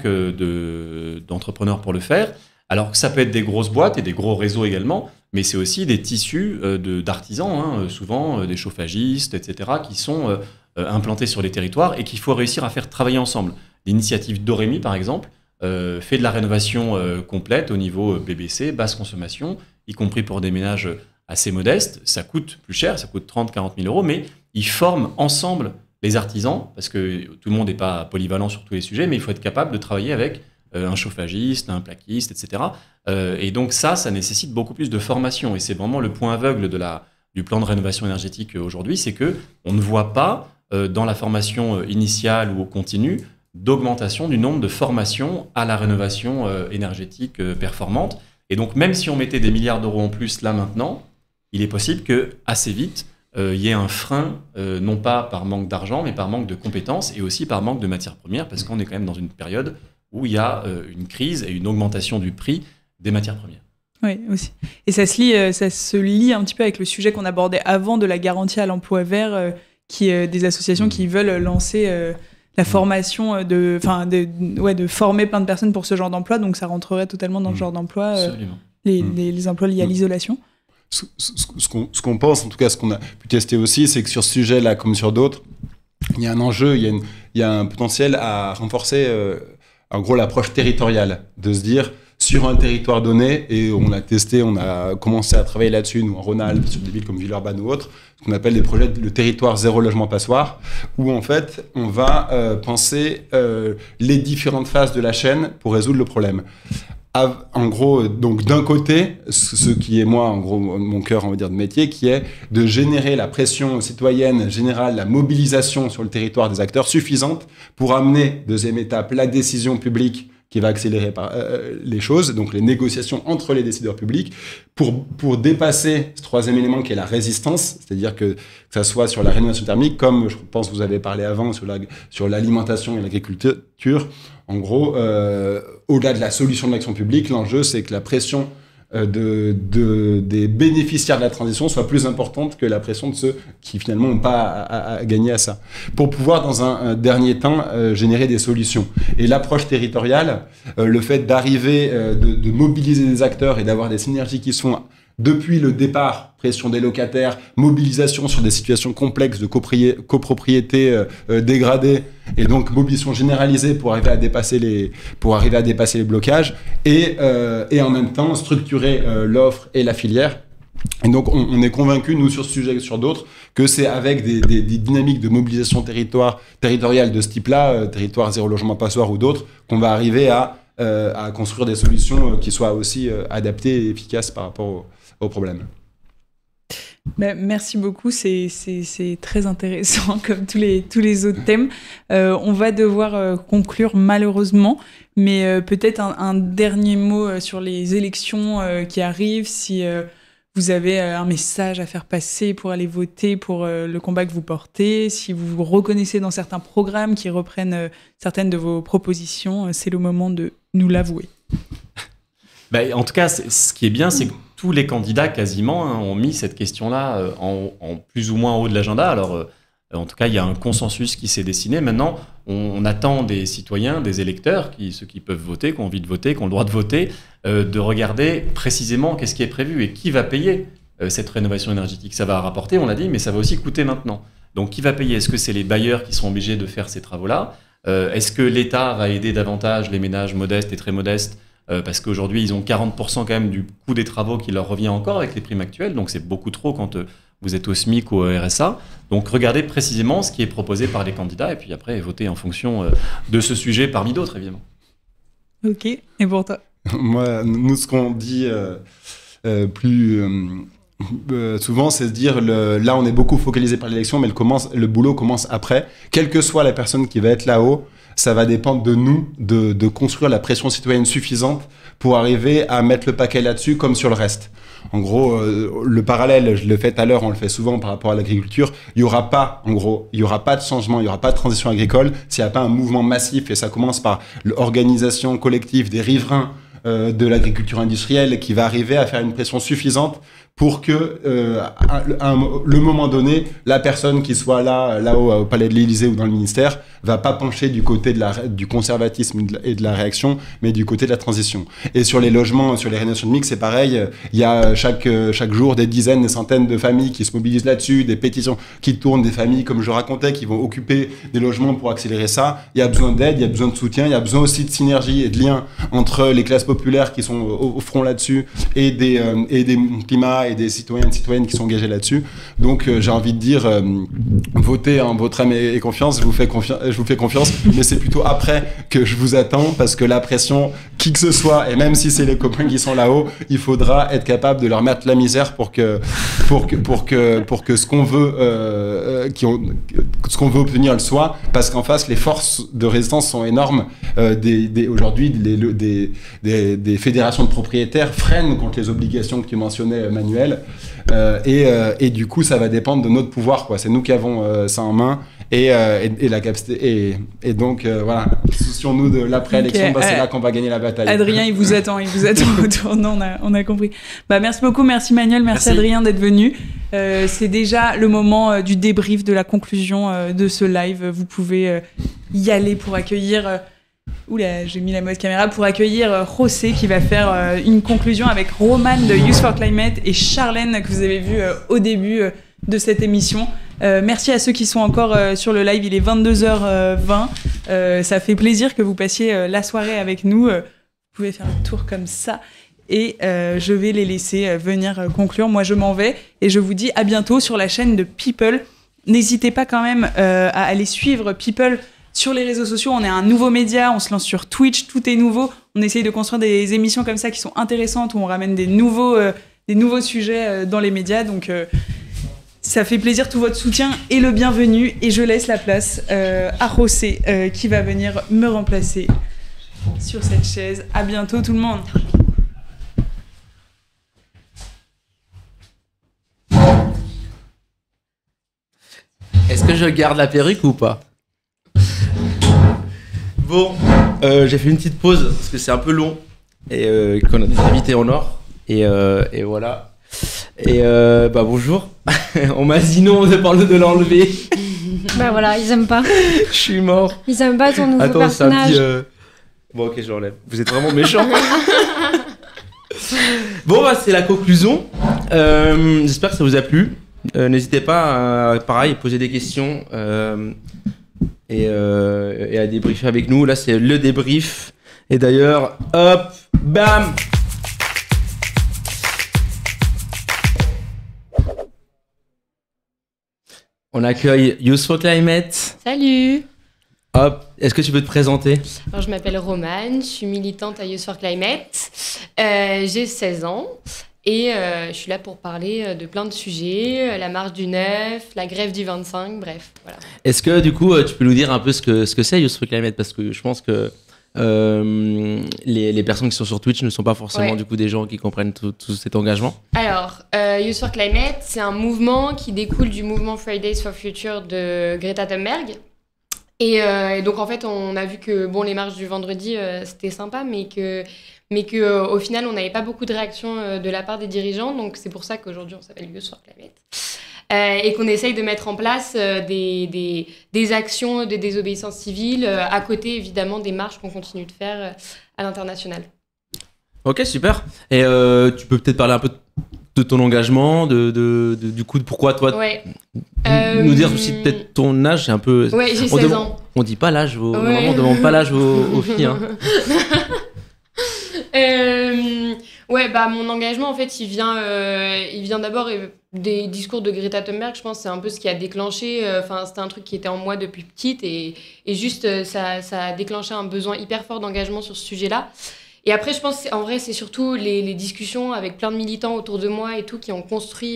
d'entrepreneurs pour le faire. Alors que ça peut être des grosses boîtes et des gros réseaux également, mais c'est aussi des tissus d'artisans, souvent des chauffagistes, etc., qui sont implantés sur les territoires et qu'il faut réussir à faire travailler ensemble. L'initiative Doremi, par exemple, fait de la rénovation complète au niveau BBC, basse consommation, y compris pour des ménages assez modestes. Ça coûte plus cher, ça coûte 30-40 000 euros, mais ils forment ensemble les artisans, parce que tout le monde n'est pas polyvalent sur tous les sujets, mais il faut être capable de travailler avec un chauffagiste, un plaquiste, etc. Et donc ça nécessite beaucoup plus de formation. Et c'est vraiment le point aveugle du plan de rénovation énergétique aujourd'hui, c'est qu'on ne voit pas dans la formation initiale ou au continu d'augmentation du nombre de formations à la rénovation énergétique performante. Et donc même si on mettait des milliards d'euros en plus là maintenant, il est possible que assez vite, il y ait un frein, non pas par manque d'argent, mais par manque de compétences et aussi par manque de matières premières, parce qu'on est quand même dans une période où il y a une crise et une augmentation du prix des matières premières. Oui, aussi. Et ça se lie un petit peu avec le sujet qu'on abordait avant de la garantie à l'emploi vert, des associations qui veulent lancer la formation, de former plein de personnes pour ce genre d'emploi, donc ça rentrerait totalement dans le genre d'emploi, les emplois liés à l'isolation. Ce qu'on pense, en tout cas ce qu'on a pu tester aussi, c'est que sur ce sujet-là, comme sur d'autres, il y a un enjeu, il y a un potentiel à renforcer en gros l'approche territoriale, de se dire sur un territoire donné, et on l'a testé, on a commencé à travailler là-dessus, nous en Rhône-Alpes, sur des villes comme Villeurbanne ou autres, ce qu'on appelle des projets de territoire zéro logement passoire, où en fait on va penser les différentes phases de la chaîne pour résoudre le problème. En gros, donc d'un côté, ce qui est moi, en gros, mon cœur, on va dire, de métier, qui est de générer la pression citoyenne générale, la mobilisation sur le territoire des acteurs suffisante pour amener, deuxième étape, la décision publique qui va accélérer les choses, donc les négociations entre les décideurs publics, pour dépasser ce troisième élément qui est la résistance, c'est-à-dire que ça soit sur la rénovation thermique, comme je pense que vous avez parlé avant sur l'alimentation et l'agriculture. En gros, au-delà de la solution de l'action publique, l'enjeu c'est que la pression des bénéficiaires de la transition soit plus importante que la pression de ceux qui finalement n'ont pas à gagner à ça. Pour pouvoir dans un dernier temps générer des solutions. Et l'approche territoriale, le fait d'arriver, de mobiliser des acteurs et d'avoir des synergies qui sont depuis le départ, pression des locataires, mobilisation sur des situations complexes de copropriété dégradée, et donc mobilisation généralisée pour arriver à dépasser les blocages, et en même temps structurer l'offre et la filière. Et donc on est convaincus, nous sur ce sujet et sur d'autres, que c'est avec des dynamiques de mobilisation territoriale de ce type-là, territoire zéro logement passoire ou d'autres, qu'on va arriver à construire des solutions qui soient aussi adaptées et efficaces par rapport aux problèmes. Merci beaucoup, c'est très intéressant comme tous les autres thèmes. On va devoir conclure malheureusement, mais peut-être un dernier mot sur les élections qui arrivent, si vous avez un message à faire passer pour aller voter pour le combat que vous portez, si vous vous reconnaissez dans certains programmes qui reprennent certaines de vos propositions, c'est le moment de nous l'avouer. En tout cas, ce qui est bien, c'est que tous les candidats quasiment ont mis cette question-là en plus ou moins en haut de l'agenda. Alors, en tout cas, il y a un consensus qui s'est dessiné. Maintenant, on attend des citoyens, des électeurs, ceux qui peuvent voter, qui ont envie de voter, qui ont le droit de voter, de regarder précisément qu'est-ce qui est prévu et qui va payer cette rénovation énergétique. Ça va rapporter, on l'a dit, mais ça va aussi coûter maintenant. Donc, qui va payer? Est-ce que c'est les bailleurs qui seront obligés de faire ces travaux-là? Est-ce que l'État va aider davantage les ménages modestes et très modestes? Parce qu'aujourd'hui, ils ont 40% quand même du coût des travaux qui leur revient encore avec les primes actuelles, donc c'est beaucoup trop quand vous êtes au SMIC ou au RSA. Donc regardez précisément ce qui est proposé par les candidats et puis après votez en fonction de ce sujet parmi d'autres, évidemment. Ok, et pour toi? Moi, nous, ce qu'on dit souvent, c'est de dire, là on est beaucoup focalisé par l'élection, mais le boulot commence après. Quelle que soit la personne qui va être là-haut, ça va dépendre de nous de construire la pression citoyenne suffisante pour arriver à mettre le paquet là-dessus comme sur le reste. En gros, le parallèle, je le fais tout à l'heure, on le fait souvent par rapport à l'agriculture, il y aura pas de changement, il y aura pas de transition agricole s'il n'y a pas un mouvement massif, et ça commence par l'organisation collective des riverains de l'agriculture industrielle qui va arriver à faire une pression suffisante pour que, le moment donné, la personne qui soit là-haut au Palais de l'Élysée ou dans le ministère va pas pencher du côté du conservatisme et de la réaction, mais du côté de la transition. Et sur les logements, sur les rénovations de mix, c'est pareil. Il y a chaque jour des dizaines, des centaines de familles qui se mobilisent là-dessus, des pétitions qui tournent, des familles, comme je racontais, qui vont occuper des logements pour accélérer ça. Il y a besoin d'aide, il y a besoin de soutien, il y a besoin aussi de synergie et de lien entre les classes populaires qui sont au front là-dessus et des climats et des citoyens et citoyennes qui sont engagés là-dessus. Donc j'ai envie de dire, votez en votre âme et confiance, je vous fais confiance, mais c'est plutôt après que je vous attends, parce que la pression, qui que ce soit, et même si c'est les copains qui sont là-haut, il faudra être capable de leur mettre la misère pour que ce qu'on veut obtenir le soit, parce qu'en face les forces de résistance sont énormes. Aujourd'hui des fédérations de propriétaires freinent contre les obligations que tu mentionnais, Manuel, et du coup ça va dépendre de notre pouvoir, quoi. C'est nous qui avons ça en main, et la capacité, et donc voilà, soucions-nous de l'après-élection, c'est là qu'on va gagner la bataille. Adrien, il vous attend autour. Non, on a compris. Merci beaucoup, merci Manuel, merci Adrien d'être venu. C'est déjà le moment du débrief, de la conclusion de ce live. Vous pouvez y aller pour accueillir... Oula, j'ai mis la mauvaise caméra, pour accueillir José qui va faire une conclusion avec Roman de Youth for Climate et Charlène que vous avez vu au début de cette émission. Merci à ceux qui sont encore sur le live, il est 22h20. Ça fait plaisir que vous passiez la soirée avec nous. Vous pouvez faire un tour comme ça et je vais les laisser venir conclure. Moi, je m'en vais et je vous dis à bientôt sur la chaîne de People. N'hésitez pas quand même à aller suivre People sur les réseaux sociaux. On est un nouveau média, on se lance sur Twitch, tout est nouveau. On essaye de construire des émissions comme ça qui sont intéressantes, où on ramène des nouveaux sujets dans les médias. Donc ça fait plaisir, tout votre soutien et le bienvenu. Et je laisse la place à José qui va venir me remplacer sur cette chaise. À bientôt tout le monde. Est-ce que je garde la perruque ou pas? Bon, j'ai fait une petite pause parce que c'est un peu long et qu'on a des invités en or et voilà. Et bonjour. On m'a dit non, on ne parle de l'enlever. Bah voilà, ils aiment pas. Je suis mort. Ils aiment pas ton nouveau personnage. C'est un petit, Bon ok, j'enlève. Vous êtes vraiment méchants. Bon c'est la conclusion. J'espère que ça vous a plu. N'hésitez pas à pareil poser des questions. Et à débriefer avec nous. Là, c'est le débrief. Et d'ailleurs, hop, bam! On accueille Youth for Climate. Salut! Hop, est-ce que tu peux te présenter? Alors, je m'appelle Romane, je suis militante à Youth for Climate. J'ai 16 ans. Et je suis là pour parler de plein de sujets, la marche du 9, la grève du 25, bref, voilà. Est-ce que du coup, tu peux nous dire un peu ce que c'est Youth for Climate, parce que je pense que les personnes qui sont sur Twitch ne sont pas forcément du coup des gens qui comprennent tout cet engagement. Alors, Youth for Climate, c'est un mouvement qui découle du mouvement Fridays for Future de Greta Thunberg. Et donc en fait, on a vu que bon, les marches du vendredi, c'était sympa, mais que au final, on n'avait pas beaucoup de réactions de la part des dirigeants. Donc c'est pour ça qu'aujourd'hui, on s'appelle Youth for Climate. Et qu'on essaye de mettre en place des actions de désobéissance civile, à côté évidemment des marches qu'on continue de faire à l'international. Ok, super. Et tu peux peut-être parler un peu de ton engagement, du coup, de pourquoi toi... Ouais. Nous dire aussi peut-être ton âge, c'est un peu... Ouais, j'ai 16 ans. On dit pas l'âge, vraiment, on demande pas l'âge aux filles. Hein. Ouais, bah mon engagement en fait il vient d'abord des discours de Greta Thunberg. Je pense que c'est un peu ce qui a déclenché, c'était un truc qui était en moi depuis petite et juste ça a déclenché un besoin hyper fort d'engagement sur ce sujet-là. Et après je pense en vrai c'est surtout les discussions avec plein de militants autour de moi et tout qui ont construit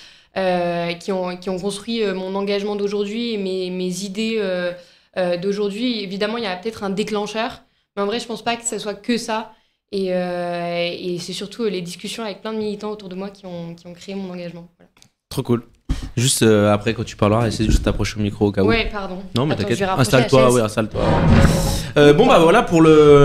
mon engagement d'aujourd'hui et mes idées d'aujourd'hui. Évidemment il y a peut-être un déclencheur, mais en vrai je pense pas que ça soit que ça. Et c'est surtout les discussions avec plein de militants autour de moi qui ont créé mon engagement. Voilà. Trop cool. Juste après, quand tu parleras, essaie juste de t'approcher au micro au cas où. Ouais, pardon. Non, mais attends, t'inquiète. Installe-toi, installe-toi. Bon, bah voilà, pour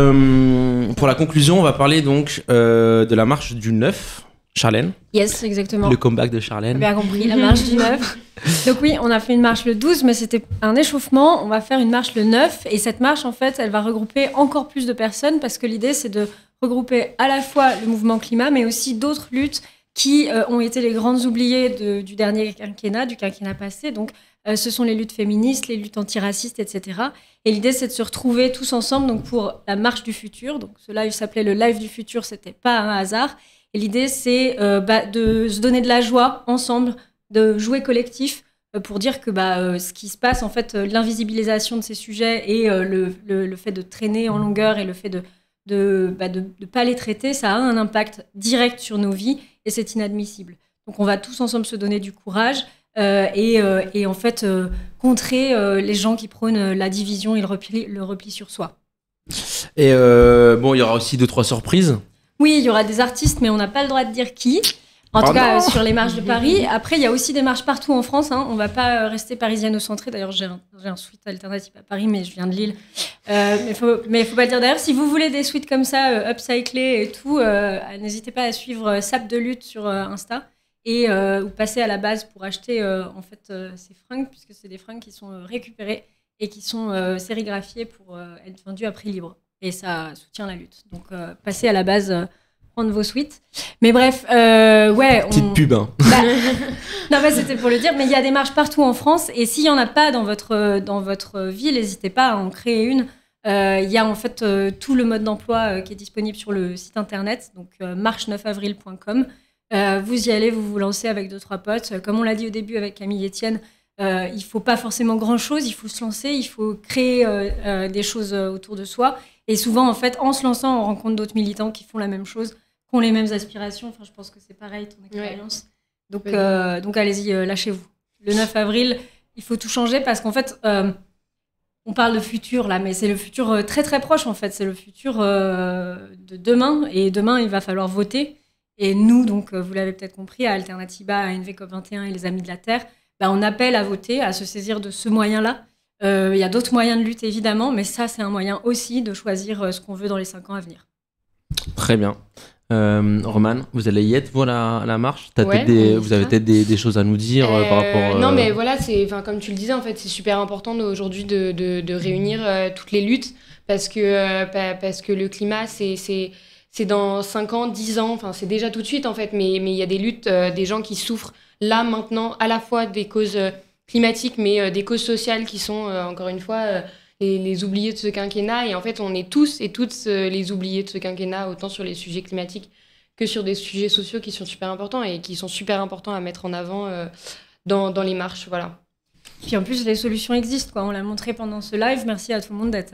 la conclusion, on va parler donc de la marche du 9. Charlène. Yes, exactement. Le comeback de Charlène. Bien compris, la marche du 9. Donc oui, on a fait une marche le 12, mais c'était un échauffement. On va faire une marche le 9. Et cette marche, en fait, elle va regrouper encore plus de personnes parce que l'idée, c'est de regrouper à la fois le mouvement climat, mais aussi d'autres luttes qui ont été les grandes oubliées du dernier quinquennat, du quinquennat passé. Donc, ce sont les luttes féministes, les luttes antiracistes, etc. Et l'idée, c'est de se retrouver tous ensemble donc pour la marche du futur. Donc, ce live s'appelait le live du futur, c'était pas un hasard. Et l'idée, c'est de se donner de la joie ensemble, de jouer collectif pour dire que ce qui se passe, en fait, l'invisibilisation de ces sujets et le fait de traîner en longueur et le fait de pas les traiter, ça a un impact direct sur nos vies et c'est inadmissible. Donc, on va tous ensemble se donner du courage et en fait, contrer les gens qui prônent la division et le repli sur soi. Et il y aura aussi 2-3 surprises. Oui, il y aura des artistes, mais on n'a pas le droit de dire qui. En tout cas, sur les marches de Paris. Après, il y a aussi des marches partout en France. Hein. On ne va pas rester parisiano-centré. D'ailleurs, j'ai un suite alternatif à Paris, mais je viens de Lille. Mais faut pas le dire. D'ailleurs, si vous voulez des suites comme ça, upcyclés et tout, n'hésitez pas à suivre Sap de Lutte sur Insta et ou passer à la base pour acheter ces fringues, puisque c'est des fringues qui sont récupérées et qui sont sérigraphiées pour être vendues à prix libre. Et ça soutient la lutte. Donc, passez à la base, prendre vos suites. Mais bref, petite pub, hein. Non, c'était pour le dire. Mais il y a des marches partout en France. Et s'il n'y en a pas dans votre ville, n'hésitez pas à en créer une. Il y a en fait tout le mode d'emploi qui est disponible sur le site internet, donc marche9avril.com. Vous y allez, vous vous lancez avec 2-3 potes. Comme on l'a dit au début avec Camille et Etienne, il ne faut pas forcément grand-chose. Il faut se lancer, il faut créer des choses autour de soi. Et souvent, en fait, en se lançant, on rencontre d'autres militants qui font la même chose, qui ont les mêmes aspirations. Enfin, je pense que c'est pareil, ton expérience. Ouais. Donc allez-y, lâchez-vous. Le 9 avril, il faut tout changer parce qu'en fait, on parle de futur là, mais c'est le futur très très proche en fait. C'est le futur de demain. Et demain, il va falloir voter. Et nous, donc, vous l'avez peut-être compris, à Alternativa, à NVCOP21 et les Amis de la Terre, on appelle à voter, à se saisir de ce moyen-là. Il y a d'autres moyens de lutte, évidemment, mais ça, c'est un moyen aussi de choisir ce qu'on veut dans les 5 ans à venir. Très bien. Romane, vous allez y être, vous, à la marche? Vous avez peut-être des choses à nous dire par rapport... Non, mais voilà, comme tu le disais, en fait, c'est super important aujourd'hui de réunir toutes les luttes parce que le climat, c'est dans 5 ans, 10 ans, enfin, c'est déjà tout de suite, en fait, mais il y a des luttes, des gens qui souffrent là, maintenant, à la fois des causes... climatiques, mais des causes sociales qui sont, encore une fois, les oubliés de ce quinquennat. Et en fait, on est tous et toutes les oubliés de ce quinquennat, autant sur les sujets climatiques que sur des sujets sociaux qui sont super importants et qui sont super importants à mettre en avant dans les marches. Voilà. Puis en plus, les solutions existent, quoi. On l'a montré pendant ce live. Merci à tout le monde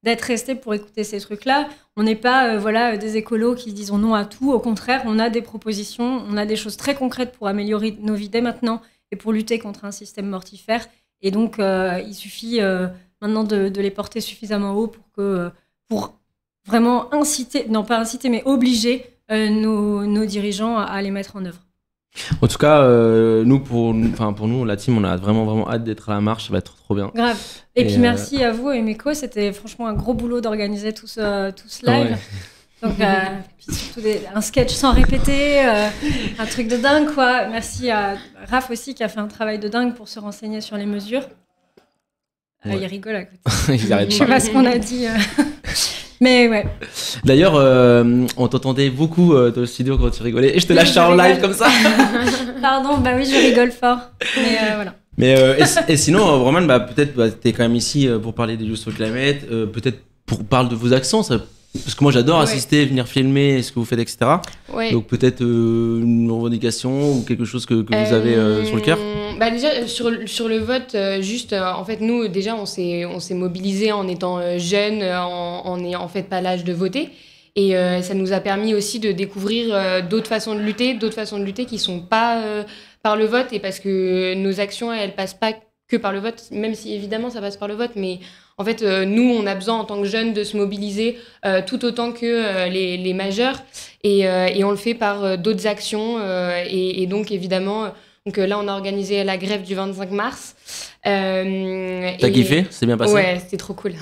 d'être resté pour écouter ces trucs-là. On n'est pas des écolos qui disent non à tout. Au contraire, on a des propositions, on a des choses très concrètes pour améliorer nos vies dès maintenant et pour lutter contre un système mortifère. Et donc, il suffit maintenant de les porter suffisamment haut pour vraiment mais obliger nos dirigeants à les mettre en œuvre. En tout cas, pour nous, la team, on a vraiment hâte d'être à la marche. Ça va être trop bien. Grave. Et puis merci à vous, Emeco. C'était franchement un gros boulot d'organiser tout ce live. Ouais. Donc, puis surtout un sketch sans répéter, un truc de dingue, quoi. Merci à Raph aussi qui a fait un travail de dingue pour se renseigner sur les mesures. Ouais. Il rigole à côté. Je sais pas ce qu'on a dit. Mais ouais. D'ailleurs, on t'entendait beaucoup dans le studio quand tu rigolais. Et je te lâche en live comme ça. Pardon, bah oui, je rigole fort. Mais voilà. Mais et sinon, Roman, peut-être t'es quand même ici pour parler des Youth for Climate. Peut-être pour parler de vos actions. Parce que moi, j'adore assister, venir filmer ce que vous faites, etc. Ouais. Donc peut-être une revendication ou quelque chose que vous avez sur le cœur. Déjà, sur le vote, en fait, nous, déjà, on s'est mobilisés en étant jeunes, en n'ayant en fait pas l'âge de voter. Et ça nous a permis aussi de découvrir d'autres façons de lutter qui sont pas par le vote. Et parce que nos actions, elles passent pas que par le vote, même si évidemment ça passe par le vote, mais en fait, nous, on a besoin en tant que jeunes de se mobiliser tout autant que les majeurs, et on le fait par d'autres actions, et donc évidemment, là, on a organisé la grève du 25 mars. T'as kiffé ? C'est bien passé ? Ouais, c'était trop cool.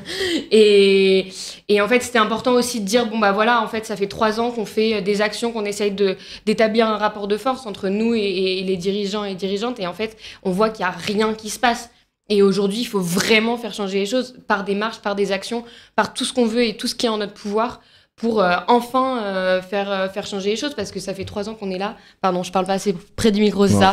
et en fait, c'était important aussi de dire, en fait, ça fait 3 ans qu'on fait des actions, qu'on essaye d'établir un rapport de force entre nous et les dirigeants et dirigeantes, et en fait, on voit qu'il n'y a rien qui se passe. Et aujourd'hui, il faut vraiment faire changer les choses par des marches, par des actions, par tout ce qu'on veut et tout ce qui est en notre pouvoir pour enfin faire changer les choses, parce que ça fait 3 ans qu'on est là. Pardon, je parle pas assez près du micro, c'est ça.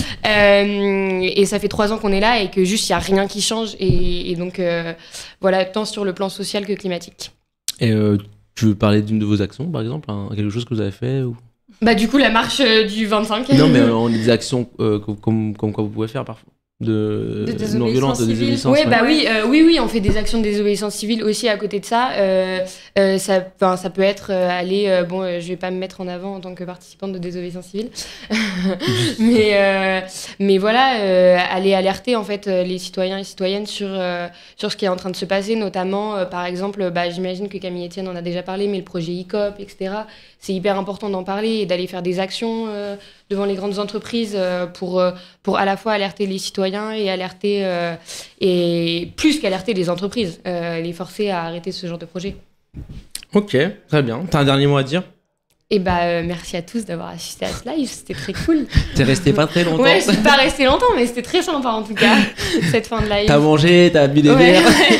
Et ça fait 3 ans qu'on est là et que juste, il n'y a rien qui change. Et donc, tant sur le plan social que climatique. Et tu veux parler d'une de vos actions, par exemple, quelque chose que vous avez fait ou... Du coup, la marche du 25. Non, mais on a des actions comme quoi vous pouvez faire parfois. De non-violence, de désobéissance. Oui, on fait des actions de désobéissance civile aussi à côté de ça. Ça peut être je vais pas me mettre en avant en tant que participante de désobéissance civile, mais voilà, aller alerter en fait les citoyens et citoyennes sur ce qui est en train de se passer, notamment par exemple, j'imagine que Camille Etienne en a déjà parlé, mais le projet ICOP, etc. C'est hyper important d'en parler et d'aller faire des actions devant les grandes entreprises pour à la fois alerter les citoyens et alerter et plus qu'alerter les entreprises, les forcer à arrêter ce genre de projet. Ok, très bien. T'as un dernier mot à dire ? Merci à tous d'avoir assisté à ce live, c'était très cool. T'es resté pas très longtemps. Ouais, je suis pas resté longtemps, mais c'était très sympa en tout cas, cette fin de live. T'as mangé, t'as bu des verres.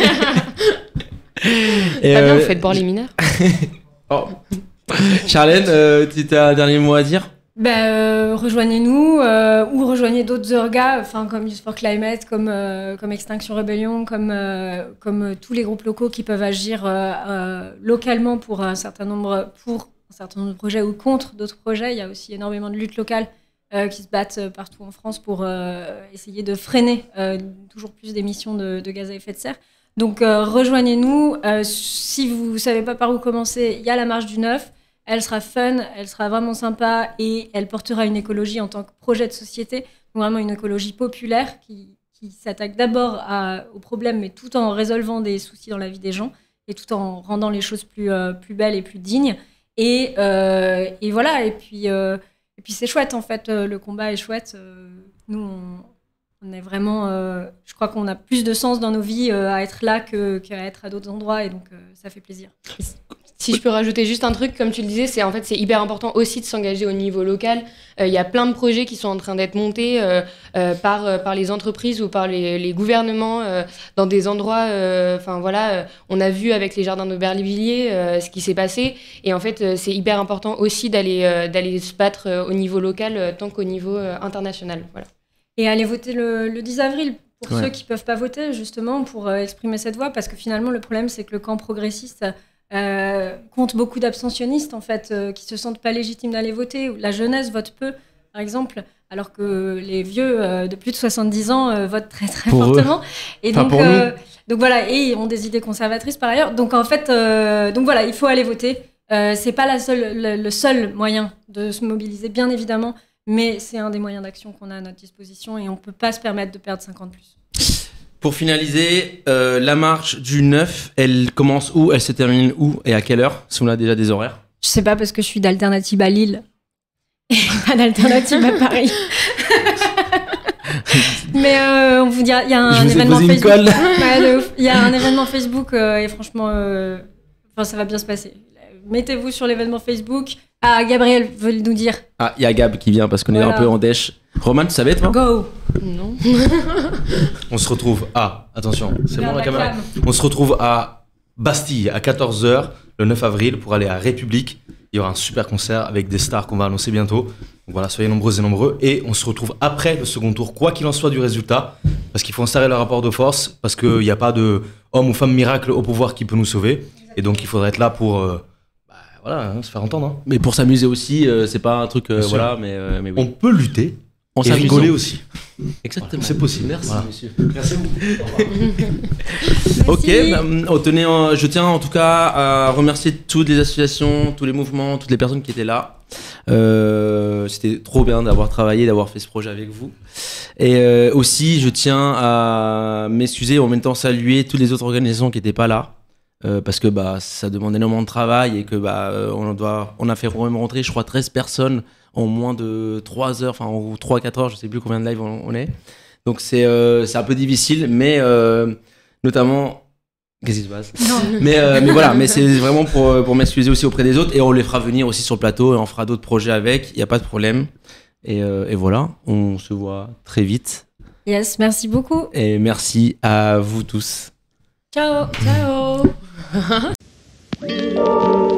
Pas bien, vous faites boire les mineurs. Oh. Charlène, tu as un dernier mot à dire ? Rejoignez-nous ou rejoignez d'autres orgas, comme Youth for Climate, comme Extinction Rebellion, comme tous les groupes locaux qui peuvent agir localement pour un certain nombre de projets ou contre d'autres projets. Il y a aussi énormément de luttes locales qui se battent partout en France pour essayer de freiner toujours plus d'émissions de gaz à effet de serre. Donc rejoignez-nous. Si vous ne savez pas par où commencer, il y a la marche du 9. Elle sera fun, elle sera vraiment sympa et elle portera une écologie en tant que projet de société, donc vraiment une écologie populaire qui s'attaque d'abord aux problèmes, mais tout en résolvant des soucis dans la vie des gens et tout en rendant les choses plus belles et plus dignes. Et voilà, et puis c'est chouette en fait, le combat est chouette. Nous, on est vraiment, je crois qu'on a plus de sens dans nos vies à être là qu'à être à d'autres endroits, et donc ça fait plaisir. Si je peux rajouter juste un truc, comme tu le disais, c'est hyper important aussi de s'engager au niveau local. Il y a plein de projets qui sont en train d'être montés par les entreprises ou par les gouvernements dans des endroits. On a vu avec les jardins d'Aubervilliers ce qui s'est passé. Et en fait, c'est hyper important aussi d'aller se battre au niveau local tant qu'au niveau international. Voilà. Et aller voter le 10 avril pour ceux qui ne peuvent pas voter, justement, pour exprimer cette voix. Parce que finalement, le problème, c'est que le camp progressiste compte beaucoup d'abstentionnistes en fait qui se sentent pas légitimes d'aller voter. La jeunesse vote peu, par exemple. alors que les vieux de plus de 70 ans votent très très Pour fortement. Et enfin, donc, pour nous. donc voilà, et ils ont des idées conservatrices par ailleurs. Donc en fait, donc voilà, il faut aller voter. C'est pas le seul moyen de se mobiliser, bien évidemment, mais c'est un des moyens d'action qu'on a à notre disposition et on peut pas se permettre de perdre 50 plus. Pour finaliser, la marche du 9, elle commence où? Elle se termine où? Et à quelle heure? Si on a déjà des horaires. Je sais pas parce que je suis d'Alternative à Lille et pas d'Alternative à Paris. Mais on vous dira, il y a un événement Facebook. Ouais, de ouf. Il y a un événement Facebook et franchement, ça va bien se passer. Mettez-vous sur l'événement Facebook. Ah, Gabriel veut nous dire. Ah, il y a Gab qui vient parce qu'on est un peu en dèche. Roman, tu savais toi? Go. Non. On se retrouve à... Attention, c'est bon la caméra? cam. On se retrouve à Bastille à 14h le 9 avril pour aller à République. Il y aura un super concert avec des stars qu'on va annoncer bientôt. Donc voilà, soyez nombreuses et nombreux. Et on se retrouve après le second tour, quoi qu'il en soit du résultat. Parce qu'il faut serrer le rapport de force. Parce qu'il n'y a pas de homme ou femme miracle au pouvoir qui peut nous sauver. Et donc il faudrait être là pour... voilà, se faire entendre. Hein. Mais pour s'amuser aussi, c'est pas un truc... voilà, mais oui. On peut lutter. On s'est rigolé aussi. Exactement. C'est possible. Merci, monsieur. Merci à vous. Ok, je tiens en tout cas à remercier toutes les associations, tous les mouvements, toutes les personnes qui étaient là. C'était trop bien d'avoir travaillé, d'avoir fait ce projet avec vous. Et aussi, je tiens à m'excuser et en même temps saluer toutes les autres organisations qui n'étaient pas là. Parce que ça demande énormément de travail et que on a fait même rentrer, je crois, 13 personnes en moins de 3 heures, enfin, ou 3-4 heures, je sais plus combien de live on est. Donc c'est un peu difficile, mais notamment... Qu'est-ce qui se passe? mais voilà, mais c'est vraiment pour m'excuser aussi auprès des autres et on les fera venir aussi sur le plateau et on fera d'autres projets avec, il n'y a pas de problème. Et voilà, on se voit très vite. Yes, merci beaucoup. Et merci à vous tous. Ciao. Ciao.